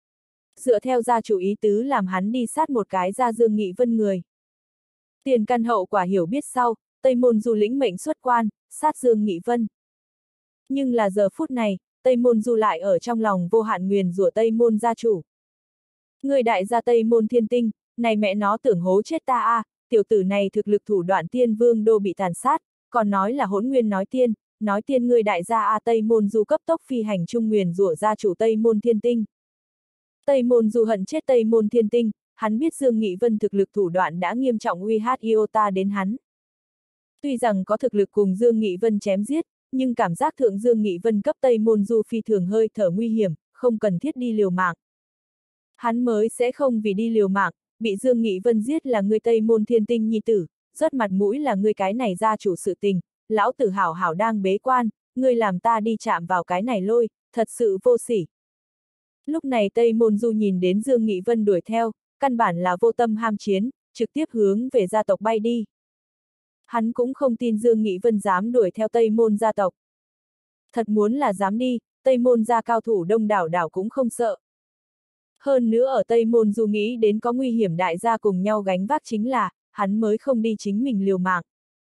Dựa theo gia chủ ý tứ làm hắn đi sát một cái ra Dương Nghị Vân người. Tiền căn hậu quả hiểu biết sau, Tây Môn Du lĩnh mệnh xuất quan, sát Dương Nghị Vân. Nhưng là giờ phút này, Tây Môn Du lại ở trong lòng vô hạn nguyền rủa Tây Môn gia chủ. Người đại gia Tây Môn Thiên Tinh, này mẹ nó tưởng hố chết ta a, tiểu tử này thực lực thủ đoạn tiên vương đô bị tàn sát, còn nói là hỗn nguyên nói tiên người đại gia a Tây Môn Du cấp tốc phi hành trung nguyền rủa gia chủ Tây Môn Thiên Tinh. Tây Môn Du hận chết Tây Môn Thiên Tinh, hắn biết Dương Nghị Vân thực lực thủ đoạn đã nghiêm trọng uy hiếp iota đến hắn. Tuy rằng có thực lực cùng Dương Nghị Vân chém giết, nhưng cảm giác thượng Dương Nghị Vân cấp Tây Môn Du phi thường hơi thở nguy hiểm, không cần thiết đi liều mạng. Hắn mới sẽ không vì đi liều mạng, bị Dương Nghị Vân giết là người Tây Môn Thiên Tinh nhi tử, rớt mặt mũi là người cái này gia chủ sự tình, lão tử hảo hảo đang bế quan, người làm ta đi chạm vào cái này lôi, thật sự vô sỉ. Lúc này Tây Môn Du nhìn đến Dương Nghị Vân đuổi theo, căn bản là vô tâm ham chiến, trực tiếp hướng về gia tộc bay đi. Hắn cũng không tin Dương Nghị Vân dám đuổi theo Tây Môn gia tộc. Thật muốn là dám đi, Tây Môn gia cao thủ đông đảo cũng không sợ. Hơn nữa ở Tây Môn Du nghĩ đến có nguy hiểm đại gia cùng nhau gánh vác chính là, hắn mới không đi chính mình liều mạng.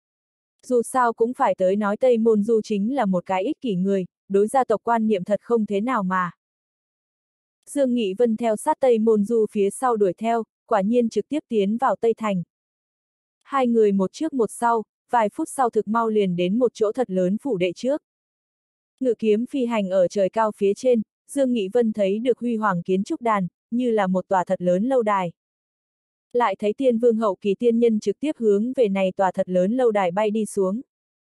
Dù sao cũng phải tới nói Tây Môn Du chính là một cái ích kỷ người, đối gia tộc quan niệm thật không thế nào mà. Dương Nghị Vân theo sát Tây Môn Du phía sau đuổi theo, quả nhiên trực tiếp tiến vào Tây Thành. Hai người một trước một sau, vài phút sau thực mau liền đến một chỗ thật lớn phủ đệ trước. Ngự kiếm phi hành ở trời cao phía trên, Dương Nghị Vân thấy được huy hoàng kiến trúc đàn, như là một tòa thật lớn lâu đài. Lại thấy tiên vương hậu kỳ tiên nhân trực tiếp hướng về này tòa thật lớn lâu đài bay đi xuống.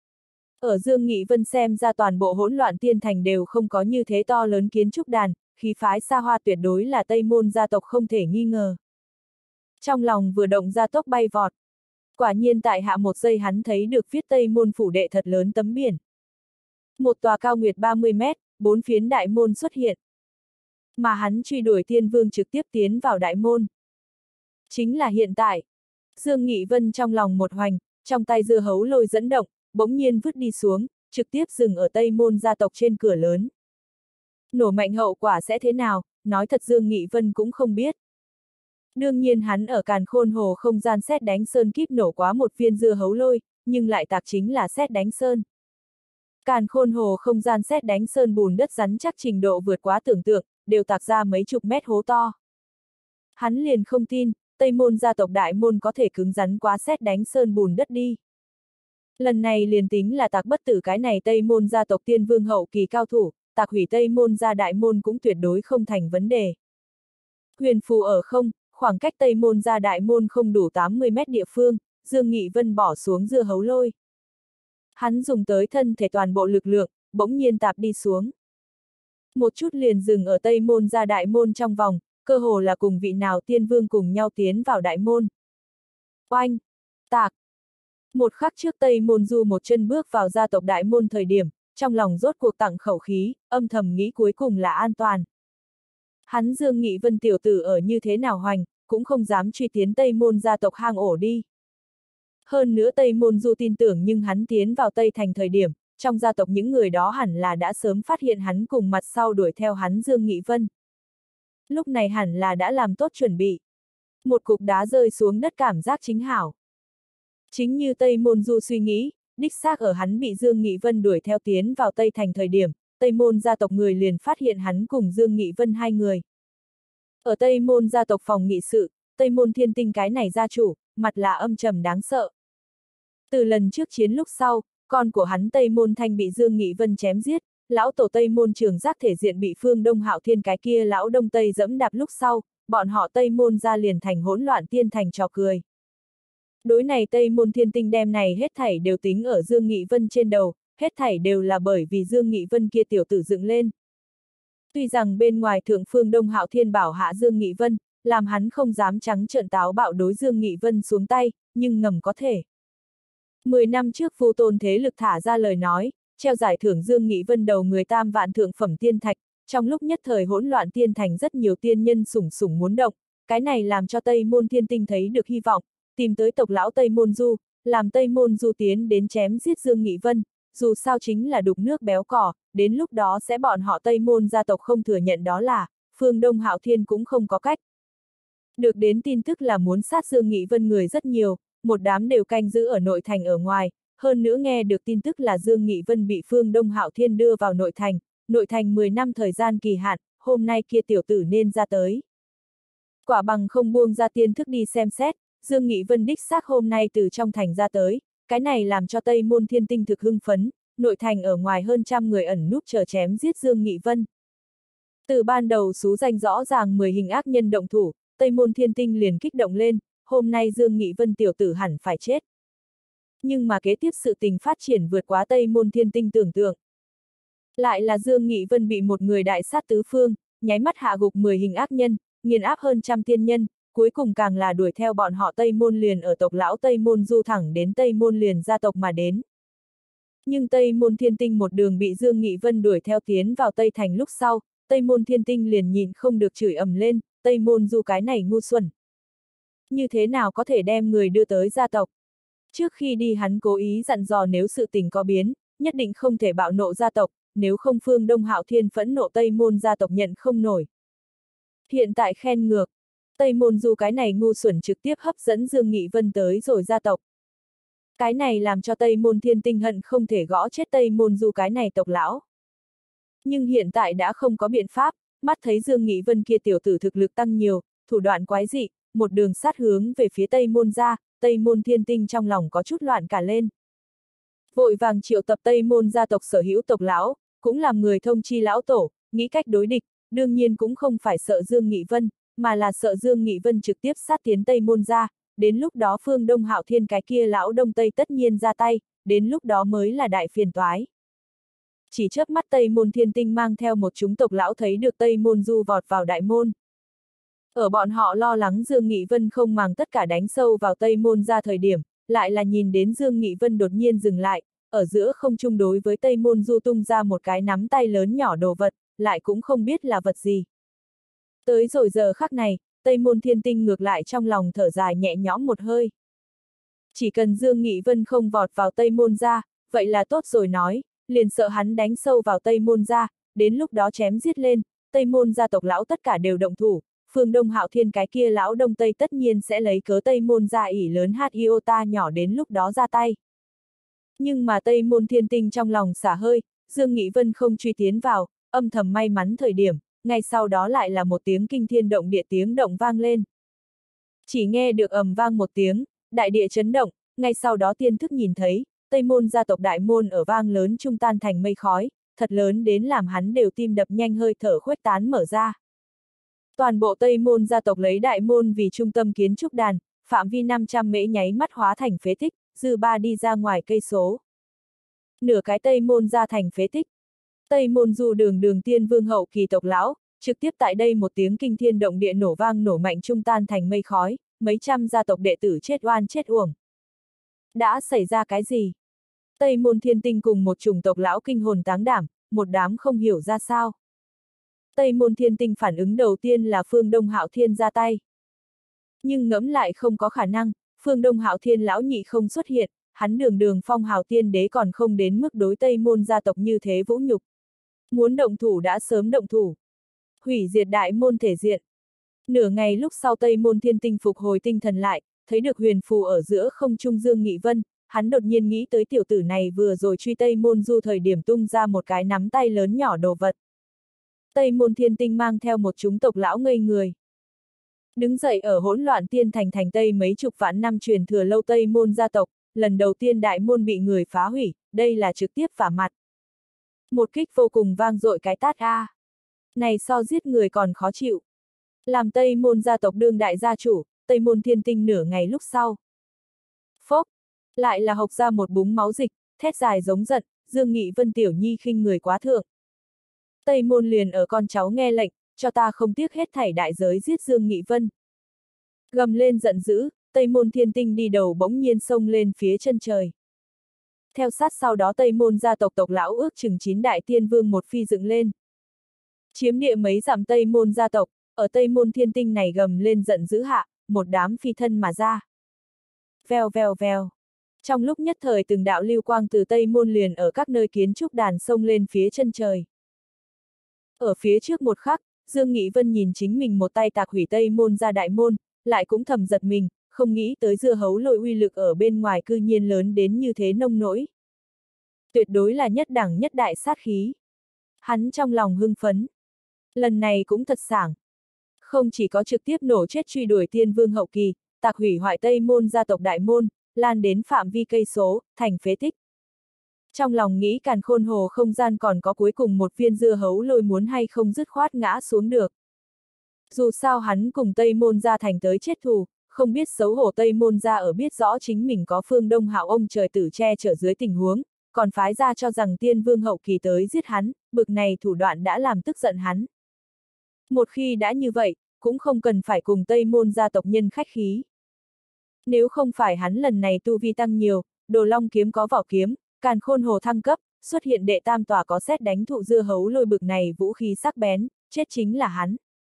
Ở Dương Nghị Vân xem ra toàn bộ hỗn loạn tiên thành đều không có như thế to lớn kiến trúc đàn, khí phái xa hoa tuyệt đối là Tây Môn gia tộc không thể nghi ngờ. Trong lòng vừa động ra tốc bay vọt. Quả nhiên tại hạ một giây hắn thấy được viết Tây Môn phủ đệ thật lớn tấm biển. Một tòa cao nguyệt 30 mét, 4 phiến đại môn xuất hiện. Mà hắn truy đuổi tiên vương trực tiếp tiến vào đại môn. Chính là hiện tại. Dương Nghị Vân trong lòng một hoành, trong tay dưa hấu lôi dẫn động, bỗng nhiên vứt đi xuống, trực tiếp dừng ở Tây Môn gia tộc trên cửa lớn. Nổ mạnh hậu quả sẽ thế nào, nói thật Dương Nghị Vân cũng không biết. Đương nhiên hắn ở Càn Khôn Hồ không gian sét đánh sơn kíp nổ quá một viên dưa hấu lôi, nhưng lại tạc chính là sét đánh sơn. Càn Khôn Hồ không gian sét đánh sơn bùn đất rắn chắc trình độ vượt quá tưởng tượng, đều tạc ra mấy chục mét hố to. Hắn liền không tin, Tây Môn gia tộc Đại Môn có thể cứng rắn quá sét đánh sơn bùn đất đi. Lần này liền tính là tạc bất tử cái này Tây Môn gia tộc tiên vương hậu kỳ cao thủ, tạc hủy Tây Môn gia Đại Môn cũng tuyệt đối không thành vấn đề. Huyền phù ở không, khoảng cách Tây Môn gia Đại Môn không đủ 80 mét địa phương, Dương Nghị Vân bỏ xuống dưa hấu lôi. Hắn dùng tới thân thể toàn bộ lực lượng, bỗng nhiên tạp đi xuống. Một chút liền dừng ở Tây Môn gia Đại Môn trong vòng, cơ hồ là cùng vị nào tiên vương cùng nhau tiến vào Đại Môn. Oanh! Tạc! Một khắc trước Tây Môn Du một chân bước vào gia tộc Đại Môn thời điểm, trong lòng rốt cuộc tặng khẩu khí, âm thầm nghĩ cuối cùng là an toàn. Hắn Dương Nghị Vân tiểu tử ở như thế nào hoành, cũng không dám truy tiến Tây Môn gia tộc hang ổ đi. Hơn nữa Tây Môn Du tin tưởng nhưng hắn tiến vào Tây Thành thời điểm, trong gia tộc những người đó hẳn là đã sớm phát hiện hắn cùng mặt sau đuổi theo hắn Dương Nghị Vân. Lúc này hẳn là đã làm tốt chuẩn bị. Một cục đá rơi xuống đất cảm giác chính hảo. Chính như Tây Môn Du suy nghĩ, đích xác ở hắn bị Dương Nghị Vân đuổi theo tiến vào Tây Thành thời điểm, Tây Môn gia tộc người liền phát hiện hắn cùng Dương Nghị Vân hai người. Ở Tây Môn gia tộc phòng nghị sự, Tây Môn Thiên Tinh cái này gia chủ, mặt là âm trầm đáng sợ. Từ lần trước chiến lúc sau, con của hắn Tây Môn Thanh bị Dương Nghị Vân chém giết, lão tổ Tây Môn Trường Giác thể diện bị Phương Đông Hạo Thiên cái kia lão Đông Tây dẫm đạp lúc sau, bọn họ Tây Môn gia liền thành hỗn loạn tiên thành trò cười. Đối này Tây Môn Thiên Tinh đem này hết thảy đều tính ở Dương Nghị Vân trên đầu, hết thảy đều là bởi vì Dương Nghị Vân kia tiểu tử dựng lên. Tuy rằng bên ngoài thượng Phương Đông Hạo Thiên bảo hạ Dương Nghị Vân, làm hắn không dám trắng trợn táo bạo đối Dương Nghị Vân xuống tay, nhưng ngầm có thể. 10 năm trước Vu Tôn thế lực thả ra lời nói, treo giải thưởng Dương Nghị Vân đầu người tam vạn thượng phẩm tiên thạch, trong lúc nhất thời hỗn loạn tiên thành rất nhiều tiên nhân sủng sủng muốn động, cái này làm cho Tây Môn Thiên Tinh thấy được hy vọng, tìm tới tộc lão Tây Môn Du, làm Tây Môn Du tiến đến chém giết Dương Nghị Vân, dù sao chính là đục nước béo cỏ, đến lúc đó sẽ bọn họ Tây Môn gia tộc không thừa nhận đó là, Phương Đông Hạo Thiên cũng không có cách. Được đến tin tức là muốn sát Dương Nghị Vân người rất nhiều, một đám đều canh giữ ở nội thành ở ngoài, hơn nữa nghe được tin tức là Dương Nghị Vân bị Phương Đông Hạo Thiên đưa vào nội thành 10 năm thời gian kỳ hạn, hôm nay kia tiểu tử nên ra tới. Quả bằng không buông ra tiên thức đi xem xét, Dương Nghị Vân đích xác hôm nay từ trong thành ra tới, cái này làm cho Tây Môn Thiên Tinh thực hưng phấn, nội thành ở ngoài hơn trăm người ẩn núp chờ chém giết Dương Nghị Vân. Từ ban đầu số danh rõ ràng 10 hình ác nhân động thủ, Tây Môn Thiên Tinh liền kích động lên, hôm nay Dương Nghị Vân tiểu tử hẳn phải chết. Nhưng mà kế tiếp sự tình phát triển vượt quá Tây Môn Thiên Tinh tưởng tượng. Lại là Dương Nghị Vân bị một người đại sát tứ phương, nháy mắt hạ gục 10 hình ác nhân, nghiền áp hơn trăm tiên nhân, cuối cùng càng là đuổi theo bọn họ Tây Môn liền ở tộc lão Tây Môn Du thẳng đến Tây Môn liền gia tộc mà đến. Nhưng Tây Môn Thiên Tinh một đường bị Dương Nghị Vân đuổi theo tiến vào Tây Thành lúc sau, Tây Môn Thiên Tinh liền nhìn không được chửi ầm lên, Tây Môn Du cái này ngu xuẩn. Như thế nào có thể đem người đưa tới gia tộc? Trước khi đi hắn cố ý dặn dò nếu sự tình có biến, nhất định không thể bạo nộ gia tộc, nếu không Phương Đông Hạo Thiên phẫn nộ Tây Môn gia tộc nhận không nổi. Hiện tại khen ngược, Tây Môn Du cái này ngu xuẩn trực tiếp hấp dẫn Dương Nghị Vân tới rồi gia tộc. Cái này làm cho Tây Môn Thiên Tinh hận không thể gõ chết Tây Môn Du cái này tộc lão. Nhưng hiện tại đã không có biện pháp, mắt thấy Dương Nghị Vân kia tiểu tử thực lực tăng nhiều, thủ đoạn quái dị, một đường sát hướng về phía Tây Môn gia, Tây Môn Thiên Tinh trong lòng có chút loạn cả lên. Vội vàng triệu tập Tây Môn gia tộc sở hữu tộc lão, cũng làm người thông chi lão tổ, nghĩ cách đối địch, đương nhiên cũng không phải sợ Dương Nghị Vân, mà là sợ Dương Nghị Vân trực tiếp sát tiến Tây Môn gia, đến lúc đó Phương Đông Hạo Thiên cái kia lão Đông Tây tất nhiên ra tay, đến lúc đó mới là đại phiền toái. Chỉ chớp mắt Tây Môn Thiên Tinh mang theo một chúng tộc lão thấy được Tây Môn Du vọt vào đại môn. Ở bọn họ lo lắng Dương Nghị Vân không màng tất cả đánh sâu vào Tây Môn ra thời điểm, lại là nhìn đến Dương Nghị Vân đột nhiên dừng lại, ở giữa không trung đối với Tây Môn Du tung ra một cái nắm tay lớn nhỏ đồ vật, lại cũng không biết là vật gì. Tới rồi giờ khắc này, Tây Môn Thiên Tinh ngược lại trong lòng thở dài nhẹ nhõm một hơi. Chỉ cần Dương Nghị Vân không vọt vào Tây Môn ra, vậy là tốt rồi nói, liền sợ hắn đánh sâu vào Tây Môn ra, đến lúc đó chém giết lên, Tây Môn gia tộc lão tất cả đều động thủ, Phương Đông Hạo Thiên cái kia lão Đông Tây tất nhiên sẽ lấy cớ Tây Môn gia ỷ lớn iota nhỏ đến lúc đó ra tay. Nhưng mà Tây Môn Thiên Tinh trong lòng xả hơi, Dương Nghị Vân không truy tiến vào, âm thầm may mắn thời điểm, ngay sau đó lại là một tiếng kinh thiên động địa tiếng động vang lên. Chỉ nghe được ầm vang một tiếng, đại địa chấn động, ngay sau đó tiên thức nhìn thấy, Tây Môn gia tộc đại môn ở vang lớn trung tan thành mây khói, thật lớn đến làm hắn đều tim đập nhanh hơi thở khuếch tán mở ra. Toàn bộ Tây Môn gia tộc lấy đại môn vì trung tâm kiến trúc đàn, phạm vi 500 mễ nháy mắt hóa thành phế tích, dư ba đi ra ngoài cây số. Nửa cái Tây Môn ra thành phế tích. Tây Môn Du đường tiên vương hậu kỳ tộc lão, trực tiếp tại đây một tiếng kinh thiên động địa nổ vang nổ mạnh trung tan thành mây khói, mấy trăm gia tộc đệ tử chết oan chết uổng. Đã xảy ra cái gì? Tây Môn Thiên Tinh cùng một chủng tộc lão kinh hồn táng đảm, một đám không hiểu ra sao. Tây Môn Thiên Tinh phản ứng đầu tiên là Phương Đông Hạo Thiên ra tay. Nhưng ngẫm lại không có khả năng, Phương Đông Hạo Thiên lão nhị không xuất hiện, hắn đường phong hào tiên đế còn không đến mức đối Tây Môn gia tộc như thế vũ nhục. Muốn động thủ đã sớm động thủ. Hủy diệt đại môn thể diện. Nửa ngày lúc sau Tây Môn Thiên Tinh phục hồi tinh thần lại, thấy được huyền phù ở giữa không trung Dương Nghị Vân, hắn đột nhiên nghĩ tới tiểu tử này vừa rồi truy Tây Môn Du thời điểm tung ra một cái nắm tay lớn nhỏ đồ vật. Tây Môn Thiên Tinh mang theo một chúng tộc lão ngây người. Đứng dậy ở hỗn loạn tiên thành thành Tây mấy chục vạn năm truyền thừa lâu Tây Môn gia tộc, lần đầu tiên đại môn bị người phá hủy, đây là trực tiếp vả mặt. Một kích vô cùng vang dội cái tát a. Này so giết người còn khó chịu. Làm Tây Môn gia tộc đương đại gia chủ, Tây Môn Thiên Tinh nửa ngày lúc sau. Phốc, lại là hộc ra một búng máu dịch, thét dài giống giận, Dương Nghị Vân tiểu nhi khinh người quá thượng. Tây Môn liền ở con cháu nghe lệnh, cho ta không tiếc hết thảy đại giới giết Dương Nghị Vân. Gầm lên giận dữ, Tây Môn Thiên Tinh đi đầu bỗng nhiên xông lên phía chân trời. Theo sát sau đó Tây Môn gia tộc tộc lão ước chừng 9 đại tiên vương một phi dựng lên. Chiếm địa mấy dặm Tây Môn gia tộc, ở Tây Môn Thiên Tinh này gầm lên giận dữ hạ, một đám phi thân mà ra. Vèo vèo vèo. Trong lúc nhất thời từng đạo lưu quang từ Tây Môn liền ở các nơi kiến trúc đàn xông lên phía chân trời. Ở phía trước một khắc, Dương Nghị Vân nhìn chính mình một tay tạc hủy Tây Môn ra đại môn, lại cũng thầm giật mình, không nghĩ tới dưa hấu lội uy lực ở bên ngoài cư nhiên lớn đến như thế nông nỗi. Tuyệt đối là nhất đẳng nhất đại sát khí. Hắn trong lòng hưng phấn. Lần này cũng thật sảng. Không chỉ có trực tiếp nổ chết truy đuổi tiên vương hậu kỳ, tạc hủy hoại Tây Môn gia tộc đại môn, lan đến phạm vi cây số, thành phế tích. Trong lòng nghĩ càn khôn hồ không gian còn có cuối cùng một viên dưa hấu lôi muốn hay không dứt khoát ngã xuống được. Dù sao hắn cùng Tây Môn gia thành tới chết thù, không biết xấu hổ Tây Môn gia ở biết rõ chính mình có Phương Đông Hạo ông trời tử che chở dưới tình huống, còn phái ra cho rằng tiên vương hậu kỳ tới giết hắn, bực này thủ đoạn đã làm tức giận hắn. Một khi đã như vậy, cũng không cần phải cùng Tây Môn gia tộc nhân khách khí. Nếu không phải hắn lần này tu vi tăng nhiều, Đồ Long kiếm có vỏ kiếm, càn khôn hồ thăng cấp, xuất hiện đệ tam tòa có xét đánh thụ dưa hấu lôi bực này vũ khí sắc bén, chết chính là hắn.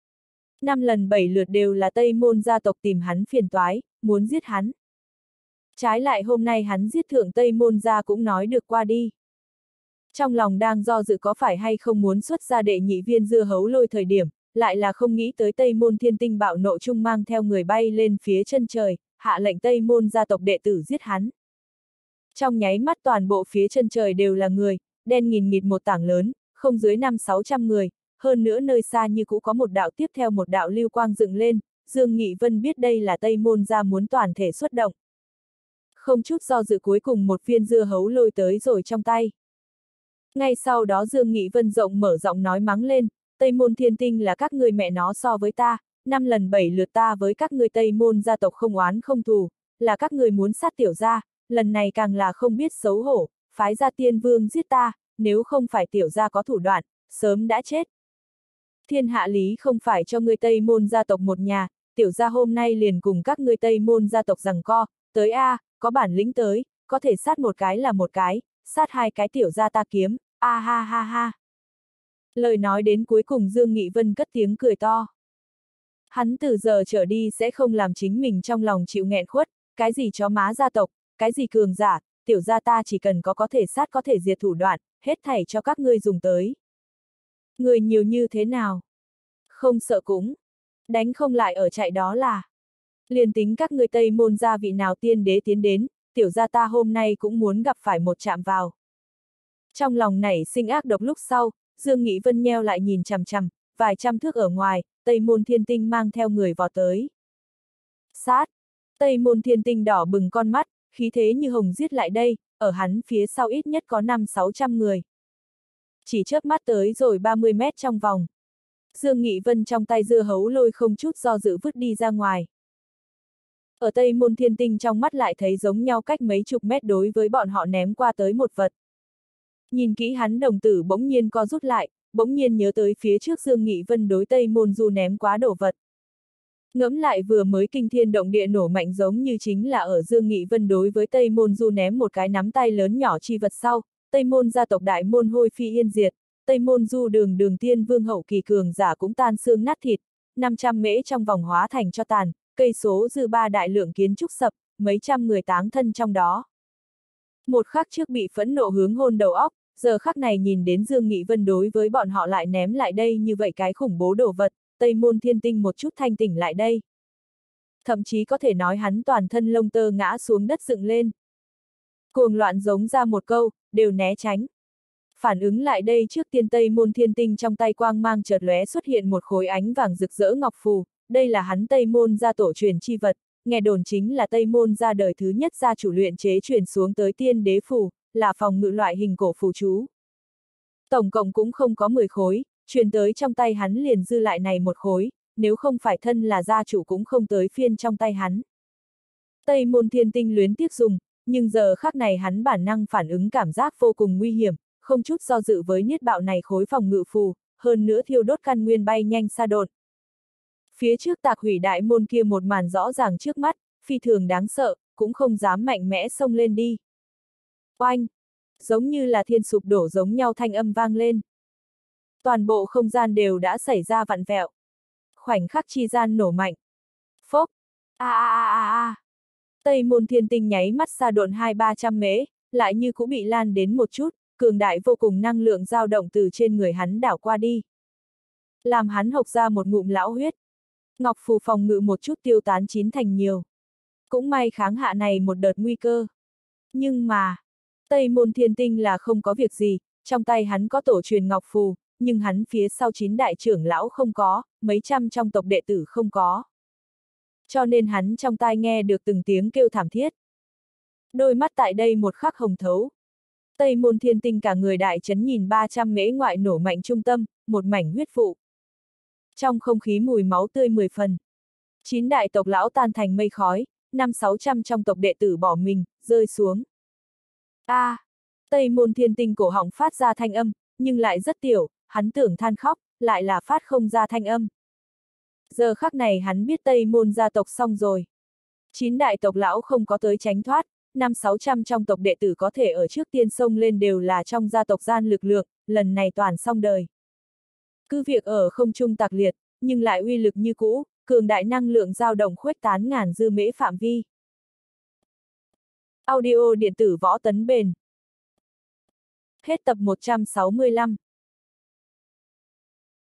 5 lần 7 lượt đều là Tây Môn gia tộc tìm hắn phiền toái, muốn giết hắn. Trái lại hôm nay hắn giết thượng Tây Môn gia cũng nói được qua đi. Trong lòng đang do dự có phải hay không muốn xuất ra đệ nhị viên dưa hấu lôi thời điểm, lại là không nghĩ tới Tây Môn Thiên Tinh bạo nộ trung mang theo người bay lên phía chân trời, hạ lệnh Tây Môn gia tộc đệ tử giết hắn. Trong nháy mắt toàn bộ phía chân trời đều là người, đen nghìn nghịt một tảng lớn, không dưới 500-600 người, hơn nữa nơi xa như cũ có một đạo tiếp theo một đạo lưu quang dựng lên, Dương Nghị Vân biết đây là Tây Môn gia muốn toàn thể xuất động. Không chút do dự cuối cùng một viên dưa hấu lôi tới rồi trong tay. Ngay sau đó Dương Nghị Vân rộng mở giọng nói mắng lên, Tây Môn Thiên Tinh là các người mẹ nó so với ta, 5 lần 7 lượt ta với các người Tây Môn gia tộc không oán không thù, là các người muốn sát tiểu gia, lần này càng là không biết xấu hổ, phái ra tiên vương giết ta, nếu không phải tiểu gia có thủ đoạn, sớm đã chết. Thiên hạ lý không phải cho người Tây Môn gia tộc một nhà, tiểu gia hôm nay liền cùng các người Tây Môn gia tộc giằng co, tới a, có bản lĩnh tới, có thể sát một cái là một cái, sát hai cái tiểu gia ta kiếm, a ha ha ha. Lời nói đến cuối cùng Dương Nghị Vân cất tiếng cười to. Hắn từ giờ trở đi sẽ không làm chính mình trong lòng chịu nghẹn khuất, cái gì chó má gia tộc, cái gì cường giả, tiểu gia ta chỉ cần có thể sát có thể diệt thủ đoạn, hết thảy cho các ngươi dùng tới. Người nhiều như thế nào? Không sợ cũng. Đánh không lại ở chạy đó là. Liền tính các người Tây Môn gia vị nào tiên đế tiến đến, tiểu gia ta hôm nay cũng muốn gặp phải một chạm vào. Trong lòng nảy sinh ác độc lúc sau, Dương Nghị Vân nheo lại nhìn chằm chằm, vài trăm thước ở ngoài, Tây Môn Thiên Tinh mang theo người vọt tới. Sát! Tây Môn Thiên Tinh đỏ bừng con mắt, khí thế như hồng giết lại đây, ở hắn phía sau ít nhất có 500-600 người. Chỉ chớp mắt tới rồi 30 mét trong vòng. Dương Nghị Vân trong tay dưa hấu lôi không chút do dự vứt đi ra ngoài. Ở Tây Môn Thiên Tinh trong mắt lại thấy giống nhau cách mấy chục mét đối với bọn họ ném qua tới một vật. Nhìn kỹ hắn đồng tử bỗng nhiên co rút lại, bỗng nhiên nhớ tới phía trước Dương Nghị Vân đối Tây Môn Du ném quá đồ vật. Ngẫm lại vừa mới kinh thiên động địa nổ mạnh giống như chính là ở Dương Nghị Vân đối với Tây Môn Du ném một cái nắm tay lớn nhỏ chi vật sau, Tây Môn gia tộc đại môn hôi phi yên diệt, Tây Môn Du đường tiên vương hậu kỳ cường giả cũng tan xương nát thịt, 500 mễ trong vòng hóa thành cho tàn, cây số dư ba đại lượng kiến trúc sập, mấy trăm người táng thân trong đó. Một khắc trước bị phẫn nộ hướng hôn đầu óc, giờ khắc này nhìn đến Dương Nghị Vân đối với bọn họ lại ném lại đây như vậy cái khủng bố đồ vật, Tây Môn Thiên Tinh một chút thanh tỉnh lại đây. Thậm chí có thể nói hắn toàn thân lông tơ ngã xuống đất dựng lên. Cuồng loạn giống ra một câu, đều né tránh. Phản ứng lại đây trước tiên Tây Môn Thiên Tinh trong tay quang mang chợt lóe xuất hiện một khối ánh vàng rực rỡ ngọc phù, đây là hắn Tây Môn gia tổ truyền chi vật, nghe đồn chính là Tây Môn gia đời thứ nhất gia chủ luyện chế truyền xuống tới tiên đế phù, là phòng ngự loại hình cổ phù chú. Tổng cộng cũng không có 10 khối, truyền tới trong tay hắn liền dư lại này một khối, nếu không phải thân là gia chủ cũng không tới phiên trong tay hắn. Tây Môn Thiên Tinh luyến tiếc dùng, nhưng giờ khắc này hắn bản năng phản ứng cảm giác vô cùng nguy hiểm, không chút do dự với niết bạo này khối phòng ngự phù, hơn nữa thiêu đốt căn nguyên bay nhanh xa đột. Phía trước tạc hủy đại môn kia một màn rõ ràng trước mắt, phi thường đáng sợ, cũng không dám mạnh mẽ xông lên đi. Oanh! Giống như là thiên sụp đổ giống nhau thanh âm vang lên. Toàn bộ không gian đều đã xảy ra vặn vẹo. Khoảnh khắc chi gian nổ mạnh. Phốc! Tây Môn Thiên Tinh nháy mắt xa độn 200-300 mễ, lại như cũng bị lan đến một chút, cường đại vô cùng năng lượng dao động từ trên người hắn đảo qua đi. Làm hắn hộc ra một ngụm lão huyết. Ngọc phù phòng ngự một chút tiêu tán chín thành nhiều. Cũng may kháng hạ này một đợt nguy cơ. Nhưng mà, Tây Môn Thiên Tinh là không có việc gì, trong tay hắn có tổ truyền ngọc phù, nhưng hắn phía sau 9 đại trưởng lão không có, mấy trăm trong tộc đệ tử không có. Cho nên hắn trong tai nghe được từng tiếng kêu thảm thiết. Đôi mắt tại đây một khắc hồng thấu. Tây Môn Thiên Tinh cả người đại chấn nhìn 300 mễ ngoại nổ mạnh trung tâm, một mảnh huyết vụ. Trong không khí mùi máu tươi 10 phần. 9 đại tộc lão tan thành mây khói, 500-600 trong tộc đệ tử bỏ mình, rơi xuống. Tây Môn Thiên Tinh cổ họng phát ra thanh âm, nhưng lại rất tiểu, hắn tưởng than khóc, lại là phát không ra thanh âm. Giờ khắc này hắn biết Tây Môn gia tộc xong rồi. 9 đại tộc lão không có tới tránh thoát, 500-600 trong tộc đệ tử có thể ở trước tiên xông lên đều là trong gia tộc gian lực lượng, lần này toàn xong đời. Cứ việc ở không trung tạc liệt, nhưng lại uy lực như cũ, cường đại năng lượng dao động khuếch tán ngàn dư mễ phạm vi. Audio điện tử võ tấn bền. Hết tập 165